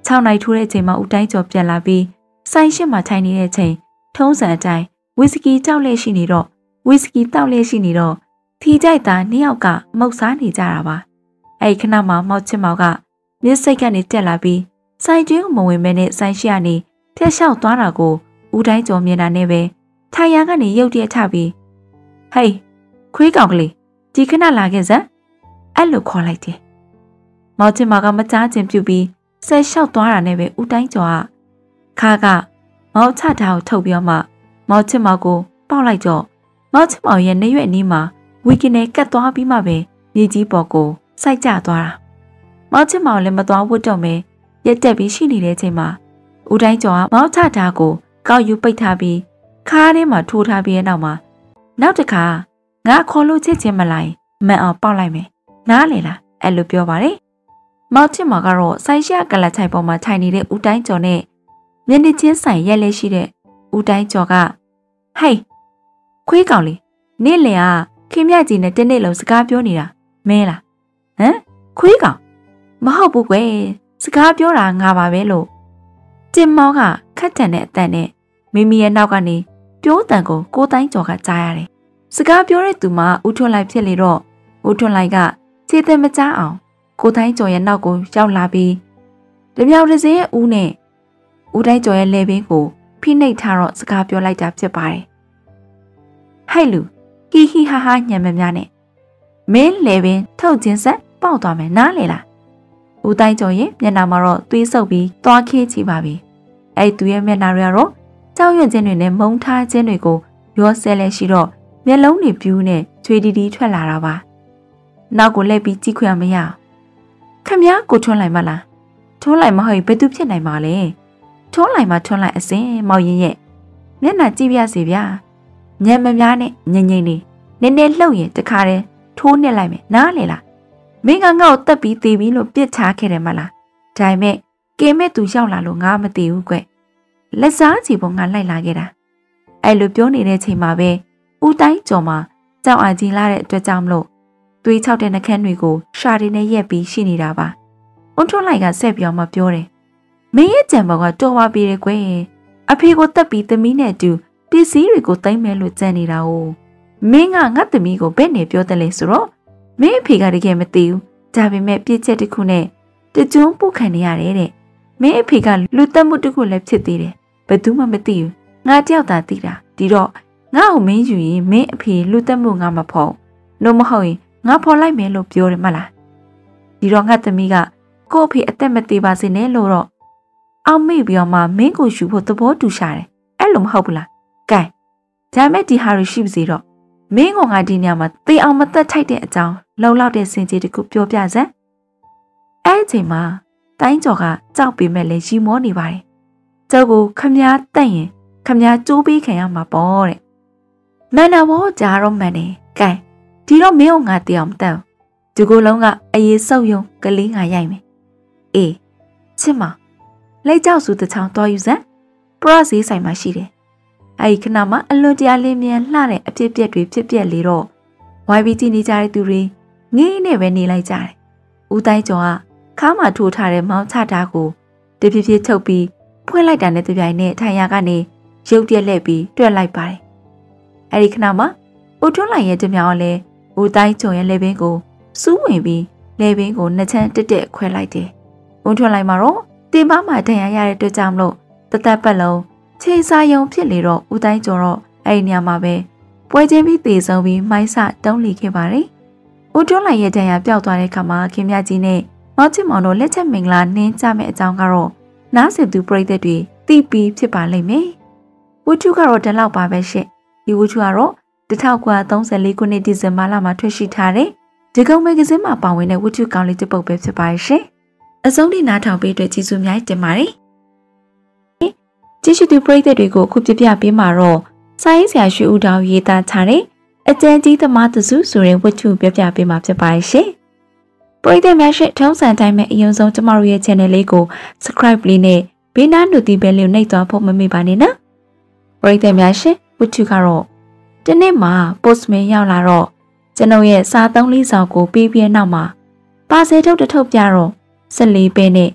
၆နိုင်ထိုးတဲ့အချိန်မှာဦးတိုင်းကျော်ပြန်လာပြီးဆိုင်ရှစ်မှာထိုင်နေတဲ့အချိန်ထုံးစံအတိုင်းဝီစကီတောက်လက်ရှိနေတော့ဝီစကီတောက်လက်ရှိနေတော့ထီကြိုက်တာနှစ်ယောက်ကမုတ်စားနေကြတာပါအဲ့ခဏမှမောက်ချစ်မောင်ကမျက်စိတ်ကနေတက်လာပြီးဆိုင်ကျွင်းမဝင်မဲနဲ့ဆိုင်ရှိကနေထက်လျှောက်သွားတာကိုဦးတိုင်းကျော်မြင်တာနဲ့ပဲထိုင်ရကနေရုတ်တရက်ထပြီးဟေးခွေးကောင်ကလေးဒီခဏလာခဲ့စမ်းအဲ့လိုခေါ်လိုက်တယ်မောက်ချစ်မောင်ကမကြားချင်ပြုတ်ပြီးဆဲလျှောက်သွားတာနဲ့ပဲဦးတိုင်းကျော်ကခါကမောက်ချတာကိုထုတ်ပြီးမှမောက်ချစ်မောင်ကိုပေါက်လိုက်တော့မောက်ချစ်မောင်ရဲ့နေရွက်နီးမှာဝီကင်နဲ့ကတ်သွားပြီးမှပဲမြေကြီးပေါ်ကိုစိုက်ကျသွားတာမောက်ချစ်မောင်လည်းမသွားဝတ်တော့မဲရက်တက်ပြီးရှိနေတဲ့အချိန်မှာဦးတိုင်းကျော်ကမောက်ချတာကိုကောက်ယူပိတ်ထားပြီးခါးထဲမှာထိုးထားပြီးရဲ့နောက်မှာနောက်တစ်ခါငါခေါ်လို့ချစ်ချင်းမလိုက်မန်အောင်ပေါက်လိုက်မယ်နားလေလားအဲ့လိုပြောပါတယ်မောက်ချစ်မောင်ကတော့ဆိုင်ရှာကလတ်ချိုင်ပေါ်မှာထိုင်နေတဲ့ဦးတိုင်းကျော်နဲ့မျက်နှာချင်းဆိုင်ရက်လက်ရှိတဲ့ဦးတိုင်းကျော်ကဟေးခွေးကောင်လေးနေ့လင်ကခင်မြကြီးနဲ့တနေ့လုံးစကားပြောနေတာမင်းလားဟမ်ခွေးကောင်မဟုတ်ဘူးကွယ်စကားပြောတာငါပါပဲလို့တင်မောင်ကခက်ထန်တဲ့အတန်နဲ့မိမိရဲ့နောက်ကနေပြောတန်ကိုကိုတိုင်းကျော်ကကြားရတယ်စကားပြောတဲ့သူမှဦးထွန်းလိုက်ဖြစ်လေတော့ဦးထွန်းလိုက်ကခြေသက်မကြားအောင်ကိုတိုင်းကျော်ရဲ့နောက်ကိုရောက်လာပြီးတမြောင်တစ်စင်းရဲ့ဦးနဲ့ဦးတိုင်းကျော်ရဲ့လေပင်ကိုဖိနှိပ်ထားတော့စကားပြောလိုက်တာဖြစ်ပါတယ်ဟဲ့လူဟီဟီဟာဟာညံမများနဲ့မင်းလေပင်ထုတ်ခြင်းဆက်ပေါက်သွားမယ်နားလေလားဦးတိုင်းကျော်ရဲ့မျက်နှာမှာတော့သွေးဆုပ်ပြီးသွားခေးချပါပြီအဲ့သူရဲ့မျက်နှာတွေကတော့ကြောက်ရွံ့ခြင်းတွေနဲ့မုန်းထားခြင်းတွေကိုရောဆဲလဲရှိတော့မျက်လုံးတွေပြူးနဲ့ချွေတီတီထွက်လာတာပါနောက်ကိုလှည့်ပြီးကြည့်ခွင့်မရခမည်းကိုထွန်းလိုက်မလားထွန်းလိုက်မဟုတ်ဘယ်သူဖြစ်နိုင်မှာလဲထွန်းလိုက်မှထွန်းလိုက်အစင်မောင်ရင်ရဲ့မျက်နှာကြည့်ပြစေဗျာညံမများနဲ့ငိမ့်ငိမ့်လေးနည်းနည်းလှုပ်ရင်တခါတည်းထိုးနှစ်လိုက်မယ်နားလေလားမင်းကငါ့ကိုတက်ပြီးသေးပြီလို့ပြစ်ချခဲ့တယ်မလားဒါပေမဲ့ကင်မဲ့သူရောက်လာလို့ငါမသိဘူးကွလက်စားချီပေါ်ငါလိုက်လာခဲ့တာအဲ့လိုပြောနေတဲ့ချိန်မှာပဲဦးတိုင်းကျော်မှာကြောက်အားကြီးလာတဲ့အတွက်ကြောင့်မလို့သွေးချောက်တဲ့နှကန်းတွေကိုရှာရီနဲ့ရက်ပြီးရှိနေတာပါ။ဦးထွန်းလိုက်ကဆက်ပြောမှပြောတယ်။မင်းရဲ့ကြံပေါ်ကတော်ပါပြီလေကွယ်။အဖေကိုတက်ပြီးသမီးနဲ့အတူပစ္စည်းတွေကိုသိမ်းမယ်လို့ကြံနေတာ哦။မင်းကငါသမီးကိုဘယ်နဲ့ပြောတယ်လဲဆိုတော့မင်းအဖေကတကယ်မသိဘူး။ဒါပေမဲ့ပြစ်ချက်တစ်ခုနဲ့တကြုံပုတ်ခံနေရတယ်တဲ့။မင်းအဖေကလူတက်မှုတစ်ခုလည်းဖြစ်သေးတယ်။ဘယ်သူမှမသိဘူး။ငါတယောက်သာသိတာ။ဒီတော့ငါ့ကိုမင်းယူရင်မင်းအဖေလူတက်မှုငါမဖို့။လို့မဟုတ်ရင်ငါဖော်လိုက်မယ်လို့ပြောတယ်မလားဒီတော့ငါသမီးကကို့အဖေအသက်မသေးပါစေနဲ့လို့တော့အောင်မေ့ပြီးတော့မှမင်းကိုယူဖို့သဘောတူရှာတယ်အဲ့လိုမဟုတ်ဘူးလားကဲဒါမဲ့ဒီဟာရရှိပါစေတော့မင်းကငါဒီညမှာသေအောင်မသက်ထိုက်တဲ့အကြောင်းလုံလောက်တဲ့စင်ကြီးတခုပြောပြစမ်းအဲ့အချိန်မှာတိုင်းကျော်ကကြောက်ပေမဲ့လည်းရီမောနေပါတယ်ကျုပ်ကိုခမားတက်ရင်ခမားကျိုးပေးခံရမှာပေါ့တဲ့မန်နာဘောကြားတော့မှန်တယ်ကဲဒီတော့မင်းကငါတည်အောင်မတတ်ဒီကိုယ်လုံးကအရေးဆုပ်ယုံကလေးငါရိုက်မယ်အေးချစ်မလက်ကြောက်စုတစ်ချောင်းတော်ယူစမ်းပရစီဆိုင်မှာရှိတယ်အဲ့ဒီခဏမှာအလွန်တရာလေးမြန်လှတဲ့အဖြစ်ပြက်တွေဖြစ်ပြက်လေတော့ ဝိုင်ဘီ ကြည့်နေကြတဲ့သူတွေငေးနဲ့ပဲနေလိုက်ကြတယ်ဦးတိုင်းကျော်ကခါးမှာထိုးထားတဲ့မောင်းချတာကိုတဖြည်းဖြည်းထုတ်ပြီးဖွင့်လိုက်တာနဲ့တပြိုင်နက်ထိုင်ရကနေရုပ်တရက်လှည့်ပြီးတွက်လိုက်ပါတယ်အဲ့ဒီခဏမှာဦးထွန်းလိုက်ရဲ့တမြောင်လည်းဦးတိုင်းကျော်ရဲ့လေပင်ကိုစူးဝင်ပြီးလေပင်ကိုနှစ်ချမ်းတက်တက်ခွဲလိုက်တယ်ဦးထွန်းလိုက်မှာတော့တင်မမှာဒဏ်ရာရတဲ့အတွက်ကြောင့်မလို့တသက်ပတ်လုံးချိန်စာယုံဖြစ်လေတော့ဦးတိုင်းကျော်တော့အဲ့ဒီနေရာမှာပဲပွဲချင်းပြီးတေဆုံးပြီးမိုင်းဆတုံးလီခဲ့ပါတယ်ဦးထွန်းလိုက်ရဲ့ဒဏ်ရာပျောက်သွားတဲ့အခါမှာခင်မြကြီးနဲ့မောင်ချစ်မောင်တို့လက်ချက်မင်္ဂလာနှင်းကြမဲ့အကြောင်းကတော့နားဆင်သူပရိသတ်တွေသိပြီးဖြစ်ပါလိမ့်မယ်ဝတ္ထုကတော့ဒီလောက်ပါပဲရှင့်ဒီဝတ္ထုကတော့၁၉၃၄ခုနှစ်ဒီဇင်ဘာလမှာထွက်ရှိထားတဲ့ဒီကုန်းမဂ္ဂဇင်းမှာပါဝင်တဲ့ဝတ္ထုကောင်းလေးတစ်ပုဒ်ပဲဖြစ်ပါရဲ့ရှင်အဆုံးထိနားထောင်ပေးတဲ့ကျေးဇူးများတင်ပါတယ်ကျေးဇူးသူပရိသတ်တွေကိုအခုပြပြပေးမှာတော့စာရေးဆရာရွှေဦးတောင်ရေးသားထားတဲ့အကျဉ်းကြီးသမားတစုဆိုတဲ့ဝတ္ထုပြပြပေးမှာဖြစ်ပါရဲ့ရှင်ပရိသတ်များရှင်ထုံးစံတိုင်းမဲ့အရင်ဆုံးကျမတို့ရဲ့ channel လေးကို subscribe လေးနဲ့ဘေးနား notification လေးကိုနှိပ်သွားဖို့မမေ့ပါနဲ့နော်ပရိသတ်များရှင်ဝတ္ထုကတော့ဒီနေ့မှာ postman ရောက်လာတော့ကျွန်ုပ်ရဲ့စာသုံးလေးစောင်ကိုပြီးပြည့်နောက်မှာပါဆယ်ထုတ်တထုတ်ပြတော့၁၄ပဲနဲ့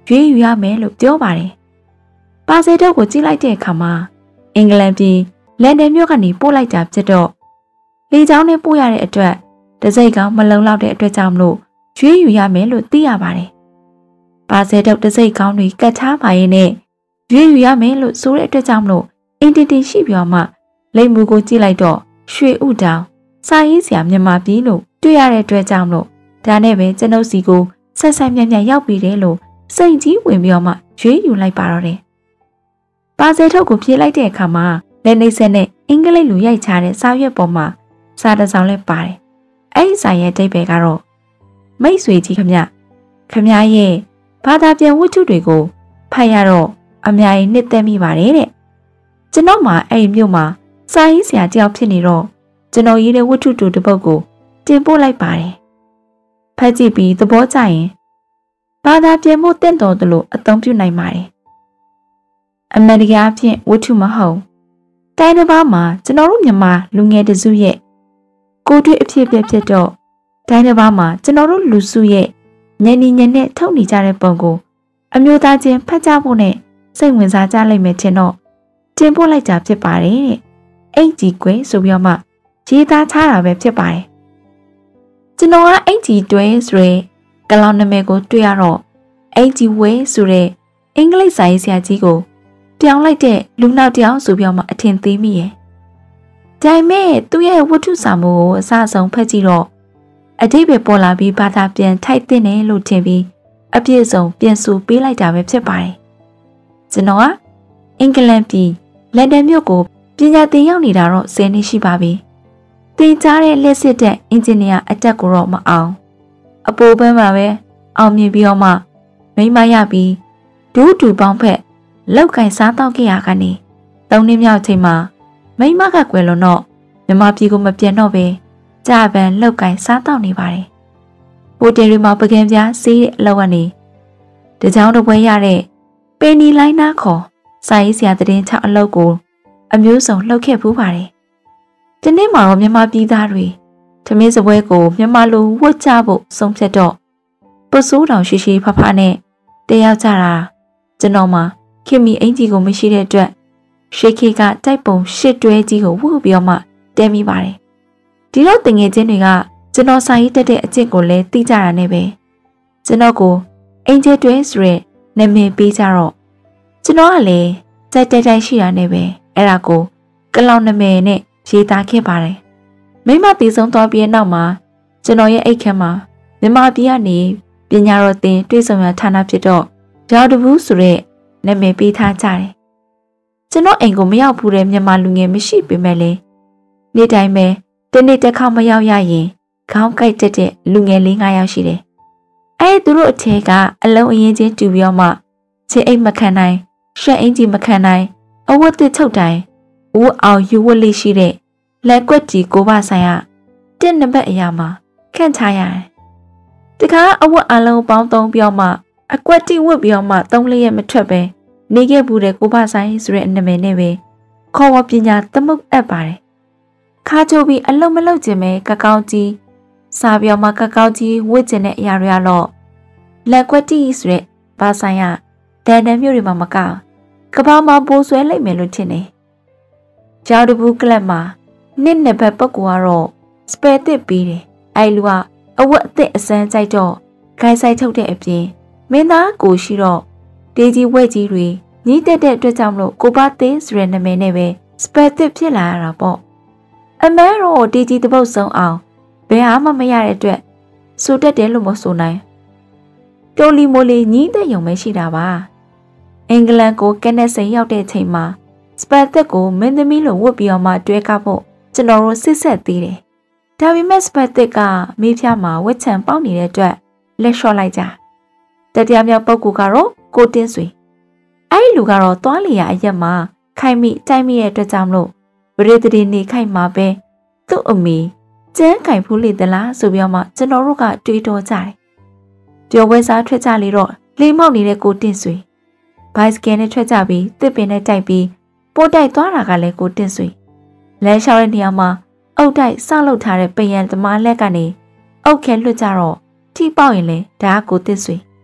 ရွေးယူရမယ်လို့ပြောပါတယ်။ပါဆယ်ထုတ်ကိုကြည့်လိုက်တဲ့အခါမှာအင်္ဂလန်ပြည်လန်ဒန်မြို့ကနေပို့လိုက်တာဖြစ်တော့လေကြောင်းနဲ့ပို့ရတဲ့အတွက်တစိမ့်ကောင်မလုံလောက်တဲ့အတွက်ကြောင့်မလို့ရွေးယူရမယ်လို့သိရပါတယ်။ပါဆယ်ထုတ်တစိမ့်ကောင်တွေကတ်ထားပါရဲ့နဲ့ရွေးယူရမယ်လို့ဆိုတဲ့အတွက်ကြောင့်မလို့အင်တီတီရှိပြောမှလိမ်မူကိုကြည့်လိုက်တော့ရွှေဥတောင်စာရေးဆရာမြန်မာပြည်လို့တွေ့ရတဲ့အတွက်ကြောင့်မလို့ဒါနဲ့ပဲကျွန်ုပ်စီကိုဆက်ဆက်မြတ်မြတ်ရောက်ပြီးတယ်လို့စိတ်ကြီးဝင်ပြီးတော့မှရွေးယူလိုက်ပါတော့တယ်။ပါဆယ်ထုတ်ကိုဖြေလိုက်တဲ့အခါမှာလက်နှိပ်ဆက်နဲ့အင်္ဂလိပ်လိုရိုက်ချတဲ့စာရွက်ပေါ်မှာစာတစ်စောင်လည်းပါတယ်။အဲ့ဒီစာရဲ့အဓိပ္ပာယ်ကတော့မိတ်ဆွေကြီးခမခမရဲ့ဘာသာပြန်ဝတ္ထုတွေကိုဖတ်ရတော့အများကြီးနှစ်သက်မိပါတယ်တဲ့။ကျွန်တော်မှအဲ့ဒီမြို့မှာစာရေးဆရာတယောက်ဖြစ်နေတော့ကျွန်တော်ရေးတဲ့ဝတ္ထုတူတစ်ပုဒ်ကိုတင်ပို့လိုက်ပါတယ်။ဖတ်ကြည့်ပြီးသဘောကျရင်ဘာသာပြန်ဖို့တင့်တော်တယ်လို့အသုံးပြုနိုင်ပါတယ်။အမေရိကန်အဖြစ်ဝတ္ထုမဟုတ်တိုင်းတစ်ပါးမှာကျွန်တော်တို့မြန်မာလူငယ်တစုရဲ့ကိုတွေ့အဖြစ်ပြဖြစ်တော့တိုင်းတစ်ပါးမှာကျွန်တော်တို့လူစုရဲ့ညနေညနေထုတ်နေကြတဲ့ပုံကိုအမျိုးသားချင်းဖတ်ကြဖို့နဲ့စိတ်ဝင်စားကြလိမ့်မယ်ထင်တော့တင်ပို့လိုက်တာဖြစ်ပါတယ်တဲ့။အိတ်ကြီးကွယ်ဆိုပြီးတော့မှရေးသားထားတာပဲဖြစ်ပါတယ်။ကျွန်တော်ကအိတ်ကြီးတွဲဆိုရဲကလောင်နာမည်ကိုတွေ့ရတော့အိတ်ကြီးဝဲဆိုတဲ့အင်္ဂလိပ်စာရေးဆရာကြီးကိုပြောင်းလိုက်တဲ့လူနောက်တယောက်ဆိုပြီးတော့မှအထင်သေးမိရဲ့။ဒါပေမဲ့သူ့ရဲ့ဝတ္ထုစာမှုကိုအစအဆုံးဖတ်ကြည့်တော့အတိတ်ပဲပေါ်လာပြီးဘာသာပြန်ထိုက်တဲ့တယ်လို့ထင်ပြီးအပြည့်စုံပြန်ဆိုပေးလိုက်တာပဲဖြစ်ပါတယ်။ကျွန်တော်ကအင်္ဂလန်ပြည်လန်ဒန်မြို့ကိုပညာသင်ရောက်နေတာတော့ဆယ်နှစ်ရှိပါပြီ။သင်ကြားတဲ့လက်စစ်တဲ့အင်ဂျင်နီယာအတက်ကိုတော့မအောင်အပိုးပန်းမှာပဲအောင်မြင်ပြီးတော့မှမိမရပြီးဒူးတူပေါင်းဖက်လောက်ကင်စားတော့ခဲ့ရကနေသုံးနှစ်မြောက်ချိန်မှာမိမကကွယ်လွန်တော့မြန်မာပြည်ကိုမပြန်တော့ပဲကြာပန်လောက်ကင်စားတော့နေပါတယ်။ဟိုတယ်တွေမှာပကံပြားစီးတဲ့အလောက်ကနေတကြောင်တစ်ပွဲရတဲ့ပင်နီလိုင်းနာခေါ်စာရေးဆရာသတင်းချအလုပ်ကိုအမျိုးစုံလှုပ်ခဲ့ဖူးပါတယ်။ဒီနေ့မှာတော့မြန်မာပြည်သားတွေထမင်းစပွဲကိုမြန်မာလိုဝတ်ကြဖို့ဆုံးဖြတ်တော့ပစိုးတောင်ရှိရှိဖဖနဲ့တယောက်ကြတာကျွန်တော်မှခင်မီအင်ကြီးကိုမရှိတဲ့အတွက်ရှေခေကတိုက်ပုံရှစ်တွဲကြီးကိုဝုတ်ပြီးတော့မှတဲမိပါတယ်။ဒီတော့တငယ်ချင်းတွေကကျွန်တော်စာရေးတက်တဲ့အကျင့်ကိုလည်းသိကြတာနဲ့ပဲကျွန်တော်ကိုအင်ဂျယ်တွဲဆိုရဲနာမည်ပေးကြတော့ကျွန်တော်ကလည်းကြိုက်တိုက်တိုက်ရှိတာနဲ့ပဲအဲ့ဒါကိုကလောင်နာမည်နဲ့ရေးသားခဲ့ပါတယ်။မိမတည်ဆုံးသွားပြီးနောက်မှာကျွန်တော်ရဲ့အိတ်ခမ်းမှာမြန်မာပြည်ကနေပညာတော်သင်တွေ့ဆုံရဌာနဖြစ်တော့ဒေါ်တဘူးဆိုတဲ့နာမည်ပေးထားကြတယ်။ကျွန်တော်အိမ်ကိုမရောက်ဘူးတဲ့မြန်မာလူငယ်မရှိပေမဲ့လေနေ့တိုင်းပဲတနေ့တစ်ခါမရောက်ရရင်ခေါင်းကိုက်တက်တဲ့လူငယ်လေး၅ယောက်ရှိတယ်။အဲသူတို့အထက်ကအလုံးအရင်ချင်းတူပြီးတော့မှချစ်အိမ်မခံနိုင်ရှက်အင်ကြီးမခံနိုင်အဝတ်တစ်ချုပ်တိုင်းဝတ်အောင်ယူဝတ်လေးရှိတဲ့လက်ကွက်ကြီးကိုပါဆိုင်ရတစ်နံပါတ်အရာမှာခန့်ချရတယ်။ဒီခါအဝတ်အလုံးပေါင်းသုံးပြောမှအကွက်တိဝတ်ပြီးတော့မှသုံးလေးရက်မထွက်ပဲနေခဲ့ဘူးတဲ့ကိုပါဆိုင်ဆိုတဲ့နာမည်နဲ့ပဲခေါ်ဝပညာသမုတ်အပ်ပါတယ်။ခါချိုပြီးအလုံးမလုံးခြင်းပဲကကောင်းကြီးစာပြောမှကကောင်းကြီးဝတ်ကျင်တဲ့အရာတွေကတော့လက်ကွက်တိဆိုတဲ့ပါဆိုင်ရဒန်ဒန်မျိုးတွေမှာမကကဘာမှာပိုးဆွဲလိုက်မယ်လို့ထင်တယ်။ကျောင်းတဘူးကလပ်မှာနှစ်နှစ်ဘက်ပုတ်ကတော့စပယ်တစ်ပြီးတယ်။အဲလူကအဝတ်အသစ်အစမ်းကြိုက်တော့ခိုင်းဆိုင်ထုတ်တဲ့အပြင်မင်းသားကိုရှိတော့ဒေးကြီးဝဲကြီးတွေညီးတက်တဲ့အတွက်ကြောင့်မလို့ကိုပါသေးဆိုတဲ့နာမည်နဲ့ပဲစပယ်တစ်ဖြစ်လာရတာပေါ့။အမဲတော့ဒေးကြီးတပုတ်ဆုံးအောင်ဘယ်ဟာမှမရတဲ့အတွက်ဆိုတက်တယ်လို့မဆိုနိုင်။တိုလီမိုလီညီးတဲ့ယုံပဲရှိတာပါ။အင်္ဂလန်ကိုကနက်ဆန်ရောက်တဲ့ချိန်မှာစပယ်တစ်ကိုမင်းသမီးလိုဝတ်ပြီးတော့မှတွဲကားဖို့ကျွန်တော်တို့စစ်ဆက်သေးတယ်။ဒါပေမဲ့စပယ်တစ်ကမေးဖြားမှာဝက်ချံပေါက်နေတဲ့အတွက်လက်လျှော့လိုက်ကြ။တတိယမြောက်ပုဂ္ဂိုလ်ကတော့ကိုတင်းဆွေ။အဲဒီလူကတော့သွားလျာအရက်မှာခိုင်မိတိုက်မိရဲ့အတွက်ကြောင့်မလို့ဗရေတရီနေခိုင်မှာပဲသူ့အမေကျန်းခိုင်ဖူးလေသလားဆိုပြီးတော့မှကျွန်တော်တို့ကတွေးတောကြတယ်။ပျော်ပွဲစားထွက်ကြလေတော့လေမောက်နေတဲ့ကိုတင်းဆွေဘိုက်စကယ်နဲ့ထွက်ကြပြီးတစ်ပင်နဲ့တိုက်ပြီးပိုးတိုက်သွားတာကလည်းကိုတင်းဆွေလမ်းလျှောက်တဲ့နေရာမှာအုတ်တိုက်ဆောက်လုပ်ထားတဲ့ပယံသမားလက်ကနေအုတ်ခဲလွတ်ကြတော့ထိပေါက်ရင်လေဒါကကိုတင်းဆွေ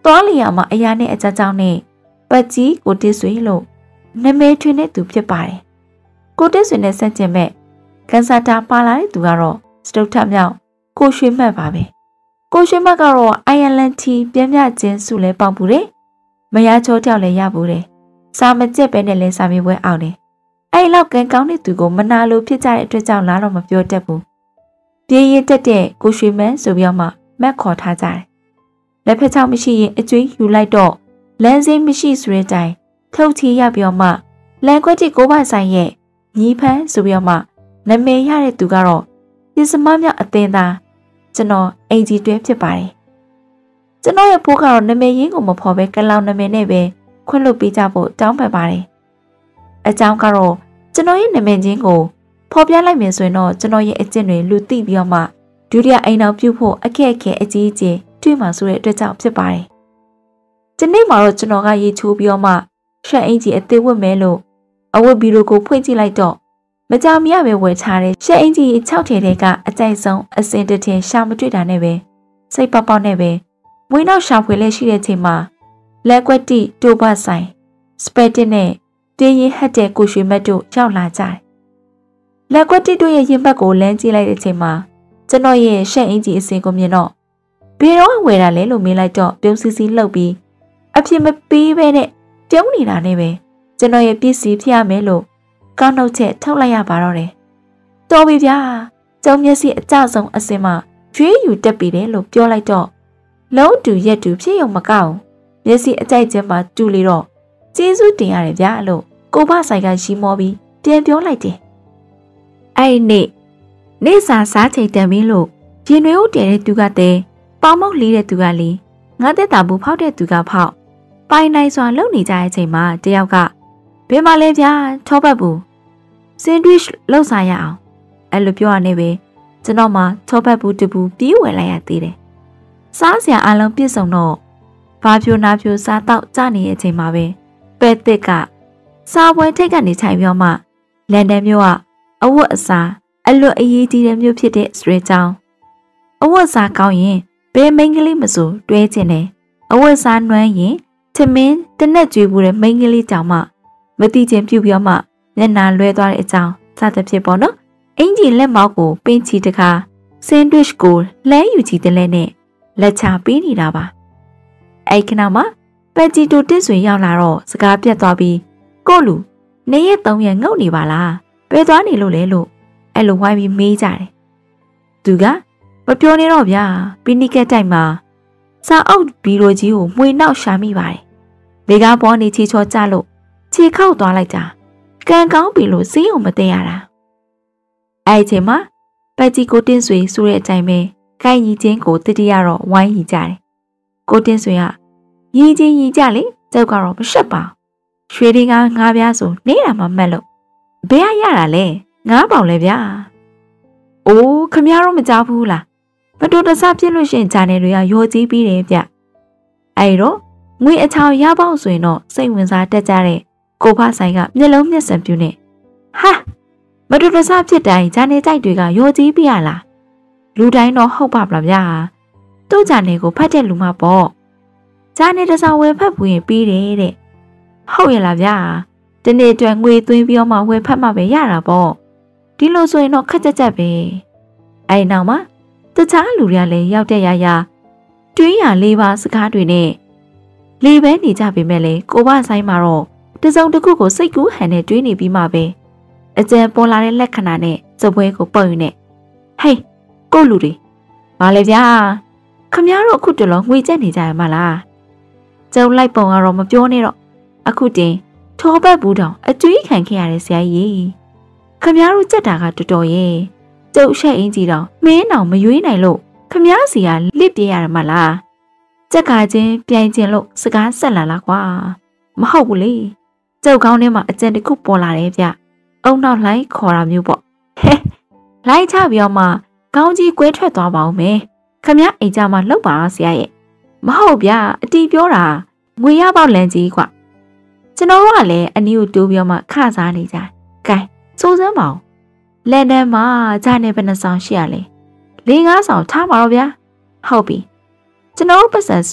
သွားလျာမှာအရာနဲ့အကြကြောင်းနဲ့ပတ်ကြီးကိုတစ်ဆွေလို့နမဲထွင်းတဲ့သူဖြစ်ပါတယ်ကိုတစ်ဆွေနဲ့ဆက်ကျင်မဲ့ကန်ဆာတာပါလာတဲ့သူကတော့စတုတ်ထမြောက်ကိုရွှေမတ်ပါပဲကိုရွှေမတ်ကတော့အိုင်ယလန်တီပြင်းပြချင်းစုလဲပေါက်ပူတယ်မရချိုးတောက်လဲရပူတယ်စာမကျက်ပဲနဲ့လဲစာမေးပွဲအောင်တယ်အဲ့လောက်ကန်ကောင်းတဲ့သူကိုမနာလိုဖြစ်ကြတဲ့အတွက်ကြောင့်လားတော့မပြောတတ်ဘူးပြေးရတက်တဲ့ကိုရွှေမတ်ဆိုပြီးမှမက်ခေါ်ထားကြတယ်လက်ဖက်ချောင်းမရှိရင်အကျွေးယူလိုက်တော့လမ်းစိမ်းမရှိဆိုတဲ့တိုင်ထုတ်ချီရပြီးမှလန်ခွက်တိကိုပါဆိုင်ရဲ့ညီဖန်းဆိုပြီးမှနာမည်ရတဲ့သူကတော့ပစ္စမမြောက်အသင်းသားကျွန်တော်အင်ဂျီတွဲဖြစ်ပါတယ်ကျွန်တော်ရဲ့ဖိုးကတော့နာမည်ရင်းကိုမဖော်ပဲကလောင်နာမည်နဲ့ပဲခွင့်လွှတ်ပေးကြဖို့တောင်းပန်ပါတယ်အကြောင်းကတော့ကျွန်တော်ရဲ့နာမည်ချင်းကိုဖော်ပြလိုက်မယ်ဆိုရင်တော့ကျွန်တော်ရဲ့အကျင့်တွေလူသိပြီးတော့မှဒုတိယအိမ်တော်ပြုဖို့အခက်အခဲအကြီးအကျယ်တွေ့မှာဆိုတဲ့အတွက်ကြောင့်ဖြစ်ပါတယ်ဒီနေ့မှာတော့ကျွန်တော်ကရေချိုးပြီးတော့မှရှက်အင်ကြီးအသေးဝတ်မဲလို့အဝတ်ဘီရိုကိုဖွင့်ကြည့်လိုက်တော့မကြောင်မရပဲဝယ်ချတဲ့ရှက်အင်ကြီး၆ထည်တဲ့ကအကြိုက်ဆုံးအစင်တထင်ရှာမတွေ့တာနဲ့ပဲစိတ်ပေါက်ပေါက်နဲ့ပဲမွေးနောက်ရှာဖွေလဲရှိတဲ့ချိန်မှာလက်ကွက်တိတိုဘဆိုင်စပက်တစ်နဲ့တင်းရင်ဟတ်တဲ့ကိုရွှေမတ်တို့ရောက်လာကြတယ်လက်ကွက်တိတို့ရဲ့ရင်ဘတ်ကိုလမ်းကြည့်လိုက်တဲ့ချိန်မှာကျွန်တော်ရဲ့ရှက်အင်ကြီးအစင်ကိုမြင်တော့ဘယ်တော့ဝယ်တာလဲလို့မေးလိုက်တော့ပြုံးစီစီလှုပ်ပြီးအဖြစ်မပေးပဲနဲ့ပြုံးနေတာနဲ့ပဲကျွန်တော်ရဲ့ပစ္စည်းဖျက်မယ်လို့ကောင်းနှုတ်ချက်ထုတ်လိုက်ရပါတော့တယ်။တော်ပြီဗျာ။ကျုံမျက်စိအကြဆုံးအစင်မှာကျွေးယူတက်ပြီးတယ်လို့ပြောလိုက်တော့လုံးတူရက်တူဖြစ်ရုံမကောက်မျက်စိအကြိုက်ချင်းမှာတူလေတော့ကျေးဇူးတင်ရတယ်ဗျာလို့ကိုဘဆိုင်ကရှိမောပြီးပြန်ပြောလိုက်တယ်။အဲ့နေ့နေ့စာစားချိန်တန်ပြီးလို့ရင်တွေဦးတည်တဲ့သူကတဲ့ပေါမောက်လေးတဲ့သူကလေးငါတက်တာဘူးဖောက်တဲ့သူကဖောက်ပိုင်နိုင်စွာလုံနေကြတဲ့အချိန်မှာတယောက်ကဘယ်မှာလဲဗျာထောပတ်ဘူးစင်ဒဝစ်လှုပ်စားရအောင်အဲ့လိုပြောရနေပဲကျွန်တော်မှထောပတ်ဘူးတဘူးပြေးဝယ်လိုက်ရသေးတယ်စားစရာအလုံးပြည့်စုံတော့ဘာပြိုနာပြိုစားတော့ကြနေတဲ့အချိန်မှာပဲပဲ့သစ်ကစားပွဲထိတ်ကနေခြိုင်ပြောမှလန်ဒန်မြို့ကအဝတ်အစားအလွတ်အရေးကြီးတဲ့မြို့ဖြစ်တဲ့စထရီချောင်းအဝတ်စားကောင်းရင်ဘယ်မိန်းကလေးမဆိုတွဲချင်တယ်အဝတ်စားနွမ်းရင်ချမင်းတနက်ကြွေးဘူးတဲ့မိန်းကလေးကြောင့်မှမတိချင်းပြုတ်ပြီးမှမျက်နှာလွဲသွားတဲ့အကြောင်းစသဖြင့်ပေါ့နော်အင်ဂျီလက်မောက်ကိုပင်းချီတခါစင်ဒဝစ်ကိုလဲယူချီတဲ့လဲနဲ့လက်ချပေးနေတာပါအဲ့ခဏမှာပက်ဂျီတိုတစ်ဆွေရောက်လာတော့စကားပြတ်သွားပြီးကိုလူနေရက်သုံးရက်ငုတ်နေပါလားဘယ်သွားနေလို့လဲလို့အဲ့လိုဝိုင်းပြီးမေးကြတယ်သူကမပြောနေတော့ဗျာပီနီကက်တိုက်မှာစာအုပ်ဘီရိုကြီးကိုမှွေနောက်ရှာမိပါတယ်လေကားပေါ်နေချီချောကြလို့ခြေခောက်သွားလိုက်တာကံကောင်းပြီလို့စီးအောင်မသိရတာအဲ့ဒီချိန်မှာပတ်ကြီးကိုတင်းဆွေဆိုတဲ့အတိုင်းပဲခိုင်ကြီးချင်းကိုတတိယတော့ဝိုင်းရီကြတယ်ကိုတင်းဆွေကရီချင်းရီကြလေကျောက်ကတော့မရှက်ပါရွှေတွေကငါးပြားဆိုနေတာမှမက်လို့ဘယ်ရရတာလဲငါးပေါင်လဲဗျာအိုးခမရတော့မကြောက်ဘူးလားမတော်တဆဖြစ်လို့ရှိရင်ဂျာနယ်တွေကရောကြီးပြီးတယ်ဗျအဲ့တော့ငွေအချောင်ရပေါက်ဆိုရင်တော့စိတ်ဝင်စားတတ်ကြတဲ့ကိုဖဆိုင်ကမျက်လုံးမျက်စံပြူနေဟာမတော်တဆဖြစ်တိုင်းဂျာနယ်ကြိုက်တွေကရောကြီးပြီးရလားလူတိုင်းတော့ဟုတ်ပါမလားဗျာသူ့ဂျာနယ်ကိုဖတ်တဲ့လူမှပေါ့ဂျာနယ်တစားဝယ်ဖတ်ပူရင်ပြီးတယ်တဲ့ဟုတ်ရလားဗျာဒီနေ့အတွက်ငွေသွင်းပြီးတော့မှဝယ်ဖတ်မှပဲရတာပေါ့ဒီလိုဆိုရင်တော့ခက်ကြက်ကြက်ပဲအဲ့နောက်မှာတခြားလူတွေကလည်းရောက်တဲ့ရရတွေးရလေးပါစကားတွေနဲ့လေပဲနေကြပေမဲ့လေကိုဘဆိုင်မှာတော့တစုံတစ်ခုကိုစိတ်ကူးဟန်နဲ့တွေးနေပြီးမှပဲအကျံပေါ်လာတဲ့လက္ခဏာနဲ့စပွဲကိုပုတ်ယူနေဟေးကိုလူတွေဘာလဲဗျာခမရတို့အခုတလုံးငွေကျက်နေကြရမလားကျုံလိုက်ပုံကတော့မပြောနဲ့တော့အခုတင်ထောပတ်ဘူးတောင်အကျွေးခံခဲ့ရတဲ့ဆရာကြီးခမရတို့ကြက်တာကတော်တော်ရဲ့ကျုပ်ရှက်အင်းကြီးတော့မင်းအောင်မရွေးနိုင်လို့ခမည်းစီကလစ်ပြေးရမှာလားကြက်ကချင်းပြိုင်ချင်းလို့စကားဆက်လာလားကွာမဟုတ်ဘူးလေကျုပ်ကောင်းထဲမှာအကျင့်တစ်ခုပေါ်လာတယ်ဗျအုံနောက်လိုက်ခေါ်တာမျိုးပေါ့ဟဲလိုက်ချပြီးတော့မှကောင်းကြီးကွဲထွက်သွားပါဦးမယ်ခမည်းအိမ်ကြမှာလှုပ်ပါဆရာရဲ့မဟုတ်ဗျအတီးပြောတာငွေရပေါက်လန်ကြီးကွာကျွန်တော်တို့ကလည်းအနည်းကိုတိုးပြီးတော့မှခစားနေကြကဲစိုးစမ်းပါဦးလန်ဒန်မှာဂျာနယ်ဘယ်နှဆောင်ရှိရလဲလေးငါးဆောင်ထားပါတော့ဗျာဟုတ်ပြီကျွန်တော်ပတ်စံစု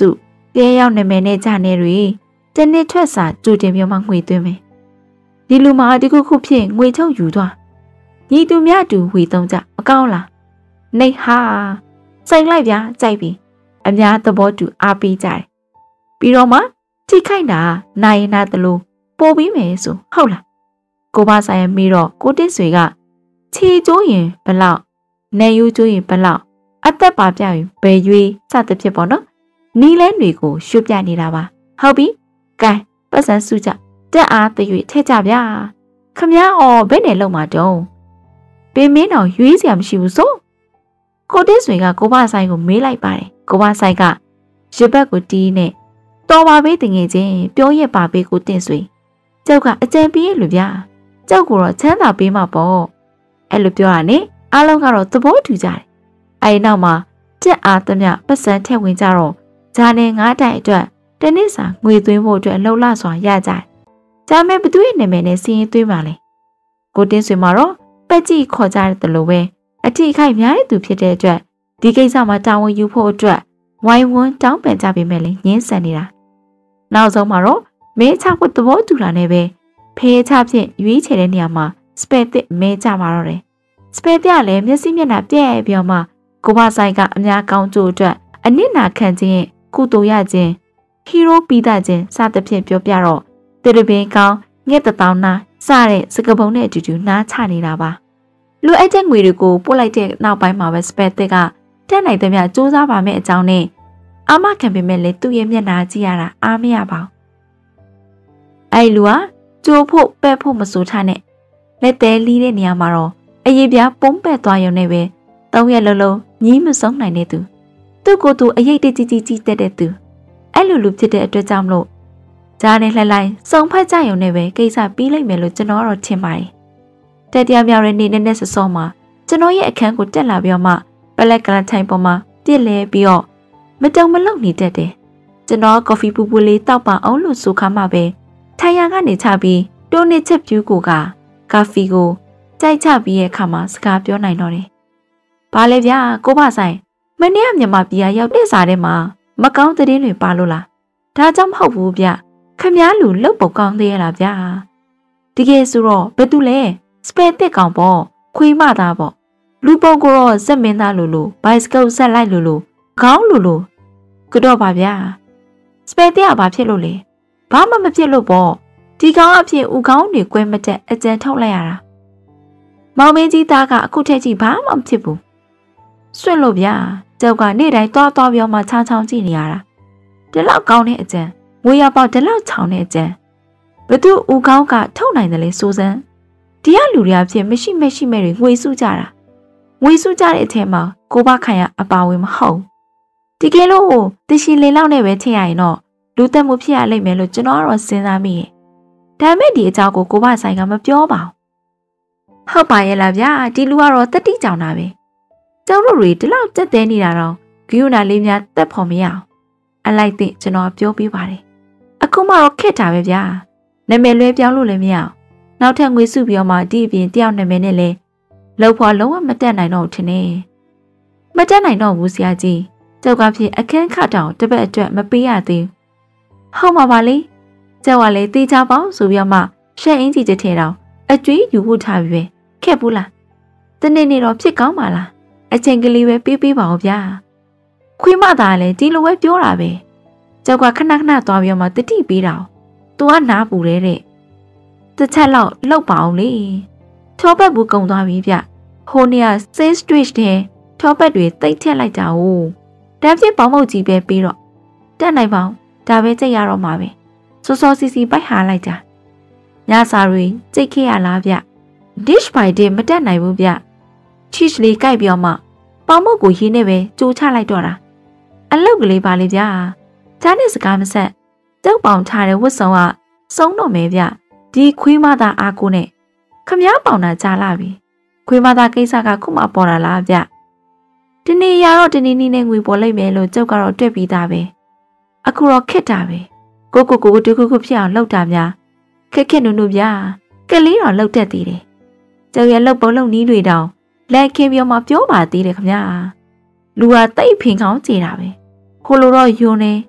တဲရောက်နာမည်နဲ့ဂျာနေတွေတနေ့ထွက်စာကြိုတင်ပြောမှငွေသွင်းမယ်ဒီလူမှာဒီခုခုဖြစ်ငွေချုပ်ယူသွားညီသူများတူဝေသုံးကြမကောင်းလားနေဟာစိတ်လိုက်ဗျာကြိုက်ပြီအများသဘောတူအားပေးကြတယ်ပြီးတော့မှထိခိုက်တာနိုင်နာတလို့ပို့ပြီးမယ်ဆိုဟုတ်လားကိုပါဆိုင်မီတော့ကိုတစ်ဆွေကခြေကျိုးရင်ဘလောက်နေယူကျိုးရင်ဘလောက်အသက်ပါပြရင်ဘယ်ရွေးစသဖြင့်ပေါ့နော်နီးလဲတွေကိုရွှတ်ပြနေတာပါဟုတ်ပြီကဲပတ်စံစုကြတက်အားတရွေထဲကြဗျာခမည်းအော်ဘယ်နဲ့လုံမှာတုံးပင်မင်းတော်ရွေးစရာမရှိဘူးဆိုကိုတစ်ဆွေကကိုပါဆိုင်ကိုမေးလိုက်ပါတယ်ကိုပါဆိုင်ကရပတ်ကိုတီးနဲ့တော်ပါပေးတငယ်ချင်းပြောရပါပေးကိုတင်ဆွေကျောက်ကအကြံပေးလူဗျာကျောက်ကိုတော့ချမ်းသာပေးမှာပေါ့အဲ့လိုပြောရနဲ့အားလုံးကတော့သဘောတူကြတယ်အဲ့ဒီနောက်မှာကြက်အားသမျှပတ်စံထည့်ဝင်ကြတော့ဂျာနယ်ငါးတိုင်အတွက်တနေ့စာငွေသွင်းဖို့အတွက်လှုပ်လှစွာရကြတယ်ဂျာမဲဘသူရဲ့နာမည်နဲ့စီးရင်သွင်းပါလေကိုတင်းဆွေမှာတော့ပက်ကြီးခေါ်ကြတယ်လို့ပဲအထီးခိုက်များတဲ့သူဖြစ်တဲ့အတွက်ဒီကိစ္စမှာတာဝန်ယူဖို့အတွက်ဝိုင်းဝန်းတောင်းပန်ကြပေမဲ့လည်းငင်းဆန်နေတာနောက်ဆုံးမှာတော့မဲချခွတ်သဘောတူတာနဲ့ပဲဖေးချဖြင့်ရွေးချယ်တဲ့နေရာမှာစပယ်တစ်မဲကြမှာတော့တယ်စပယ်ပြလည်းမျက်စိမျက်နှာပြဲပြောမှကိုပါဆိုင်ကအများကောင်းကျိုးအတွက်အနစ်နာခံခြင်းကုသိုလ်ရခြင်းဟီးရိုးပြီးသားခြင်းစသဖြင့်ပြောပြတော့တေရပင်ကောင်းငှက်တတောင်းနာစတဲ့စကပုံနဲ့အတူတူနားချနေတာပါလူအပ်တဲ့ငွေတွေကိုပို့လိုက်တဲ့နောက်ပိုင်းမှာပဲစပယ်တစ်ကတက်နိုင်တဲ့မြစူးစမ်းပါမယ့်အကြောင်းနဲ့အာမခံပေမဲ့လည်းသူ့ရဲ့မျက်နှာကြည့်ရတာအားမရပါဘူးအဲ့လူကကြိုးဖို့ပဲ့ဖို့မစိုးထားနဲ့လက်သေးလီးတဲ့နေရာမှာတော့အရေးပြားပုံးပက်သွားရုံနဲ့ပဲသုံးရက်လုံးလုံးညီးမဆုံးနိုင်တဲ့သူသူ့ကိုယ်သူအရေးတကြီးကြီးကြီးတက်တဲ့သူအဲ့လိုလူဖြစ်တဲ့အတွက်ကြောင့်မလို့ဂျာနဲ့လှလိုက်စုံဖက်ကြရုံနဲ့ပဲကိစ္စပြီးလိုက်မယ်လို့ကျွန်တော်တော့ထင်ပါတယ်တတိယမြောက်တဲ့နေ့နဲ့နဲ့ဆစောမှာကျွန်တော်ရဲ့အခန်းကိုတက်လာပြီးတော့မှပလက်ကလထိုင်ပေါ်မှာပြစ်လဲပြီးတော့မတုံမလုံနေတတ်တယ်ကျွန်တော်ကော်ဖီပူပူလေးတောက်ပါအောင်လို့ဆိုခါမှပဲထိုင်ရကနေချပြီးတိုးနေချက်ပြူးကိုကကာဖီကိုကြိုက်ချပြီးရဲ့အခါမှာစကားပြောနိုင်တော့တယ်။ဘာလဲဗျာကိုပါဆိုင်မနေ့ကမြန်မာပြည်ရောက်တဲ့စာထဲမှာမကောင်းသတင်းတွေပါလို့လား။ဒါကြောင့်မဟုတ်ဘူးဗျ။ခမည်းလူလုတ်ပုတ်ကောင်းသေးရလားဗျာ။တကယ်ဆိုတော့ဘယ်သူလဲစပယ်တစ်ကောင်ပေါ့ခွေးမသားပေါ့လူပုံကိုတော့ဇက်မင်းသားလိုလိုဘိုက်စကုတ်ဆက်လိုက်လိုလိုခေါင်းလိုလိုကတော့ပါဗျာ။စပယ်တစ်ကဘာဖြစ်လို့လဲ။ဘာမှမဖြစ်လို့ပေါ့ဒီကောင်အဖြစ်ဦးခေါင်းတွေကွဲမတက်အကြံထုတ်လိုက်ရတာမောင်မင်းကြီးသားကအခုထက်ကြီးဘာမှမဖြစ်ဘူးစွန့်လို့ဗျာကျောက်ကနေ့တိုင်းသွားသွားပြောမှချောင်းချောင်းကြည့်နေရတာဒီလောက်ကောင်းတဲ့အကြံငွေရပေါဒီလောက်ချောင်းတဲ့အကြံဘသူဦးခေါင်းကထုတ်နိုင်တယ်လေစိုးစမ်းဒီကလူတွေအဖြစ်မရှိမရှိမဲ့တွေငွေစုကြတာငွေစုကြတဲ့အထက်မှာကိုဘခိုင်ကအပါဝင်မဟုတ်ဒီကဲလို့တရှိလင်လောက်နဲ့ပဲထင်ရရင်တော့လူသက်မှုဖြစ်ရလိမ့်မယ်လို့ကျွန်တော်ကတော့စဉ်းစားမိရဲ့ဒါမဲ့ဒီအကြောင်းကိုကိုဘဆိုင်ကမပြောပါဘူးဟုတ်ပါရဲ့လားဗျာဒီလူကတော့တတိကြောင်တာပဲကျောင်းတို့တွေဒီလောက်တက်သေးနေတာတော့ဂယုဏလေးများတက်ဖို့မရအောင်အလိုက်တဲ့ကျွန်တော်ပြောပြပါတယ်အခုမှတော့ခက်တာပဲဗျာနာမည်လွဲပြောင်းလို့လည်းမရအောင်နောက်ထပ်ငွေစုပြီးတော့မှဒီအပြင်တယောက်နာမည်နဲ့လဲလောက်ဖို့လုံးဝမတက်နိုင်တော့ထင်နေမတက်နိုင်တော့ဘူးဆရာကြီးကျောက်ကဖြစ်အခန်းခတောင်တပတ်အတွက်မပေးရသေးဟုတ်ပါပါလေကျောက်ကလည်းတေးချပေါင်းဆိုပြီးတော့မှရှက်အင်းကြီးတစ်ထဲတောင်အကျွေးယူဖို့ထားပြီးပဲခက်ဘူးလားတနေ့နေ့တော့ဖြစ်ကောင်းပါလားအချိန်ကလေးပဲပေးပေးပါဦးဗျာခွေးမသားလည်းဒီလိုပဲပြောတာပဲကျောက်ကခဏခဏသွားပြီးတော့မှတတိပေးတာသူကနားပူတယ်တဲ့တစ်ချက်လောက်လောက်ပါအောင်လေထောပတ်ဘူးကုံသွားပြီဗျဟိုနေက sales street တဲ့ထောပတ်တွေတိတ်ထက်လိုက်တာ哦တန်းဖြစ်ပေါင်းမုတ်ကြီးပဲပြီးတော့တက်နိုင်ပါအောင်ဒါပဲကြိတ်ရတော့မှာပဲစောစောစီစီပိုက်ဟာလိုက်တာညစာတွေကြိတ်ခဲ့ရလားဗျ dish by day မတက်နိုင်ဘူးဗျ cheese လေးကြိုက်ပြောမှပေါင်းမုတ်ကိုရင်းနေပဲကြိုးချလိုက်တော့တာအလုတ်ကလေးပါလေဗျာဂျာနဲ့စကားမဆက်ကြောက်ပေါင်ထားတဲ့ဝတ်စုံကစုံတော့မယ်ဗျဒီခွေးမသားအားကိုနဲ့ခမားပေါင်တာကြားလာပြီခွေးမသားကိစ္စကခုမှပေါ်လာလားဗျဒီနေ့ရတော့ဒီနေ့နေ့နဲ့ငွေပေါ်လိုက်မယ်လို့ကြောက်ကတော့တွက်ပြီးသားပဲအခုတော့ခက်တာပဲကိုကိုကိုတူခုခုဖြစ်အောင်လှုပ်တာများခက်ခက်နုနုဗျာကလေးတော့လှုပ်တတ်သေးတယ်ကျောက်ရလှုပ်ပုံလှုပ်နီးတွေတောင်လက်ခင်းပြောမှပြောပါသေးတယ်ခမညာလူဟာတိတ်ဖင်ကောင်းကြည်တာပဲခိုးလို့တော့ယွန်းနေဒီ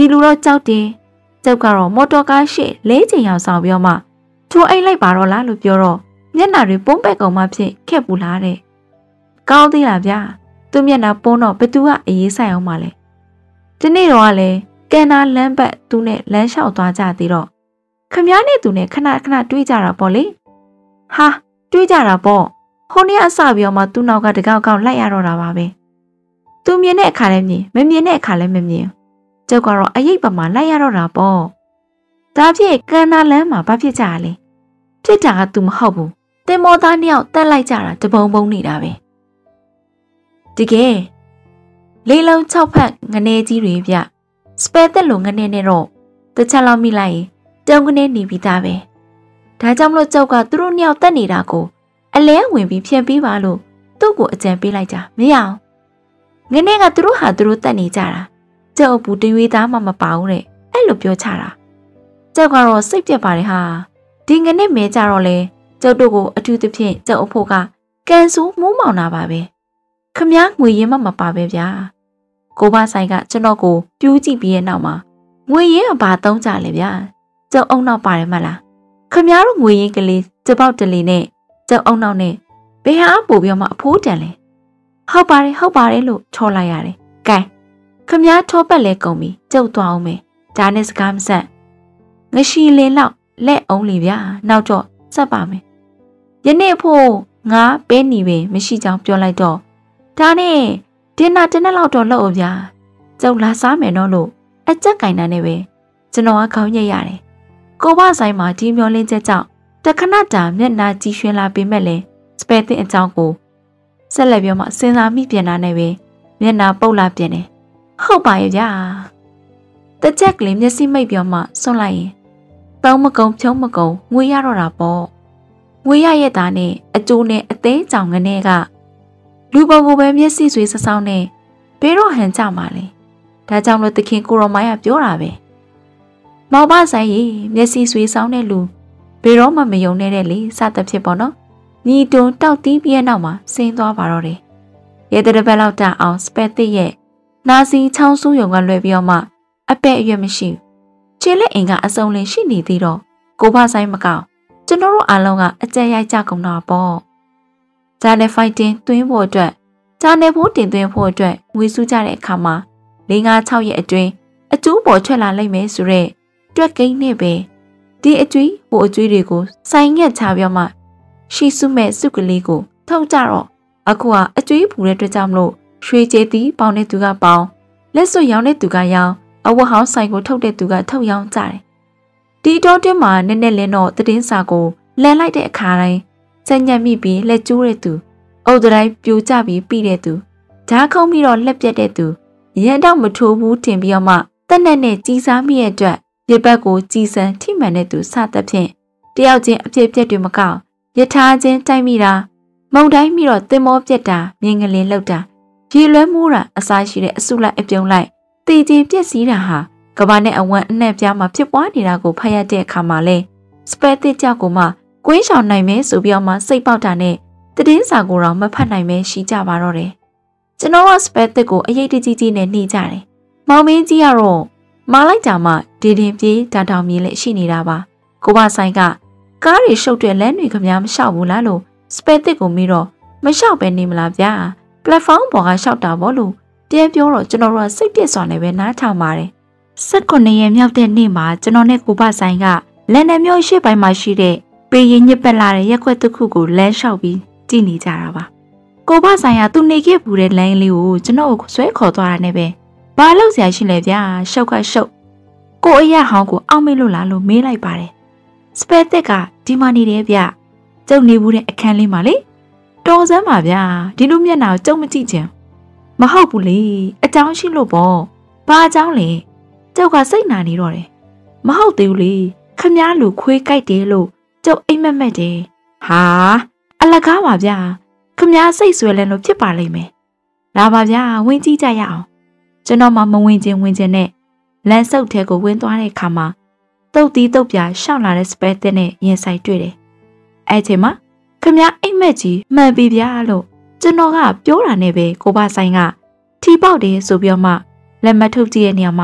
ဒီလူတော့ကြောက်တယ်ကျုပ်ကတော့မော်တော်ကားရှေ့လေးချိန်ရောက်ဆောင်ပြောမှထိုအိတ်လိုက်ပါတော့လားလို့ပြောတော့မျက်နှာတွေပုံးပက်ကောင်မှဖြစ်ခက်ပူလားတဲ့ကောင်းသေးလားဗျာသူ့မျက်နှာပုံးတော့ဘသူကအရေးဆိုင်အောင်မလဲဒီနေ့တော့ကလည်းကန်နာလမ်းဘက်သူနဲ့လမ်းလျှောက်သွားကြသေးတော့ခမားနဲ့သူနဲ့ခဏခဏတွေးကြတာပေါ့လေဟာတွေးကြတာပေါ့ဟိုနေ့အစပြီးတော့မှသူ့နောက်ကတကောက်ကောက်လိုက်ရတော့တာပါပဲသူမြင်တဲ့အခါလည်းမြင်မမြင်တဲ့အခါလည်းမမြင်ကျုပ်ကတော့အရေးပမာလိုက်ရတော့တာပေါ့ဒါဖြစ်ကန်နာလမ်းမှာဘာဖြစ်ကြရလဲဖြစ်တာကသူမဟုတ်ဘူးတင်မောသားနှစ်ယောက်တက်လိုက်ကြတာတပုံပုံနေတာပဲဒီကဲလေးလုံး၆ဖက်ငနေကြီးတွေဗျစပယ်သက်လိုငနေနဲ့တော့တစ်ချက်လောက်မိလိုက်ရင်တုံးကနေနေပြီးသားပဲဒါကြောင့်မလို့ကျုပ်ကသူတို့နှစ်ယောက်တက်နေတာကိုအလဲဝင်ပြီးဖြန့်ပေးပါလို့သူ့ကိုအကြံပေးလိုက်ကြမရအောင်ငနေကသူတို့ဟာသူတို့တက်နေကြတာကျုပ်အပူတရွေးသားမှမပါဘူးတဲ့အဲ့လိုပြောချတာကျုပ်ကတော့စိတ်ပြက်ပါတယ်ဟာဒီငနေမဲကြတော့လေကျုပ်တို့ကိုအထူးသဖြင့်ကျုပ်အဖို့ကကန်ဆူမူးမောင်တာပါပဲခမားငွေရင်းမှမပါပဲဗျာကိုဘဆိုင်ကကျွန်တော်ကိုပြူးကြည့်ပြီးရဲ့နောက်မှာငွေရင်းကဘာသုံးကြလဲဗျာကျုပ်အုံနောက်ပါတယ်မလားခမားတို့ငွေရင်းကလေးကျပေါက်တလီနဲ့ကျုပ်အုံနောက်နဲ့ဘယ်ဟာပို့ပြီးမှအဖိုးတန်လဲဟုတ်ပါတယ်ဟုတ်ပါတယ်လို့ထော်လိုက်ရတယ်ကဲခမားထောပတ်လဲကုန်ပြီကျုပ်သွားအောင်မယ်ဒါနဲ့စကားမဆက်ငရှိလင်းလောက်လက်အောင်လေဗျာနောက်တော့ဆက်ပါမယ်ယနေ့ဖို့ငါပဲနေပဲမရှိကြောင်ပြောလိုက်တော့ဒါနဲ့ဒီနာတနေ့လောက်တော့လှုပ်အောင်ဗျာကျုပ်လာစားမယ်တော့လို့အကြက်ကင်တာနဲ့ပဲကျွန်တော်ကခေါင်းညက်ရတယ်ကိုဘဆိုင်မှာဒီမျောလင်းချက်ကြောင့်တခဏတာမျက်နှာကြည်ရွှင်လာပေမဲ့လည်းစပယ်တင်အကြောင်းကိုဆက်လက်ပြောမှစဉ်းစားမိပြန်တာနဲ့ပဲမျက်နှာပုတ်လာပြန်တယ်ဟုတ်ပါရဲ့ဗျာတချက်ကလေးမျက်စိမိတ်ပြောမှဆွန့်လိုက်ရင်တောင်းမကုံဖြုံးမကုံငွေရတော့တာပေါ့ငွေရရဲ့သားနဲ့အကျိုးနဲ့အသေးကြောင်ငနဲ့ကလူပုံကိုပဲမျက်စိဆွေးဆဆောင်းနဲ့ဘယ်တော့ဟန်ကြမှာလဲဒါကြောင့်လို့တခင်ကိုရောမိုင်းကပြောတာပဲမောင်မဆိုင်ရီမျက်စိဆွေးဆောင်းတဲ့လူဘယ်တော့မှမယုံနေတဲ့လေစသဖြင့်ပေါ့နော်ညီတွန်းတောက်တီးပြီးတဲ့နောက်မှာဆင်းသွားပါတော့တယ်ရဲတဲ့တစ်ပတ်လောက်တအောင်စပက်တစ်ရဲ့နာစီချောင်းဆူးယုံကလွယ်ပြီးတော့မှအပဲ့အရွက်မရှိခြေလက်အင်ကအစုံလင်ရှိနေသေးတော့ကိုဘဆိုင်မကောက်ကျွန်တော်တို့အားလုံးကအကြက်ရိုက်ကြကုန်တာပေါ့ဂျာနယ်ဖိုက်တင်သွင်းဖို့အတွက်ဂျာနယ်ဖို့တင်သွင်းဖို့အတွက်ငွေစုကြတဲ့အခါမှာ၄၅၆ရက်အတွင်းအကျိုးပေါ်ထွက်လာလိမ့်မယ်ဆိုတော့တွက်ကိန်းနဲ့ပဲဒီအကျွေးဟိုအကျွေးတွေကိုစိုင်းငက်ချပြောမှရှိစုမဲ့စုကလေးကိုထုတ်ကြတော့အခုကအကျွေးပူတဲ့အတွက်ကြောင့်မလို့ရွှေကျဲတီပေါင်းတဲ့သူကပေါင်းလက်စွပ်ရောင်းတဲ့သူကရောင်းအဝတ်ဟောင်းဆိုင်ကိုထုတ်တဲ့သူကထုတ်ရောင်းကြတယ်ဒီတော့တင်းမှာနည်းနည်းလင်းတော့တည်င်းစာကိုလန်လိုက်တဲ့အခါတိုင်းစက်ညက်မိပြီးလက်ကျိုးတဲ့သူအုပ်တိုင်းပြိုကျပြီးပြီးတဲ့သူဓာတ်ခုံပြီးတော့လက်ပြက်တဲ့သူရန်တော့မထိုးဘူးထင်ပြီးတော့မှတက်နဲ့နဲ့ကြီးစားမိရဲ့အတွက်ရပတ်ကိုကြီးစံထိမှန်တဲ့သူစသဖြင့်တယောက်ချင်းအပြစ်ပြက်တွေမကောက်ရထားချင်းတိုက်မိတာမုံတိုင်းပြီးတော့တင်မောပြက်တာမြင်ကလေးလောက်တာရေလွှဲမှုတာအစားရှိတဲ့အစုလိုက်အပြုံလိုက်တေကြီးပြက်စီးတာဟာကဘာနဲ့အဝမ်းအနှံ့ပြားမှာဖြစ်ပွားနေတာကိုဖတ်ရတဲ့အခါမှာလဲစပယ်တစ်ကြောက်ကိုမှကွင်းဆောင်နိုင်မယ်ဆိုပြီးတော့မှစိတ်ပေါက်တာနဲ့တည်င်းစာကိုတော့မဖတ်နိုင်ပဲရှိကြပါတော့တယ်ကျွန်တော်ကစပယ်တစ်ကိုအရေးတကြီးကြီးနဲ့နှိကြတယ်မောင်မင်းကြီးကတော့မာလိုက်ကြမှာဒီတင်ပြေးတောင်တောင်မြေလည်းရှိနေတာပါကိုဘဆိုင်ကကားတွေရှုပ်တဲ့လမ်းတွေခမများမလျှောက်ဘူးလားလို့စပယ်တစ်ကိုမိတော့မလျှောက်ပဲနေမလားဗျာပလက်ဖောင်းပေါ်ကလျှောက်တာပေါ့လို့တဲပြောတော့ကျွန်တော်တို့ကစိတ်ပြည့်စွာနဲ့ပဲနားထောင်ပါတယ်၁၉ရက်မြောက်တဲ့နေ့မှာကျွန်တော်နဲ့ကိုဘဆိုင်ကလန်ဒန်မြို့ရှေ့ပိုင်းမှာရှိတဲ့ပေရင်ညစ်ပတ်လာတဲ့ရက်ွက်တစ်ခုကိုလမ်းလျှောက်ပြီးကြည့်နေကြတာပါကိုဘဆိုင်ကသူနေခဲ့ဘူးတဲ့လမ်းလေးကိုကျွန်တော်ကိုဆွဲခေါ်သွားတာနဲ့ပဲဘာလို့ဆရာရှိလဲဗျာရှုပ်ခရှုပ်ကိုအရာဟောင်းကိုအောက်မေ့လို့လားလို့မေးလိုက်ပါတယ်စပယ်သက်ကဒီမှာနေတယ်ဗျကျုပ်နေဘူးတဲ့အခန်းလေးမှာလေတော်စမ်းပါဗျာဒီလိုမျက်နှာကိုကျုပ်မကြည့်ချင်မဟုတ်ဘူးလေအကြောင်းရှိလို့ပေါ့ဘာအကြောင်းလဲကျုပ်ကစိတ်နာနေတော့တယ်မဟုတ်သေးဘူးလေခမားလူခွေးကြိုက်တယ်လို့ကျုပ်အိမ်မက်မက်တယ်ဟာအလကားပါဗျာခမားစိတ်ဆွဲလဲလို့ဖြစ်ပါလိမ့်မယ်လာပါဗျာဝင်ကြည့်ကြရအောင်ကျွန်တော်မှမဝင်ခြင်းဝင်ခြင်းနဲ့လမ်းဆုပ်ထဲကိုဝင်သွားတဲ့အခါမှာတုတ်တီးတုတ်ပြရှောက်လာတဲ့စပယ်တစ်နဲ့ရင်ဆိုင်တွေ့တယ်အဲ့ချိန်မှာခမားအိမ်မက်ကြီးမှန်ပြီဗျာလို့ကျွန်တော်ကပြောတာနဲ့ပဲကိုဘဆိုင်ကထီပေါက်တယ်ဆိုပြီးတော့မှလက်မထုတ်ကြည့်တဲ့နေရာမှာ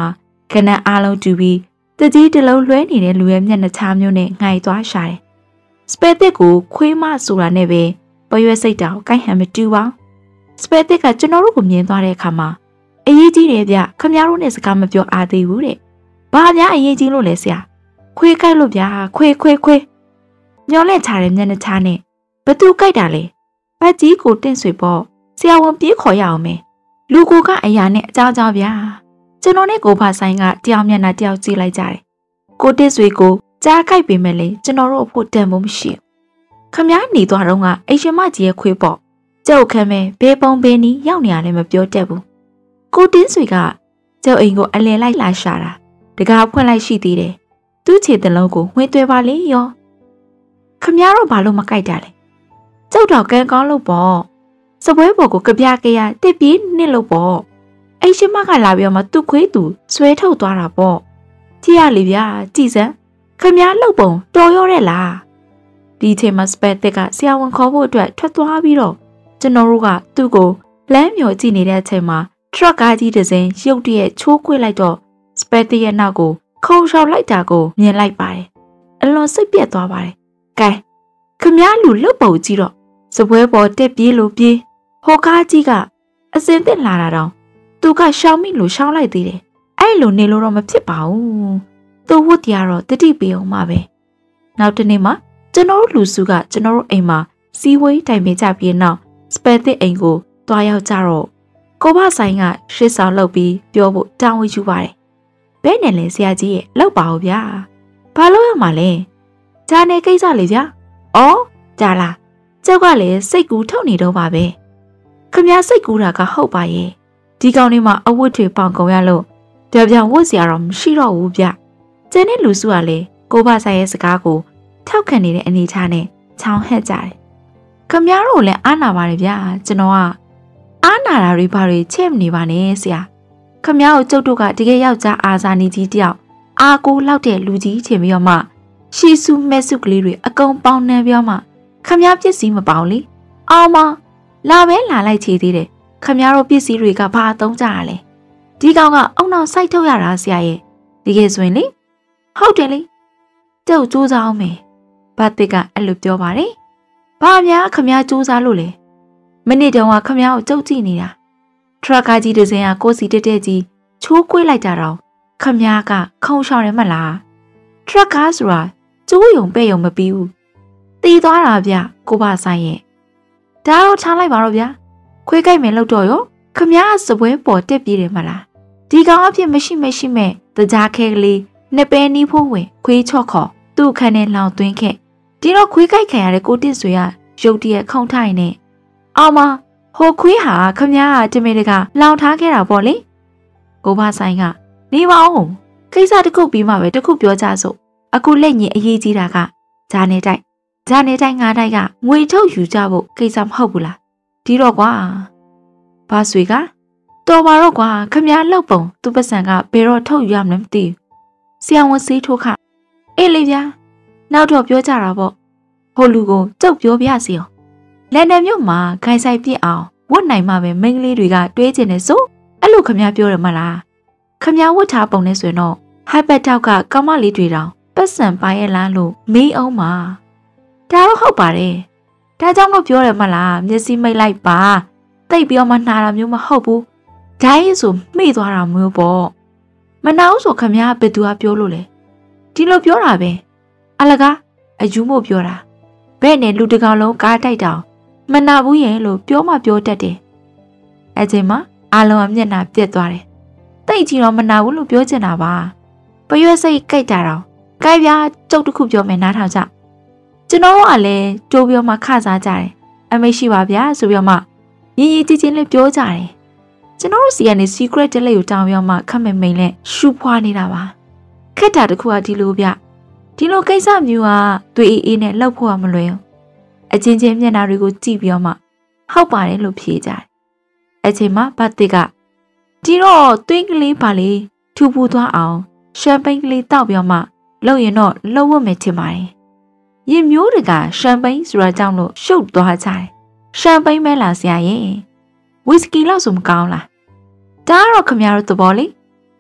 ခဏအားလုံးတူပြီးတကြီးတစ်လုံးလွှဲနေတဲ့လူရဲ့မျက်နှာချာမျိုးနဲ့ငိုင်သွားရှာတယ်စပယ်တစ်ကိုခွေးမဆိုတာနဲ့ပဲပရွက်စိတ်တောင်ကိုက်ဟန်မတူပါစပယ်တစ်ကကျွန်တော်တို့ကိုမြင်သွားတဲ့အခါမှာအရေးကြီးတယ်ဗျခမရတို့နဲ့စကားမပြောအားသေးဘူးတဲ့ဘာများအရေးကြီးလို့လဲဆရာခွေးကိုက်လို့ဗျာခွေးခွေးခွေးညောလဲချတဲ့မျက်နှာချာနဲ့ဘသူကိုက်တာလဲပတ်ကြီးကိုတင့်ဆွေပေါ့ဆရာဝန်ပြေးခေါ်ရအောင်မယ်လူကိုကအရာနဲ့အကြောင်းကြောင်းဗျာကျွန်တော်နဲ့ကိုဖဆိုင်ကတယောက်မျက်နှာတယောက်ကြည့်လိုက်ကြတယ်ကိုတင့်ဆွေကိုကြားကိုက်ပေမဲ့လေကျွန်တော်တို့အဖို့တန်ဖို့မရှိခမည်းနေသွားတော့ကအရှင်မကြီးရဲ့ခွေးပေါ့ကျုပ်ခံမဲ့ဘေးပုံဘေးနီးရောက်နေရလဲမပြောတတ်ဘူးကိုတင်းဆွေကကျုပ်အိမ်ကိုအလယ်လိုက်လာရှာတာတကားဖွင့်လိုက်ရှိသေးတယ်သူ့ခြေတလုံးကိုဝှင်းသွဲပါလေရောခမည်းတော့ဘာလို့မကြိုက်တာလဲကျုပ်တော့ကံကောင်းလို့ပေါ့စပွဲပေါ်ကိုကြပြကြရတစ်ပြေးနစ်လို့ပေါ့အိရှင်မကလာပြီးတော့သူ့ခွေးသူဆွဲထုတ်သွားတာပေါ့ကြည့်ရလေဗျာကြည်စမ်းခမည်းလှုပ်ပုံတော်ရောတဲ့လားဒီချိန်မှာစပက်တက်ကဆရာဝန်ခေါ်ဖို့အတွက်ထွက်သွားပြီးတော့ကျွန်တော်တို့ကသူ့ကိုလမ်းမြော်ကြည့်နေတဲ့အချိန်မှာထရက်ကားကြီးတစ်စင်းရုတ်တရက်ချိုးကွေ့လိုက်တော့စပက်တက်ရဲ့နောက်ကိုခုံရှောက်လိုက်တာကိုမြင်လိုက်ပါတယ်အလွန်စိတ်ပြက်သွားပါတယ်ကဲခမည်းလူလှုပ်ပုံကြည့်တော့စပွဲပေါ်တက်ပြေးလို့ပြေးဟိုကားကြီးကအစင်တက်လာတာတော့သူကရှောင်းမိလို့ရှောင်းလိုက်သေးတယ်အဲ့လိုနေလို့တော့မဖြစ်ပါဘူးသူဝတ်တရားတော့တတိပေးအောင်ပါပဲနောက်တနေ့မှာကျွန်တော်တို့လူစုကကျွန်တော်တို့အိမ်မှာစီဝေးတိုင်ပင်ကြပြီးနောက်စပယ်တစ်အိမ်ကိုတွားရောက်ကြတော့ကိုဘဆိုင်ကရှစ်ဆောင်လုပ်ပြီးပြောဖို့တောင်းဝယူပါတယ်ဘဲနဲ့လဲဆရာကြီးရဲ့လောက်ပါဦးဗျာဘာလို့ရမှာလဲဂျာနေကိစ္စလေဗျာဩဂျာလားကျုပ်ကလည်းစိတ်ကူးထုတ်နေတော့ပါပဲခမည်းစိတ်ကူးတာကဟုတ်ပါရဲ့ဒီကောင်လေးမှာအဝတ်တွေပေါင်ကုန်ရလို့တပြောင်ဝတ်စရာတော့မရှိတော့ဘူးဗျကျန်တဲ့လူစုကလည်းကိုဘဆိုင်ရဲ့စကားကိုထောက်ခံနေတဲ့အနေထားနဲ့ချောင်းဟက်ကြတယ်ခမည်းတော်လည်းအားနာပါတယ်ဗျာကျွန်တော်ကအားနာတာတွေဘာတွေချက်မနေပါနဲ့ဆရာခမည်းကိုကျုပ်တို့ကတကယ်ယောက်ျားအာဇာနည်ကြီးတယောက်အာကိုလောက်တဲ့လူကြီးချင်ပြီးတော့မှရှီစုမဲစုကလေးတွေအကုန်ပေါင်းနှံပြောမှခမည်းပစ္စည်းမပေါလေအောင်မလာပဲလာလိုက်ချေသေးတယ်ခမည်းတော်ပစ္စည်းတွေကဘာသုံးကြရလဲဒီကောင်ကအုံနောက်စိုက်ထုတ်ရတာဆရာရဲ့တကယ်ဆိုရင်လေဟုတ်တယ်လေကျုပ်စူးစမ်းအောင်မယ်ဘာတစ်ကအဲ့လိုပြောပါတယ်ဘာများခမည်းစူးစမ်းလို့လဲမနေ့တုန်းကခမည်းကိုကြုတ်ကြည့်နေတာထရက်ကားကြီးတစ်စင်းကကိုစီတက်တက်ကြီးချိုးကွေးလိုက်တာတော့ခမည်းကခုံရှောင်တယ်မလားထရက်ကားဆိုတာကျိုးယုံပဲ့ယုံမပြီးဘူးတီးသွားတာဗျကိုဘဆိုင်ရဲ့ဒါတော့ချားလိုက်ပါတော့ဗျာခွေးကြိုက်မယ်လို့တော့ရောခမည်းစပွဲပေါ်တက်ပြေးတယ်မလားဒီကောင်အဖြစ်မရှိမရှိမဲ့တကြားခဲကလေးနှစ်ပဲနီးဖို့ဝင်ခွေးချော့ခေါ်သူ့ခန်းနဲ့လောင်သွင်းခဲ့ဒီတော့ခွေးကြိုက်ခံရတဲ့ကိုတစ်ဆွေကရုတ်တရက်ခုံထိုင်နေအောင်မဟိုခွေးဟာခမည်းကတမင်တကလောင်ထားခဲ့တာပေါ့လေကိုဘဆိုင်ကနေပါဦးကိစ္စတစ်ခုပြီးမှပဲတစ်ခုပြောကြစို့အခုလက်ညင်အရေးကြီးတာကဂျာနေတိုက်ဂျာနေတိုက်ငါးတိုက်ကငွေထုတ်ယူကြဖို့ကိစ္စမဟုတ်ဘူးလားဒီတော့ကွာဘာဆွေကတော်ပါတော့ကွာခမည်းလှုပ်ပုံသူပတ်စံကဘယ်တော့ထုတ်ယူရမလဲမသိဘူးဆရာဝန်စေးထိုးခအေးလေဗျာနောက်တော့ပြောကြတာပေါ့ဟိုလူကိုကြုတ်ပြောပြစီအောင်လန်ဒန်မြို့မှာခိုင်ဆိုင်ပြစ်အောင်ဝတ်နိုင်မှပဲမိန်းကလေးတွေကတွေးကျင်နေစို့အဲ့လိုခမည်းပြောရမလားခမည်းဝတ်ထားပုံနဲ့ဆိုရင်တော့ဟိုက်ဘက်တောက်ကကောင်းမလေးတွေတောင်ပတ်စံပါရဲ့လားလို့မေးအောင်ပါဒါတော့ဟုတ်ပါတယ်ဒါကြောင့်တော့ပြောရမလားမျက်စိမိတ်လိုက်ပါတိတ်ပြီးတော့မှနှာတာမျိုးမဟုတ်ဘူးဓာတ်ရည်ဆိုမှိသွားတာမျိုးပေါ့မနာဘူးဆိုခမည်းဘယ်သူကပြောလို့လဲဒီလိုပြောတာပဲအလကားအယူမို့ပြောတာဘဲ့နဲ့လူတကောင်လုံးကားတိုက်တောင်မနာဘူးရဲ့လို့ပြောမှပြောတတ်တယ်အဲချိန်မှာအာလုံးအမျက်နှာပြက်သွားတယ်တိတ်ကြီးတော့မနာဘူးလို့ပြောချင်တာပါပရွက်စိတ်ကြိုက်တာတော့ကြိုက်ပြားကျုပ်တစ်ခုပြောမယ်နားထောင်ကြကျွန်တော်တို့ကလည်းကြိုးပြောမှခစားကြတယ်အမေရှိပါဗျာဆိုပြီးတော့မှရင်းရင်းချင်းချင်းလေးပြောကြတယ်ကျွန်တော်တို့စီကနေ secret တလေးကိုတောင်းပြီးတော့မှခက်မိန်မိန်နဲ့ရှူဖွာနေတာပါခက်တာတစ်ခုကဒီလိုဗျဒီလိုကိစ္စမျိုးကတွေ့အေးအေးနဲ့လှုပ်ဖို့ကမလွယ်ဘူးအချင်းချင်းမျက်နှာတွေကိုကြည့်ပြီးတော့မှဟုတ်ပါတယ်လို့ဖြေကြတယ်အချိန်မှာဘတ်တစ်ကဒီတော့သွင်းကလေးပါလေထူပူသွားအောင်ရှမ်ပိန်းကလေးတောက်ပြီးတော့မှလှုပ်ရင်တော့လှုပ်ဝတ်မယ်ထင်ပါတယ်ရင်မျိုးတွေကရှမ်ပိန်းဆိုတာကြောင့်လို့ရှုပ်သွားကြတယ်ရှမ်ပိန်းမဲလာဆရာရဲ့ဝီစကီလောက်ဆိုမကောင်းလားဒါကတော့ခမရတို့သဘောလေ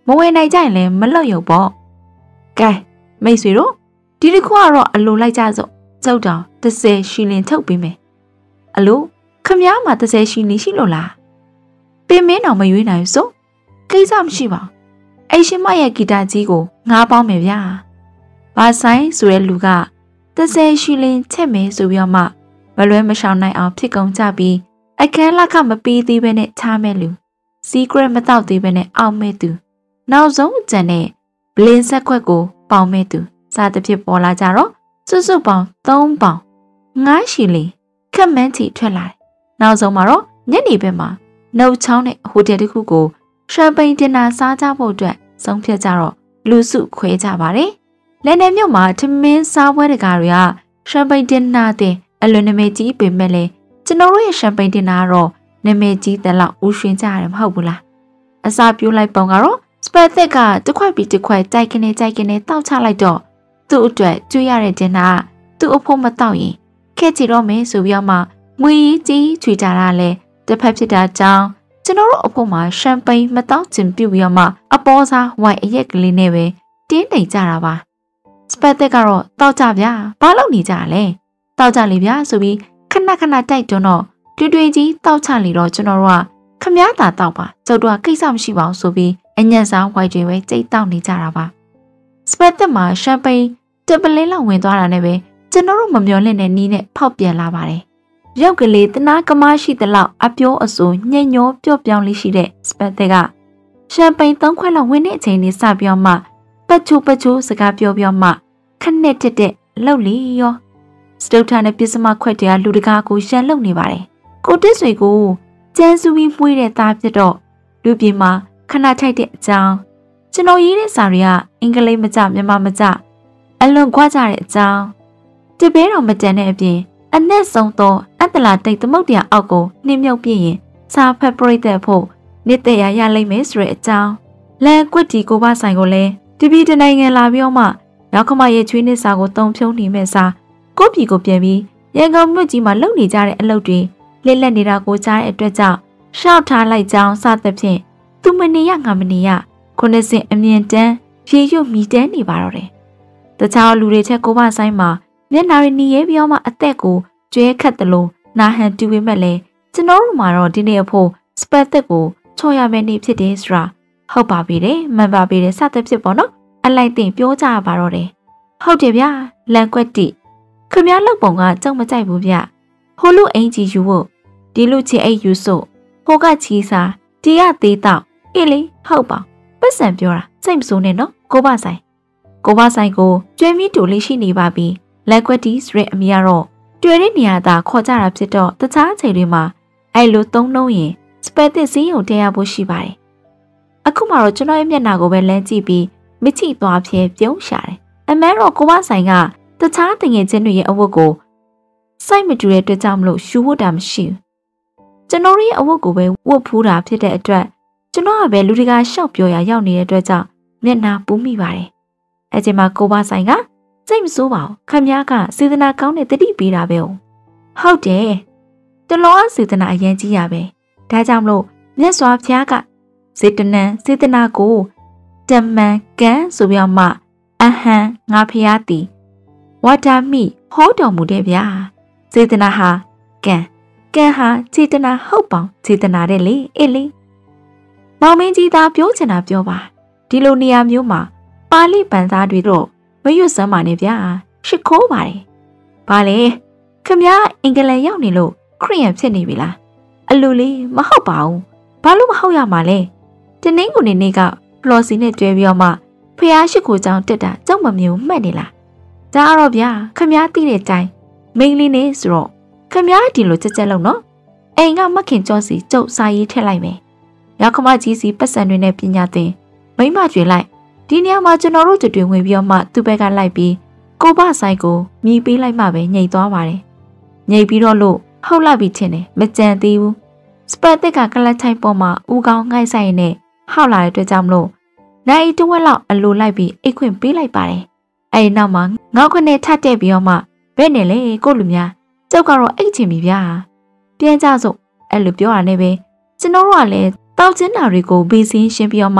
မဝယ်နိုင်ကြရင်လည်းမလွတ်ရုံပေါ့ကဲမိတ်ဆွေတို့ဒီတစ်ခုကတော့အလိုလိုက်ကြစို့ကျုပ်တော်တစ်ဆယ်ရှီလင်ထုတ်ပေးမယ်အလိုခမည်းမှာတစ်ဆယ်ရှီလင်ရှိလို့လားပင်မင်းတော်မရွေးနိုင်စို့ကိစ္စမရှိပါအဲ့ရှင်မရဲ့ဂီတကြီးကိုငားပေါင်းမယ်ဗျာဘာဆိုင်ဆိုတဲ့လူကတစ်ဆယ်ရှီလင်ချက်မယ်ဆိုပြီးတော့မှမလွဲမရှောင်နိုင်အောင်ဖြစ်ကုန်ကြပြီးအခန်းလက်ခမပေးသေးပဲနဲ့ချားမဲ့လူ secret မတောက်သေးပဲနဲ့အောက်မဲ့သူနောက်ဆုံးအကြံနဲ့ဘလင်းဆက်ခွက်ကိုပေါင်မဲ့သူစသဖြင့်ပေါ်လာကြတော့စွတ်စွတ်ပေါင်သုံးပေါင်ငါးရှီလင်ခက်မှန်းချီထွက်လာတယ်နောက်ဆုံးမှာတော့ညနေဘက်မှာနှုတ်ချောင်းနဲ့ဟိုတယ်တစ်ခုကိုရှမ်ပိန်တင်နာစားကြဖို့အတွက်ဆုံးဖြတ်ကြတော့လူစုခွဲကြပါတယ်လက်နယ်မြို့မှာထမင်းစားပွဲတကာတွေကရှမ်ပိန်တင်နာတဲ့အလွန်နာမည်ကြီးပေမဲ့လည်းကျွန်တော်တို့ရဲ့ရှမ်ပိန်တင်နာကတော့နာမည်ကြီးတဲ့လောက်ဦးရွှင်ကြရတယ်မဟုတ်ဘူးလားအစာပြိုးလိုက်ပုံကတော့စပက်သက်ကတစ်ခွက်ပြီးတစ်ခွက်ကြိုက်ကနေကြိုက်ကနေတောက်ချလိုက်တော့သူ့အတွက်ကျွေးရတဲ့တင်နာသူ့အဖို့မတောက်ရင်ခက်ချီတော့မယ်ဆိုပြီးတော့မှငွေကြီးချွေကြတာလဲတစ်ဖက်ဖြစ်တာကြောင့်ကျွန်တော်တို့အဖို့မှာရှမ်ပိန်မတောက်ချင်ပြုတ်ပြီးတော့မှအပေါ်စားဝိုင်အရက်ကလေးနဲ့ပဲတင်းတိမ်ကြတာပါစပက်သက်ကတော့တောက်ကြဗျာဘာလို့နေကြလဲတောက်ကြလေဗျာဆိုပြီးခဏခဏတိုက်တွန်းတော့တွေ့တွေ့ကြီးတောက်ချလေတော့ကျွန်တော်တို့ကခမားတာတောက်ပါကျုပ်တို့ကကိစ္စမရှိပါဘူးဆိုပြီးအညံ့စားဝိုင်တွေပဲကြိတ်တောက်နေကြတာပါစပက်သက်မှာရှမ်ပိန်တပလင်းလောက်ဝင်သွားတာနဲ့ပဲကျွန်တော်တို့မမျောလင့်တဲ့နီးနဲ့ဖောက်ပြန်လာပါတယ်ရုပ်ကလေးတနာကမရှိသလောက်အပြောအဆိုညံ့ညောပျော့ပြောင်းလေးရှိတဲ့စပက်သက်ကရှမ်ပိန်သုံးခွက်လောက်ဝင်တဲ့အချိန်လေးစပြောမှပတ်ချိုးပတ်ချိုးစကားပြောပြောမှခနဲ့တက်တဲ့လှုပ်လီရောစတုထနဲ့ပစ္စမခွက်တည်းလူတကာကိုရှန်လုံနေပါတယ်ကိုတစ်ဆွေကိုကျန်းစုပြီးမှုတဲ့သားဖြစ်တော့လူပြေမှာခဏထိုက်တဲ့အကြောင်းကျွန်တော်ရေးတဲ့စာတွေကအင်္ဂလိပ်မကြမြန်မာမကြအလွန်ကြွားကြတဲ့အကြောင်းတပည့်တော်မတန်တဲ့အပြင်အနက်ဆုံးသောအတ္တလာတိတ်သမုတ်တရားအောက်ကိုနှင်းမြုပ်ပြည့်ရင်စာဖက်ပရိသတ်ဖို့နှစ်သက်ရရလိမ့်မယ်ဆိုတဲ့အကြောင်းလန်ကွက်တီကိုပါဆိုင်ကိုလည်းတပည့်တနိုင်ငံလာပြီးတော့မှရောက်ခမရဲ့ချွေးနှစ်စာကိုတုံဖြုံးနေမဲ့စာကိုပြည်ကိုပြန်ပြီးရန်ကုန်မြို့ကြီးမှာလုံနေကြတဲ့အလုပ်တွေလက်လက်နေတာကိုကြားတဲ့အတွက်ကြောင့်ရှောက်ထားလိုက်ကြောင်းစသဖြင့်သူမနေရငါမနေရခုနှစ်စင်အမြင့်တန်းရေရွတ်မီတန်းနေပါတော့တယ်တခြားလူတွေချက်ကိုပါဆိုင်မှာမျက်နှာရည်ရဲပြောမှအသက်ကိုကျွဲခတ်တယ်လို့နာဟန်တူပေမဲ့လည်းကျွန်တော်တို့မှာတော့ဒီနေ့အဖို့စပက်သက်ကိုချော်ရမယ့်နေ့ဖြစ်တယ်ဆိုတာဟုတ်ပါပြီတယ်မှန်ပါပြီတယ်စသဖြင့်ပေါ့နော်အလိုက်တင်ပြောကြပါတော့တယ်ဟုတ်တယ်ဗျာလန်ကွက်တီခမည်းလောက်ပုံကကြောက်မကြိုက်ဘူးဗျဟိုလူအင်ကြီးယူဖို့ဒီလူချီအိတ်ယူစို့ဟိုကချီစားဒီရသေးတော့အေးလေဟုတ်ပါပတ်စံပြောတာစိတ်မစိုးနဲ့နော်ကိုပါဆိုင်ကိုပါဆိုင်ကိုကျွဲမီတူလေးရှိနေပါပြီလက်ကွက်တီဆိုတဲ့အမည်ကတော့တွေ့တဲ့နေရာသာခေါ်ကြတာဖြစ်တော့တခြားအချိန်တွေမှာအဲ့လိုသုံးနှုံးရင်စပက်တစ်စီးုံတင်ရဖို့ရှိပါတယ်အခုမှတော့ကျွန်တော်ရဲ့မျက်နှာကိုပဲလမ်းကြည့်ပြီးမချိသွားဖြဲပြုံးရှာတယ်အမဲတော့ကိုမဆိုင်ကတခြားတငယ်ချင်းတွေရဲ့အဝတ်ကိုစိုက်မတူတဲ့အတွက်ကြောင့်မလို့ရှူဝတ်တာမရှိဘူးကျွန်တော်ရဲ့အဝတ်ကိုပဲဝတ်ဖူးတာဖြစ်တဲ့အတွက်ကျွန်တော်ကပဲလူတွေကရှောက်ပြောရရောက်နေတဲ့အတွက်ကြောင့်မျက်နှာပူးမိပါတယ်အဲ့ဒီမှာကိုမဆိုင်ကစိတ်မဆိုးပါဘူးခမည်းကစေတနာကောင်းတဲ့တတိပေးတာပဲဟုတ်တယ်တလောစေတနာအရင်ကြီးရပဲဒါကြောင့်မလို့မြတ်စွာဘုရားကစေတနံစေတနာကိုတမန်ကံဆိုပြီးမှအဟံငါဖျားသည်ဝါတာမိဟောတော်မူတဲ့ဗျာစေတနာဟာကံကံဟာစေတနာဟုတ်ပေါင်းစေတနာတဲ့လေအေးလေမောင်မင်းကြီးသားပြောချင်တာပြောပါဒီလိုနေရာမျိုးမှာပါဠိပန်သားတွေတော့မရွတ်စမ်းပါနဲ့ဗျာရှ စ်ခိုးပါတယ်ဘာလဲခမည်းအင်္ဂလန်ရောက်နေလို့ခရီးယန်ဖြစ်နေပြီလားအလိုလေးမဟုတ်ပါဘူးဘာလို့မဟုတ်ရမှာလဲတနင်္ဂနွေနေ့ကဖလော်စီနဲ့တွဲပြီးတော့မှဖះရှိခိုးကြောင်တက်တာကြောက်မမျိုးမှတ်နေလားဒါတော့ဗျာခမည်းသိတဲ့အတိုင်းမိန်းလေးနေဆိုတော့ခမည်းဒီလိုကြက်ကြက်လုံးနော်အိမ်ကမခင်ကြောစီကျုပ်စာရေးထည့်လိုက်မယ်ရောက်ခမကြီးစီပတ်စံတွေနဲ့ပညာသင်မိမကျွေလိုက်ဒီနေရာမှာကျွန်တော်တို့တွေ့ဝင်ပြီးတော့မှသူ့ဘက်ကလိုက်ပြီးကိုဘဆိုင်ကိုမြည်ပေးလိုက်မှပဲညှိသွားပါတယ်ညှိပြီးတော့လို့ဟုတ်လိုက်ပြီထင်တယ်မကြံသေးဘူးစပက်သက်ကကလတ်ထိုင်ပေါ်မှာဦးကောင်းငှိုက်ဆိုင်နဲ့ဟောက်လာတဲ့အတွက်ကြောင့်မလို့နိုင်တဝက်လောက်အလိုလိုက်ပြီးအိတ်ခွင့်ပေးလိုက်ပါတယ်အဲဒီနောက်မှာငေါက်ခွနဲ့ထတက်ပြီးတော့မှဘယ်နဲ့လဲကိုလူများကျုပ်ကတော့အိတ်ချင်ပြီဗျာပြန်ကြစို့အဲ့လိုပြောရနေပဲကျွန်တော်တို့ကလည်းတောက်ချင်းတာတွေကိုဘေးစင်းရှင်းပြီးတော့မှ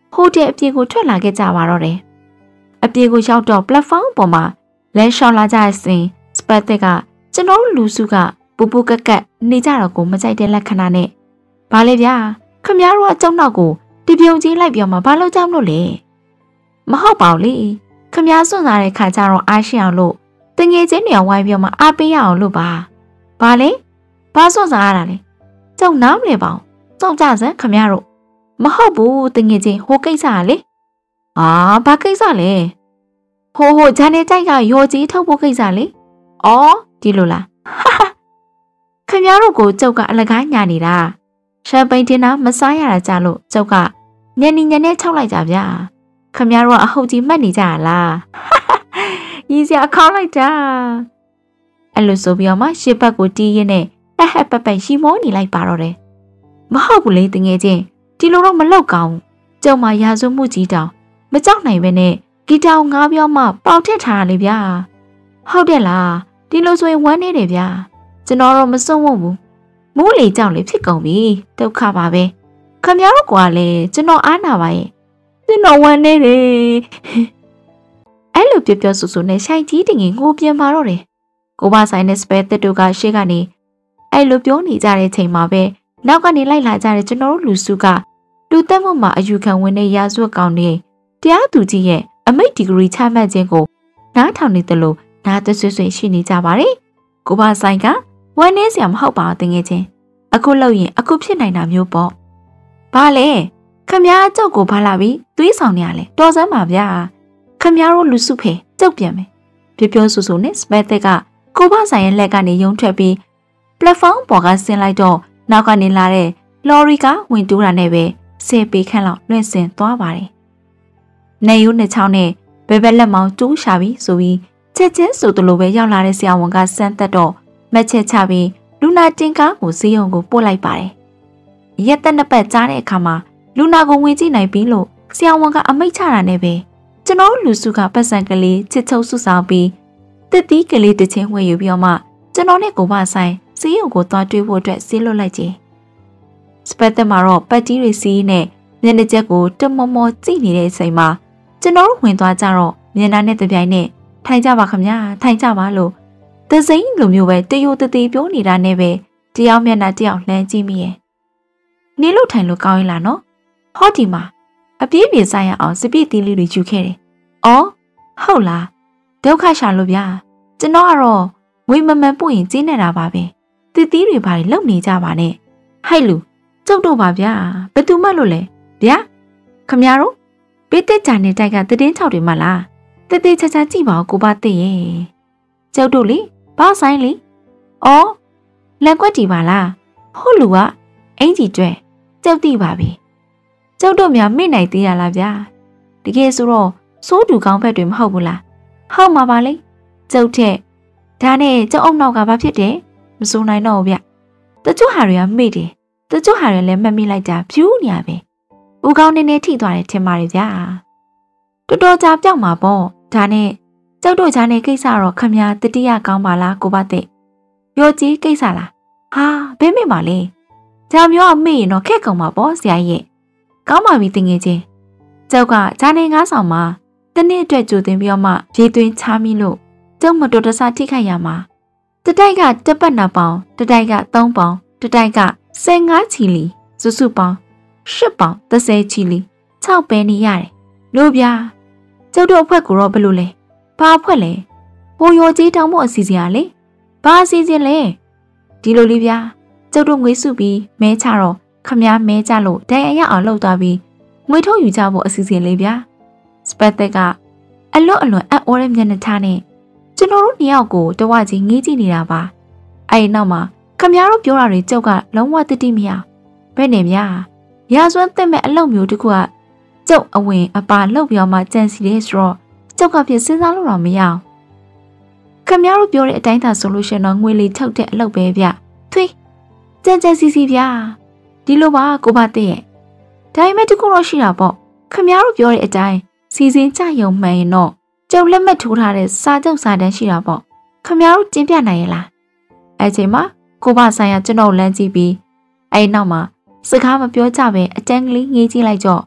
ဟိုတဲ့အပြေကိုထွက်လာခဲ့ကြပါတော့တယ်အပြေကိုရောက်တော့ platform ပေါ်မှာလဲလျှောက်လာကြတဲ့စဉ်စပတ်သက်ကကျွန်တော်လူစုကပူပူကက်ကက်နေကြတော့ကိုမကြိုက်တဲ့လက္ခဏာနဲ့ဘာလဲဗျာခမများတို့အကြောင်းနောက်ကိုဒီပြုံကြီးလိုက်ပြောမှာဘာလို့ကြောက်လို့လဲမဟုတ်ပါဘူးလေခမများစွန့်စားတဲ့ခါကျတော့အားရှိအောင်လို့တငယ်ချင်းတွေဝိုင်းပြောမှာအားပေးရအောင်လို့ပါဘာလဲဘာစွန့်စားရတာလဲကြောက်နားမလဲပါအောင်ကြောက်ကြစမ်းခမများတို့မဟုတ်ဘူးတငယ်ချင်းဟိုကိစ္စကလေအာဘာကိစ္စလဲဟိုဟိုဂျန်နေကြိုက်ကရော်ကြီးထုတ်ဖို့ကိစ္စလေအော်ဒီလိုလားခမများတို့ကိုကြောက်ကအလကားညာနေတာရှမ်ပိန်တင်တာမစားရတာကြလို့ကြောက်ကညနေညနေ၆လိုက်ကြဗျာခမများတို့ကအဟုတ်ကြီးမှတ်နေကြရလားရည်စရာခေါင်းလိုက်တာအဲ့လိုဆိုပြီးတော့မှရှစ်ဘက်ကိုတီးရင်းနဲ့ဟက်ဟက်ပက်ပက်ရီမောနေလိုက်ပါတော့တယ်မဟုတ်ဘူးလေတငယ်ချင်းဒီလိုတော့မလောက်ကောင်းကျုံမှာရာဇဝမှုကြီးတောင်မကြောက်နိုင်ပဲနဲ့ဂီတာကိုငါးပြောမှပေါက်ထက်ထားရလေဗျာဟုတ်တယ်လားဒီလိုဆိုရင်ဝမ်းနေတယ်ဗျာကျွန်တော်တော့မစွန့်ဝတ်ဘူးမိုးလေကြောက်လေဖြစ်ကုန်ပြီဒုက္ခပါပဲခမများတို့ကလည်းကျွန်တော်အားနာပါရဲ့ကျွန်တော်ဝမ်းနေတယ်အဲ့လိုပြောပြောဆူဆူနဲ့ရှိုင်ကြီးတင်ငင်ငိုပြန်ပါတော့တယ်ကိုမဆိုင်နဲ့စပယ်တက်တို့ကရှေ့ကနေအဲ့လိုပြောနေကြတဲ့ချိန်မှာပဲနောက်ကနေလိုက်လာကြတဲ့ကျွန်တော်တို့လူစုကလူတက်မှုမှာအယူခံဝင်တဲ့ရာဇဝတ်ကောင်တွေတရားသူကြီးရဲ့အမိတ်ဒီဂရီချမှတ်ခြင်းကိုနားထောင်နေတယ်လို့နားသွဆွဆွရှိနေကြပါတယ်ကိုမဆိုင်ကဝမ်းနေစရာမဟုတ်ပါဘူးတကယ်ချင်းအခုလောက်ရင်အခုဖြစ်နိုင်တာမျိုးပေါ့ဘာလဲခမများကြောက်ကိုဘာလာပြီးသွေးဆောင်နေရလဲတော်စမ်းပါဗျာခမများတို့လူစုဖေကြောက်ပြန်မယ်ပြပြောဆူဆူနဲ့စပက်သက်ကကိုမဆိုင်ရဲ့လက်ကနေယုံထွက်ပြီး platform ပေါ်ကဆင်းလိုက်တော့နောက်ကနေလာတဲ့ lorry ကဝင်တိုးတာနဲ့ပဲဆယ်ပေခန့်လောက်လွင့်စင်သွားပါတယ်။နေရိုးနှစ်ချောင်းနဲ့ဘဲဘက်လက်မောင်းတူးရှာပြီးဆိုပြီးချက်ချင်းဆိုသလိုပဲရောက်လာတဲ့ဆရာဝန်ကစမ်းသက်တော့မက်ချက်ချပြီးလူနာတင်ကားကိုဈေးရုံကိုပို့လိုက်ပါတယ်။ရက်သက်နှစ်ပတ်ကြားတဲ့အခါမှာလူနာကိုဝင်ကြည့်နိုင်ပြီလို့ဆရာဝန်ကအမိန့်ချတာနဲ့ပဲကျွန်တော်လူစုကပတ်စံကလေးချစ်ချုပ်ဆုဆောင်ပြီးတစ်သီးကလေးတစ်ချင်းဝယ်ယူပြီးတော့မှကျွန်တော်နဲ့ကိုမဆိုင်ဈေးရုံကိုသွားတွေ့ဖို့အတွက်ဆေးလွတ်လိုက်ခြင်းစပက်သက်မှာတော့ပတ်တီးတွေစီးနဲ့မျက်နှာချက်ကိုတမောမောကြည့်နေတဲ့အချိန်မှာကျွန်တော်တို့ဝင်သွားကြတော့မျက်နှာနဲ့တပြိုင်နဲ့ထိုင်ကြပါခမညာထိုင်ကြပါလို့သစိမ့်လိုမျိုးပဲတယိုတသေးပြောနေတာနဲ့ပဲတယောက်မျက်နှာတယောက်လှမ်းကြည့်မိရဲ့နေလို့ထိုင်လို့ကောင်းရင်လားနော်ဟောဒီမှာအပြေးပြေဆိုင်ရအောင်စပြည့်သီးလေးတွေယူခဲ့တယ်အော်ဟုတ်လားဒုက္ခရှာလို့ဗျာကျွန်တော်ကတော့ဝိမမန်ပို့ရင်ကျင်းနေတာပါပဲသီးသီးတွေဘာတွေလုံနေကြပါနဲ့ဟိုက်လူကျုပ်တို့ပါဗျာဘယ်သူမှလို့လဲဗျာခမရတို့ပေးတက်ကြနေတိုက်ကတည်င်းချောက်တွေမလားတည်တည်ချာချာကြည့်ပါဦးကိုပါသိရဲ့ကျုပ်တို့လေဘာဆိုင်လေအော်လက်ကွက်တီပါလားဟုတ်လူကအင်ကြီးကျွဲကျုပ်သိပါပြီကျုပ်တို့များမိနိုင်သေးရလားဗျာတကယ်ဆိုတော့စိုးတူကောင်းဘက်တွေမဟုတ်ဘူးလားဟုတ်မှာပါလေကျုပ်ထက်ဒါနဲ့ကျုပ်အုံနောက်ကဘာဖြစ်တယ်မစိုးနိုင်တော့ဘူးဗျတချို့ဟာတွေကမေ့တယ်တချို့ဟာတွေလည်းမမိလိုက်တာဖြူးနေရပဲဦးကောင်းနေနေထိသွားတယ်ထင်ပါတယ်ဗျာတော်တော်ကြာပြောက်မှာပေါ့ဒါနဲ့ကျုပ်တို့ဂျာနေကိစ္စတော့ခမညာတတိယကောင်းပါလားကိုပါတဲ့ရောကြီးကိစ္စလားဟာဘယ်မိပါလဲဂျာမျိုးအမေ့ရင်တော့ခက်ကုန်မှာပေါ့ဆရာကြီးကောင်းပါပြီတင်ငယ်ချင်းကျုပ်ကဂျာနေငါးဆောင်မှာတနေ့အတွက်ကြိုတင်ပြီးတော့မှရေသွင်းချမိလို့ကျုပ်မတော်တဆထိခိုက်ရမှာတတိုက်ကတပတ်နှစ်ပေါင်တတိုက်ကသုံးပေါင်တတိုက်ကဆယ်ငါးချီလီစုစုပေါင်းရှစ်ပေါင်သဆယ်ချီလီခြောက်ပဲနေရတယ်လို့ဗျာကျုပ်တို့အဖွဲ့ကိုတော့ဘယ်လိုလဲဘာအဖွဲ့လဲဟိုရောကြီးတောင်းဖို့အစီအစဉ်ကလေဘာအစီအစဉ်လဲဒီလိုလေးဗျာကျုပ်တို့ငွေစုပြီးမဲချတော့ခမည်းမဲကြလို့ဒဏ်ရာရအောင်လှုပ်သွားပြီးငွေထုတ်ယူကြဖို့အစီအစဉ်လေးဗျာစပက်သက်ကအလွတ်အလွန်အံ့ဩတဲ့မျက်နှာထားနဲ့ကျွန်တော်တို့နှစ်ယောက်ကိုတဝကြီးငေးကြည့်နေတာပါအဲ့ဒီနောက်မှာခမည်းတော်ပြောတာတွေကြောက်ကလုံးဝတတိမရဘယ်နဲ့များရာဇဝတ်သက်မဲ့အလုပ်မျိုးတခုကကျုပ်အဝင်အပါလှုပ်ပြောမှကြံစီတယ်ဆိုတော့ကျုပ်ကဖြစ်စဉ်းစားလို့တော့မရအောင်ခမည်းတော်ပြောတဲ့အတိုင်းသာဆိုလို့ရှင်တော့ငွေလေးထုတ်တဲ့အလုပ်ပဲဗျထွေးကြံကြံစီစီဗျာဒီလိုပါကိုပါတဲ့ရဲ့ဒါပေမဲ့တခုတော့ရှိတာပေါ့ခမည်းတော်ပြောတဲ့အတိုင်းစီစဉ်ကြယုံမှန်ရင်တော့ကျုပ်လက်မှတ်ထိုးထားတဲ့စာချုပ်စာတမ်းရှိတာပေါ့ခမည်းတော်ကျင်းပြနိုင်ရဲ့လားအဲ့ချိန်မှာကိုပါဆိုင်ကကျွန်တော်လမ်းကြည့်ပြီးအဲ့နောက်မှာစကားမပြောကြပဲအတန်းကလေးငေးကြည့်လိုက်တော့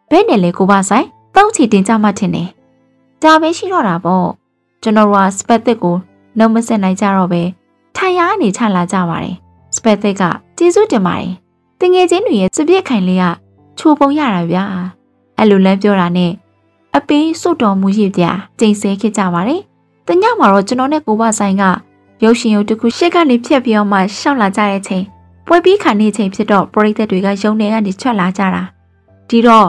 ဘဲနဲ့လေကိုပါဆိုင်တောက်ချီတင်ကြမှထင်တယ်ဒါပဲရှိတော့တာပေါ့ကျွန်တော်တို့ကစပက်တစ်ကိုနှုတ်မဆက်နိုင်ကြတော့ပဲထိုင်ရအနေချလာကြပါတယ်စပက်တစ်ကကျေးဇူးတင်ပါတယ်တငယ်ချင်းတွေရဲ့စပြစ်ခိုင်လေးကချိုပုံရတာဗျာအဲ့လိုလဲပြောတာနဲ့အပေးစွတ်တော်မူရည်ပြကျိန်ဆဲခဲ့ကြပါတယ်တညမှာတော့ကျွန်တော်နဲ့ကိုပါဆိုင်ကရုပ်ရှင်ရုပ်တစ်ခုရှစ်ကနေဖြတ်ပြီးတော့မှရှောက်လာကြတဲ့ချိန်ပွဲပြီးခံနေချိန်ဖြစ်တော့ပရိသတ်တွေကရုံနေကနေထွက်လာကြတာဒီတော့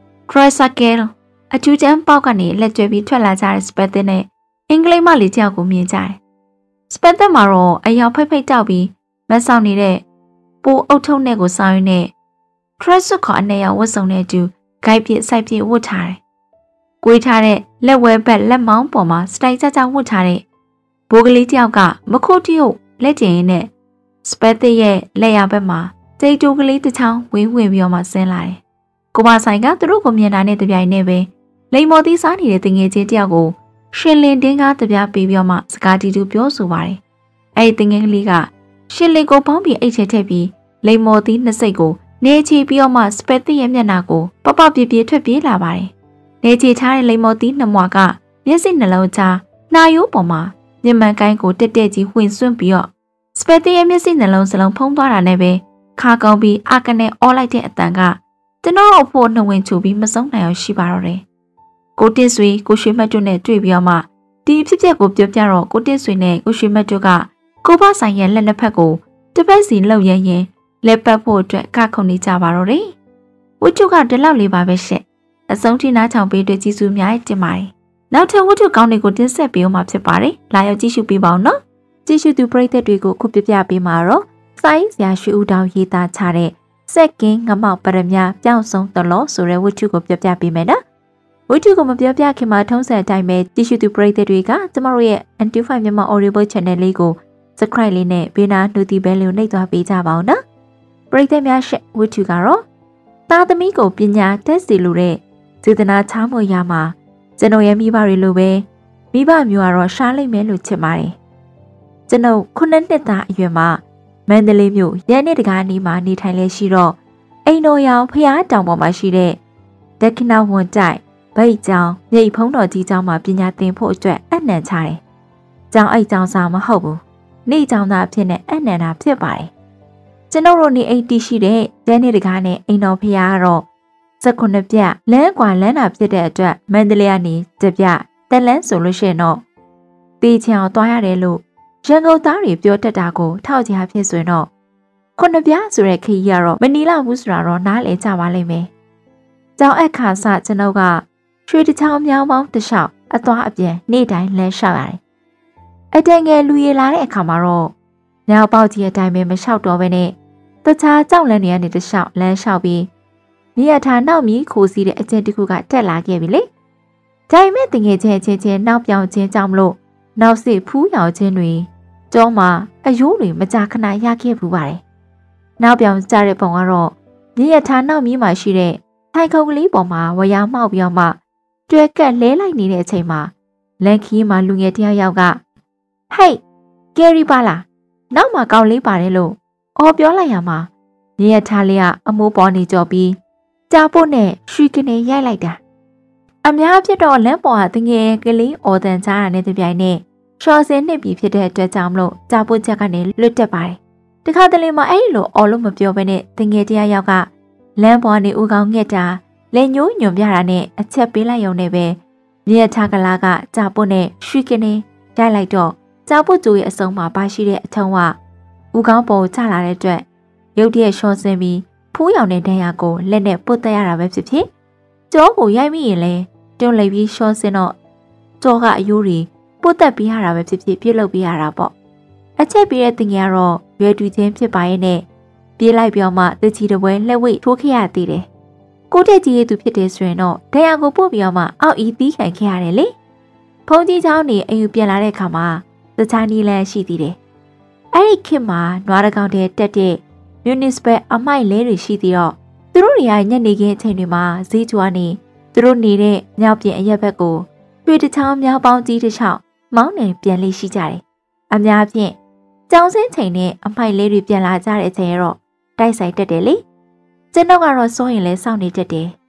Tricycle အထူးချမ်းပေါက်ကနေလက်ကျွေးပြီးထွက်လာကြတဲ့စပက်တစ်နဲ့အင်္ဂလိပ်မလေးကြောက်ကိုမြင်ကြတယ်စပက်တစ်မှာတော့အယောင်ဖိတ်ဖိတ်တောက်ပြီးမက်ဆောင်နေတဲ့ပိုးအုပ်ထုပ်နဲ့ကိုစောင်းရင်းနဲ့ Tricycle ခေါ်အနေရောင်ဝတ်စုံနဲ့အတူဂိုက်ပြစ်စိုက်ပြစ်ဝတ်ထားတယ်။ကွေးထားတဲ့လက်ဝဲဘက်လက်မောင်းပေါ်မှာစတိုင်ကြကြဝတ်ထားတဲ့ဘိုးကလေးတယောက်ကမခိုးတရုပ်လက်ကျင်ရင်းနဲ့စပက်တစ်ရဲ့လက်ရဘက်မှာတိတ်တူကလေးတစ်ချောင်းဝင်းဝင်ပြီးတော့မှဆင်းလာတယ်။ကိုမဆိုင်ကသူတို့ကိုမြင်တာနဲ့တပြိုင်နက်ပဲလိမ်မော်သီးစားနေတဲ့တငယ်ချင်းတယောက်ကိုရှင်လင်တင်းကားတပြားပေးပြီးတော့မှစကားတီတူပြောဆိုပါတယ်။အဲ့ဒီတငယ်ကလေးကရှင်လင်ကိုပေါင်းပြီးအိတ်ချထည့်ပြီးလိမ်မော်သီးနှစ်စိတ်ကိုနေချီပြီးတော့မှစပက်တစ်ရဲ့မျက်နှာကိုပပပြပြထွက်ပြေးလာပါတယ်။နေချီထားတဲ့လိမ်မော်သီးနှစ်မွားကမျက်စိနှလုံးချာနှာရိုးပေါ်မှာမျက်မှန်ကိုင်းကိုတက်တက်ကြီးဝင်စွန့်ပြီးတော့စပက်တစ်ရဲ့မျက်စိနှလုံးစလုံးဖုံးသွားတာနဲ့ပဲခါကောင်းပြီးအာကနေအော်လိုက်တဲ့အတန်ကကျွန်တော်အဖို့နှဝင်ချူပြီးမဆုံးနိုင်အောင်ရှိပါတော့တယ်။ကိုတစ်ဆွေကိုရွှေမတ်တို့နဲ့တွေ့ပြီးတော့မှဒီဖြစ်ပျက်ကိုပြောပြတော့ကိုတစ်ဆွေနဲ့ကိုရွှေမတ်တို့ကကိုဘဆိုင်ရဲ့လက်နှစ်ဖက်ကိုတစ်ပတ်စီလှုပ်ရရင်လက်ပတ်ဖို့အတွက်ကခုန်နေကြပါတော့တယ်။ဝတ္ထုကဒီလောက်လေးပါပဲရှင့်။အဆုံးထိနားချောင်ပေးတွေ့ကြည့်စုများတင်ပါတယ်။နောက်ထပ်ဝတ္ထုကောင်းတွေကိုတင်ဆက်ပေးအောင်မှာဖြစ်ပါတယ်။လာရောက်ကြည့်ရှုပေးပါဦးနော်။ကြည့်ရှုသူပရိသတ်တွေကိုခုပြပြပေးမှာတော့စိုင်းစရာရွှေဦးတောင်ရေးသားချတဲ့စက်ကင်းငမောက်ပရမညာပြောင်းဆုံးတလို့ဆိုတဲ့ဝတ္ထုကိုပြပြပေးမယ်နော်။ဝတ္ထုကိုမပြပြခင်မှာထုံးစံအတိုင်းပဲကြည့်ရှုသူပရိသတ်တွေကကျမတို့ရဲ့ N two five မြန်မာ Audible Channel လေးကို Subscribe လေးနဲ့ဘေးနားနှူတီဘဲလေးကိုနှိပ်သွားပေးကြပါဦးနော်။ပရိသတ်များရှက်ဝတ္ထုကတော့သားသမီးကိုပညာတက်စီလိုတဲ့စေတနာချားမွေရမှာကျွန်တော်ရဲ့မိဘတွေလိုပဲမိဘမျိုးကတော့ရှားလိုက်မယ်လို့ချစ်ပါတယ်။ကျွန်ုပ်ခုနှစ်နှစ်သားအရွယ်မှာမန္တလေးမြို့ရန်နေတကားနီးမှာနေထိုင်လဲရှိတော့အိမ်တော်ရောင်ဖျားတောင်ပေါ်မှာရှိတဲ့ဒက္ခဏဝန်တိုက်ဗိတ်ကျောင်းမြိတ်ဖုံးတော်ကြီးကျောင်းမှာပညာသင်ဖို့အတွက်အနံ့ချတယ်။ကျောင်းအိတ်ကျောင်းစာမဟုတ်ဘူး။နေ့ကျောင်းသားဖြစ်နေအနံ့တာဖြစ်ပါတယ်။ကျွန်တော်တို့နေအိမ်တီရှိတဲ့ရန်နေတကားနဲ့အိမ်တော်ဖျားကတော့စက်ခုနှစ်ပြလမ်းကွာလမ်းတာဖြစ်တဲ့အတွက်မန္တလေးကနေတပြတက်လန်းဆိုလို့ရှိရင်တော့တေချင်အောင်သွားရတယ်လို့ရန်ကုန်သားတွေပြောတတ်တာကိုထောက်ကြဖြစ်ဆိုရင်တော့ခုနှစ်ပြဆိုတဲ့ခရီးကတော့မနီလာဘူးဆိုတာတော့နားလည်ကြပါလိမ့်မယ်။ကျောင်းအခါစကျွန်တော်ကရွှေတချောင်းမြောင်းပေါင်းတစ်လျှောက်အသွားအပြန်နေ့တိုင်းလမ်းလျှောက်ရတယ်။အတန်ငယ်လူရလာတဲ့အခါမှာတော့ညောင်ပေါက်ကြီးအတိုင်းပဲမလျှောက်တော့ဘဲနဲ့တခြားကြောက်လန့်နေရတဲ့တစ်လျှောက်လမ်းလျှောက်ပြီးမိရထားနောက်မြီးခိုးစီးတဲ့အကျဉ်းတစ်ခုကတက်လာခဲ့ပြီလေ။ဒါပေမဲ့တငယ်ချင်းချင်းချင်းနောက်ပြောင်ချင်းကြောင့်မလို့နောက်စစ်ဖူးရောင်ချင်းတွေကျောင်းမှာအယိုးတွေမကြာခဏရခဲ့ဘူးပါတယ်။နောက်ပြောင်ကြတဲ့ပုံကတော့မြရထားနောက်မြီးမှာရှိတဲ့ထိုင်ခုံကလေးပေါ်မှာဝရမောက်ပြောင်းမှတွဲကက်လဲလိုက်နေတဲ့အချိန်မှာလန်ခီးမှာလူငယ်တယောက်ယောက်ကဟိတ်ကယ်ရီပါလားနောက်မှာကောင်းလေးပါတယ်လို့အော်ပြောလိုက်ရမှာမြရထားလေးကအမိုးပေါ်နေကြော်ပြီးကြာဖို့နဲ့ရွှေကနေရိုက်လိုက်တာအများဖြစ်တော့လမ်းပေါ်ကတငယ်ကလေးအော်တန်ချားတာနဲ့တပြိုင်နက်ရှော့စင်နှစ်ပြီးဖြစ်တဲ့အတွက်ကြောင့်မလို့ကြာဖို့ချက်ကနေလွတ်တက်ပါတယ်တခါတလေမှအဲ့ဒီလိုအော်လို့မပြောဘဲနဲ့တငယ်တယောက်ယောက်ကလမ်းပေါ်နေဦးကောင်းငှက်တာလက်ညှိုးညွန်ပြတာနဲ့အချက်ပေးလိုက်ရုံနဲ့ပဲမြရထားကလာကကြာဖို့နဲ့ရွှေကနေရိုက်လိုက်တော့ကြာဖို့ကျိုးရဲ့အစုံမှာပါရှိတဲ့အထုံးကဦးကောင်းပေါ်ချလာတဲ့အတွက်ရုတ်တရက်ရှော့စင်ပြီးဖူးရောင်တဲ့ဒဏ်ရာကိုလက်နဲ့ပုတ်တက်ရတာပဲဖြစ်ဖြစ်ကြောကိုရိုက်မိရင်လဲတွန်းလိုက်ပြီးရှော့စင်တော့ကြောကအယိုးတွေပုတ်တက်ပြီးရတာပဲဖြစ်ဖြစ်ပြုတ်လုပ်ပြီးရတာပေါ့အချက်ပြီးတဲ့တင်ကြီးကတော့ရွယ်တူချင်းဖြစ်ပါရဲ့နဲ့ပြေးလိုက်ပြောမှတချီတပွဲလက်ဝိတ်ထိုးခဲ့ရသေးတယ်ကိုတက်ကြီးရဲ့သူဖြစ်တယ်ဆိုရင်တော့ဒဏ်ရာကိုပို့ပြီးမှအောက်ဤတီးခံခဲ့ရတယ်လေဖုန်ကြီးเจ้าနေအိမ်ယူပြန်လာတဲ့အခါမှာတခြားနီးလန်းရှိသေးတယ်အဲ့ဒီခေတ်မှာနွားတကောင်တဲ့တက်တဲ့municipal အမိုက်လဲတွေရှိသေးတော့သူတို့တွေကညနေခင်းအချိန်တွေမှာဈေးကျွားနေသူတို့နေတဲ့မြောက်ပြင်အရက်ဘက်ကိုတွေ့တချောင်းမြောက်ပေါင်းကြီးတစ်ချောင်းမောင်းနေပြန်လေးရှိကြတယ်အများဖြင့်ကြောင်စင်းချိန်နဲ့အမိုက်လဲတွေပြန်လာကြတဲ့အချိန်ရောတိုက်ဆိုင်တက်တယ်လေကျွန်တော်ကတော့စိုးရင်လဲစောင့်နေတတ်တယ်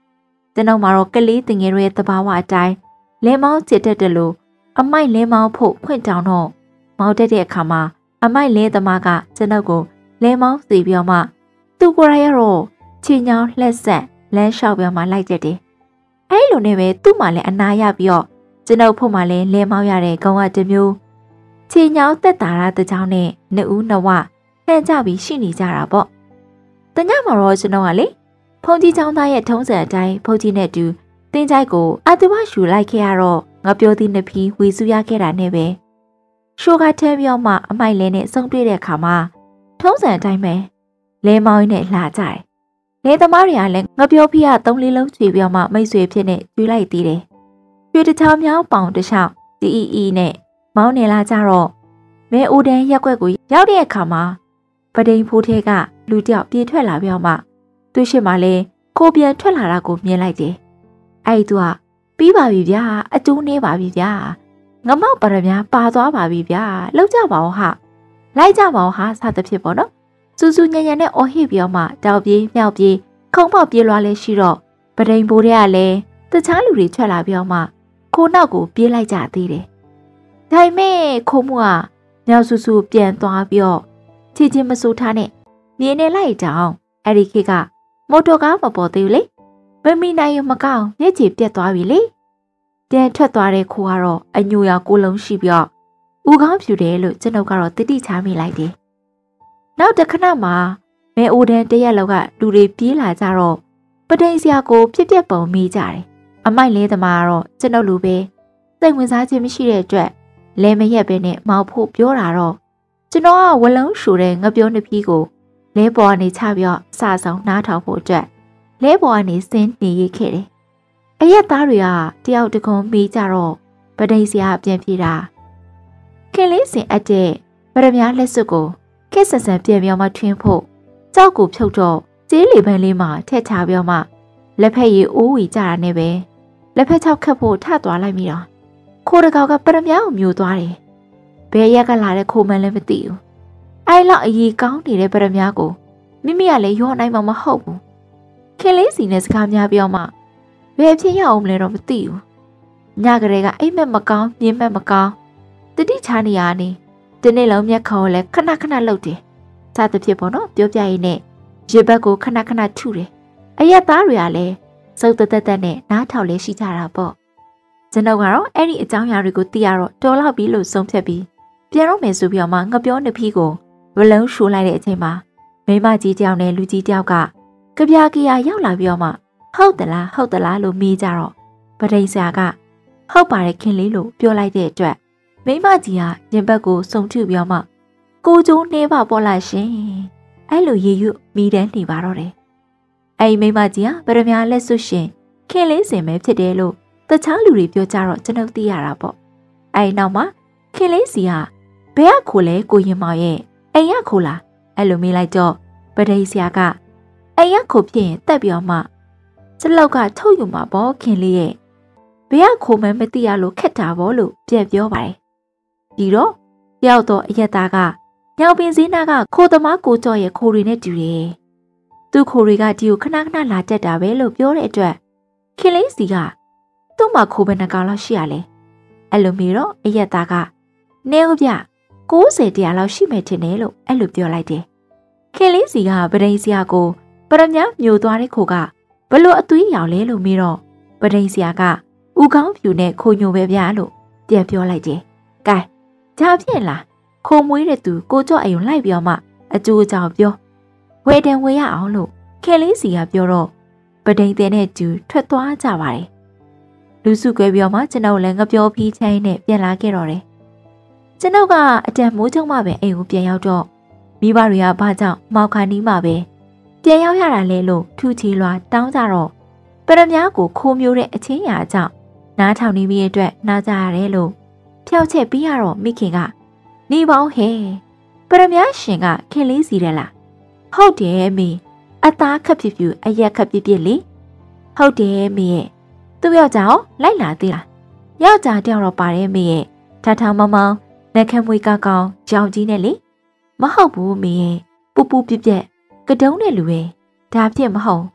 ကျွန်တော်မှာတော့ကလေးတင်ငယ်ရဲ့တဘာဝအတိုင်းလဲမောင်းချစ်တတ်တယ်လို့အမိုက်လဲမောင်းဖို့ခွင့်တောင်းတော့မောင်းတတ်တဲ့အခါမှာအမိုက်လဲသမားကကျွန်တော်ကိုလဲမောင်းစီပြီးမှသူကိုယ်ရရတော့ချီညောင်းလှက်ဆက်လမ်းလျှောက်ပြီးမှလိုက်ကြတယ်။အဲ့လိုနဲ့ပဲသူ့မှာလည်းအနာရပြီးတော့ကျွန်တော်ဖို့မှလည်းလဲမောင်းရတဲ့ကောင်ကတမျိုးချီညောင်းတက်တာရတဲ့ကြောင်းနဲ့နှစ်ဦးနှစ်ဝလှမ်းကြပြီးရှိနေကြတာပေါ့။တညမှာတော့ကျွန်တော်ကလေဖုန်ကြီးချောင်းသားရဲ့ထုံးစံအတိုင်းဖုန်ကြီးနဲ့တူတင်းကြိုက်ကိုအတူပါယူလိုက်ခဲ့ရတော့ငါပြောသည်နှစ်ဖီးဝေစုရခဲ့တာနဲ့ပဲရှိုးကထဲပြောမှအမိုက်လဲနဲ့စုံတွေ့တဲ့အခါမှာထုံးစံအတိုင်းပဲလဲမောင်းနဲ့လှကြတယ်။လဲသမားတွေကလည်းငါပြောဖီးကသုံးလေးလုံးချွေပြောမှမိတ်ဆွေဖြစ်နေကျွေးလိုက်သေးတယ်။ကျွေးတစ်ချောင်းမြောင်းပေါင်တစ်ချောင်းတီအီအီနဲ့မောင်းနေလာကြတော့မဲအိုတန်းရက်ွက်ကိုရောက်တဲ့အခါမှာပဒိန်ဖိုးထဲကလူတယောက်ပြေးထွက်လာပြောမှသူရှိမှလဲကိုပြန်ထွက်လာတာကိုမြင်လိုက်တယ်။အဲ့သူကပြီးပါပြီဗျာအကျိုးနေပါပြီဗျာငမောက်ပရမပါသွားပါပြီဗျာလောက်ကြပါဦးဟာလိုက်ကြပါဦးဟာစသဖြင့်ပေါ့နော်စူးစူးညံ့ညံ့နဲ့အော်ဟစ်ပြောမှတောက်ပြေးမြောက်ပြေးခုံပေါက်ပြေးလွှားလဲရှိတော့ပဒိန်ဘိုးတွေကလည်းတခြားလူတွေထွက်လာပြောမှခိုးနောက်ကိုပြေးလိုက်ကြသေးတယ်။ဒါပေမဲ့ခိုးမှုကမြောက်စူးစူးပြန်သွားပြီးချီချင်းမစိုးထားနဲ့မြင်းနေလိုက်ကြအောင်အဲ့ဒီခေတ်ကမော်တော်ကားမပေါ်သေးဘူးလေမမီနိုင်ရမကောင်းမျက်ခြေပြတ်သွားပြီလေပြန်ထွက်သွားတဲ့ခိုးကတော့အညိုရောင်ကိုလုံးရှိပြီးဦးခေါင်းဖြူတယ်လို့ကျွန်ုပ်ကတော့တိတိချာမိလိုက်တယ်နောက်တစ်ခဏမှာမဲအိုတန်းတရက်လောက်ကလူတွေပြေးလာကြတော့ပဒိန်စရာကိုပြက်ပြက်ပုံမိကြတယ်အမိုက်လဲသမားကတော့ကျွန်ုပ်လူပဲစိတ်ဝင်စားခြင်းမရှိတဲ့အတွက်လဲမရက်ပဲနဲ့မောက်ဖို့ပြောတာတော့ကျွန်တော်ကဝလုံးရှူတဲ့ငပြောနှစ်ဖီးကိုလဲပေါ်ကနေချပြီးအစဆောင်နားထောင်ဖို့အတွက်လဲပေါ်ကနေဆင်းနေရခဲ့တယ်။အရက်သားတွေကတယောက်တကွန်မေးကြတော့ပဒိန်စရာပြန်ပြေးတာခင်လေးစင်အပ်တဲ့ဗရမ ्या လက်စွပ်ကိုခက်ဆန်ဆန်ပြန်ပြောမှထွင်းဖို့ကြောက်ကိုဖြုတ်တော့ကျေးလီပန်းလေးမှာထက်ချပြောမှလက်ဖက်ရည်အိုးဝီကြတာနဲ့ပဲလက်ဖက်ချောက်ခတ်ဖို့ထသွားလိုက်မိတော့ခိုးတကောက်ကပရမ ्या ကိုမျိုးသွားတယ်။ဘယ်ရက်ကလာတဲ့ခိုးမှန်းလည်းမသိဘူး။အဲ့လောက်အကြီးကောင်းနေတဲ့ပရမ ्या ကိုမိမိကလည်းရောနိုင်မှာမဟုတ်ဘူးခင်လေးစီနဲ့စကားများပြောမှဘယ်ဖြစ်ရအောင်မလဲတော့မသိဘူးညကလေးကအိမ်မက်မကောင်းမြင်းမက်မကောင်းတတိချာနေရနေဒီနေ့လုံးမျက်ခေါ်လဲခဏခဏလှုပ်တယ်စသဖြင့်ပေါ့နော်ပြောပြရင်းနဲ့ရေဘက်ကိုခဏခဏထုတယ်အရက်သားတွေကလည်းစုပ်တသက်သက်နဲ့နားထောင်လေးရှိကြတာပေါ့ကျွန်တော်ကတော့အဲ့ဒီအကြောင်းအရာတွေကိုသိရတော့တော်လောက်ပြီလို့ဆုံးဖြတ်ပြီးပြန်တော့မယ်ဆိုပြီးတော့မှငပြောနှစ်ဖီးကိုဝလုံးရှိုးလိုက်တဲ့အချိန်မှာမိမကြီးတယောက်နဲ့လူကြီးတယောက်ကကြပြာကီယာရောက်လာပြီးတော့မှဟုတ်တလားဟုတ်တလားလို့မေးကြတော့ပဒိန်ဆရာကဟုတ်ပါတယ်ခင်လေးလို့ပြောလိုက်တဲ့အတွက်မိမကြီးကရင်ဘက်ကိုစုံထုပြီးတော့မှကိုကျိုးနှဲပါပေါ်လာရှင်အဲ့လိုရေရွမိတန်းနေပါတော့တယ်အဲ့မိမကြီးကပရမ ्या လက်စွပ်ရှင်ခင်လေးစင်ပဲဖြစ်တယ်လို့တခြားလူတွေပြောကြတော့ကျွန်ုပ်သိရတာပေါ့အဲ့နောက်မှာခင်လေးစီကဘယ်ကခိုလဲကိုရင်မောင်ရဲ့အိမ်ရခိုလားအဲ့လိုမေးလိုက်တော့ပဒိန်ဆရာကအိမ်ရခိုဖြစ်ရင်တက်ပြောမှစလောက်ကထုတ်ယူမှာပေါ့ခင်လေးရဲ့ဘယ်ကခိုမှန်းမသိရလို့ခက်တာပေါ့လို့ပြန်ပြောပါတယ်ပြီးတော့တယောက်တော့အရက်သားကညောင်ပင်စင်းနာကခိုသမားကိုကြော့ရဲ့ခိုတွေနဲ့တူတယ်သူခိုတွေကဒီကိုခဏခဏလာတက်တာပဲလို့ပြောတဲ့အတွက်ခင်လေးစီကသူ့မှာခိုပဲနှကောင်လောက်ရှိရလဲအဲ့လိုမျိုးတော့အရက်သားကနဲဟုတ်ပြကိုးဆယ်တရားလောက်ရှိမယ်ထင်တယ်လို့အဲ့လိုပြောလိုက်တယ်ခင်လေးစီကပဒိန်ဆရာကိုပရမ ्या မျိုးသွားတဲ့ခိုကဘလို့အသွေးရောင်လဲလို့မေးတော့ပဒိန်ဆရာကဥကောင်းဖြူနဲ့ခိုညိုပဲဗျာလို့ပြန်ပြောလိုက်တယ်။ကဲဒါဖြင့်လားခိုမွေးတဲ့သူကိုကြော့အိမ်လိုက်ပြောမှအကျိုးကြောင့်ပြောဝဲတန်ဝဲရအောင်လို့ခင်လေးစီကပြောတော့ပဒိန်တဲ့နဲ့ကျူထွက်သွားကြပါတယ်။လူစုကွဲပြောမှကျွန်တော်လည်းငပြောဖီးချိုင်းနဲ့ပြန်လာခဲ့တော့တယ်။ကျွန်တော်ကအတန်မိုးချုံမှပဲအိမ်ကိုပြန်ရောက်တော့မိဘတွေကဘာကြောင့်မောက်ခါနီးမှပဲပြန်ရောက်ရတာလဲလို့ထူချီလွာတောင်းကြတော့ပရမ ्या ကိုခိုးမျိုးတဲ့အချင်းရာကြောင့်နားထောင်နေပြီးအတွက်နားကြရတယ်လို့ဖျောက်ချက်ပြီးရတော့မိခင်ကနေပေါင်းဟဲပရမ ्या ရှင်ကခင်လေးစီတယ်လားဟုတ်တယ်မေအသားခက်ပြပြအရက်ခက်ပြပြလေဟုတ်တယ်မေရဲ့သူ့ယောက်ျားလိုက်လာသေးလားယောက်ျားတယောက်တော့ပါတယ်မေရဲ့ထထမောင်မောင်လက်ခမ်းမွေးကောက်ကောင်းကြောင်ကြီးနဲ့လေမဟုတ်ဘူးမေရဲ့ပူပူပြပြကတုံးတဲ့လူပဲဒါဖြစ်မဟုတ်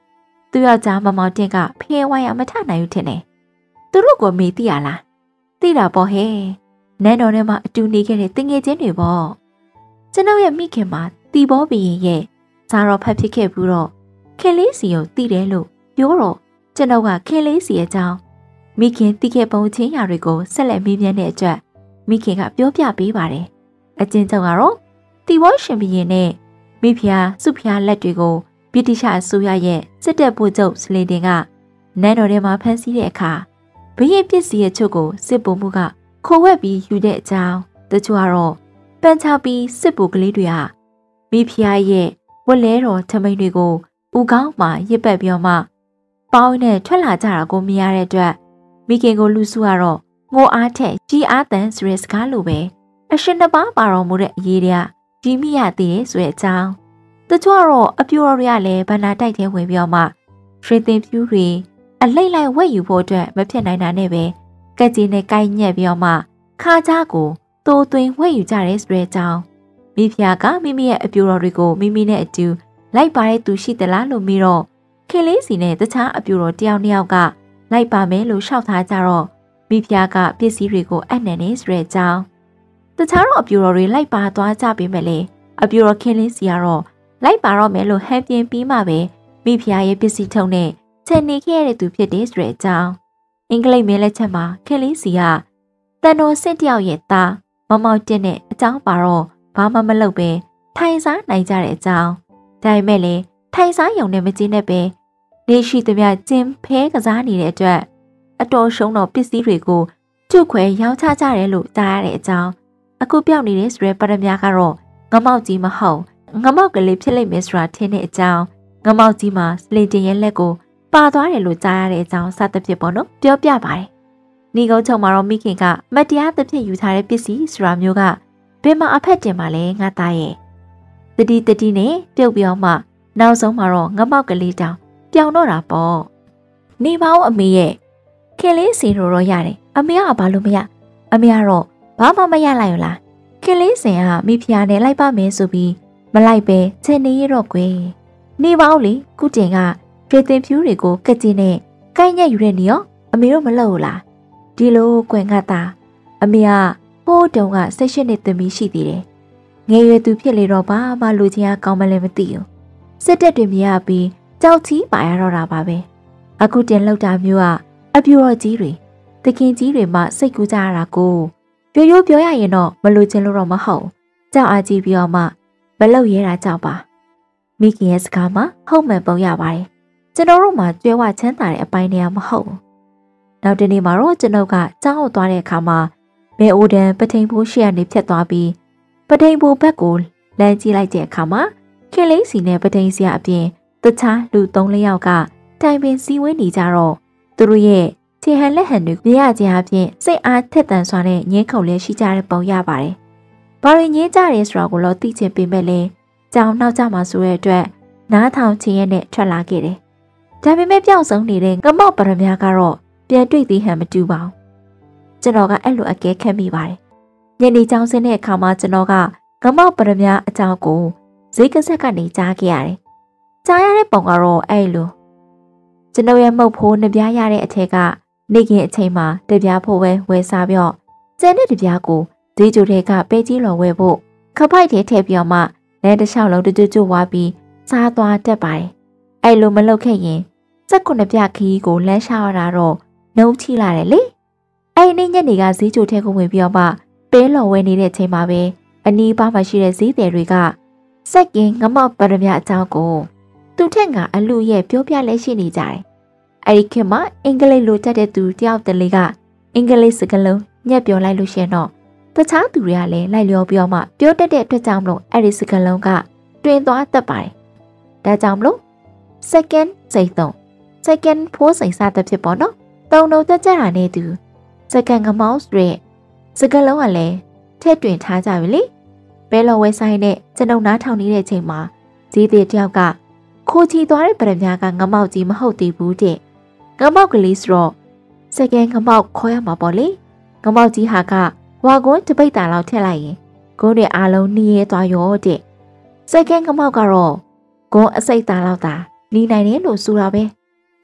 သူယောက်ျားမမောင်တင်ကဖဲဝိုင်းအောင်မထနိုင်ဘူးထင်တယ်သူတို့ကိုမေးသိရလားသိတာပေါ့ဟဲ့နန်းတော်ထဲမှာအတူနေခဲ့တဲ့တငယ်ချင်းတွေပေါ့ကျွန်ုပ်ရဲ့မိခင်မှာတီဘောဘီရင်ရဲ့ဇာတော်ဖတ်ဖြစ်ခဲ့ဘူးတော့ခင်လေးစီကိုသိတယ်လို့ပြောတော့ကျွန်ုပ်ကခင်လေးစီရဲ့အကြောင်းမိခင်သိခဲ့ပုံချင်းရာတွေကိုဆက်လက်မေးမြန်းတဲ့အတွက်မိခင်ကပြောပြပေးပါတယ်အချင်းချုပ်ကတော့တီဘောရှင်ဘီရင်နဲ့မိဖုရားစုဖုရားလက်တွေကိုဗြိတိရှအစိုးရရဲ့စစ်တပ်ဗိုလ်ချုပ်စလေတင်ကနန်းတော်ထဲမှာဖမ်းဆီးတဲ့အခါဘရင်ပစ္စည်းရဲ့ချုပ်ကိုစစ်ဗိုလ်မှူးကခိုးဝှက်ပြီးယူတဲ့အကြောင်းတချို့ကတော့ပန်းချပြီးစစ်ဗိုလ်ကလေးတွေဟာမိဖုရားရဲ့ဝက်လဲတော်ထမိန်တွေကိုဦးကောင်းမှရစ်ပတ်ပြီးမှပေါင်းနဲ့ထွက်လာကြတာကိုမြင်ရတဲ့အတွက်မိခင်ကိုလူစုကတော့ငိုအားထက်ကြီးအားတန်ဆိုတဲ့စကားလိုပဲအရှင်တစ်ပါးပါတော်မူတဲ့အရေးတွေကကြီးမိရသေးတယ်ဆိုတဲ့အကြောင်းတချို့ကတော့အပြူတော်တွေကလည်းဗန္နာတိုက်ထဲဝင်ပြီးမှရွှေသင်ဖြူတွေအလိမ့်လိုက်ဝက်ယူဖို့အတွက်မဖြစ်နိုင်တာနဲ့ပဲကက်ကြီးနဲ့ကိုင်းညက်ပြီးမှခါကြားကိုတိုးသွင်းဝက်ယူကြတယ်ဆိုတဲ့အကြောင်းမိဖုရားကမိမိရဲ့အပြူတော်တွေကိုမိမိနဲ့အတူလိုက်ပါတဲ့သူရှိသလားလို့မေးတော့ခင်လေးစီနဲ့တခြားအပြူတော်တယောက်နှစ်ယောက်ကလိုက်ပါမယ်လို့ရှောက်ထားကြတော့မိဖုရားကပစ္စည်းတွေကိုအနှံနေဆိုတဲ့အကြောင်းတခြားတော့အပြူတော်တွေလိုက်ပါသွားကြပေမဲ့လေအပြူတော်ခင်လေးစီကတော့လိုက်ပါတော့မယ်လို့ဟန်ပြင်းပြီးမှပဲမိဖုရားရဲ့ပစ္စည်းထုံနဲ့ချန်နေခဲ့ရတဲ့သူဖြစ်တဲ့ဆိုတဲ့အကြောင်းအင်္ဂလိပ်မဲလက်ချက်မှာခင်လေးစီကတန်တော်စစ်တယောက်ရဲ့သားမမောင်တင်တဲ့အကြောင်းပါတော့ဘာမှမလုပ်ပဲထိုင်စားနိုင်ကြတဲ့အကြောင်းဒါပေမဲ့လေထိုင်စားရုံနဲ့မကျင်းနဲ့ပဲနေရှိသမျှကျင်းဖဲကစားနေတဲ့အတွက်အတော်ရှုံးတော့ပစ္စည်းတွေကိုကျုပ်ခွဲရောင်းချကြတယ်လို့ကြားရတဲ့အကြောင်းအခုပြောက်နေတဲ့ဆိုရဲပရမများကတော့ငမောက်ကြီးမဟုတ်ငမောက်ကလေးဖြစ်လိမ့်မယ်ဆိုတာထင်တဲ့အကြောင်းငမောက်ကြီးမှာစလေတင်ရဲ့လက်ကိုပါသွားတယ်လို့ကြားရတဲ့အကြောင်းစသဖြင့်ပေါ့နော်ပြောပြပါတယ်နေကုန်းချုံမှာတော့မိခင်ကမတရားသဖြင့်ယူထားတဲ့ပစ္စည်းဆိုတာမျိုးကဘယ်မှာအဖက်တင်ပါလဲငါသားရဲ့တတိတတိနဲ့ပြုတ်ပြောင်းမှနောက်ဆုံးမှာတော့ငမောက်ကလေးတောင်ပြောင်းတော့တာပေါ့နေပါဦးအမေရဲ့ခင်လေးစင်တို့တော့ရတယ်အမေကဘာလို့မရအမေကတော့ဘာမှမရလိုက်ရလားခင်လေးစင်ကမိဖုရားနဲ့လိုက်ပါမယ်ဆိုပြီးမလိုက်ပဲချင်နေရတော့ကွယ်နေပါဦးလေကုတင်ကဖေသင်ဖြူတွေကိုကက်ကြီးနဲ့ကိုင်းညက်ယူတဲ့နေရောအမေတို့မလုပ်ဘူးလားဒီလိုကွယ်ငါသားအမေကဟိုးတုံက၁၈နှစ်သမီးရှိသေးတယ်ငယ်ရွယ်သူဖြစ်လေတော့ဘာမှလူချင်းအကောင်းမလဲမသိဘူးစစ်တက်တွေမြင်ရပြီးကြောက်ချီးပါရတော့တာပါပဲအခုတင်လောက်တာမျိုးကအပြူတော်ကြီးတွေတခင်ကြီးတွေမှစိတ်ကူးကြရတာကိုပြိုရိုးပြောရရင်တော့မလို့ချင်းလို့တော့မဟုတ်ကြောက်အားကြီးပြီးတော့မှမလောက်ရဲတာကြောက်ပါမိခင်ရဲ့စကားမှာဟုတ်မှန်ပုံရပါတယ်ကျွန်တော်တို့မှကျွဲဝချမ်းသာတဲ့အပိုင်းတွေကမဟုတ်ဘူးနောက်တနေ့မှာတော့ကျွန်ုပ်ကကြောက်သွားတဲ့အခါမှာမဲအိုဒန်ပထိန်ဖိုးရှေ့ကနေဖြတ်သွားပြီးပထိန်ဖိုးဘက်ကိုလမ်းကြည့်လိုက်တဲ့အခါမှာခင်လေးစီနဲ့ပထိန်စရာအပြင်တခြားလူသုံးလေးယောက်ကတိုင်ပင်စည်းဝေးနေကြတော့သူတို့ရဲ့ခြေဟန်လက်ဟန်တွေမြင်ရခြင်းအပြင်စိတ်အားထက်သန်စွာနဲ့ငင်းခုန်လဲရှိကြတဲ့ပုံရပါတယ်။ဘာလို့ငင်းကြရဲဆိုတာကိုတော့သိချင်ပေမဲ့လည်းကြောင်နောက်ကျမှဆိုတဲ့အတွက်နားထောင်ခြင်းရဲ့နဲ့ထွက်လာခဲ့တယ်။ဒါပေမဲ့ပျောက်ဆုံးနေတဲ့ငမောက်ပရမများကတော့ပြန်တွေ့သေးဟန်မတူပါဘူး။ကျွန်တော်ကအဲ့လိုအကဲခတ်မိပါတယ်။ညနေကြောင်စင်းတဲ့အခါမှာကျွန်တော်ကငမောက်ပရမများအကြောင်းကိုဈေးကဆက်ကနေကြားခဲ့ရတယ်။ကြားရတဲ့ပုံကတော့အဲ့လိုကျွန်တော်ရဲ့မှုတ်ဖိုးနှပြားရတဲ့အထက်ကနေခင်အချိန်မှာတပြားဖို့ပဲဝယ်စားပြော့ကျန်တဲ့တပြားကိုဈေးကျိုတွေကပဲကြီးလော်ဝဲဖို့ခပိုက်ထဲထည့်ပြီးတော့မှလဲတစ်လျှောက်လုံးတွတွဝါပြီးစားသွားတတ်ပါတယ်အဲ့လိုမလုပ်ခဲ့ရင်စက်ခုနှစ်ပြခီးကိုလမ်းရှာရတာတော့နှုံးချိလာတယ်လေအဲ့ဒီညနေကဈေးကျိုထဲကိုဝင်ပြီးတော့မှပဲလော်ဝဲနေတဲ့အချိန်မှာပဲအနီးပါးမှာရှိတဲ့ဈေးတယ်တွေကစက်ကင်းငမောက်ပရမအကြောင်းကိုသူထက်ကအလူရဲ့ပြောပြလဲရှိနေကြတယ်အဲ့ဒီခင်မှာအင်္ဂလိပ်လိုတတ်တဲ့သူတယောက်တလေကအင်္ဂလိပ်စကားလုံးညက်ပြောလိုက်လို့ရှင်တော့တခြားသူတွေကလည်းလိုက်လျောပြောမှပြောတတ်တဲ့အတွက်ကြောင့်မလို့အဲ့ဒီစကားလုံးကတွင်သွားတတ်ပါတယ်ဒါကြောင့်မလို့ second စိတ်သုံး second ဖိုးစိတ်စတဲ့ဖြစ်ပေါ့နော်တုံတုံတက်ကြတာနဲ့သူ second ကမောင်းစရဲ့စကားလုံးကလည်းထည့်တွင်ထားကြပြီလေဘဲလော်ဝဲဆိုင်နဲ့ကျွန်ုပ်နားထောင်နေတဲ့အချိန်မှာဈေးသည်တယောက်ကခိုးချီသွားတဲ့ပရမများကငမောက်ကြီးမဟုတ်သေးဘူးတဲ့ငမောက်ကလေးဆိုတော့စကင်ငမောက်ခေါ်ရမှာပေါ့လေငမောက်ကြီးဟာကဝါကွန်းတပိတ်တာလောက်ထည့်လိုက်ရင်ကိုယ်နဲ့အားလုံးနှီးရဲသွားရောတဲ့စကင်ငမောက်ကတော့ဂွန်းအစိတ်သားလောက်သာလီနိုင်တယ်လို့ဆိုတာပဲ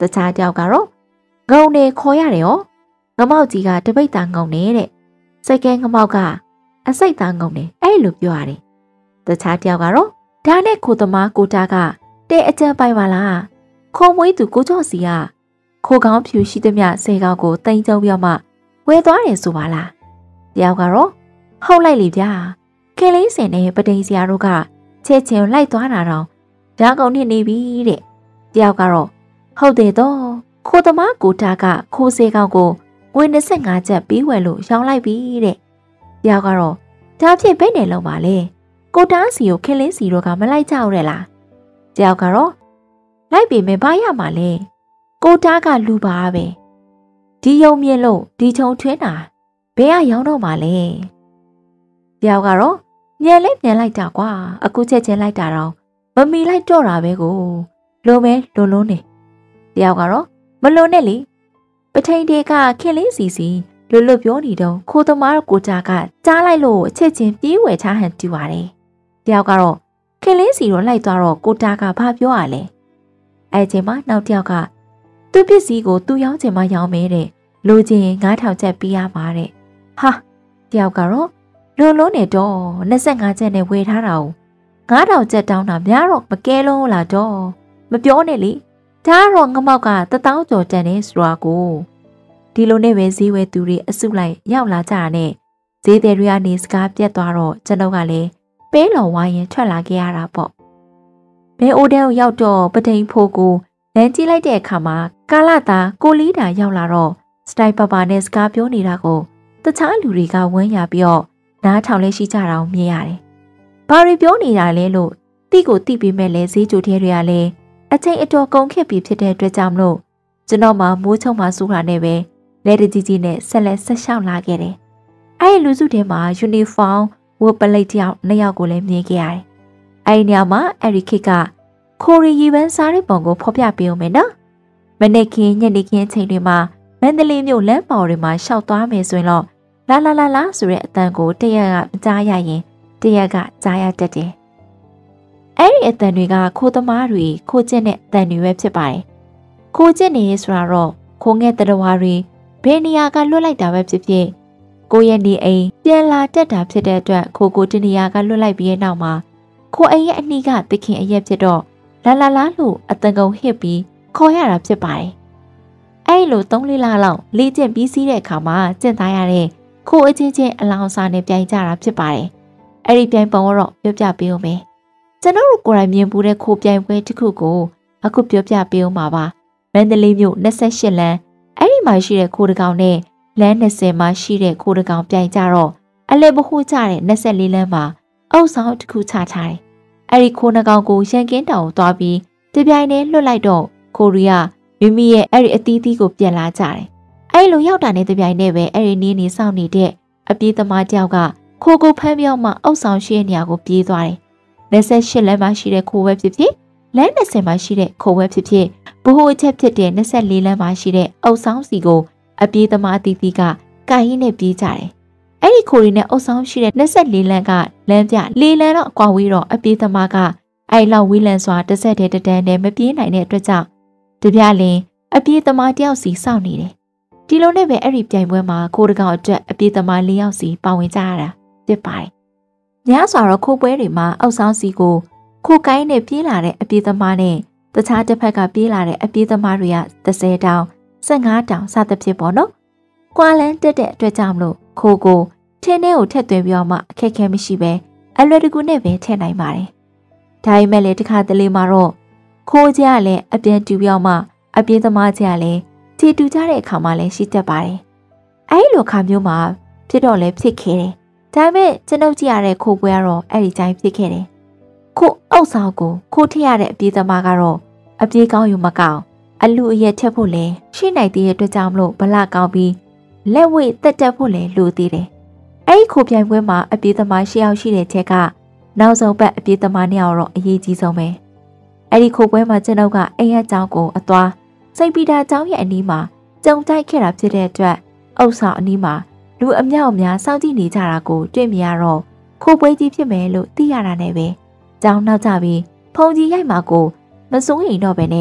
ခြားတယောက်ကတော့ငုံနေခေါ်ရတယ်ရောငမောက်ကြီးကတပိတ်သားငုံနေတဲ့စိတ်ကဲငမောက်ကအစိတ်သားငုံနေအဲ့လိုပြောရတယ်တခြားတယောက်ကတော့ဒါနဲ့ခိုသမားကိုတာကတဲ့အကြံပိုင်ပါလားခေါ်မွေးသူကိုကျော်စီကခိုကောင်းဖြူရှိသမျှဆဲကောင်းကိုတင်ကြုံပြီးမှဝဲသွားတယ်ဆိုပါလားတယောက်ကတော့ဟုတ်လိုက်လေဗျာခင်လေးစင်နဲ့ပတိန်စရာတို့ကချက်ချင်းလိုက်သွားတာတော့ဓာကုံနဲ့နေပြီတဲ့တယောက်ကတော့ဟုတ်တယ်တော့ခိုသမားကိုတာကခိုးစေကောင်းကိုငွေနှစ်ငါးချက်ပြီးဝယ်လို့ရောင်းလိုက်ပြီတဲ့တယောက်ကတော့ဒါဖြစ်ဘယ်နဲ့လုံးပါလဲကိုတားစီကိုခင်လေးစီတို့ကမလိုက်ကြဘူးတဲ့လားတယောက်ကတော့လိုက်ပြီမယ်ဘာရမှာလဲကိုတားကလူပါပဲဒီယုံမြင်လို့ဒီချုံထွင်းတာဘယ်ကရောင်းတော့မှာလဲတယောက်ကတော့ညံလဲပြန်လိုက်တာကွာအခုချက်ချင်းလိုက်တာတော့မမီလိုက်တော့တာပဲကိုလုံးမဲလုံးလုံးနေတယောက်ကတော့မလုံးနဲ့လေပထိန်တွေကခင်လေးစီစီလွတ်လွတ်ပြောနေတော့ခိုးသမားကိုတာကကြားလိုက်လို့အချက်ချင်းပြေးဝယ်ချဟန်တူပါတယ်တယောက်ကတော့ခင်လေးစီတော့လိုက်သွားတော့ကိုတာကဘာပြောရလဲအဲ့ချိန်မှာနောက်တယောက်ကသူ့ပစ္စည်းကိုသူ့ရောင်းချင်မှရောင်းမဲတဲ့လိုချင်ငါးထောင်ချက်ပေးရမှာတဲ့ဟာတယောက်ကတော့လုံးလုံးနဲ့တော့နှစ်ငါးချက်နဲ့ဝယ်ထားတာကိုငါးထောင်ချက်တောင်းတာများတော့မကဲလုံးလားတော့မပြောနဲ့လေဒါကတော့ငမောက်ကတထောင်ကျော်တန်နေဆိုတာကိုဒီလိုနဲ့ပဲဈေးဝယ်သူတွေအစုလိုက်ရောက်လာကြတာနဲ့ဈေးသည်တွေကနေစကားပြတ်သွားတော့ကျွန်တော်ကလည်းပေးလော်ဝိုင်းရင်ထွက်လာခဲ့ရတာပေါ့ဘဲအိုတန်းကိုရောက်တော့ပထိန်ဖိုးကိုလမ်းကြည့်လိုက်တဲ့အခါမှာကာလာတာကိုလီတာရောက်လာတော့စတိုင်ပါပါနဲ့စကားပြောနေတာကိုတခြားလူတွေကဝန်းရပြီးတော့နားထောင်လဲရှိကြတာကိုမြင်ရတယ်။ဘာတွေပြောနေတာလဲလို့တိကိုတိပြီးမဲ့လဲဈေးကြိုထဲတွေကလည်းအချိန်အတော်ကုန်ခက်ပြီးဖြစ်တဲ့အတွက်ကြောင့်မလို့ကျွန်တော်မှမိုးချုံမှစူးတာနဲ့ပဲလက်တကြီးကြီးနဲ့ဆက်လက်ဆက်ရှောက်လာခဲ့တယ်။အဲဒီလူစုထဲမှာယူနီဖောင်းဝတ်ပလိတ်တယောက်နှစ်ယောက်ကိုလည်းမြင်ခဲ့ရတယ်။အဲဒီနေရာမှာအရီခစ်ကခိုရီရီပန်းစားတဲ့ပုံကိုဖော်ပြပေးအောင်မယ်နော်။မနေ့ကညနေခင်းချိန်တွေမှာမန္တလေးမြို့လမ်းပေါ်တွေမှာရှောက်သွားမယ်ဆိုရင်တော့လာလာလာလာဆိုတဲ့အတန်ကိုတရက်ကမကြားရရင်တရက်ကကြားရတတ်တယ်။အဲ့ဒီအတန်တွေကခိုးသမားတွေခိုးကျင့်တဲ့အတန်တွေပဲဖြစ်ပါတယ်။ခိုးကျင့်နေဆိုတာတော့ခိုးငဲ့တရဝါတွေဘယ်နေရာကလွတ်လိုက်တာပဲဖြစ်ဖြစ်ကိုရဲ့နေအိမ်ပြန်လာတက်တာဖြစ်တဲ့အတွက်ခိုးကိုတနေရာကလွတ်လိုက်ပြီးတဲ့နောက်မှာခိုးအိမ်ရဲ့အနှီးကတခင်အရက်ဖြစ်တော့လာလာလာလို့အတန်ကုန်ဟစ်ပြီးခေါ်ရတာဖြစ်ပါတယ်။အဲ့လိုသုံးလေးလလောက်လေ့ကျင့်ပြီးစီးတဲ့အခါမှာကျင့်သားရတဲ့ခိုးအချင်းချင်းအလောင်းစားနဲ့ပြိုင်ကြတာဖြစ်ပါတယ်။အဲ့ဒီပြိုင်ပုံတော့ပြောပြပေးဦးမယ်။ကျွန်တော်တို့ကိုယ်တိုင်မြင်ဘူးတဲ့ခိုးပြိုင်ပွဲတစ်ခုကိုအခုပြောပြပေးဦးမှာပါ။မန္တလေးမြို့၂၈လမ်းအဲ့ဒီမှာရှိတဲ့ခိုးတကောင်နဲ့လမ်း၂၀မှာရှိတဲ့ခိုးတကောင်ပြိုင်ကြတော့အလဲဘဟုကြတဲ့၂၄လမ်းမှာအုပ်ဆောင်တစ်ခုချထားတယ်။အဲ့ဒီခိုးနှကောင်ကိုရန်ကင်းတောင်ကိုသွားပြီးတပြိုင်တည်းလွတ်လိုက်တော့ကိုရီးယားမိမိရဲ့အဲ့ဒီအသီးသီးကိုပြန်လာကြတယ်။အဲ့လိုရောက်တာနဲ့တပြိုင်တည်းပဲအဲ့ဒီနင်းနေစောင့်နေတဲ့အပြေးသမားတယောက်ကခိုးကိုဖမ်းပြောင်းမှအုပ်ဆောင်ရှိတဲ့နေရာကိုပြေးသွားတယ်။၂၈လမ်းမှာရှိတဲ့ခိုးဝဲဖြစ်ဖြစ်လမ်း၂၀မှာရှိတဲ့ခိုးဝဲဖြစ်ဖြစ်ဘိုးအချက်ဖြစ်တဲ့၂၄လမ်းမှာရှိတဲ့အုပ်ဆောင်စီကိုအပြေးသမားအသီးသီးကကိုင်ရင်းနဲ့ပြေးကြတယ်။အဲ့ဒီခိုးရီနဲ့အုပ်ဆောင်ရှိတဲ့၂၄လမ်းကလမ်းပြလေးလမ်းတော့အကွာဝေးတော့အပြေးသမားကအဲ့လောက်ဝေးလံစွာတစ်ဆက်တည်းတန်းနဲ့မပြေးနိုင်တဲ့အတွက်ကြောင့်တပြလင်းအပြေးသမားတယောက်စီစောင့်နေတယ်။ဒီလိုနဲ့ပဲအဲ့ဒီပြိုင်ပွဲမှာခိုးတကောင်အတွက်အပြေးသမား၄ယောက်စီပါဝင်ကြရတာဖြစ်ပါတယ်။ညစွာတော့ခိုးပွဲတွေမှာအောက်ဆောင်စီကိုခိုးကိုင်းနဲ့ပြေးလာတဲ့အပြေးသမားနဲ့တခြားတစ်ဖက်ကပြေးလာတဲ့အပြေးသမားတွေက၁၀တောင်၁၅တောင်စသဖြင့်ပေါ့နော်။ကွာလန်းတက်တဲ့အတွက်ကြောင့်မလို့ခိုးကိုထင်းထဲကိုထက်သွင်းပြီးတော့မှအခက်အခဲမရှိပဲအလွယ်တကူနဲ့ပဲထည့်နိုင်ပါတယ်။ဒါပေမဲ့လည်းတစ်ခါတလေမှာတော့ခိုးကြလည်းအပြန်တူပြောင်းမှအပြေးသမားကြလည်းခြေတူကြတဲ့အခါမှလည်းရှိတတ်ပါတယ်။အဲဒီလိုခါမျိုးမှာဖြစ်တော့လည်းဖြစ်ခဲ့တယ်။ဒါပေမဲ့ကျွန်ုပ်ကြည့်ရတဲ့ခိုးပွဲကတော့အဲ့ဒီတိုင်းဖြစ်ခဲ့တယ်။ခိုးအုပ်ဆောင်ကိုခိုးထည့်ရတဲ့အပြေးသမားကတော့အပြေးကောင်းယူမကောင်းအလူအရက်ထက်ဖို့လဲရှိနိုင်တဲ့အတွက်ကြောင့်မလို့ဗလာကောင်းပြီးလက်ဝဲတက်တက်ဖို့လဲလိုသေးတယ်။အဲဒီခိုးပြိုင်ပွဲမှာအပြေးသမားရှစ်ယောက်ရှိတဲ့ချက်ကနောက်ဆုံးပတ်အပြေးသမားနှစ်ယောက်တော့အရေးကြီးဆုံးပဲ။အဲ့ဒီခိုးပွဲမှာကျွန်ုပ်ကအိမ်ရကျောင်းကိုအသွားစိတ်ပီတာကျောင်းရဲ့အနီးမှာကြုံတိုက်ခဲ့တာဖြစ်တဲ့အတွက်အုပ်ဆောင်အနီးမှာလူအမြောက်အများစောင့်ကြည့်နေကြတာကိုတွေ့မြင်ရတော့ခိုးပွဲကြီးဖြစ်မယ်လို့သိရတာနဲ့ပဲကျောင်းနောက်ကျပြီးဖုန်ကြီးရိုက်မှာကိုမစိုးရင်တော့ပဲနဲ့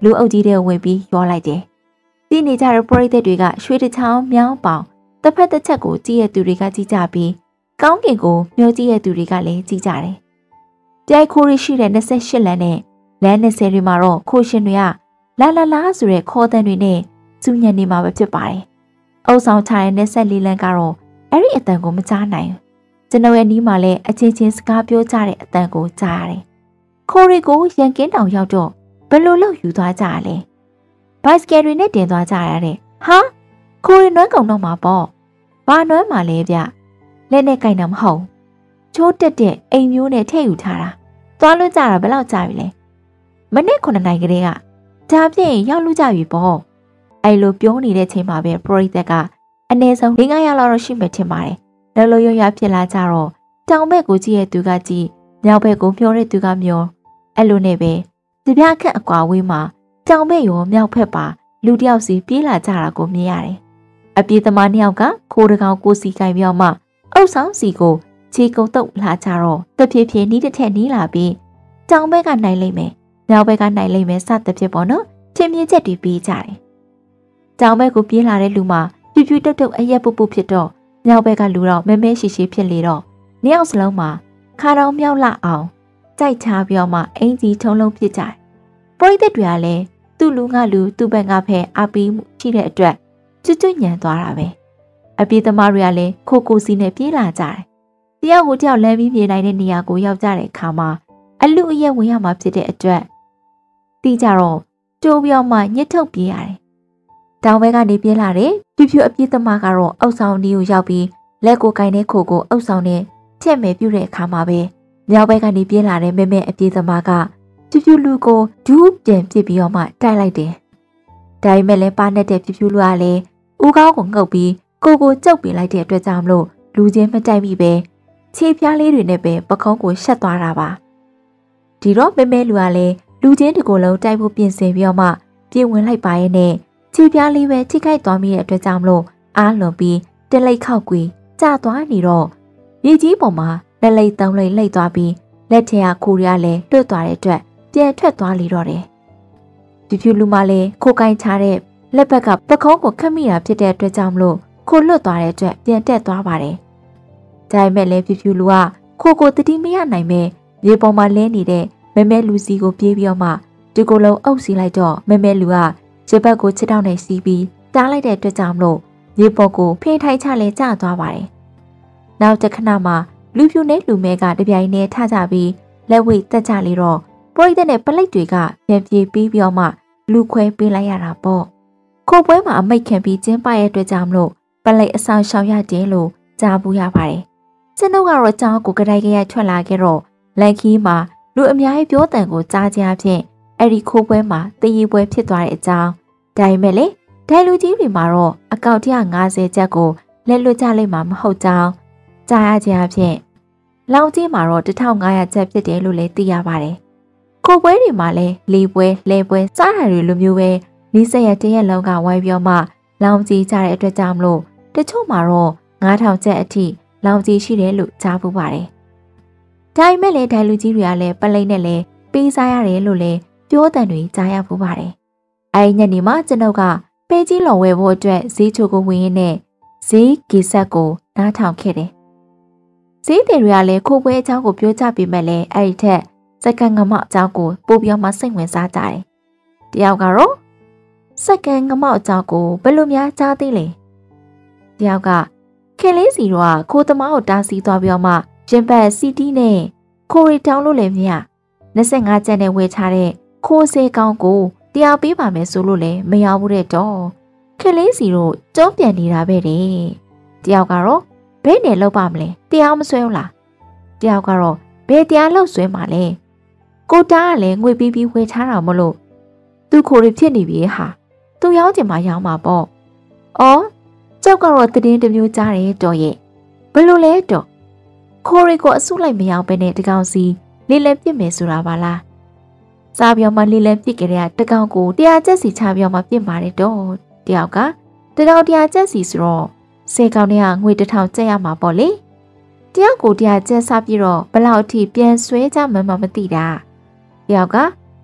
လူအုပ်ကြီးတွေဝင်ပြီးရောလိုက်တယ်။ဒီနေကြတဲ့ပရိသတ်တွေကရွှေတချောင်းမြောင်းပေါင်တစ်ဖက်တစ်ချက်ကိုကြည့်ရသူတွေကကြည့်ကြပြီးကောင်းကင်ကိုမျောကြည့်ရသူတွေကလည်းကြည့်ကြတယ်။ကြိုက်ခိုးရရှိတဲ့၂၈လမ်းနဲ့လမ်း၂၀တွေမှာတော့ခိုးရှင်တွေကလာလာလာဆိုတဲ့ခေါ်တဲ့တွေနဲ့စူညံနေမှာပဲဖြစ်ပါတယ်။အုပ်ဆောင်ချတဲ့၂၄လမ်းကတော့အဲ့ဒီအတန်ကိုမကြားနိုင်ဘူး။ကျွန်တော်ရဲ့နီးမှာလည်းအချင်းချင်းစကားပြောကြတဲ့အတန်ကိုကြားရတယ်။ခိုးရီကိုရန်ကင်းတောင်ရောက်တော့ဘယ်လိုလုပ်ယူသွားကြရလဲ။ဘိုက်စကယ်တွေနဲ့တင်သွားကြရတဲ့ဟာခိုးရီနွမ်းကုန်တော့မှာပေါ့။ဘာနွမ်းမှာလဲဗျ။လက်နဲ့ကင်တာမဟုတ်။ချိုးတက်တဲ့အိမ်မျိုးနဲ့ထည့်ယူထားတာ။သွားလွတ်ကြတာဘယ်လောက်ကြာပြီလဲ။မနေ့ခုနှစ်နိုင်ကလေးကဒါဖြင့်ရောက်လူကြပြီပေါ့။အဲ့လိုပြောနေတဲ့ချိန်မှာပဲပရိသတ်ကအနည်းဆုံး၄-၅ရက်လောက်တော့ရှိမှထင်ပါတယ်။လောလောရွရွဖြစ်လာကြတော့တောင်ဘက်ကိုကြည့်ရဲ့သူကကြည့်မြောက်ဘက်ကိုမျောတဲ့သူကမျောအဲ့လိုနဲ့ပဲကြပြခန့်အကွာဝေးမှာတောင်ဘက်ရောမြောက်ဘက်ပါလူတယောက်စီပြေးလာကြတာကိုမြင်ရတယ်။အပြေးသမားနှစ်ယောက်ကခိုးတကောင်ကိုစီကင်ပြောင်းမှအုပ်ဆောင်စီကိုခြေကုပ်တုပ်လာကြတော့တဖြည်းဖြည်းနီးတစ်ထက်နီးလာပြီးတောင်ဘက်ကနိုင်လိမ့်မယ်မြောက်ဘက်ကနိုင်လိမ့်မယ်စသဖြင့်ပေါ့နော်ထင်မြင်ချက်တွေပြီးကြတယ်။တောင်ဘက်ကိုပြေးလာတဲ့လူမှာဖြူဖြူတုတ်တုတ်အရက်ပုတ်ပုတ်ဖြစ်တော့မြောက်ဘက်ကလူတော့မဲမဲရှိရှိဖြစ်လေတော့နှစ်ယောက်စလုံးမှာခါတောင်မြောက်လာအောင်ကြိုက်ချပြီးမှအင်ကြီးထုံးလုံးဖြစ်ကြတယ်။ပရိသတ်တွေကလည်းသူ့လူငါလူသူ့ဘက်ကဖဲအပီးရှိတဲ့အတွက်ကျွတ်ကျွတ်ညံသွားတာပဲ။အပြေးသမားတွေကလည်းခိုကိုစီနဲ့ပြေးလာကြတယ်။တယောက်ကိုတယောက်လမ်းပြီးပြေးနိုင်တဲ့နေရာကိုရောက်ကြတဲ့အခါမှာအလူအရက်ဝင်ရမှာဖြစ်တဲ့အတွက်တီးကြတော့ကျိုးပြောင်းမှညှစ်ထုတ်ပြေးရတယ်။တောင်ဘက်ကနေပြေးလာတဲ့ဖြူဖြူအပြေးသမားကတော့အုပ်ဆောင်ဒီကိုရောက်ပြီးလက်ကိုကင်တဲ့ခိုကိုအုပ်ဆောင်နဲ့ထက်မယ်ပြုတ်တဲ့အခါမှာပဲမြောက်ဘက်ကနေပြေးလာတဲ့မဲမဲအပြေးသမားကဖြူဖြူလူကိုဒူးပြန်ပစ်ပြီးတော့မှတိုက်လိုက်တယ်။ဒါပေမဲ့လည်းပါနဲ့တဲ့ဖြူဖြူလူကလည်းဦးကောင်းကိုငုပ်ပြီးကိုကိုကြုတ်ပေးလိုက်တဲ့အတွက်ကြောင့်မလို့လူချင်းမတိုက်မိပဲခြေပြားလေးတွေနဲ့ပဲပခုံးကိုရှက်သွားတာပါ။ဒီတော့မဲမဲလူကလည်းလူချင်းတကိုယ်လုံးတိုက်ဖို့ပြင်ဆင်ပြီးတော့မှပြေးဝင်လိုက်ပါရဲ့နဲ့ခြေပြားလေးပဲထိခိုက်သွားမိတဲ့အတွက်ကြောင့်မလို့အားလွန်ပြီးတလိတ်ခောက်ကွေကျသွားနေတော့မြေကြီးပေါ်မှာလက်လိတ်သုံးလိတ်လိတ်သွားပြီးလက်ထက်ကခိုးရလဲလွတ်သွားတဲ့အတွက်ပြန်ထွက်သွားလေတော့တယ်။ဒီဖြူလူမလည်းခိုးကိုင်းချတဲ့လက်ဘက်ကပခုံးကိုခတ်မိတာဖြစ်တဲ့အတွက်ကြောင့်မလို့ခိုးလွတ်သွားတဲ့အတွက်ပြန်တက်သွားပါတယ်။ဒါပေမဲ့လည်းဖြူဖြူလူကခိုးကိုတတိမရနိုင်ပဲမြေပေါ်မှာလဲနေတဲ့မဲမဲလူစီကိုပြေးပြီးတော့မှဒီကိုယ်လုံးအုပ်စီလိုက်တော့မဲမဲလူကခြေဘက်ကိုချစ်တောင်းနေစီးပြီးတားလိုက်တဲ့အတွက်ကြောင့်မလို့မြေပေါ်ကိုဖိထိုင်ချလဲကျသွားပါတယ်။နောက်တစ်ခဏမှာလူဖြူနဲ့လူမဲကတပြိုင်တည်းထကြပြီးလက်ဝိတ်တက်ကြလေတော့ပရိသတ်နဲ့ပလိတ်တွေကပြန်ပြေးပြီးပြီးတော့မှလူခွဲပေးလိုက်ရတာပေါ့။ခိုးပွဲမှာအမိတ်ခံပြီးကျင်းပရဲ့အတွက်ကြောင့်မလို့ပလိတ်အဆောင်ရှောင်ရတယ်လို့ကြားဘူးရပါတယ်။ကျွန်တော်ကတော့ကြောင်းကိုကတိုင်ကရထွက်လာခဲ့တော့လက်ခီးမှာလူအများကြီးပြောတန်ကိုကြားကြဖြင့်အဲ့ဒီခိုးပွဲမှာတည်ရပွဲဖြစ်သွားတဲ့အကြောင်းဒါပေမဲ့လေဒိုင်လူကြီးတွေမှာတော့အကောင့်၁၅၀ချက်ကိုလက်လွတ်ကြလိမ့်မှာမဟုတ်ကြောင်းကြားရကြဖြင့်လောင်ကြီးမှာတော့၁၅၀၀ချက်ဖြစ်တယ်လို့လည်းသိရပါတယ်။ခိုးပွဲတွေမှာလည်းလေပွဲလဲပွဲစားတာတွေလိုမျိုးပဲနီးစက်ရတရက်လုံးကဝိုင်းပြောမှလောင်ကြီးကြတဲ့အတွက်ကြောင့်မလို့တချို့မှာတော့၅ထောင်ချက်အထိလောင်ကြီးရှိတယ်လို့ကြားပူပါတယ်။ဒါပေမဲ့လည်းဒိုင်လူကြီးတွေကလည်းပလိတ်နဲ့လည်းပေးစားရတယ်လို့လည်းပြောတန်တွေကြားရပူပါတယ်။အဲဒီညနေမှာကျွန်ုပ်ကပဲကြီးလော်ဝဲဖို့အတွက်ဈေးချိုကိုဝင်ရင်းနဲ့ဈေးဂီဆက်ကိုနားထောင်ခဲ့တယ်။ဈေးတွေတွေကလည်းခိုးပွဲအကြောင်းကိုပြောကြပေမဲ့လည်းအဲ့ဒီထက်စက္ကန့်ငမောက်အကြောင်းကိုပို့ပြီးမှစိတ်ဝင်စားကြတယ်။တယောက်ကတော့စက္ကန့်ငမောက်အကြောင်းကိုဘယ်လိုများကြားသိလဲ။တယောက်ကခင်လေးစီတော့ခိုးသမားကိုတားဆီးသွားပြီးတော့မှရင်ဘတ်စီတီနဲ့ခိုးရီတောင်းလို့လည်းမရ၂၅ကျပ်နဲ့ဝယ်ချတဲ့ခိုးစေးကောင်းကိုတရားပေးပါမယ်ဆိုလို့လည်းမရဘူးတဲ့တော့ခင်လေးစီတို့တုံးပြန်နေတာပဲတဲ့တယောက်ကတော့ဘယ်နဲ့လောက်ပါမလဲတရားမဆွဲဘူးလားတယောက်ကတော့ဘယ်တရားလောက်ဆွဲမှာလဲကိုတားကလည်းငွေပြီးပြီးဝယ်ချတာမလို့သူခိုးရဖြစ်နေပြီဟာသူရောင်းချင်မှရောင်းမှာပေါ့အော်ကျောက်ကတော့တည်င်းတစ်မျိုးကြားတယ်တော်ရဲ့ဘယ်လိုလဲတော့ခိုးရီကိုအဆုလိုက်မရောပဲနဲ့တကောင်စီလေးလဲပြစ်မယ်ဆိုတာပါလားစားပြောမှလေးလဲပြစ်ကြတဲ့တကောင်ကိုတရားကျက်စီချပြောမှပြစ်ပါတယ်တော့တယောက်ကတကောင်တရားကျက်စီဆိုတော့စေကောင်တွေကငွေတစ်ထောင်ကျက်ရမှာပေါ့လေတယောက်ကိုတရားကျက်စားပြီးတော့ဘလောက်အထိပြန်ဆွဲကြမှန်းမသိတာတယောက်က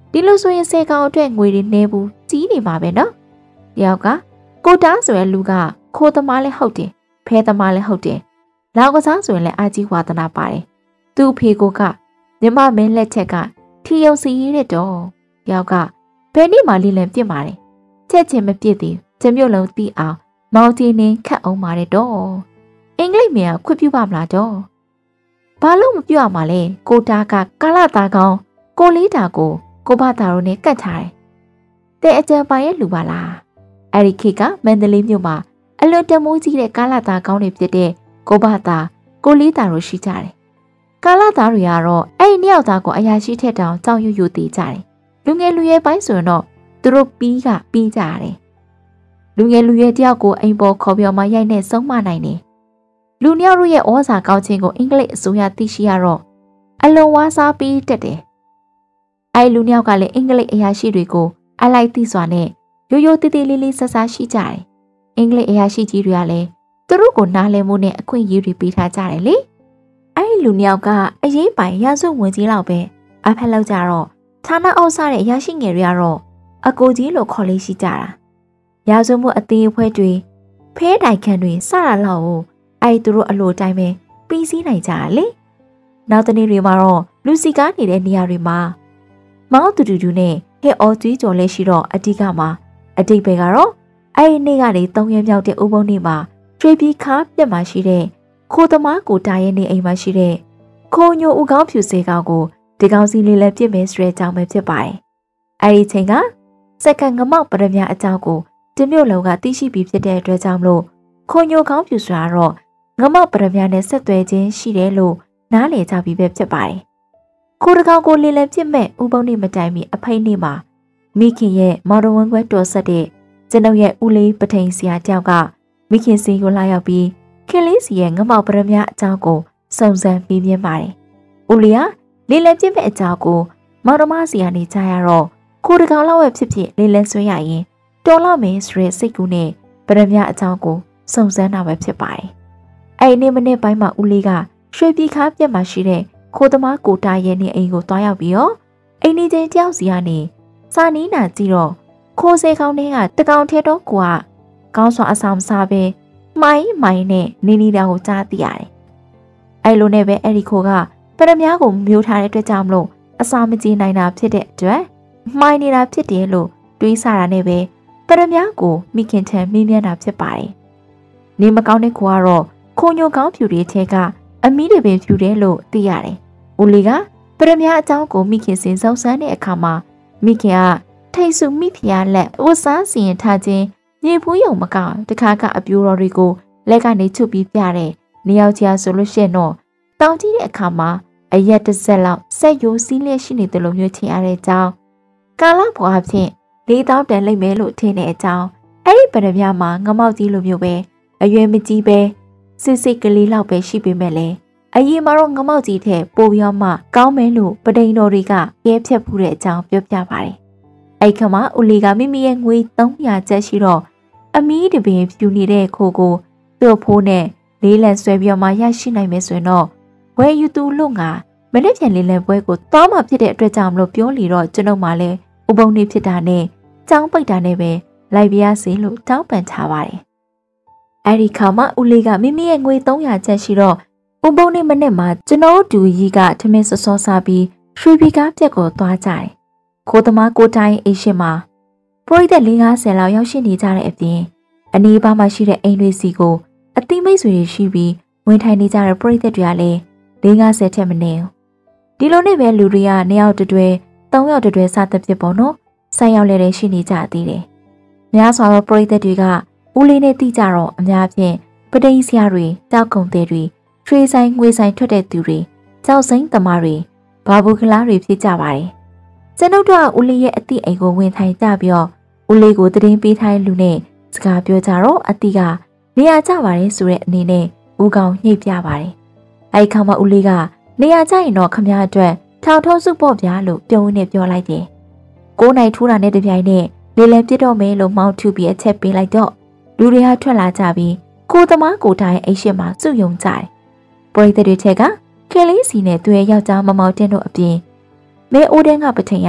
ဒီလိုဆိုရင်ဆယ်ကောင်အတွက်ငွေတွေနေဘူးကြီးနေမှာပဲနော်တယောက်ကကိုတားဆိုတဲ့လူကခိုးသမားလည်းဟုတ်တယ်ဖဲသမားလည်းဟုတ်တယ်လောက်ကစားဆိုရင်လည်းအာကြီးဝါသနာပါတယ်သူ့ဖေကိုကမြမမင်းလက်ချက်ကထီယုံစီရတဲ့တော့တယောက်ကဘယ်နေ့မှလေးလံပြစ်ပါတယ်ချက်ချင်းမပြစ်သေးကျမျိုးလုံးတီးအောင်မောင်တီနင်းခတ်အောင်ပါတယ်တော့အင်္ဂလိပ်မြန်ခွတ်ပြပါမလားတော့ဘာလို့မပြရမှာလဲကိုတားကကာလသားကောင်းကိုလေးတာကိုကိုဘတာတို့နဲ့ကတ်ထားတယ်တဲ့အကြံပိုင်ရဲ့လူပါလားအဲ့ဒီခေတ်ကမန္တလေးမြို့မှာအလွန်တမိုးကြီးတဲ့ကာလသားကောင်းတွေဖြစ်တဲ့ကိုဘတာကိုလေးတာတို့ရှိကြတယ်ကာလသားတွေကတော့အဲ့ဒီနှစ်ယောက်သားကိုအရာရှိထက်တောင်ကြောက်ရွံ့ရွံ့သေးကြတယ်လူငယ်လူရွယ်ပိုင်းဆိုရင်တော့သူတို့ပြီးကပြီးကြတယ်လူငယ်လူရွယ်တယောက်ကိုအိမ်ပေါ်ခေါ်ပြောမှရိုက်နဲ့ဆုံးမနိုင်တယ်လူနှစ်ယောက်တို့ရဲ့ဩဇာကောင်းခြင်းကိုအင်္ဂလိပ်အစိုးရသိရှိရတော့အလွန်ဝါစားပြီးတက်တယ်အဲ့လူနှစ်ယောက်ကလည်းအင်္ဂလိပ်အရာရှိတွေကိုအလိုက်သိစွာနဲ့ရိုးရိုးတည်တည်လေးလေးဆဆရှိကြတယ်အင်္ဂလိပ်အရာရှိကြီးတွေကလည်းသူတို့ကိုနားလည်မှုနဲ့အခွင့်အရေးတွေပေးထားကြတယ်လေအဲ့လူနှစ်ယောက်ကအရေးပိုင်ရာဇဝဝင်ကြီးလောက်ပဲအဖက်လောက်ကြတော့ဌာနအောက်စားတဲ့အရာရှိငယ်တွေကတော့အကိုကြီးလို့ခေါ်လေးရှိကြတာရာဇဝမှုအသေးအဖွဲတွေဖဲတိုင်ခံတွေစတာလောက်ကိုအဲ့သူတို့အလိုတိုင်းပဲပြီးစည်းနိုင်ကြတာလေနောက်တနေ့တွေမှာတော့လူစီကားနေတဲ့နေရာတွေမှာမောင်တူတူတူနဲ့ဟဲ့အော်ကြီးကျော်လဲရှိတော့အတိကမှာအတိတ်ပဲကတော့အဲ့ဒီနေ့ကနေသုံးရက်မြောက်တဲ့ဥပုံနေ့မှာထွေပြီးခါပြက်မှာရှိတဲ့ခိုးသမားကိုတာရဲ့နေအိမ်မှာရှိတဲ့ခိုးညိုဦးကောင်းဖြူစေကောင်ကိုဒီကောင်စီလေးလည်းပြစ်မယ်ဆိုတဲ့အကြောင်းပဲဖြစ်ပါတယ်။အဲ့ဒီချိန်ကစက္ကန့်ငမောက်ပရမအကြောင်းကိုတမျိုးလုံးကသိရှိပြီးဖြစ်တဲ့အတွက်ကြောင့်မလို့ခိုးညိုကောင်းဖြူဆိုတာတော့ငမောက်ပရမနဲ့ဆက်သွယ်ခြင်းရှိတယ်လို့နားလည်ကြပြီးပဲဖြစ်ပါတယ်။ခိုးတကောင်ကိုလေးလည်းပြစ်မဲ့ဥပုံနေ့မတိုင်မီအဖိတ်နေ့မှာမိခင်ရဲ့မော်ဒဝန်ခွဲတော်ဆက်တဲ့ကျွန်ုပ်ရဲ့ဦးလေးပထိန်ဆရာတယောက်ကမိခင်စီကိုလာရောက်ပြီးခင်လေးစီရဲ့ငမောက်ပရမအကြောင်းကိုစုံစမ်းပြီးပြပါတယ်။ဦးလေးကလေးလည်းပြစ်မဲ့အကြောင်းကိုမော်ဒမစီကနေကြားရတော့ခိုးတကောင်လောက်ပဲဖြစ်ဖြစ်လေးလည်းဆွဲရရင်တော်လောက်မယ်ဆိုတဲ့စိတ်ကူးနဲ့ပရမအကြောင်းကိုစုံစမ်းတာပဲဖြစ်ပါတယ်။အဲ့ဒီနေ့မနေ့ပိုင်းမှာဦးလေးကရွှေပြည်ခါပြက်မှာရှိတဲ့ခိုးသမားကိုတာရဲ့နေအိမ်ကိုတွားရောက်ပြီးတော့အိမ်နေချင်းတယောက်စီကနေစာနီးနာကြည့်တော့ခိုးစေကောင်းတွေကတကောင်ထဲတော့ကိုကကောင်းစွာအဆောင်စားပဲမိုင်းမိုင်းနဲ့နေနေတာကိုကြားသိရတယ်။အဲ့လိုနဲ့ပဲအဲ့ဒီခိုးကပရမများကိုမျိုးထားတဲ့အတွက်ကြောင့်မလို့အစာမကြေနိုင်တာဖြစ်တဲ့အတွက်မိုင်းနေတာဖြစ်တယ်လို့တွေးဆတာနဲ့ပဲပရမများကိုမိခင်ထံမေးမြန်းတာဖြစ်ပါတယ်။နေမကောင်းတဲ့ခိုးကတော့ခိုးညိုကောင်းဖြူတွေထဲကအမီးတွေပင်ဖြူတယ်လို့သိရတယ်။ဦးလေးကပရမများအကြောင်းကိုမိခင်စင်စုံစမ်းတဲ့အခါမှာမိခင်ကထိတ်ဆုမိဖျားလက်ဝတ်စားစီရင်ထားခြင်းမြေဖူးယုံမကောက်တခါကအပြိုတော်တွေကိုလက်ကနေချုပ်ပြီးပြတဲ့နေယောက်ချာဆိုလို့ရှိရင်တော့တောင်ကြည့်တဲ့အခါမှာအရက်တစ်ဆက်လောက်ဆက်ရိုးစည်းလျက်ရှိနေတယ်လို့မျိုးချင်ရတဲ့အကြောင်းကာလဘွားဖြင့်လေးတောင်းတန်လိုက်မယ်လို့ထင်တဲ့အကြောင်းအဲ့ဒီပရမမှာငမောက်ကြီးလိုမျိုးပဲအရွယ်မကြီးပဲစစ်စစ်ကလေးလောက်ပဲရှိပေမဲ့လေအရင်မှာတော့ငမောက်ကြီးတဲ့ပိုပြီးတော့မှကောင်းမယ်လို့ပဒိန်တော်တွေကကဲဖြတ်ဖူးတဲ့အကြောင်းပြောပြပါတယ်အဲ့ခါမှာဦးလေးကမိမိရဲ့ငွေသုံးရာကျပ်ရှိတော့အမီးတပင်ဖြူနေတဲ့ခိုးကိုသူ့ဖိုးနဲ့လေးလံဆွဲပြီးတော့မှရရှိနိုင်မယ်ဆိုရင်တော့ဝယ်ယူသူလို့ငါမနေ့ပြန်လေးလံပွဲကိုသွားမှဖြစ်တဲ့အတွက်ကြောင့်မလို့ပြောလီတော့ကျွန်ုပ်မှလည်းဥပုံနေဖြစ်တာနဲ့ကြောင်းပိတ်တာနဲ့ပဲလိုက်ပြရစီလို့တောင်းပန်ထားပါတယ်အဲ့ဒီခါမှာဦးလေးကမိမိရဲ့ငွေသုံးရာကျပ်ရှိတော့ဥပုံနေမနေ့မှာကျွန်တော်ဒူကြီးကထမင်းစောစောစားပြီးရွှေပြည်ကားပြက်ကိုသွားကြတယ်ခိုးသမားကိုတိုင်းအိရှင်မှာပရိသတ်၄၅၀လောက်ရောက်ရှိနေကြတဲ့အပြင်အနီးပါးမှာရှိတဲ့အိမ်တွေစီကိုအသိမိတ်ဆွေတွေရှိပြီးဝင်ထိုင်နေကြတဲ့ပရိသတ်တွေကလည်း၄၅၀ထက်မနည်းဒီလိုနဲ့ပဲလူတွေကနေရောက်တတွဲ၃ယောက်တတွဲစသဖြင့်ပေါ့နော်ဆက်ရောက်လည်းရှိနေကြသေးတယ်များစွာသောပရိသတ်တွေကဦးလေးနဲ့တိကြတော့အများဖြင့်ပဒိန်ဆရာတွေတောက်ကုံသေးတွေထွေးဆိုင်ငွေဆိုင်ထွက်တဲ့သူတွေကြောက်စိမ့်သမားတွေဘာဘူးကလားတွေဖြစ်ကြပါတယ်ကျွန်ုပ်တို့ကဦးလေးရဲ့အတိအိမ်ကိုဝင်ထိုင်ကြပြီးတော့ဦးလေးကိုတရင်ပေးထားတဲ့လူနဲ့စကားပြောကြတော့အတိကနေရာကျပါတယ်ဆိုတဲ့အနေနဲ့ဦးကောင်ညှိပြပါတယ်အဲဒီခါမှဦးလေးကနေရာကျရင်တော့ခမရအတွက်ထောင်ထုံးစုပေါ့ဗျာလို့ပြုံးနေပြောလိုက်တယ်ကိုးနိုင်ထူးတာနဲ့တပြိုင်နက်လေလံပြစ်တော့မယ်လို့မောင်းထူပြီးအချက်ပေးလိုက်တော့လူတွေဟာထွက်လာကြပြီးကိုသမားကိုတိုင်းအိမ်ရှိမှာစုယုံကြတယ်ပရိသတ်တွေထက်ကကလေးစီနဲ့သူရဲ့ယောက်ျားမမောင်တင်းတို့အပြင်မဲအိုးတန်းကပထိန်က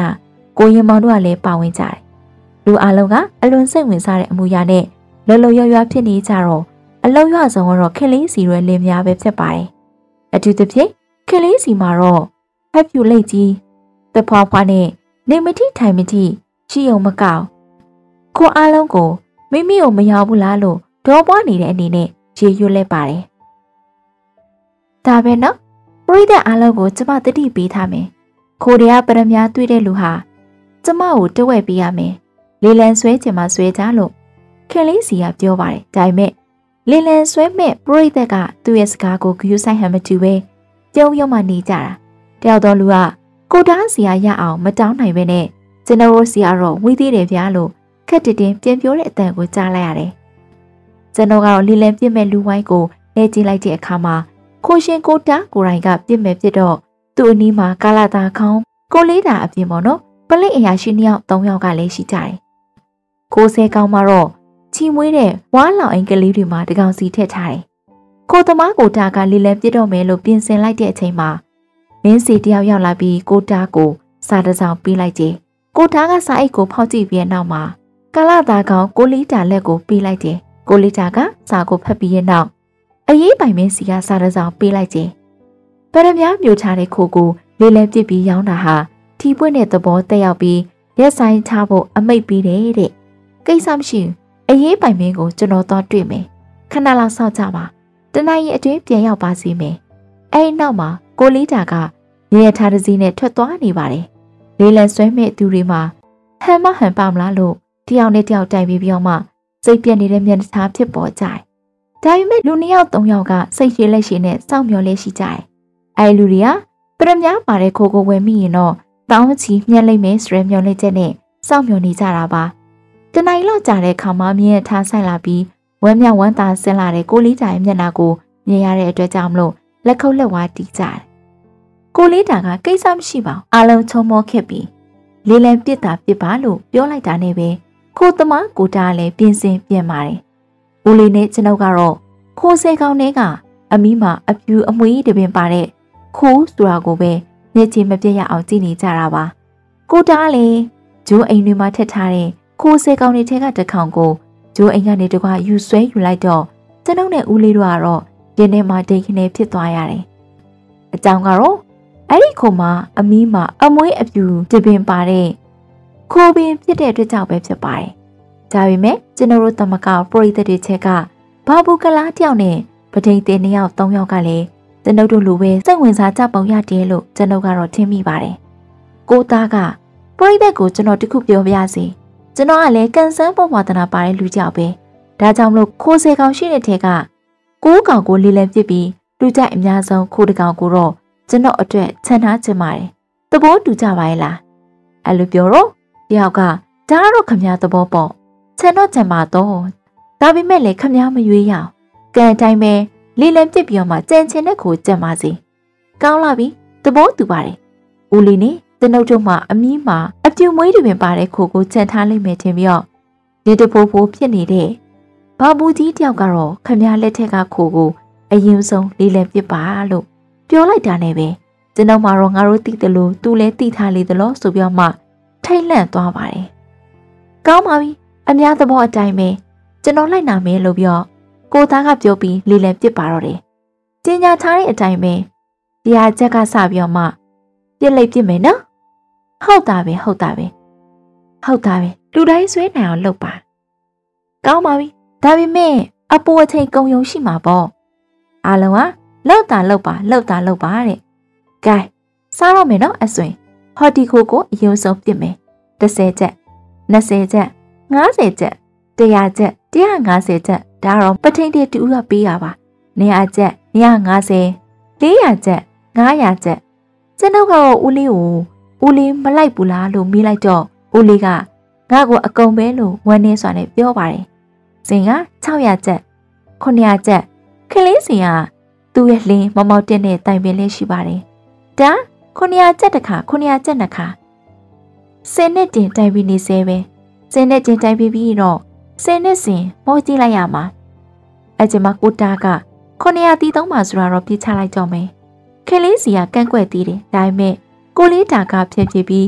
ကိုရင်မောင်တို့ကလည်းပါဝင်ကြတယ်လူအလုံးကအလွန်စိတ်ဝင်စားတဲ့အမူအရာနဲ့လောလောရွရွဖြစ်နေကြတော့အလုံးရွဆုံးကတော့ခင်လေးစီရွယ်လင်းများပဲဖြစ်ပါတယ်အထူးသဖြင့်ခင်လေးစီမှာတော့ဖက်ပြူလိတ်ကြီးတဖွာဖွာနဲ့နေမတိထိုင်မတိရှိုံမကောက်ကိုအလုံးကိုမိမိကိုမရောက်ဘူးလားလို့ဒေါ်ပွားနေတဲ့အနေနဲ့ရေရွတ်လဲပါတယ်ဒါပဲနော်ပရိသတ်အလုံးကိုကျမတတိပေးထားမယ်ခိုးတရားပရမများတွေ့တဲ့လူဟာကျမကိုတဝက်ပေးရမယ်လေလံဆွဲချင်မှဆွဲကြလို့ခင်လေးစီကပြောပါတယ်ဒါပေမဲ့လေလံဆွဲမဲ့ပရိသတ်ကသူ့ရဲ့စကားကိုဂရုစိုက်ဟန်မတူပဲပြုံးပြုံးမှနေကြတာတယောက်တော်လူကကိုတားစီရရအောင်မတောင်းနိုင်ပဲနဲ့ကျွန်တော်စီကတော့ဝေးသေးတယ်ဗျာလို့ခက်တတင်ပြန်ပြောတဲ့အတန်ကိုကြားလိုက်ရတယ်ကျွန်တော်ကတော့လေလံပြစ်မဲ့လူဝိုင်းကိုလဲကြည့်လိုက်တဲ့အခါမှာခိုးရှင်ကိုတားကိုရိုင်းကပြစ်မဲ့ပြစ်တော့သူ့အနီးမှာကာလာတာခေါင်းကိုလေးတာအပြင်ပေါ့နော်ပလိတ်အရာရှိနှစ်ယောက်သုံးယောက်ကလည်းရှိကြတယ်ခိုးဆဲကောင်းမှာတော့ချီမွေးတဲ့ဝါလောင်အိမ်ကလေးတွေမှာတကောင်စီထည့်ထားတယ်ကိုသမားကိုတားကလေလံပြစ်တော့မယ်လို့ပြင်ဆင်လိုက်တဲ့အချိန်မှာမင်းစီတယောက်ရောက်လာပြီးကိုတားကိုစာတစောင်ပေးလိုက်တယ်ကိုတားကစာအိတ်ကိုဖောက်ကြည့်ပြီးနောက်မှာကာလာတာကောင်ကိုလေးတာလက်ကိုပေးလိုက်တယ်ကိုလေးတာကစာကိုဖတ်ပြီးရဲ့နောက်အရေးပိုင်မင်းစီကစာတစောင်ပေးလိုက်တယ်ပရမများမျိုးချတဲ့ခိုးကိုလေလံပြစ်ပြီးရောင်းတာဟာထီပွင့်တဲ့သဘောတက်ရောက်ပြီးရက်ဆိုင်ချဖို့အမိတ်ပေးတယ်တဲ့ကိစ္စမရှိဘူးအရေးပိုင်မင်းကိုကျွန်တော်တော့တွေ့မယ်ခဏလောက်စောင့်ကြပါတနင်္လာရီအတွင်းပြန်ရောက်ပါစီမယ်အဲဒီနောက်မှာကိုလေးတာကရေရထားတစ်စီးနဲ့ထွက်သွားနေပါတယ်လေလံဆွဲမဲ့သူတွေမှာဟန်မဟန်ပါမလားလို့တယောက်နဲ့တယောက်တိုင်ပြီးပြောမှစိတ်ပြက်နေတဲ့မျက်နှာဖြစ်ပေါ်ကြတယ်ဒါပေမဲ့လူနှစ်ယောက်သုံးယောက်ကစိတ်ရှည်လက်ရှည်နဲ့စောင့်မျှော်လေးရှိကြတယ်အဲဒီလူတွေကပရမများပါတဲ့ခိုးကိုဝယ်မိရင်တော့တောင်းချီမျက်လိမ့်မယ်ဆိုရမျှော်လင့်ချက်နဲ့စောင့်မျှော်နေကြတာပါတနိုင်လောက်ကြာတဲ့ခါမှမြင်ရထားဆိုင်လာပြီးဝမ်းမြောက်ဝမ်းသာဆင်းလာတဲ့ကိုလေးတာရဲ့မျက်နှာကိုမြင်ရတဲ့အတွက်ကြောင့်မလို့လက်ခုပ်လက်ဝါးတီးကြတယ်ကိုလေးတာကကိစ္စမရှိပါဘူးအလုံးချုံမောခဲ့ပြီးလေလံပစ်တာပစ်ပါလို့ပြောလိုက်တာနဲ့ပဲခိုးသမားကိုတားလည်းပြင်ဆင်ပြန်ပါတယ်ဦးလေးနဲ့ကျွန်ုပ်ကတော့ခိုးဆဲကောင်းတဲ့ကအမီးမှာအပြူအမွှေးတပင်ပါတဲ့ခိုးဆိုတာကိုပဲမျက်ခြေမပြတ်ရအောင်ကြည့်နေကြတာပါကိုတားလည်းဂျိုးအိမ်တွေမှာထက်ထားတဲ့ခိုးဆဲကောင်းတဲ့ထဲကတစ်ခေါင်ကိုဂျိုးအိမ်ကနေတကွာယူဆွဲယူလိုက်တော့ကျွန်ုပ်နဲ့ဦးလေးတို့ကတော့ရင်းထဲမှာဒိတ်ခနဲဖြစ်သွားရတယ်အကြောင်းကတော့အဲ့ဒီခိုးမှာအမီးမှာအမွှေးအပြူတပင်ပါတဲ့ခိုးပင်ဖြစ်တဲ့အတွက်ကြောင့်ပဲဖြစ်ပါတယ်ဒါပေမဲ့ကျွန်တော်တို့တမကပရိသတ်တွေချက်ကဘာဘူးကလားတယောက်နဲ့ပဋိသေနှစ်ယောက်သုံးယောက်ကလည်းကျွန်ုပ်တို့လိုပဲစိတ်ဝင်စားကြပုံရတယ်လို့ကျွန်ုပ်ကတော့ထင်မိပါတယ်ကိုသားကပရိသတ်ကိုကျွန်တော်တခုပြောပြစီကျွန်တော်ကလည်းကန်ဆန်းပုံဝါဒနာပါတဲ့လူကြောက်ပဲဒါကြောင့်မလို့ခိုးစေကောင်ရှိတဲ့ထဲကကိုးကောင်ကိုလေးလံပစ်ပြီးလူကြိုက်အများဆုံးခိုးတကောင်ကိုတော့ကျွန်တော်အတွက်ချန်ထားချင်ပါတယ်သဘောတူကြပါရဲ့လားအဲ့လိုပြောတော့တယောက်ကဒါကတော့ခမည်းသဘောပေါ့ချန်တော့ချန်ပါတော့ဒါပေမဲ့လည်းခမည်းမရွေးရအောင်ကန်တိုင်းပဲလေးလံပစ်ပြီးတော့မှကြံချင်တဲ့ကိုကြံပါစီကောင်းလာပြီသဘောတူပါတယ်ဦးလေးနဲ့ကျွန်ုပ်တို့မှအမီးမှာအပြူမွေးတွေပင်ပါတဲ့ခိုကိုချန်ထားလိုက်မယ်ထင်ပြီးတော့ဒီတဖိုးဖိုးဖြစ်နေတဲ့ဘာဘူးကြီးတယောက်ကတော့ခမည်းလက်ထက်ကခိုကိုအရင်ဆုံးလေးလံပစ်ပါလို့ပြောလိုက်တာနဲ့ပဲကျွန်တော်မှတော့ငါတို့သိတယ်လို့သူလည်းသိထားလေသလိုဆိုပြီးမှထိတ်လန့်သွားပါတယ်ကောင်းပါပြီအများသဘောအတိုင်းပဲကျွန်တော်လိုက်နာမယ်လို့ပြောကိုသားကပြောပြီးလေးလံပစ်ပါတော့တယ်ကျင်ညာထားတဲ့အတိုင်းပဲတရားချက်ကစပြီးတော့မှပြစ်လိုက်ပြစ်မယ်နော်ဟုတ်တာပဲဟုတ်တာပဲဟုတ်တာပဲလူတိုင်းဆွဲနိုင်အောင်လုပ်ပါကောင်းပါပြီဒါပေမဲ့အပူအချိန်ကုံယုံရှိမှာပေါ့အားလုံးကလောက်တာလောက်ပါလောက်တာလောက်ပါတဲ့ကဲစားတော့မယ်နော်အဆွင်ဟော်တီခိုကိုအရင်ဆုံးပြစ်မယ်တစ်ဆယ်ချက်နှစ်ဆယ်ချက်ငါးဆယ်ချက်တရာချက်တရာငါးဆယ်ချက်ဒါတော့ပထိန်တေတူကပေးရပါနေရာချက်နေရာငါးဆယ်လေးရာချက်ငါးရာချက်ကျွန်တော်ကတော့ဦးလေးကိုဦးလေးမလိုက်ဘူးလားလို့မေးလိုက်တော့ဦးလေးကငါ့ကိုအကုန်ပဲလို့ဝမ်းနေစွာနဲ့ပြောပါတယ်စင်ကခြောက်ရာချက်ခုနှစ်ရာချက်ခလေးစင်ကသူ့ရဲ့လင်းမမောက်တဲ့နဲ့တိုင်ပင်လေးရှိပါတယ်ဒါခုနှစ်ရာချက်တစ်ခါခုနှစ်ရာချက်နှစ်ခါစင်နဲ့တင်တိုင်ပြီးနေစေပဲစင်နဲ့တင်တိုင်ပြီးပြီးတော့စင်နဲ့စင်မောကြည့်လိုက်ရမှာအဲ့ကျမကိုတာကခုနှစ်ရာတီးသုံးပါဆိုတာတော့ပြစ်ချလိုက်ကြမယ်ခလေးစီကကန့်ကွက်သေးတယ်ဒါပေမဲ့ကိုလေးတာကဖြစ်ဖြစ်ပြီး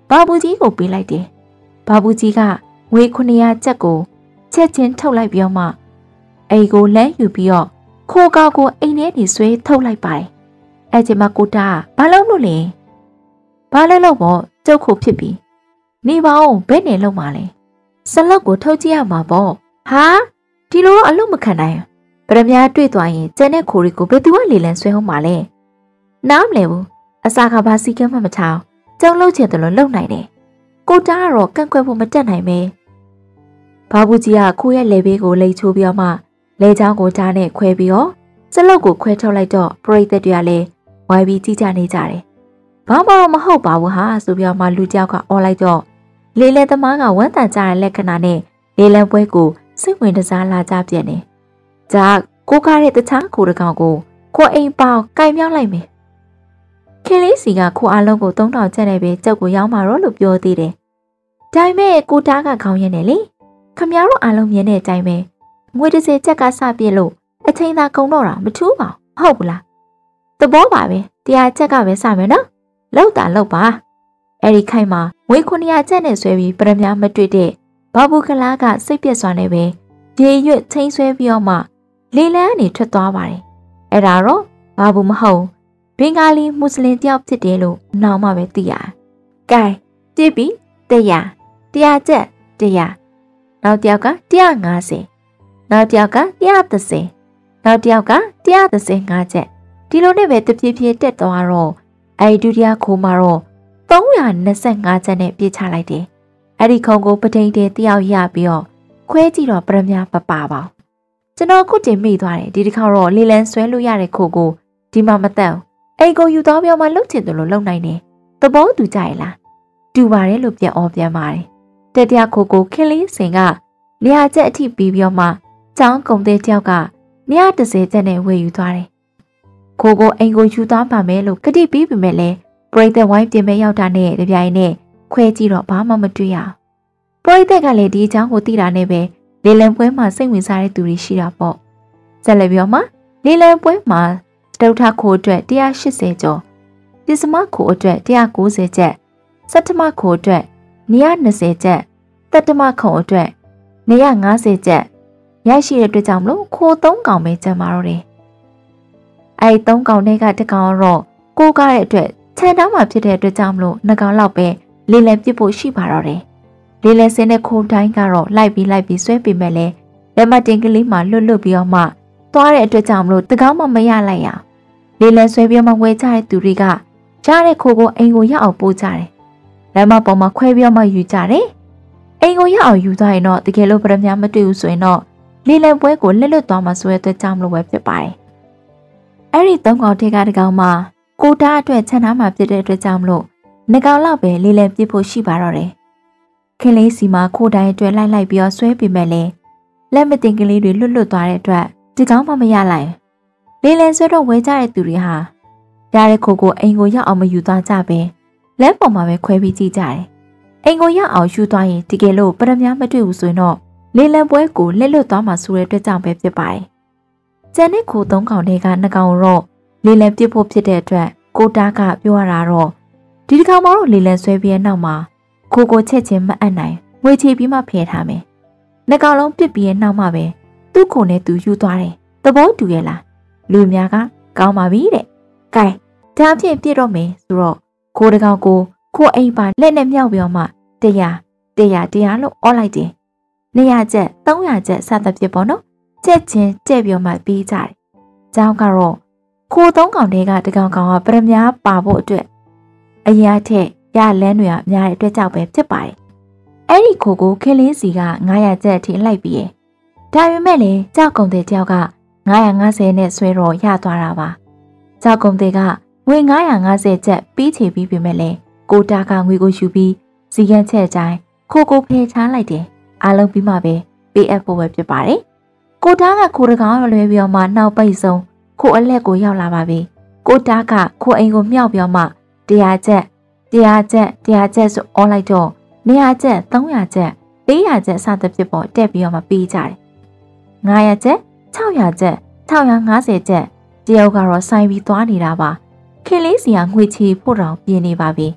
ဘာဘူးကြီးကိုပေးလိုက်တယ်ဘာဘူးကြီးကငွေခုနှစ်ရာကျပ်ကိုချက်ချင်းထုတ်လိုက်ပြီးမှအိမ်ကိုလမ်းယူပြီးတော့ခိုးကောက်ကိုအိမ်ထဲနေဆွဲထုတ်လိုက်ပါတယ်အဲ့ဒီမှာကိုတာဘာလုပ်လို့လဲဘာလဲလို့ပေါ့ကျုပ်ခုဖြစ်ပြီနေပါဦးဘယ်နေလို့မှလဲစလောက်ကိုထုတ်ကြည့်ရမှာပေါ့ဟာဒီလိုတော့အလုပ်မခံနိုင်ဗရမ ्या တွေ့သွားရင်ကျန်တဲ့ခိုးတွေကိုဘယ်သူကလေလံဆွဲအောင်မလဲနားမလဲဘူးအစာကဘာစီကမ်းမှမထားကျုံလုံးချင်တယ်လို့လုပ်နိုင်တယ်ကိုတာကတော့ကန့်ကွက်ဖို့မတက်နိုင်ပဲဘာဘူးကြီးကခိုးရဲ့လေဘေးကိုလိတ်ချိုးပြီးမှလေချောင်းကိုကြားနဲ့ခွဲပြီးတော့စလောက်ကိုခွဲထုတ်လိုက်တော့ပရိသတ်တွေကလည်းဝိုင်းပြီးကြည့်ကြနေကြတယ်ဘာမှတော့မဟုတ်ပါဘူးဟာဆိုပြီးမှလူကြောက်ကအော်လိုက်တော့လေလေသမားကဝမ်းတန်ကြတဲ့လက္ခဏာနဲ့လေလံပွဲကိုစိတ်ဝင်တစားလာကြပြည့်နေ။ဒါကိုကားတဲ့တခြားခိုးတကောင်ကိုခိုးအိမ်ပေါကင်မြောက်လိုက်မယ်။ခင်လေးစီကခိုးအလုံးကိုသုံးထောင်ချက်နဲ့ပဲကြောက်ကိုရောက်မှာတော့လို့ပြောသေးတယ်။ဒါပေမဲ့ကိုတားကခေါင်းရင်းနေလေ။ခမရတို့အလုံးမြင်တဲ့အတိုင်းပဲငွေတစ်စေချက်ကစပြည့်လို့အချိန်သာကုန်တော့တာမထူးပါဘူးဟုတ်ဘူးလား။သဘောပါပဲတရားချက်ကပဲစမယ်နော်။လောက်တာလောက်ပါ။အဲ့ဒီခိုင်မှာငွေခုနှစ်ရာချက်နဲ့ဆွဲပြီးပရမ ्या မတွေ့တဲ့ဘာဘူးကလားကစိတ်ပြက်စွာနဲ့ပဲရေရွတ်ချင်းဆွဲပြီးတော့မှလေလန်းကနေထွက်သွားပါတယ်။အဲ့ဒါတော့ဘာဘူးမဟုတ်ဘင်္ဂါလီမွတ်စလင်တယောက်ဖြစ်တယ်လို့နောက်မှပဲသိရတယ်။ကဲကြည့်ပြီးတရားတရားချက်တရားနောက်တစ်ယောက်ကတစ်ရာငါးဆယ်နောက်တစ်ယောက်ကတစ်ရာသဆယ်နောက်တစ်ယောက်ကတစ်ရာသဆယ်ငါးချက်ဒီလိုနဲ့ပဲတပြေးပြေးတက်သွားတော့အဲ့ဒုတိယခိုးမှာတော့သုံးရာနှစ်ဆယ်ငါးချက်နဲ့ပြေးချလိုက်တယ်။အဲ့ဒီခုံကိုပထိန်တဲတယောက်ရပြီးတော့ခွဲကြည့်တော့ပရမ ्या မပါပါဘူး။ကျွန်တော်ခုတင်မိသွားတယ်ဒီတစ်ခါတော့လေလံဆွဲလို့ရတဲ့ခိုးကိုဒီမှာမတက်ဘူး။အိမ်ကိုယူသွားပြောမှလှုပ်ချင်တယ်လို့လှုပ်နိုင်တယ်။သဘောတူကြရလား။တူပါတယ်လို့ပြန်အော်ပြန်ပါတယ်။တတိယခိုးကိုခင်းလေးစင်ကနေရာချက်အထိပြီးပြီးတော့မှចောင်းကုံတဲ့တယောက်ကနေရာတစ်စဲချက်နဲ့ဝေယူသွားတယ်။ခိုးကိုအိမ်ကိုယူသွားပါမယ်လို့ကတိပြီးပြီမဲ့လဲပရိသတ်ဝိုင်းပြင်မဲ့ရောက်တာနဲ့တပြိုင်နဲ့ခွဲကြည့်တော့ဘာမှမတွေ့ရပရိသတ်ကလည်းဒီအကြောင်းကိုသိတာနဲ့ပဲလေလံပွဲမှာစိတ်ဝင်စားတဲ့သူတွေရှိတာပေါ့ဆက်လက်ပြောမှာလေလံပွဲမှာဒုထခိုးအတွက်တစ်ရာရှစ်ဆယ်ကျော်ဒီစမခိုးအတွက်တစ်ရာကိုးဆယ်ချက်စတ္တမခိုးအတွက်နှစ်ရာနှစ်ဆယ်ချက်တတ္တမခုံအတွက်နှစ်ရာငါးဆယ်ချက်ရရှိတဲ့အတွက်ကြောင့်မလို့ခိုးသုံးကောင်ပဲကျန်ပါတော့တယ်အဲဒီသုံးကောင်တွေကတစ်ကောင်တော့ကိုကားတဲ့အတွက်ခြံသားမှာဖြစ်တဲ့အတွက်ကြောင့်မလို့နှစ်ကောင်လောက်ပဲလေလံပစ်ဖို့ရှိပါတော့တယ်လေလံစင်းတဲ့ခိုးတိုင်းကတော့လိုက်ပြီးလိုက်ပြီးဆွဲပေမဲ့လည်းလက်မတင်ကလေးမှာလွတ်လွတ်ပြီးတော့မှသွားတဲ့အတွက်ကြောင့်မလို့တကောင်းမှမရလိုက်ရလေလံဆွဲပြီးမှဝဲကြတဲ့သူတွေကကြားတဲ့ခိုးကိုအိမ်ကိုရောက်အောင်ပို့ကြတယ်လက်မပေါ်မှာခွဲပြီးမှယူကြတယ်အိမ်ကိုရောက်အောင်ယူသွားရင်တော့တကယ်လို့ပရမ ्या မတွေ့ဘူးဆိုရင်တော့လေလံပွဲကိုလက်လွတ်သွားမှဆိုတဲ့အတွက်ကြောင့်မလို့ပဲဖြစ်ပါတယ်အဲ့ဒီသုံးကောင်ထဲကတကောင်မှာကိုတားအတွက်ခြံသားမှာဖြစ်တဲ့အတွက်ကြောင့်မလို့နှစ်ကောင်လောက်ပဲလေလံပစ်ဖို့ရှိပါတော့တယ်ခင်လေးစီမှာခိုးတိုင်းအတွက်လိုက်လိုက်ပြီးတော့ဆွဲပြမဲ့လဲလက်မတင်ကလေးတွေလွတ်လွတ်သွားတဲ့အတွက်ဒီကောင်မှမရလိုက်လေလံဆွဲတော့ဝဲကြတဲ့သူတွေဟာရတဲ့ခိုးကိုအိမ်ကိုရောက်အောင်မယူသွားကြပဲလက်ပေါ်မှာပဲခွဲပြီးကြည့်ကြတယ်အိမ်ကိုရောက်အောင်ယူသွားရင်တကယ်လို့ပရမ ्या မတွေ့ဘူးဆိုရင်တော့လေလံပွဲကိုလက်လွတ်သွားမှဆိုတဲ့အတွက်ကြောင့်ပဲဖြစ်ပါတယ်ကျန်တဲ့ခိုးသုံးကောင်တွေကနှစ်ကောင်တော့လေလံပြစ်ဖို့ဖြစ်တဲ့အတွက်ကိုတားကပြောရတာတော့ဒီတစ်ခါမှတော့လေလံဆွဲပြီးတဲ့နောက်မှာခိုးကိုချက်ချင်းမအပ်နိုင်ငွေချေပြီးမှဖယ်ထားမယ်နှစ်ကောင်လုံးပြစ်ပြီးရဲ့နောက်မှာပဲသူ့ခုနဲ့သူယူသွားတယ်သဘောတူရဲ့လားလူများကကောင်းပါပြီတဲ့ကဲဒါအဖြစ်ပြစ်တော့မယ်ဆိုတော့ခိုးတကောင်ကိုခိုးအိမ်ပါလက်နဲ့မြောက်ပြီးတော့မှတရားတရားတရားလို့အော်လိုက်တယ်နှစ်ရာချက်သုံးရာချက်စသဖြင့်ပေါ့နော်ချက်ချင်းကြက်ပြီးမှပြီးကြတယ်။ကျောင်းကတော့ခိုးသုံးကောင်တွေကတကောင်ကောင်ကပရမ ्या ပါဖို့အတွက်အရာထက်ရလန်းတွေကများတဲ့အတွက်ကြောင့်ပဲဖြစ်ပါတယ်။အဲ့ဒီခိုးကိုခင်းလေးစီကငါးရာချက်အထိလိုက်ပြီးရဲ့။ဒါပေမဲ့လည်းကြောက်ကုံတဲ့တယောက်ကငါးရာငါးဆယ်နဲ့ဆွဲတော့ရသွားတာပါ။ကြောက်ကုံတဲ့ကငွေငါးရာငါးဆယ်ချက်ပြီးချေပြီးပြီမဲ့လည်းကိုတာကငွေကိုယူပြီးစီကန်းချက်အတိုင်းခိုးကိုဖယ်ချလိုက်တယ်။အားလုံးပြီးမှပဲပေးအပ်ဖို့ပဲဖြစ်ပါတယ်။ကိုတားကခိုးတကောင်လွဲပြီးတော့မှနောက်ပိတ်ဆုံးခိုးအလက်ကိုရောက်လာပါပြီ။ကိုတားကခိုးအိမ်ကိုမြောက်ပြီးတော့မှတရားချက်တရားချက်တရားချက်ဆိုအော်လိုက်တော့နေရာချက်သုံးရာချက်လေးရာချက်စသဖြင့်ပေါ်တက်ပြီးတော့မှပေးကြတယ်။ငါးရာချက်ခြောက်ရာချက်ခြောက်ရာငါးဆယ်ချက်တယောက်ကတော့ဆိုင်ပြီးသွားနေတာပါ။ခင်လေးစီကငွေချေဖို့တောင်ပြင်းနေပါပြီ။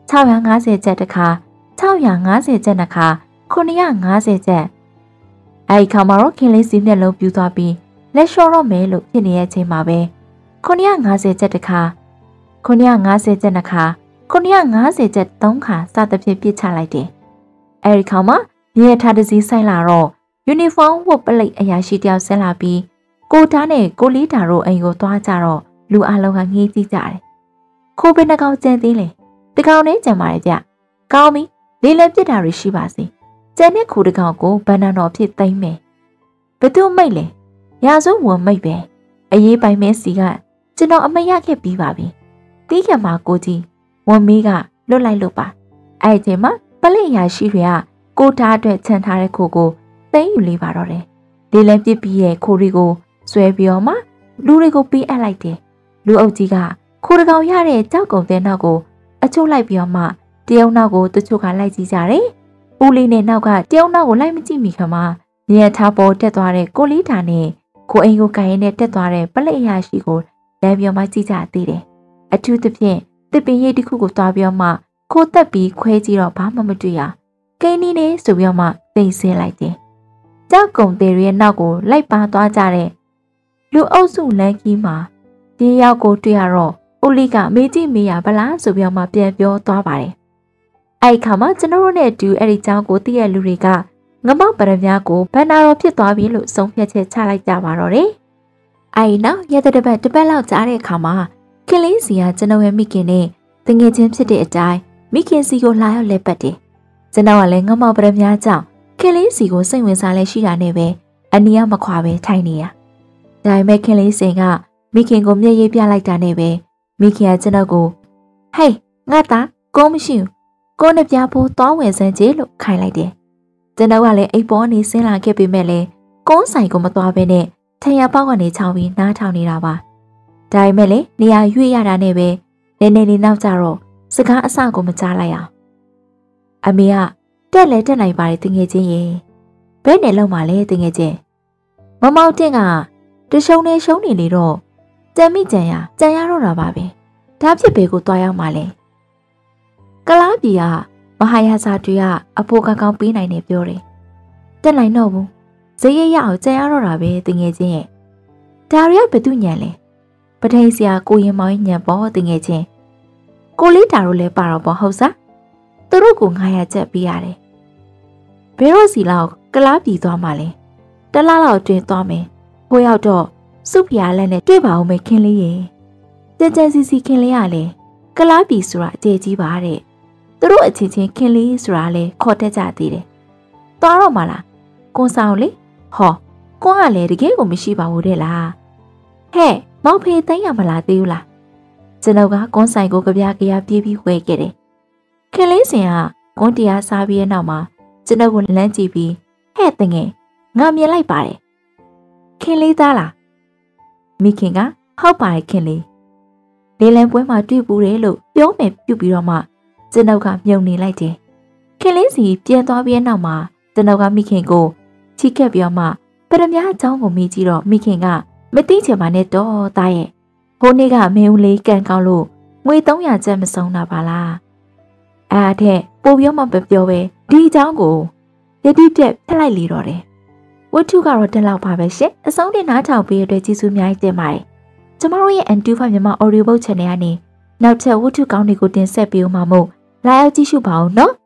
၆၅၀ကျပ်တစ်ခါ၆၅၀ကျပ်နှစ်ခါခုနှစ်၅၀ကျပ်အဲဒီခါမှာတော့ခင်လေးစီမျက်လုံးပြူသွားပြီးလက်လျှော့တော့မယ်လို့ဖြစ်နေတဲ့အချိန်မှာပဲခုနှစ်၅၀ကျပ်တစ်ခါခုနှစ်၅၀ကျပ်နှစ်ခါခုနှစ်၅၀ကျပ်သုံးခါစသဖြင့်ပြစ်ချလိုက်တယ်အဲဒီခါမှာမြေထားတစည်းဆိုင်လာတော့ယူနီဖောင်းဝတ်ပလိတ်အရာရှိတယောက်ဆင်းလာပြီးကိုသားနဲ့ကိုလေးတာတို့အိမ်ကိုသွားကြတော့လူအလုံးကငေးကြည့်ကြတယ်ခိုးပဲနှကောင်ကျန်သေးလေတကောင်နဲ့ကြံပါတယ်ဗျကောင်းပြီလေးလည်းပြစ်တာတွေရှိပါစေကျန်တဲ့ခိုးတကောင်ကိုဘန္နာတော်ဖြစ်သိမ့်မယ်ဘသူမိတ်လဲရာစုဝန်မိတ်ပဲအရေးပိုင်မဲစီကကျွန်တော်အမရခဲ့ပြီးပါပြီတီးကမှာကိုကြီးဝန်မီးကလွတ်လိုက်လို့ပါအဲ့ဒီမှာပလိတ်ရာရှိတွေကကိုသားအတွက်ခြံထားတဲ့ခိုးကိုသိမ်းယူလေးပါတော့တယ်လေးလည်းပြစ်ပြီးရဲ့ခိုးတွေကိုဆွဲပြီးတော့မှလူတွေကိုပေးအပ်လိုက်တယ်လူအုပ်ကြီးကခိုးတကောင်ရတဲ့ကြောက်ကုံတဲ့နောက်ကိုအချို့လိုက်ပြီးတော့မှတယောက်နောက်ကိုတချို့ကလိုက်ကြည့်ကြတယ်ဦးလေးနဲ့နောက်ကတယောက်နောက်ကိုလိုက်မကြည့်မိခမမြေထားပေါ်တက်သွားတဲ့ကိုလေးတာနဲ့ကိုအိမ်ကိုကိုင်ရင်းနဲ့တက်သွားတဲ့ပလိတ်အရာရှိကိုလဲပြီးတော့မှကြည့်ကြသေးတယ်အထူးသဖြင့်တစ်ပင်ရိပ်တစ်ခုကိုသွားပြီးတော့မှခိုးတက်ပြီးခွဲကြည့်တော့ဘာမှမတွေ့ရကိန်းနီးနေဆိုပြီးတော့မှသိမ့်ဆင်းလိုက်တယ်ကြောက်ကုံသေးရဲ့နောက်ကိုလိုက်ပါသွားကြတဲ့လူအုပ်စုလမ်းကြီးမှာဒီရောက်ကိုတွေ့ရတော့ဦးလေးကမေးကြည့်မေးရဗလားဆိုပြီးတော့မှပြန်ပြောသွားပါတယ်အဲ့ခါမှာကျွန်တော်တို့နဲ့အတူအဲ့ဒီเจ้าကိုသိရလူတွေကငမောက်ပရမများကိုဘန္နာတော်ဖြစ်သွားပြီလို့ဆုံးဖြတ်ချက်ချလိုက်ကြပါတော့တယ်အဲ့နောက်ရက်တဲ့တစ်ပတ်တစ်ပတ်လောက်ကြားတဲ့အခါမှာခင်လေးစီကကျွန်တော်ရဲ့မိခင်နဲ့တငယ်ချင်းဖြစ်တဲ့အတိုင်းမိခင်စီကိုလာရောက်လဲပတ်တယ်ကျွန်တော်ကလည်းငမောက်ပရမများကြောင့်ခင်လေးစီကိုစိတ်ဝင်စားလဲရှိတာနဲ့ပဲအနီးမခွာပဲထိုင်နေရဒါပေမဲ့ခင်လေးစင်ကမိခင်ကိုမျက်ရည်ပြလိုက်တာနဲ့ပဲမိခင်ကကျွန်တော်ကိုဟေးငါသားကိုမရှိဘူးကိုနဲ့ပြဖို့တောင်းဝင်စမ်းကြည့်လို့ခိုင်းလိုက်တယ်ကျွန်တော်ကလည်းအိပ်ပေါ်နေဆင်းလာခဲ့ပေမဲ့လည်းကုန်းဆိုင်ကိုမသွားဘဲနဲ့ထရပေါက်ကနေချောင်းပြီးနားထောင်နေတာပါဒါပေမဲ့လည်းနေရာရွေ့ရတာနဲ့ပဲနေနေနေနောက်ကြတော့စကားအဆကိုမကြားလိုက်အောင်အမေကတက်လဲတက်နိုင်ပါတယ်တငယ်ချင်းရေဘယ်နဲ့လောက်မှလဲတငယ်ချင်းမမောက်တင်ကတရှုံနေရှုံနေလေတော့ကြံမိကြံရကြံရတော့တာပါပဲဒါဖြစ်ပေကိုတွားရောက်မှလဲကလားပြည်ကမဟာယာစာတွေကအဖိုးကကောင်ပေးနိုင်တယ်ပြောတယ်တက်နိုင်တော့ဘူးဈေးရရအောင်ကြံရတော့တာပဲတငယ်ချင်းရဲ့ဒါရီကဘသူညံလဲပထိန်ဆရာကိုရင်မောင်ညံပေါ်တငယ်ချင်းကိုလေးတာတို့လည်းပါတော့ပေါ့ဟုတ်စားသူတို့ကိုငါရချက်ပေးရတယ်ဘယ်တော့စီလောက်ကလားပြည်သွားမှလဲတလားလောက်တွင်သွားမယ်ဟိုရောက်တော့စုဖျားလက်နဲ့တွေ့ပါဦးမယ်ခင်လေးရေကြံကြံစီစီခင်လေးရလေကလားပြည်ဆိုတာအကျေကြီးပါတဲ့သူတို့အချင်းချင်းခင်လေးဆိုတာလေခေါ်တတ်ကြသေးတယ်သွားတော့မှလားကွန်ဆောင်လေဟောကွန်ကလည်းတကယ်ကိုမရှိပါဘူးတဲ့လားဟဲ့မောင်ဖေးသိမ်းရမလားသေးဘူးလားကျွန်တော်ကကွန်ဆိုင်ကိုကြပြကြရပြေးပြီးဝဲခဲ့တယ်ခင်လေးစင်ကကွန်တရားစားပြီးတဲ့နောက်မှာကျွန်တော်ကိုလမ်းကြည့်ပြီးဟဲ့တငယ်ငါမြင်လိုက်ပါတယ်ခင်လေးသားလားမိခင်ကဟုတ်ပါတယ်ခင်လေးလေလံပွဲမှာတွေ့ပူတယ်လို့ပြောမယ်ပြုတ်ပြီးတော့မှကျွန်တော်ကမြုံနေလိုက်တယ်ခင်လေးစီပြန်သွားပြီးနောက်မှာကျွန်တော်ကမိခင်ကိုချီးကပ်ပြီးတော့မှပရမများအကြောင်းကိုမေးကြည့်တော့မိခင်ကမသိချင်ပါနဲ့တော့သားရဲ့ဟိုနေ့ကမင်းဦးလေးကန်ကောင်းလို့ငွေသုံးရာကျပ်မဆုံးတာပါလားအဲ့အထက်ပို့ပြောမှမပြောပဲဒီအကြောင်းကိုယတိပြက်ဖက်လိုက်လေတော့တယ်ဝတ္ထုကတော့တက်လောက်ပါပဲရှင်အဆုံးတင်နားထောင်ပေးရတဲ့ကျေးဇူးအများကြီးတင်ပါတယ်ကျမတို့ရဲ့ အန် တူ ဖိုင် မြန်မာ Audio Book Channel ကနေနောက်ထပ်ဝတ္ထုကောင်းတွေကိုတင်ဆက်ပေးဦးမှာမို့လာရောက်ကြည့်ရှုပါဦးနော်